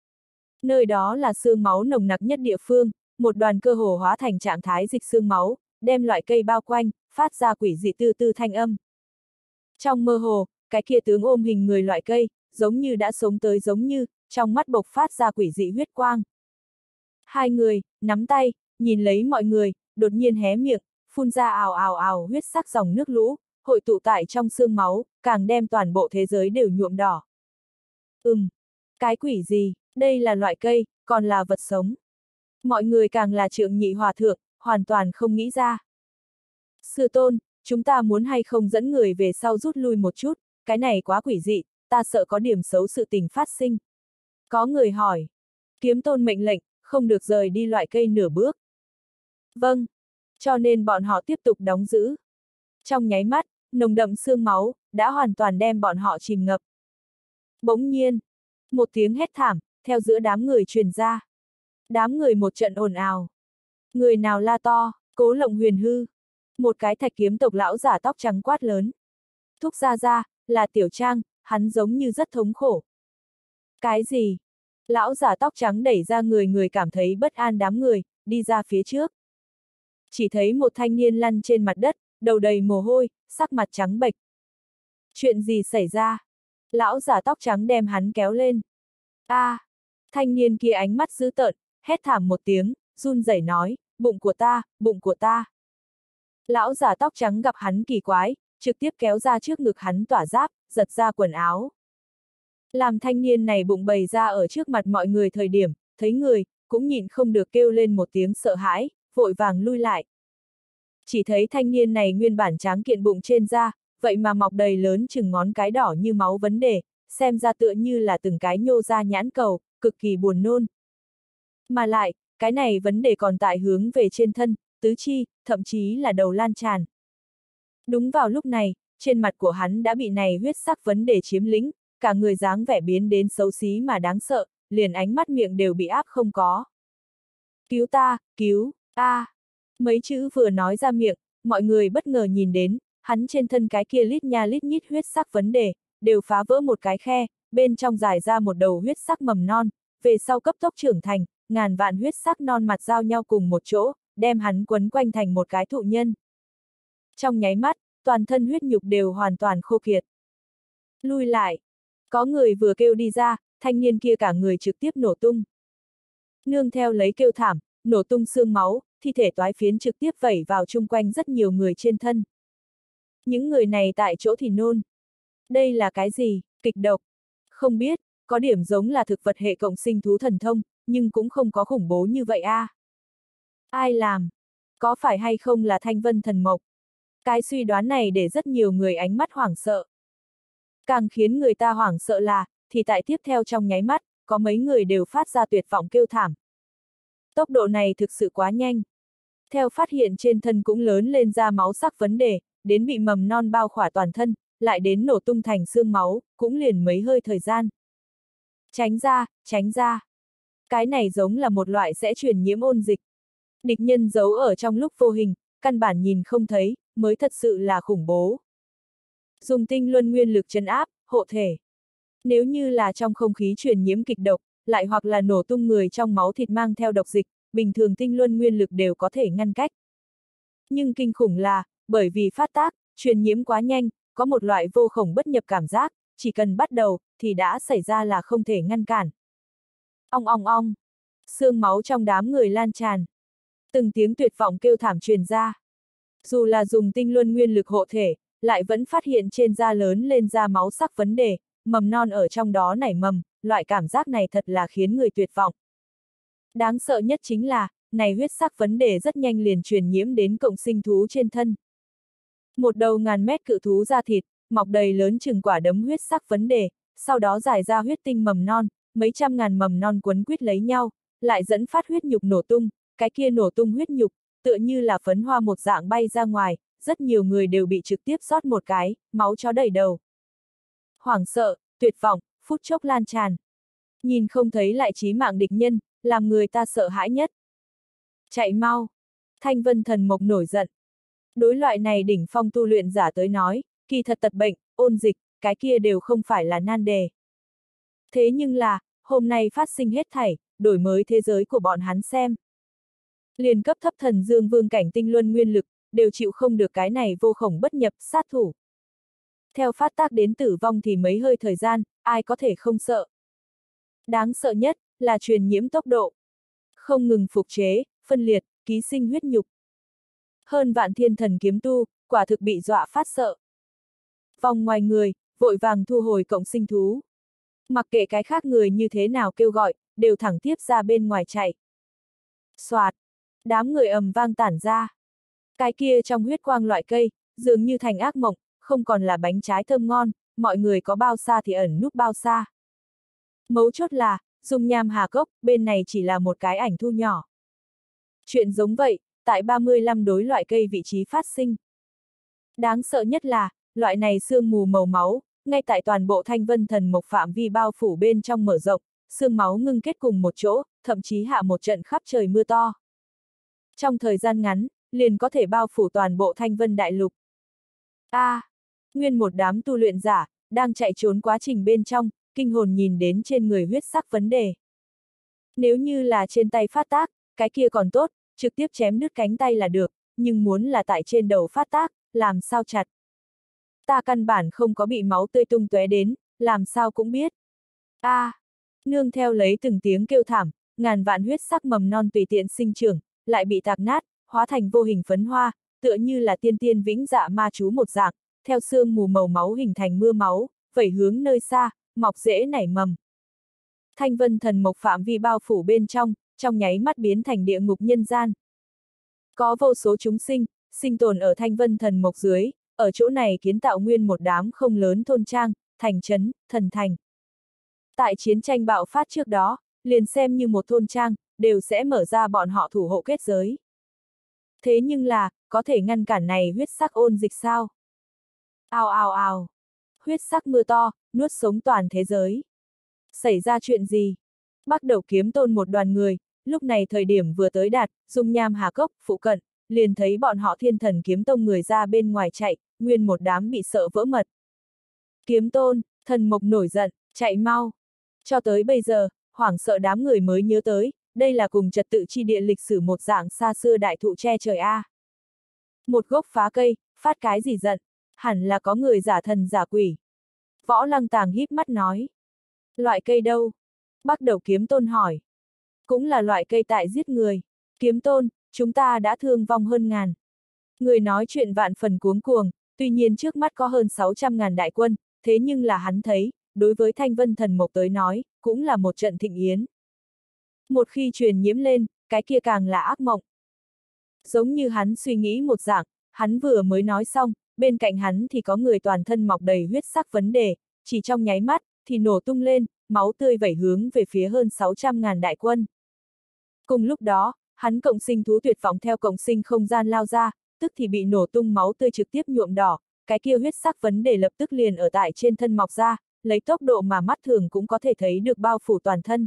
Nơi đó là xương máu nồng nặc nhất địa phương, một đoàn cơ hồ hóa thành trạng thái dịch xương máu, đem loại cây bao quanh, phát ra quỷ dị tư tư thanh âm. Trong mơ hồ, cái kia tướng ôm hình người loại cây, giống như đã sống tới giống như, trong mắt bộc phát ra quỷ dị huyết quang. Hai người, nắm tay, nhìn lấy mọi người, đột nhiên hé miệng, phun ra ào ào ào huyết sắc dòng nước lũ, hội tụ tại trong xương máu, càng đem toàn bộ thế giới đều nhuộm đỏ. Cái quỷ gì, đây là loại cây, còn là vật sống. Mọi người càng là Trượng Nhị Hòa Thượng, hoàn toàn không nghĩ ra. Sư tôn, chúng ta muốn hay không dẫn người về sau rút lui một chút, cái này quá quỷ dị, ta sợ có điểm xấu sự tình phát sinh. Có người hỏi. Kiếm tôn mệnh lệnh, không được rời đi loại cây nửa bước. Vâng. Cho nên bọn họ tiếp tục đóng giữ. Trong nháy mắt, nồng đậm xương máu, đã hoàn toàn đem bọn họ chìm ngập. Bỗng nhiên, một tiếng hét thảm, theo giữa đám người truyền ra. Đám người một trận ồn ào. Người nào la to, Cố Lộng Huyền hư. Một cái thạch kiếm tộc lão giả tóc trắng quát lớn. Thúc ra, là Tiểu Trang, hắn giống như rất thống khổ. Cái gì? Lão giả tóc trắng đẩy ra người cảm thấy bất an đám người, đi ra phía trước. Chỉ thấy một thanh niên lăn trên mặt đất, đầu đầy mồ hôi, sắc mặt trắng bệch. Chuyện gì xảy ra? Lão giả tóc trắng đem hắn kéo lên. Thanh niên kia ánh mắt dữ tợn, hét thảm một tiếng, run rẩy nói, bụng của ta, bụng của ta. Lão giả tóc trắng gặp hắn kỳ quái, trực tiếp kéo ra trước ngực hắn tỏa giáp, giật ra quần áo. Làm thanh niên này bụng bày ra ở trước mặt mọi người thời điểm, thấy người, cũng nhịn không được kêu lên một tiếng sợ hãi, vội vàng lui lại. Chỉ thấy thanh niên này nguyên bản tráng kiện bụng trên da, vậy mà mọc đầy lớn chừng ngón cái đỏ như máu vấn đề, xem ra tựa như là từng cái nhô ra nhãn cầu, cực kỳ buồn nôn. Mà lại, cái này vấn đề còn tại hướng về trên thân, tứ chi, thậm chí là đầu lan tràn. Đúng vào lúc này, trên mặt của hắn đã bị này huyết sắc vấn đề chiếm lĩnh, cả người dáng vẻ biến đến xấu xí mà đáng sợ, liền ánh mắt miệng đều bị áp không có. Cứu ta, cứu, a! Mấy chữ vừa nói ra miệng, mọi người bất ngờ nhìn đến, hắn trên thân cái kia lít nha lít nhít huyết sắc vấn đề, đều phá vỡ một cái khe, bên trong dài ra một đầu huyết sắc mầm non, về sau cấp tốc trưởng thành, ngàn vạn huyết sắc non mặt giao nhau cùng một chỗ, đem hắn quấn quanh thành một cái thụ nhân. Trong nháy mắt, toàn thân huyết nhục đều hoàn toàn khô kiệt. Lui lại. Có người vừa kêu đi ra, thanh niên kia cả người trực tiếp nổ tung. Nương theo lấy kêu thảm, nổ tung xương máu, thi thể toái phiến trực tiếp vẩy vào chung quanh rất nhiều người trên thân. Những người này tại chỗ thì nôn. Đây là cái gì? Kịch độc? Không biết, có điểm giống là thực vật hệ cộng sinh thú thần thông, nhưng cũng không có khủng bố như vậy a. Ai làm? Có phải hay không là Thanh Vân Thần Mộc? Cái suy đoán này để rất nhiều người ánh mắt hoảng sợ. Càng khiến người ta hoảng sợ là, thì tại tiếp theo trong nháy mắt, có mấy người đều phát ra tuyệt vọng kêu thảm. Tốc độ này thực sự quá nhanh. Theo phát hiện trên thân cũng lớn lên ra máu sắc vấn đề, đến bị mầm non bao khỏa toàn thân, lại đến nổ tung thành xương máu, cũng liền mấy hơi thời gian. Tránh ra, tránh ra. Cái này giống là một loại sẽ truyền nhiễm ôn dịch. Địch nhân giấu ở trong lúc vô hình, căn bản nhìn không thấy, mới thật sự là khủng bố. Dùng tinh luân nguyên lực trấn áp, hộ thể. Nếu như là trong không khí truyền nhiễm kịch độc, lại hoặc là nổ tung người trong máu thịt mang theo độc dịch, bình thường tinh luân nguyên lực đều có thể ngăn cách. Nhưng kinh khủng là, bởi vì phát tác, truyền nhiễm quá nhanh, có một loại vô khổng bất nhập cảm giác, chỉ cần bắt đầu, thì đã xảy ra là không thể ngăn cản. Ong ong ong, xương máu trong đám người lan tràn. Từng tiếng tuyệt vọng kêu thảm truyền ra. Dù là dùng tinh luân nguyên lực hộ thể, lại vẫn phát hiện trên da lớn lên da máu sắc vấn đề, mầm non ở trong đó nảy mầm, loại cảm giác này thật là khiến người tuyệt vọng. Đáng sợ nhất chính là, này huyết sắc vấn đề rất nhanh liền truyền nhiễm đến cộng sinh thú trên thân. Một đầu ngàn mét cự thú da thịt, mọc đầy lớn chừng quả đấm huyết sắc vấn đề, sau đó giải ra huyết tinh mầm non, mấy trăm ngàn mầm non quấn quýt lấy nhau, lại dẫn phát huyết nhục nổ tung, cái kia nổ tung huyết nhục, tựa như là phấn hoa một dạng bay ra ngoài, rất nhiều người đều bị trực tiếp rót một cái, máu chó đầy đầu. Hoảng sợ, tuyệt vọng, phút chốc lan tràn. Nhìn không thấy lại chí mạng địch nhân, làm người ta sợ hãi nhất. Chạy mau! Thanh Vân Thần Mộc nổi giận. Đối loại này đỉnh phong tu luyện giả tới nói, kỳ thật tật bệnh, ôn dịch, cái kia đều không phải là nan đề. Thế nhưng là, hôm nay phát sinh hết thảy, đổi mới thế giới của bọn hắn xem. Liền cấp thấp thần dương vương cảnh tinh luân nguyên lực, đều chịu không được cái này vô khổng bất nhập sát thủ. Theo phát tác đến tử vong thì mấy hơi thời gian, ai có thể không sợ. Đáng sợ nhất, là truyền nhiễm tốc độ. Không ngừng phục chế, phân liệt, ký sinh huyết nhục. Hơn vạn thiên thần kiếm tu, quả thực bị dọa phát sợ. Vòng ngoài người, vội vàng thu hồi cộng sinh thú. Mặc kệ cái khác người như thế nào kêu gọi, đều thẳng tiếp ra bên ngoài chạy. Soạt, đám người ầm vang tản ra. Cái kia trong huyết quang loại cây, dường như thành ác mộng, không còn là bánh trái thơm ngon, mọi người có bao xa thì ẩn núp bao xa. Mấu chốt là, dung nham hà cốc, bên này chỉ là một cái ảnh thu nhỏ. Chuyện giống vậy, tại 35 đối loại cây vị trí phát sinh. Đáng sợ nhất là, loại này sương mù màu máu, ngay tại toàn bộ Thanh Vân Thần Mộc phạm vi bao phủ bên trong mở rộng, sương máu ngưng kết cùng một chỗ, thậm chí hạ một trận khắp trời mưa to. Trong thời gian ngắn, liền có thể bao phủ toàn bộ Thanh Vân Đại Lục. Nguyên một đám tu luyện giả, đang chạy trốn quá trình bên trong, kinh hồn nhìn đến trên người huyết sắc vấn đề. Nếu như là trên tay phát tác, cái kia còn tốt, trực tiếp chém đứt cánh tay là được, nhưng muốn là tại trên đầu phát tác, làm sao chặt. Ta căn bản không có bị máu tươi tung tóe đến, làm sao cũng biết. Nương theo lấy từng tiếng kêu thảm, ngàn vạn huyết sắc mầm non tùy tiện sinh trưởng, lại bị tạc nát, hóa thành vô hình phấn hoa, tựa như là tiên tiên vĩnh dạ ma chú một dạng, theo sương mù màu máu hình thành mưa máu, vẩy hướng nơi xa, mọc rễ nảy mầm. Thanh vân thần mộc phạm vi bao phủ bên trong nháy mắt biến thành địa ngục nhân gian. Có vô số chúng sinh, sinh tồn ở thanh vân thần mộc dưới, ở chỗ này kiến tạo nguyên một đám không lớn thôn trang, thành trấn, thần thành. Tại chiến tranh bạo phát trước đó, liền xem như một thôn trang, đều sẽ mở ra bọn họ thủ hộ kết giới. Thế nhưng là, có thể ngăn cản này huyết sắc ôn dịch sao? Ào ào ào! Huyết sắc mưa to, nuốt sống toàn thế giới. Xảy ra chuyện gì? Bắt đầu kiếm tôn một đoàn người, lúc này thời điểm vừa tới đạt, dung nham hà cốc, phụ cận, liền thấy bọn họ thiên thần kiếm tông người ra bên ngoài chạy, nguyên một đám bị sợ vỡ mật. Kiếm tôn, thần mộc nổi giận, chạy mau. Cho tới bây giờ, hoảng sợ đám người mới nhớ tới, đây là cùng trật tự chi địa lịch sử một dạng xa xưa đại thụ che trời a. Một gốc phá cây, phát cái gì giận, hẳn là có người giả thần giả quỷ. Võ Lăng Tàng híp mắt nói. Loại cây đâu? Bắt đầu kiếm tôn hỏi. Cũng là loại cây tại giết người. Kiếm tôn, chúng ta đã thương vong hơn ngàn. Người nói chuyện vạn phần cuống cuồng, tuy nhiên trước mắt có hơn 600.000 đại quân, thế nhưng là hắn thấy, đối với Thanh Vân Thần Mộc tới nói, cũng là một trận thịnh yến. Một khi truyền nhiễm lên, cái kia càng là ác mộng. Giống như hắn suy nghĩ một dạng, hắn vừa mới nói xong, bên cạnh hắn thì có người toàn thân mọc đầy huyết sắc vấn đề, chỉ trong nháy mắt, thì nổ tung lên, máu tươi vẩy hướng về phía hơn 600.000 đại quân. Cùng lúc đó, hắn cộng sinh thú tuyệt vọng theo cộng sinh không gian lao ra, tức thì bị nổ tung máu tươi trực tiếp nhuộm đỏ, cái kia huyết sắc vấn đề lập tức liền ở tại trên thân mọc ra, lấy tốc độ mà mắt thường cũng có thể thấy được bao phủ toàn thân.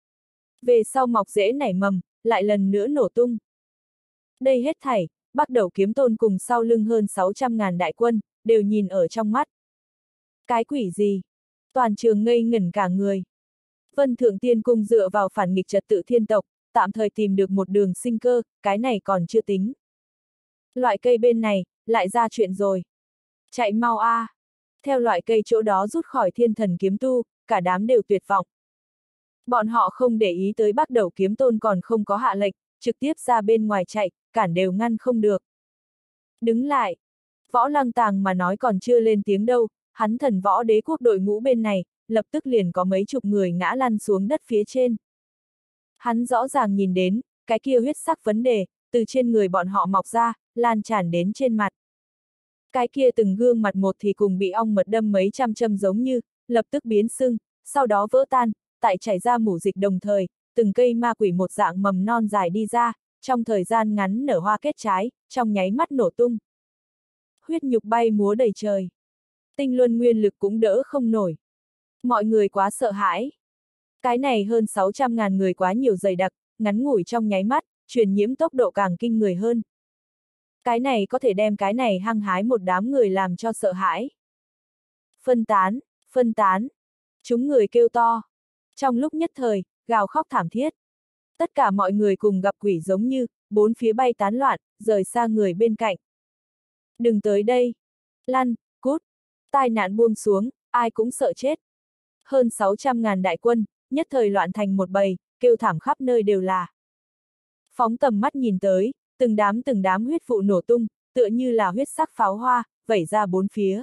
Về sau mọc rễ nảy mầm, lại lần nữa nổ tung. Đây hết thảy, bắt đầu kiếm tôn cùng sau lưng hơn 600.000 đại quân, đều nhìn ở trong mắt. Cái quỷ gì? Toàn trường ngây ngẩn cả người. Vân Thượng Tiên Cung dựa vào phản nghịch trật tự thiên tộc, tạm thời tìm được một đường sinh cơ, cái này còn chưa tính. Loại cây bên này, lại ra chuyện rồi. Chạy mau a! Theo loại cây chỗ đó rút khỏi thiên thần kiếm tu, cả đám đều tuyệt vọng. Bọn họ không để ý tới bắt đầu kiếm tôn còn không có hạ lệnh, trực tiếp ra bên ngoài chạy, cản đều ngăn không được. Đứng lại! Võ Lăng Tàng mà nói còn chưa lên tiếng đâu, hắn thần võ đế quốc đội ngũ bên này, lập tức liền có mấy chục người ngã lăn xuống đất phía trên. Hắn rõ ràng nhìn đến, cái kia huyết sắc vấn đề, từ trên người bọn họ mọc ra, lan tràn đến trên mặt. Cái kia từng gương mặt một thì cùng bị ong mật đâm mấy trăm châm giống như, lập tức biến sưng, sau đó vỡ tan, tại chảy ra mủ dịch đồng thời, từng cây ma quỷ một dạng mầm non dài đi ra, trong thời gian ngắn nở hoa kết trái, trong nháy mắt nổ tung. Huyết nhục bay múa đầy trời. Tinh luân nguyên lực cũng đỡ không nổi. Mọi người quá sợ hãi. Cái này hơn 600.000 người quá nhiều dày đặc, ngắn ngủi trong nháy mắt, truyền nhiễm tốc độ càng kinh người hơn. Cái này có thể đem cái này hăng hái một đám người làm cho sợ hãi. Phân tán, phân tán. Chúng người kêu to. Trong lúc nhất thời, gào khóc thảm thiết. Tất cả mọi người cùng gặp quỷ giống như, bốn phía bay tán loạn, rời xa người bên cạnh. Đừng tới đây. Lăn, cút. Tai nạn buông xuống, ai cũng sợ chết. Hơn 600.000 đại quân, nhất thời loạn thành một bầy, kêu thảm khắp nơi đều là. Phóng tầm mắt nhìn tới, từng đám huyết vụ nổ tung, tựa như là huyết sắc pháo hoa, vẩy ra bốn phía.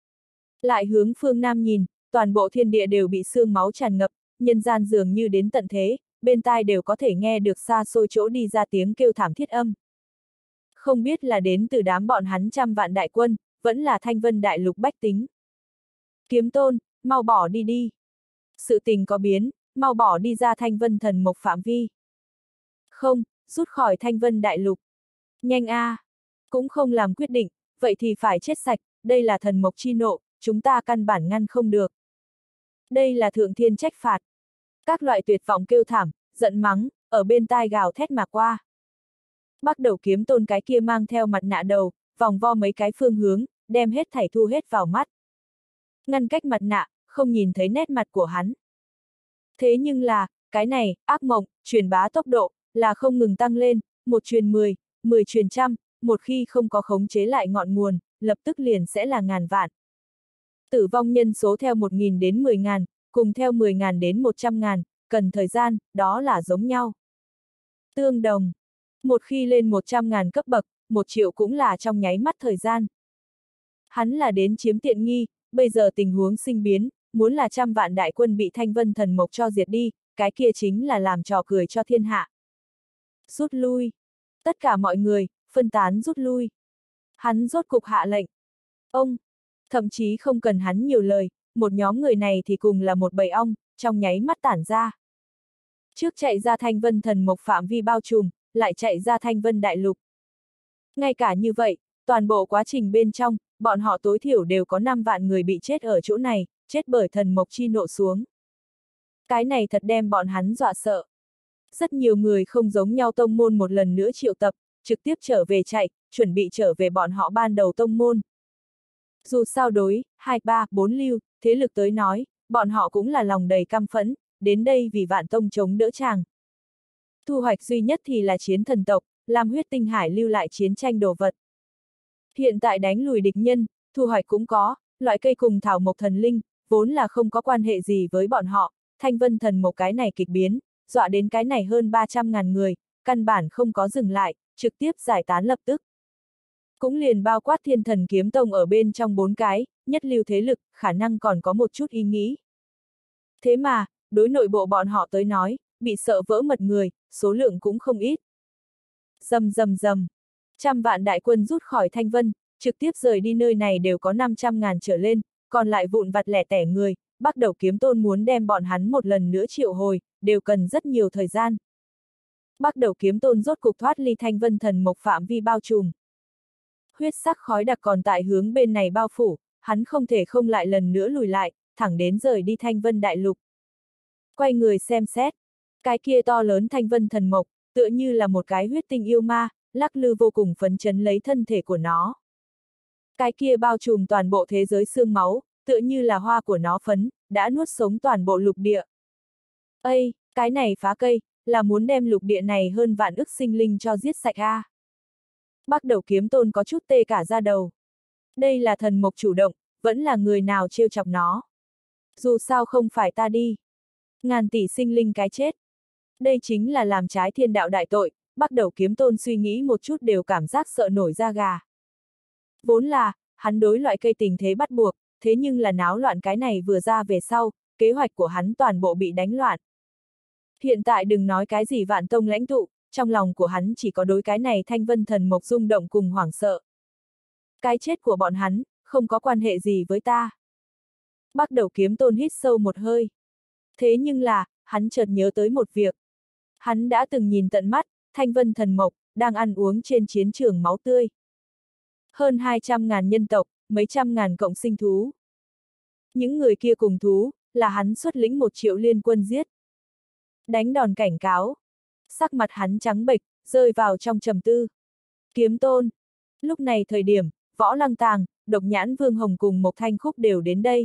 Lại hướng phương Nam nhìn, toàn bộ thiên địa đều bị xương máu tràn ngập, nhân gian dường như đến tận thế, bên tai đều có thể nghe được xa xôi chỗ đi ra tiếng kêu thảm thiết âm. Không biết là đến từ đám bọn hắn trăm vạn đại quân, vẫn là Thanh Vân đại lục bách tính. Kiếm tôn, mau bỏ đi đi. Sự tình có biến, mau bỏ đi ra Thanh Vân thần mộc phạm vi. Không, rút khỏi Thanh Vân đại lục. Nhanh a! Cũng không làm quyết định, vậy thì phải chết sạch, đây là thần mộc chi nộ, chúng ta căn bản ngăn không được. Đây là thượng thiên trách phạt. Các loại tuyệt vọng kêu thảm, giận mắng, ở bên tai gào thét mà qua. Bắt đầu kiếm tôn cái kia mang theo mặt nạ đầu, vòng vo mấy cái phương hướng, đem hết thảy thu hết vào mắt. Ngăn cách mặt nạ, không nhìn thấy nét mặt của hắn. Thế nhưng là, cái này, ác mộng, truyền bá tốc độ, là không ngừng tăng lên, một truyền 10, 10 truyền trăm, một khi không có khống chế lại ngọn nguồn, lập tức liền sẽ là ngàn vạn. Tử vong nhân số theo 1.000 đến 10.000, cùng theo 10.000 đến 100.000, cần thời gian, đó là giống nhau. Tương đồng. Một khi lên 100.000 cấp bậc, 1 triệu cũng là trong nháy mắt thời gian. Hắn là đến chiếm tiện nghi, bây giờ tình huống sinh biến, muốn là trăm vạn đại quân bị Thanh Vân Thần Mộc cho diệt đi, cái kia chính là làm trò cười cho thiên hạ. Rút lui. Tất cả mọi người, phân tán rút lui. Hắn rốt cục hạ lệnh. Ông, thậm chí không cần hắn nhiều lời, một nhóm người này thì cùng là một bầy ong, trong nháy mắt tản ra. Trước chạy ra Thanh Vân Thần Mộc phạm vi bao trùm, lại chạy ra Thanh Vân Đại Lục. Ngay cả như vậy, toàn bộ quá trình bên trong, bọn họ tối thiểu đều có 5 vạn người bị chết ở chỗ này, chết bởi thần mộc chi nộ xuống. Cái này thật đem bọn hắn dọa sợ. Rất nhiều người không giống nhau tông môn một lần nữa triệu tập, trực tiếp trở về chạy, chuẩn bị trở về bọn họ ban đầu tông môn. Dù sao đối, 2, 3, 4 lưu, thế lực tới nói, bọn họ cũng là lòng đầy căm phẫn, đến đây vì vạn tông chống đỡ chàng. Thu hoạch duy nhất thì là chiến thần tộc, làm huyết tinh hải lưu lại chiến tranh đồ vật. Hiện tại đánh lùi địch nhân, thu hoạch cũng có, loại cây cùng thảo mộc thần linh, vốn là không có quan hệ gì với bọn họ, Thanh Vân Thần Mộc cái này kịch biến, dọa đến cái này hơn 300.000 người, căn bản không có dừng lại, trực tiếp giải tán lập tức. Cũng liền bao quát Thiên Thần Kiếm Tông ở bên trong 4 cái, nhất lưu thế lực, khả năng còn có một chút ý nghĩ. Thế mà, đối nội bộ bọn họ tới nói, bị sợ vỡ mật người, số lượng cũng không ít. Rầm rầm rầm, trăm vạn đại quân rút khỏi Thanh Vân, trực tiếp rời đi nơi này đều có 500.000 trở lên, còn lại vụn vặt lẻ tẻ người, Bắc Đầu Kiếm Tôn muốn đem bọn hắn một lần nữa triệu hồi, đều cần rất nhiều thời gian. Bắc Đầu Kiếm Tôn rốt cục thoát ly Thanh Vân Thần Mộc phạm vi bao trùm. Huyết sắc khói đặc còn tại hướng bên này bao phủ, hắn không thể không lại lần nữa lùi lại, thẳng đến rời đi Thanh Vân Đại Lục. Quay người xem xét, cái kia to lớn Thanh Vân Thần Mộc, tựa như là một cái huyết tinh yêu ma, lắc lư vô cùng phấn chấn lấy thân thể của nó. Cái kia bao trùm toàn bộ thế giới xương máu, tựa như là hoa của nó phấn, đã nuốt sống toàn bộ lục địa. Ây, cái này phá cây, là muốn đem lục địa này hơn vạn ức sinh linh cho giết sạch a. Bắc Đầu Kiếm Tôn có chút tê cả da đầu. Đây là thần mộc chủ động, vẫn là người nào trêu chọc nó. Dù sao không phải ta đi. Ngàn tỷ sinh linh cái chết. Đây chính là làm trái thiên đạo đại tội, Bắc Đầu Kiếm Tôn suy nghĩ một chút đều cảm giác sợ nổi da gà. Vốn là, hắn đối loại cây tình thế bắt buộc, thế nhưng là náo loạn cái này vừa ra về sau, kế hoạch của hắn toàn bộ bị đánh loạn. Hiện tại đừng nói cái gì vạn tông lãnh tụ, trong lòng của hắn chỉ có đối cái này Thanh Vân Thần Mộc rung động cùng hoảng sợ. Cái chết của bọn hắn, không có quan hệ gì với ta. Bắc Đầu Kiếm Tôn hít sâu một hơi. Thế nhưng là, hắn chợt nhớ tới một việc. Hắn đã từng nhìn tận mắt, Thanh Vân Thần Mộc, đang ăn uống trên chiến trường máu tươi. Hơn 200.000 nhân tộc, mấy trăm ngàn cộng sinh thú. Những người kia cùng thú, là hắn xuất lĩnh 1 triệu liên quân giết. Đánh đòn cảnh cáo. Sắc mặt hắn trắng bệch, rơi vào trong trầm tư. Kiếm Tôn. Lúc này thời điểm, Võ Lăng Tàng, Độc Nhãn Vương Hồng cùng Mộc Thanh Khúc đều đến đây.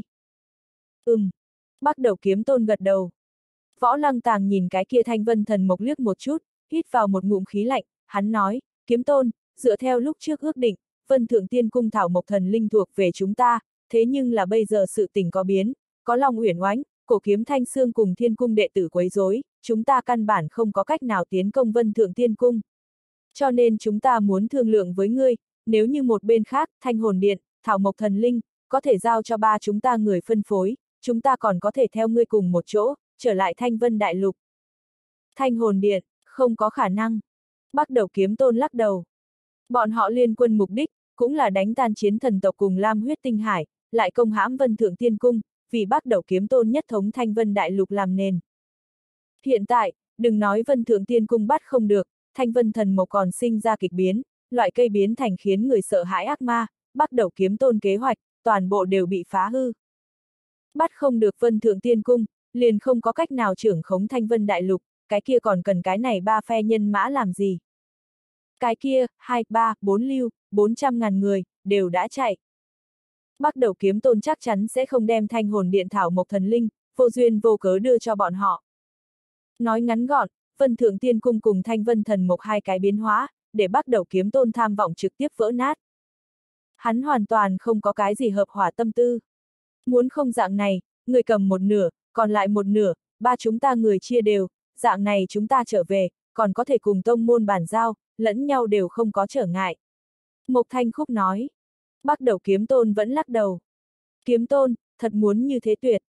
Bắc Đầu Kiếm Tôn gật đầu. Võ Lăng Tàng nhìn cái kia Thanh Vân Thần Mộc liếc một chút, hít vào một ngụm khí lạnh, hắn nói, Kiếm Tôn, dựa theo lúc trước ước định, Vân Thượng Tiên Cung thảo mộc thần linh thuộc về chúng ta, thế nhưng là bây giờ sự tình có biến, có Long Uyển Oánh, Cổ Kiếm Thanh Xương cùng Thiên Cung đệ tử quấy rối, chúng ta căn bản không có cách nào tiến công Vân Thượng Tiên Cung. Cho nên chúng ta muốn thương lượng với ngươi, nếu như một bên khác, Thanh Hồn Điện, thảo mộc thần linh, có thể giao cho ba chúng ta người phân phối, chúng ta còn có thể theo ngươi cùng một chỗ, trở lại Thanh Vân Đại Lục. Thanh Hồn Điện, không có khả năng. Bắc Đầu Kiếm Tôn lắc đầu. Bọn họ liên quân mục đích, cũng là đánh tan chiến thần tộc cùng Lam Huyết Tinh Hải, lại công hãm Vân Thượng Tiên Cung, vì Bắc Đầu Kiếm Tôn nhất thống Thanh Vân Đại Lục làm nền. Hiện tại, đừng nói Vân Thượng Tiên Cung bắt không được, Thanh Vân Thần Mộc còn sinh ra kịch biến, loại cây biến thành khiến người sợ hãi ác ma, Bắc Đầu Kiếm Tôn kế hoạch, toàn bộ đều bị phá hư. Bắt không được Vân Thượng Tiên Cung, liền không có cách nào trưởng khống Thanh Vân Đại Lục, cái kia còn cần cái này 3 phe nhân mã làm gì? Cái kia, 2, 3, 4 lưu, 400.000 người, đều đã chạy. Bắc Đầu Kiếm Tôn chắc chắn sẽ không đem Thanh Hồn Điện thảo mộc thần linh, vô duyên vô cớ đưa cho bọn họ. Nói ngắn gọn, Vân Thượng Tiên Cung cùng Thanh Vân Thần Mộc 2 cái biến hóa, để Bắc Đầu Kiếm Tôn tham vọng trực tiếp vỡ nát. Hắn hoàn toàn không có cái gì hợp hỏa tâm tư. Muốn không dạng này, người cầm một nửa, còn lại một nửa, ba chúng ta người chia đều, dạng này chúng ta trở về, còn có thể cùng tông môn bàn giao, lẫn nhau đều không có trở ngại. Mộc Thanh Khúc nói. Bắc Đầu Kiếm Tôn vẫn lắc đầu. Kiếm Tôn, thật muốn như thế tuyệt,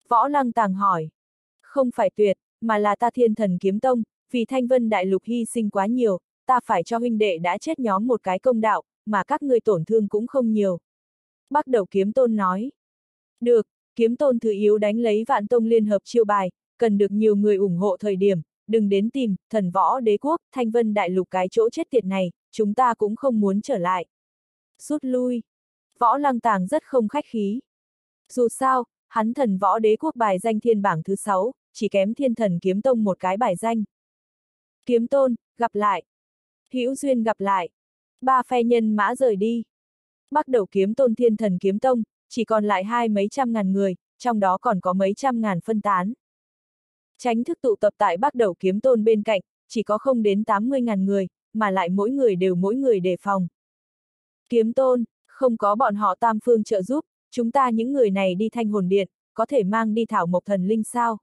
Võ Lăng Tàng hỏi. Không phải tuyệt, mà là ta Thiên Thần Kiếm Tông, vì Thanh Vân Đại Lục hy sinh quá nhiều, ta phải cho huynh đệ đã chết nhóm một cái công đạo, mà các ngươi tổn thương cũng không nhiều. Bắt đầu Kiếm Tôn nói. Được, Kiếm Tôn thứ yếu đánh lấy Vạn Tông liên hợp chiêu bài, cần được nhiều người ủng hộ thời điểm, đừng đến tìm, Thần Võ Đế Quốc, Thanh Vân Đại Lục cái chỗ chết tiệt này, chúng ta cũng không muốn trở lại. Rút lui. Võ Lăng Tàng rất không khách khí. Dù sao, hắn Thần Võ Đế Quốc bài danh thiên bảng thứ 6, chỉ kém Thiên Thần Kiếm Tông một cái bài danh. Kiếm Tôn, gặp lại. Hữu duyên gặp lại. Ba phe nhân mã rời đi. Bắt đầu Kiếm Tôn Thiên Thần Kiếm Tông, chỉ còn lại mấy trăm ngàn người, trong đó còn có mấy trăm ngàn phân tán. Tránh thức tụ tập tại Bắc Đầu Kiếm Tôn bên cạnh, chỉ có không đến 80.000 người, mà lại mỗi người đề phòng. Kiếm Tôn, không có bọn họ tam phương trợ giúp, chúng ta những người này đi Thanh Hồn Điện, có thể mang đi Thảo Mộc Thần Linh sao?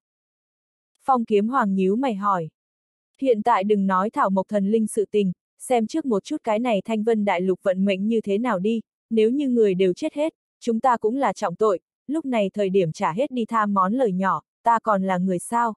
Phong Kiếm Hoàng nhíu mày hỏi. Hiện tại đừng nói Thảo Mộc Thần Linh sự tình, xem trước một chút cái này Thanh Vân Đại Lục vận mệnh như thế nào đi, nếu như người đều chết hết, chúng ta cũng là trọng tội, lúc này thời điểm trả hết đi tham món lời nhỏ, ta còn là người sao?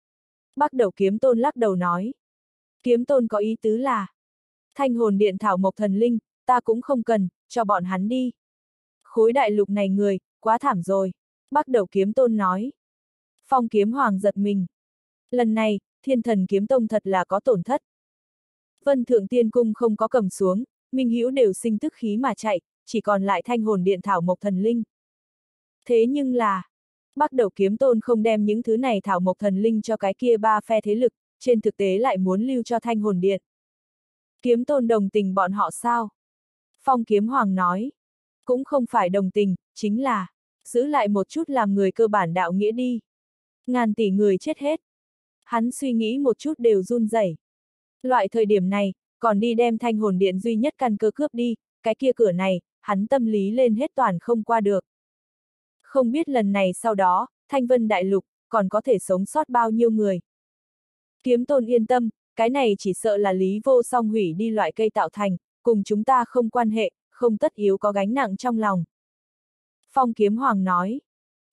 Bắt đầu Kiếm Tôn lắc đầu nói. Kiếm Tôn có ý tứ là, Thanh Hồn Điện Thảo Mộc Thần Linh, ta cũng không cần, cho bọn hắn đi. Khối đại lục này người, quá thảm rồi. Bắt đầu Kiếm Tôn nói. Phong Kiếm Hoàng giật mình. Lần này, Thiên Thần Kiếm Tông thật là có tổn thất. Vân Thượng Tiên Cung không có cầm xuống, Minh Hữu đều sinh tức khí mà chạy, chỉ còn lại Thanh Hồn Điện Thảo Mộc Thần Linh. Thế nhưng là, Bắt đầu Kiếm Tôn không đem những thứ này Thảo Mộc Thần Linh cho cái kia ba phe thế lực, trên thực tế lại muốn lưu cho Thanh Hồn Điện. Kiếm Tôn đồng tình bọn họ sao? Phong Kiếm Hoàng nói. Cũng không phải đồng tình, chính là giữ lại một chút làm người cơ bản đạo nghĩa đi. Ngàn tỷ người chết hết. Hắn suy nghĩ một chút đều run rẩy. Loại thời điểm này, còn đi đem Thanh Hồn Điện duy nhất căn cơ cướp đi, cái kia cửa này, hắn tâm lý lên hết toàn không qua được. Không biết lần này sau đó, Thanh Vân Đại Lục, còn có thể sống sót bao nhiêu người. Kiếm Tôn yên tâm, cái này chỉ sợ là Lý Vô Song hủy đi loại cây tạo thành, cùng chúng ta không quan hệ, không tất yếu có gánh nặng trong lòng. Phong Kiếm Hoàng nói.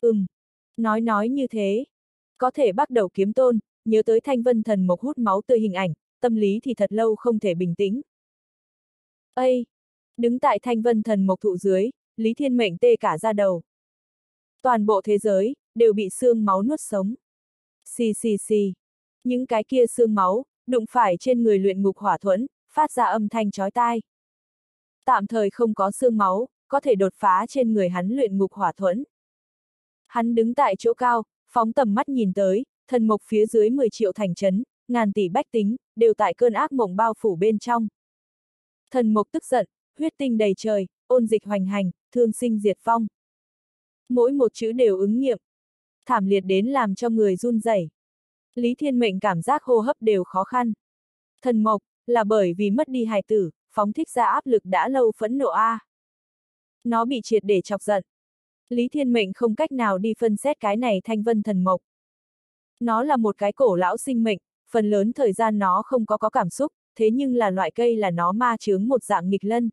Nói như thế. Có thể bắt đầu Kiếm Tôn, nhớ tới Thanh Vân Thần Mộc hút máu tươi hình ảnh, tâm lý thì thật lâu không thể bình tĩnh. Ây! Đứng tại Thanh Vân Thần Mộc thụ dưới, Lý Thiên Mệnh tê cả da đầu. Toàn bộ thế giới, đều bị xương máu nuốt sống. Xì xì xì. Những cái kia xương máu, đụng phải trên người luyện ngục hỏa thuẫn, phát ra âm thanh chói tai. Tạm thời không có xương máu, có thể đột phá trên người hắn luyện ngục hỏa thuẫn. Hắn đứng tại chỗ cao, phóng tầm mắt nhìn tới, thần mộc phía dưới 10 triệu thành trấn, ngàn tỷ bách tính, đều tại cơn ác mộng bao phủ bên trong. Thần mộc tức giận, huyết tinh đầy trời, ôn dịch hoành hành, thương sinh diệt vong. Mỗi một chữ đều ứng nghiệm. Thảm liệt đến làm cho người run rẩy. Lý Thiên Mệnh cảm giác hô hấp đều khó khăn. Thần mộc, là bởi vì mất đi hài tử, phóng thích ra áp lực đã lâu phẫn nộ a. Nó bị triệt để chọc giận. Lý Thiên Mệnh không cách nào đi phân xét cái này Thanh Vân thần mộc. Nó là một cái cổ lão sinh mệnh, phần lớn thời gian nó không có cảm xúc, thế nhưng là loại cây là nó ma chướng một dạng nghịch lân.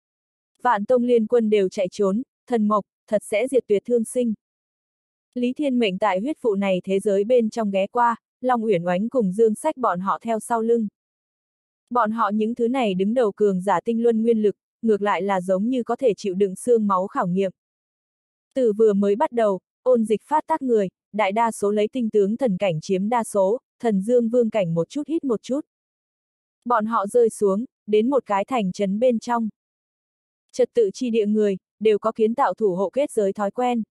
Vạn Tông liên quân đều chạy trốn, thần mộc, thật sẽ diệt tuyệt thương sinh. Lý Thiên Mệnh tại huyết vụ này thế giới bên trong ghé qua, Long Uyển Oánh cùng Dương Sách bọn họ theo sau lưng. Bọn họ những thứ này đứng đầu cường giả tinh luân nguyên lực, ngược lại là giống như có thể chịu đựng xương máu khảo nghiệm. Từ vừa mới bắt đầu, ôn dịch phát tác người, đại đa số lấy tinh tướng thần cảnh chiếm đa số, thần dương vương cảnh một chút hít một chút. Bọn họ rơi xuống, đến một cái thành trấn bên trong. Trật tự chi địa người, đều có kiến tạo thủ hộ kết giới thói quen.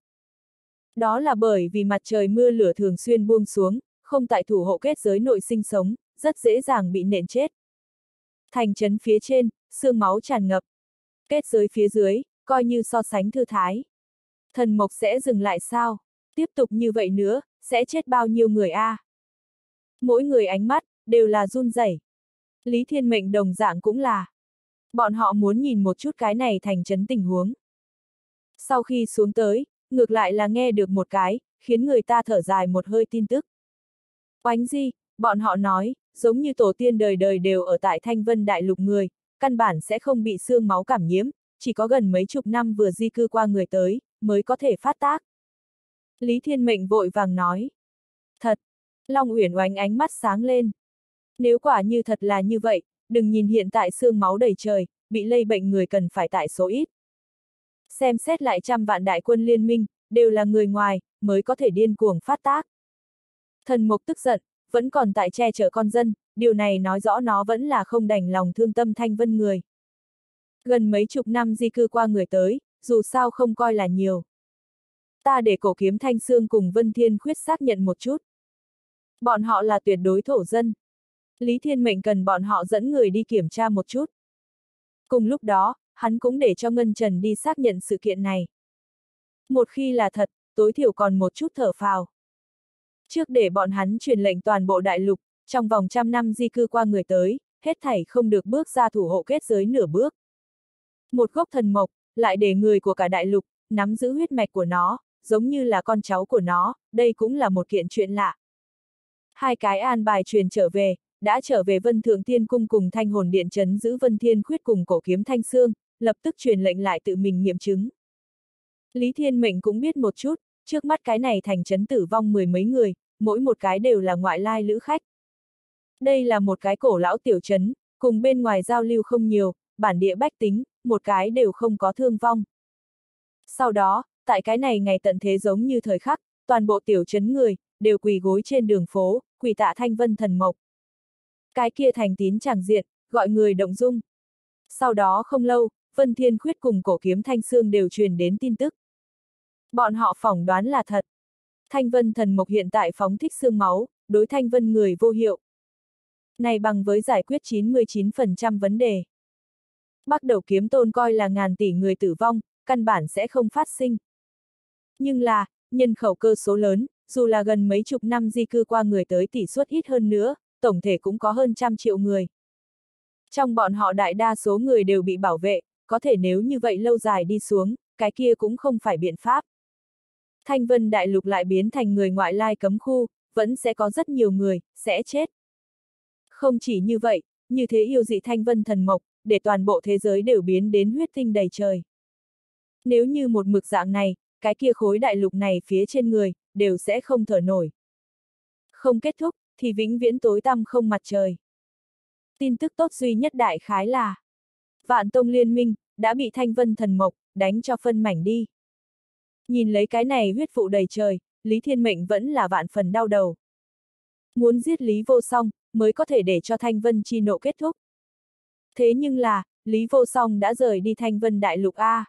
Đó là bởi vì mặt trời mưa lửa thường xuyên buông xuống, không tại thủ hộ kết giới nội sinh sống, rất dễ dàng bị nện chết. Thành trấn phía trên, xương máu tràn ngập. Kết giới phía dưới, coi như so sánh thư thái. Thần mộc sẽ dừng lại sao? Tiếp tục như vậy nữa, sẽ chết bao nhiêu người a? Mỗi người ánh mắt, đều là run rẩy. Lý Thiên Mệnh đồng dạng cũng là. Bọn họ muốn nhìn một chút cái này thành trấn tình huống. Sau khi xuống tới, ngược lại là nghe được một cái, khiến người ta thở dài một hơi tin tức. Oánh Di, bọn họ nói, giống như tổ tiên đời đời đều ở tại Thanh Vân Đại Lục người, căn bản sẽ không bị xương máu cảm nhiễm, chỉ có gần mấy chục năm vừa di cư qua người tới, mới có thể phát tác. Lý Thiên Mệnh vội vàng nói. Thật. Long Uyển Oánh ánh mắt sáng lên. Nếu quả như thật là như vậy, đừng nhìn hiện tại xương máu đầy trời, bị lây bệnh người cần phải tại số ít. Xem xét lại 100 vạn đại quân liên minh, đều là người ngoài, mới có thể điên cuồng phát tác. Thần Mộc tức giận, vẫn còn tại che chở con dân, điều này nói rõ nó vẫn là không đành lòng thương tâm Thanh Vân người. Gần mấy chục năm di cư qua người tới, dù sao không coi là nhiều. Ta để Cổ Kiếm Thanh Xương cùng Vân Thiên Khuyết xác nhận một chút. Bọn họ là tuyệt đối thổ dân. Lý Thiên Mệnh cần bọn họ dẫn người đi kiểm tra một chút. Cùng lúc đó, hắn cũng để cho Ngân Trần đi xác nhận sự kiện này. Một khi là thật, tối thiểu còn một chút thở phào. Trước để bọn hắn truyền lệnh toàn bộ đại lục, trong vòng 100 năm di cư qua người tới, hết thảy không được bước ra thủ hộ kết giới nửa bước. Một gốc thần mộc, lại để người của cả đại lục, nắm giữ huyết mạch của nó, giống như là con cháu của nó, đây cũng là một kiện chuyện lạ. Hai cái an bài truyền trở về, đã trở về Vân Thượng Tiên Cung cùng Thanh Hồn Điện trấn giữ Vân Thiên Khuyết cùng Cổ Kiếm Thanh Xương, lập tức truyền lệnh lại tự mình nghiệm chứng. Lý Thiên Mệnh cũng biết một chút, trước mắt cái này thành trấn tử vong 10 mấy người, mỗi một cái đều là ngoại lai lữ khách. Đây là một cái cổ lão tiểu trấn, cùng bên ngoài giao lưu không nhiều, bản địa bách tính, một cái đều không có thương vong. Sau đó, tại cái này ngày tận thế giống như thời khắc, toàn bộ tiểu trấn người, đều quỳ gối trên đường phố, quỳ tạ Thanh Vân thần mộc. Cái kia thành tín chẳng diện, gọi người động dung. Sau đó không lâu, Vân Thiên Khuyết cùng Cổ Kiếm Thanh Xương đều truyền đến tin tức. Bọn họ phỏng đoán là thật. Thanh Vân thần mộc hiện tại phóng thích xương máu, đối Thanh Vân người vô hiệu. Này bằng với giải quyết 99% vấn đề. Bắt đầu kiếm tôn coi là ngàn tỷ người tử vong, căn bản sẽ không phát sinh. Nhưng là, nhân khẩu cơ số lớn, dù là gần mấy chục năm di cư qua người tới tỷ suất ít hơn nữa, tổng thể cũng có hơn 100 triệu người. Trong bọn họ đại đa số người đều bị bảo vệ, có thể nếu như vậy lâu dài đi xuống, cái kia cũng không phải biện pháp. Thanh Vân đại lục lại biến thành người ngoại lai cấm khu, vẫn sẽ có rất nhiều người, sẽ chết. Không chỉ như vậy, như thế yêu dị Thanh Vân thần mộc, để toàn bộ thế giới đều biến đến huyết tinh đầy trời. Nếu như một mực dạng này, cái kia khối đại lục này phía trên người, đều sẽ không thở nổi. Không kết thúc, thì vĩnh viễn tối tăm không mặt trời. Tin tức tốt duy nhất đại khái là Vạn Tông Liên Minh, đã bị Thanh Vân thần mộc, đánh cho phân mảnh đi. Nhìn lấy cái này huyết vụ đầy trời, Lý Thiên Mệnh vẫn là vạn phần đau đầu. Muốn giết Lý Vô Song, mới có thể để cho Thanh Vân chi nộ kết thúc. Thế nhưng là, Lý Vô Song đã rời đi Thanh Vân đại lục A.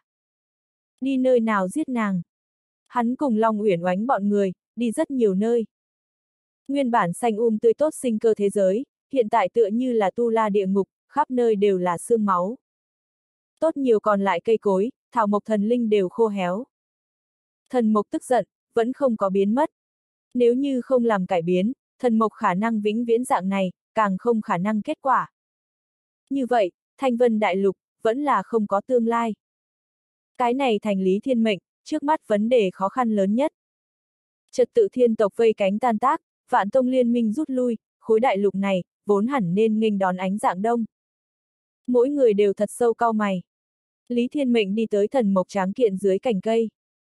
Đi nơi nào giết nàng? Hắn cùng Long Uyển Oánh bọn người, đi rất nhiều nơi. Nguyên bản xanh tươi tốt sinh cơ thế giới, hiện tại tựa như là tu la địa ngục, khắp nơi đều là xương máu. Tốt nhiều còn lại cây cối, thảo mộc thần linh đều khô héo. Thần mộc tức giận, vẫn không có biến mất. Nếu như không làm cải biến, thần mộc khả năng vĩnh viễn dạng này, càng không khả năng kết quả. Như vậy, Thanh Vân đại lục, vẫn là không có tương lai. Cái này thành Lý Thiên Mệnh, trước mắt vấn đề khó khăn lớn nhất. Trật tự thiên tộc vây cánh tan tác, Vạn Tông Liên Minh rút lui, khối đại lục này, vốn hẳn nên nghênh đón ánh dạng đông. Mỗi người đều thật sâu cau mày. Lý Thiên Mệnh đi tới thần mộc tráng kiện dưới cành cây.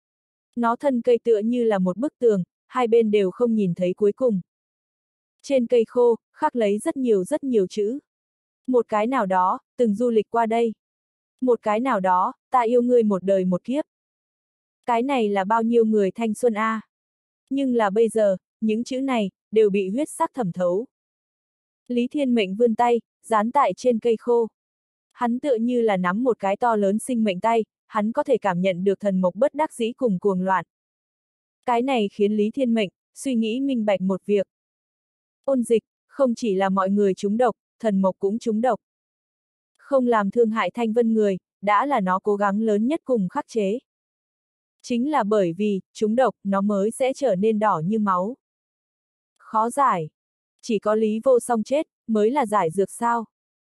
Nó thân cây tựa như là một bức tường, hai bên đều không nhìn thấy cuối cùng. Trên cây khô, khắc lấy rất nhiều chữ. Một cái nào đó, từng du lịch qua đây. Một cái nào đó, ta yêu ngươi một đời một kiếp. Cái này là bao nhiêu người thanh xuân a. Nhưng là bây giờ, những chữ này, đều bị huyết sắc thẩm thấu. Lý Thiên Mệnh vươn tay, dán tại trên cây khô. Hắn tựa như là nắm một cái to lớn sinh mệnh tay, hắn có thể cảm nhận được thần mộc bất đắc dĩ cùng cuồng loạn. Cái này khiến Lý Thiên Mệnh, suy nghĩ minh bạch một việc. Ôn dịch, không chỉ là mọi người trúng độc, thần mộc cũng trúng độc. Không làm thương hại Thanh Vân người, đã là nó cố gắng lớn nhất cùng khắc chế. Chính là bởi vì, trúng độc, nó mới sẽ trở nên đỏ như máu. Khó giải. Chỉ có Lý Vô Song chết, mới là giải dược sao.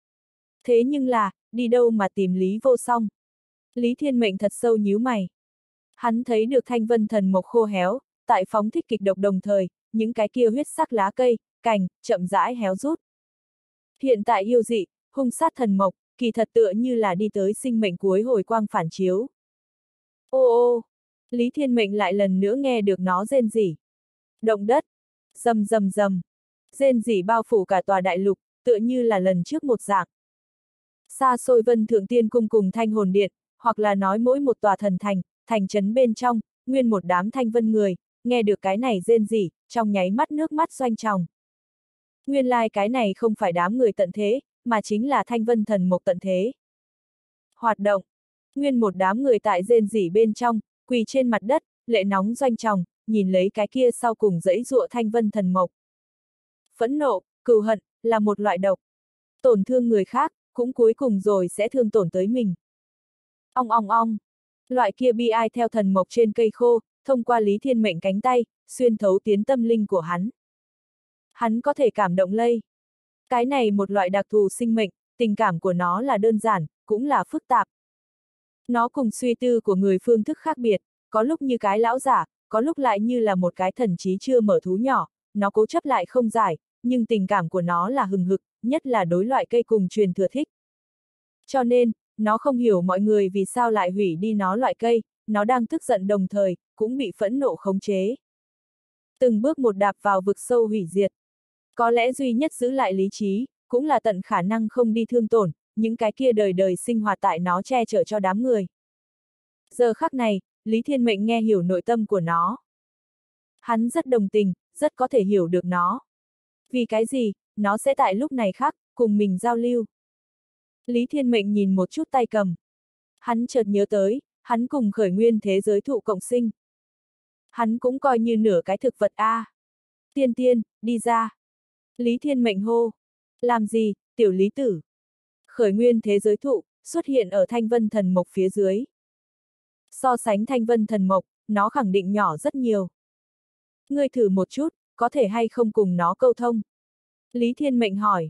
Thế nhưng là, đi đâu mà tìm Lý Vô Song? Lý Thiên Mệnh thật sâu nhíu mày. Hắn thấy được Thanh Vân thần mộc khô héo, tại phóng thích kịch độc đồng thời, những cái kia huyết sắc lá cây, cành, chậm rãi héo rút. Hiện tại yêu dị, hung sát thần mộc, kỳ thật tựa như là đi tới sinh mệnh cuối hồi quang phản chiếu. Ô ô, Lý Thiên Mệnh lại lần nữa nghe được nó rên rỉ. Động đất. Rầm rầm rầm. Rên rỉ bao phủ cả tòa đại lục, tựa như là lần trước một dạng. Xa xôi Vân Thượng Tiên Cung cùng Thanh Hồn Điện, hoặc là nói mỗi một tòa thần thành, thành trấn bên trong, nguyên một đám thanh vân người, nghe được cái này rên rỉ, trong nháy mắt nước mắt doanh tròng. Nguyên lai cái này không phải đám người tận thế, mà chính là thanh vân thần mộc tận thế. Hoạt động. Nguyên một đám người tại rên rỉ bên trong, quỳ trên mặt đất, lệ nóng doanh tròng, nhìn lấy cái kia sau cùng dãy dụa thanh vân thần mộc. Phẫn nộ, cừu hận, là một loại độc. Tổn thương người khác, cũng cuối cùng rồi sẽ thương tổn tới mình. Ong ong ong. Loại kia bi ai theo thần mộc trên cây khô, thông qua Lý Thiên Mệnh cánh tay, xuyên thấu tiến tâm linh của hắn. Hắn có thể cảm động lây. Cái này một loại đặc thù sinh mệnh, tình cảm của nó là đơn giản, cũng là phức tạp. Nó cùng suy tư của người phương thức khác biệt, có lúc như cái lão giả, có lúc lại như là một cái thần trí chưa mở thú nhỏ, nó cố chấp lại không giải, nhưng tình cảm của nó là hừng hực, nhất là đối loại cây cùng truyền thừa thích. Cho nên, nó không hiểu mọi người vì sao lại hủy đi nó loại cây, nó đang tức giận đồng thời, cũng bị phẫn nộ khống chế. Từng bước một đạp vào vực sâu hủy diệt. Có lẽ duy nhất giữ lại lý trí, cũng là tận khả năng không đi thương tổn, những cái kia đời đời sinh hoạt tại nó che chở cho đám người. Giờ khắc này, Lý Thiên Mệnh nghe hiểu nội tâm của nó. Hắn rất đồng tình, rất có thể hiểu được nó. Vì cái gì, nó sẽ tại lúc này khác, cùng mình giao lưu. Lý Thiên Mệnh nhìn một chút tay cầm. Hắn chợt nhớ tới, hắn cùng khởi nguyên thế giới thụ cộng sinh. Hắn cũng coi như nửa cái thực vật a. Tiên tiên, đi ra. Lý Thiên Mệnh hô. Làm gì, tiểu lý tử? Khởi nguyên thế giới thụ, xuất hiện ở thanh vân thần mộc phía dưới. So sánh thanh vân thần mộc, nó khẳng định nhỏ rất nhiều. Ngươi thử một chút, có thể hay không cùng nó câu thông? Lý Thiên Mệnh hỏi.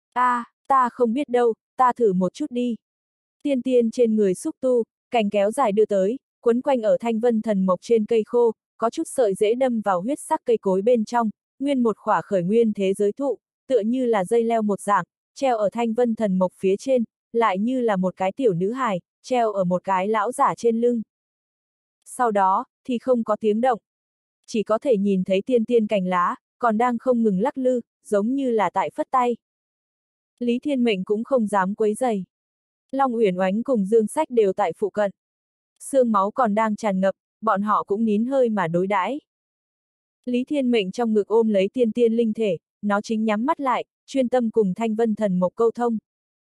Ta không biết đâu, ta thử một chút đi. Tiên tiên trên người xúc tu, cành kéo dài đưa tới, quấn quanh ở thanh vân thần mộc trên cây khô, có chút sợi dễ đâm vào huyết sắc cây cối bên trong, nguyên một khỏa khởi nguyên thế giới thụ, tựa như là dây leo một dạng, treo ở thanh vân thần mộc phía trên, lại như là một cái tiểu nữ hài, treo ở một cái lão giả trên lưng. Sau đó, thì không có tiếng động. Chỉ có thể nhìn thấy tiên tiên cành lá, còn đang không ngừng lắc lư, giống như là tại phất tay. Lý Thiên Mệnh cũng không dám quấy rầy. Long Uyển Oánh cùng Dương Sách đều tại phụ cận. Xương máu còn đang tràn ngập, bọn họ cũng nín hơi mà đối đãi. Lý Thiên Mệnh trong ngực ôm lấy tiên tiên linh thể, nó chính nhắm mắt lại, chuyên tâm cùng thanh vân thần mộc câu thông.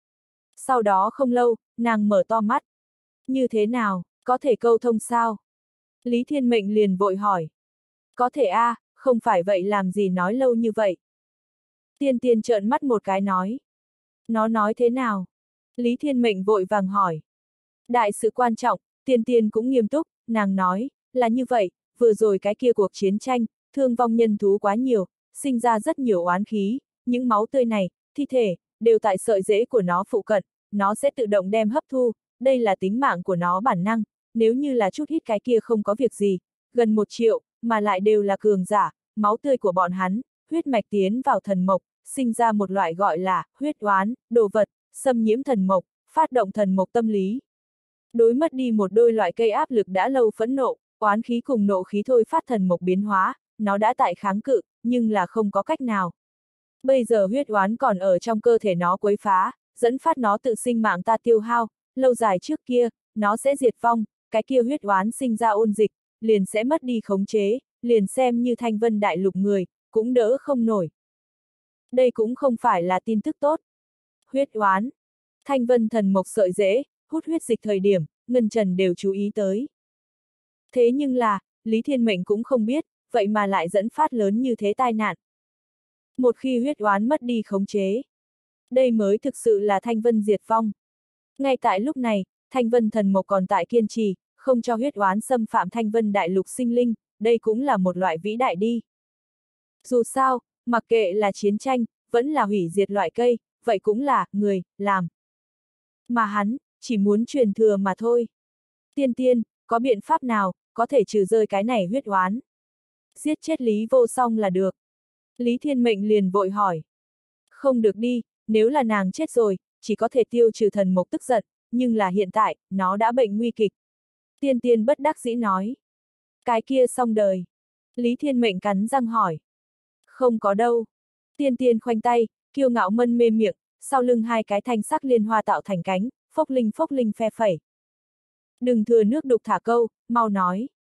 Sau đó không lâu, nàng mở to mắt. Như thế nào, có thể câu thông sao? Lý Thiên Mệnh liền vội hỏi. Có thể a, không phải vậy làm gì nói lâu như vậy? Tiên tiên trợn mắt một cái nói. Nó nói thế nào? Lý Thiên Mệnh vội vàng hỏi. Đại sự quan trọng, tiên tiên cũng nghiêm túc, nàng nói, là như vậy, vừa rồi cái kia cuộc chiến tranh, thương vong nhân thú quá nhiều, sinh ra rất nhiều oán khí, những máu tươi này, thi thể, đều tại sợi rễ của nó phụ cận, nó sẽ tự động đem hấp thu, đây là tính mạng của nó bản năng, nếu như là chút ít cái kia không có việc gì, gần 1 triệu, mà lại đều là cường giả, máu tươi của bọn hắn, huyết mạch tiến vào thần mộc, sinh ra một loại gọi là huyết oán, đồ vật, xâm nhiễm thần mộc, phát động thần mộc tâm lý. Đối mất đi một đôi loại cây áp lực đã lâu phẫn nộ, oán khí cùng nộ khí thôi phát thần mộc biến hóa, nó đã tại kháng cự, nhưng là không có cách nào. Bây giờ huyết oán còn ở trong cơ thể nó quấy phá, dẫn phát nó tự sinh mạng ta tiêu hao, lâu dài trước kia, nó sẽ diệt vong, cái kia huyết oán sinh ra ôn dịch, liền sẽ mất đi khống chế, liền xem như thanh vân đại lục người, cũng đỡ không nổi. Đây cũng không phải là tin tức tốt. Huyết oán. Thanh vân thần mộc sợi rễ, hút huyết dịch thời điểm, Ngân Trần đều chú ý tới. Thế nhưng là, Lý Thiên Mệnh cũng không biết, vậy mà lại dẫn phát lớn như thế tai nạn. Một khi huyết oán mất đi khống chế, đây mới thực sự là thanh vân diệt vong. Ngay tại lúc này, thanh vân thần mộc còn tại kiên trì, không cho huyết oán xâm phạm thanh vân đại lục sinh linh, đây cũng là một loại vĩ đại đi. Dù sao, mặc kệ là chiến tranh, vẫn là hủy diệt loại cây, vậy cũng là, người, làm. Mà hắn, chỉ muốn truyền thừa mà thôi. Tiên tiên, có biện pháp nào, có thể trừ rơi cái này huyết oán? Giết chết Lý Vô Song là được. Lý Thiên Mệnh liền vội hỏi. Không được đi, nếu là nàng chết rồi, chỉ có thể tiêu trừ thần mộc tức giận, nhưng là hiện tại, nó đã bệnh nguy kịch. Tiên tiên bất đắc dĩ nói. Cái kia xong đời. Lý Thiên Mệnh cắn răng hỏi. Không có đâu. Tiên Tiên khoanh tay, kiêu ngạo mân mê miệng, sau lưng hai cái thanh sắc liên hoa tạo thành cánh, phốc linh phe phẩy. Đừng thừa nước đục thả câu, mau nói.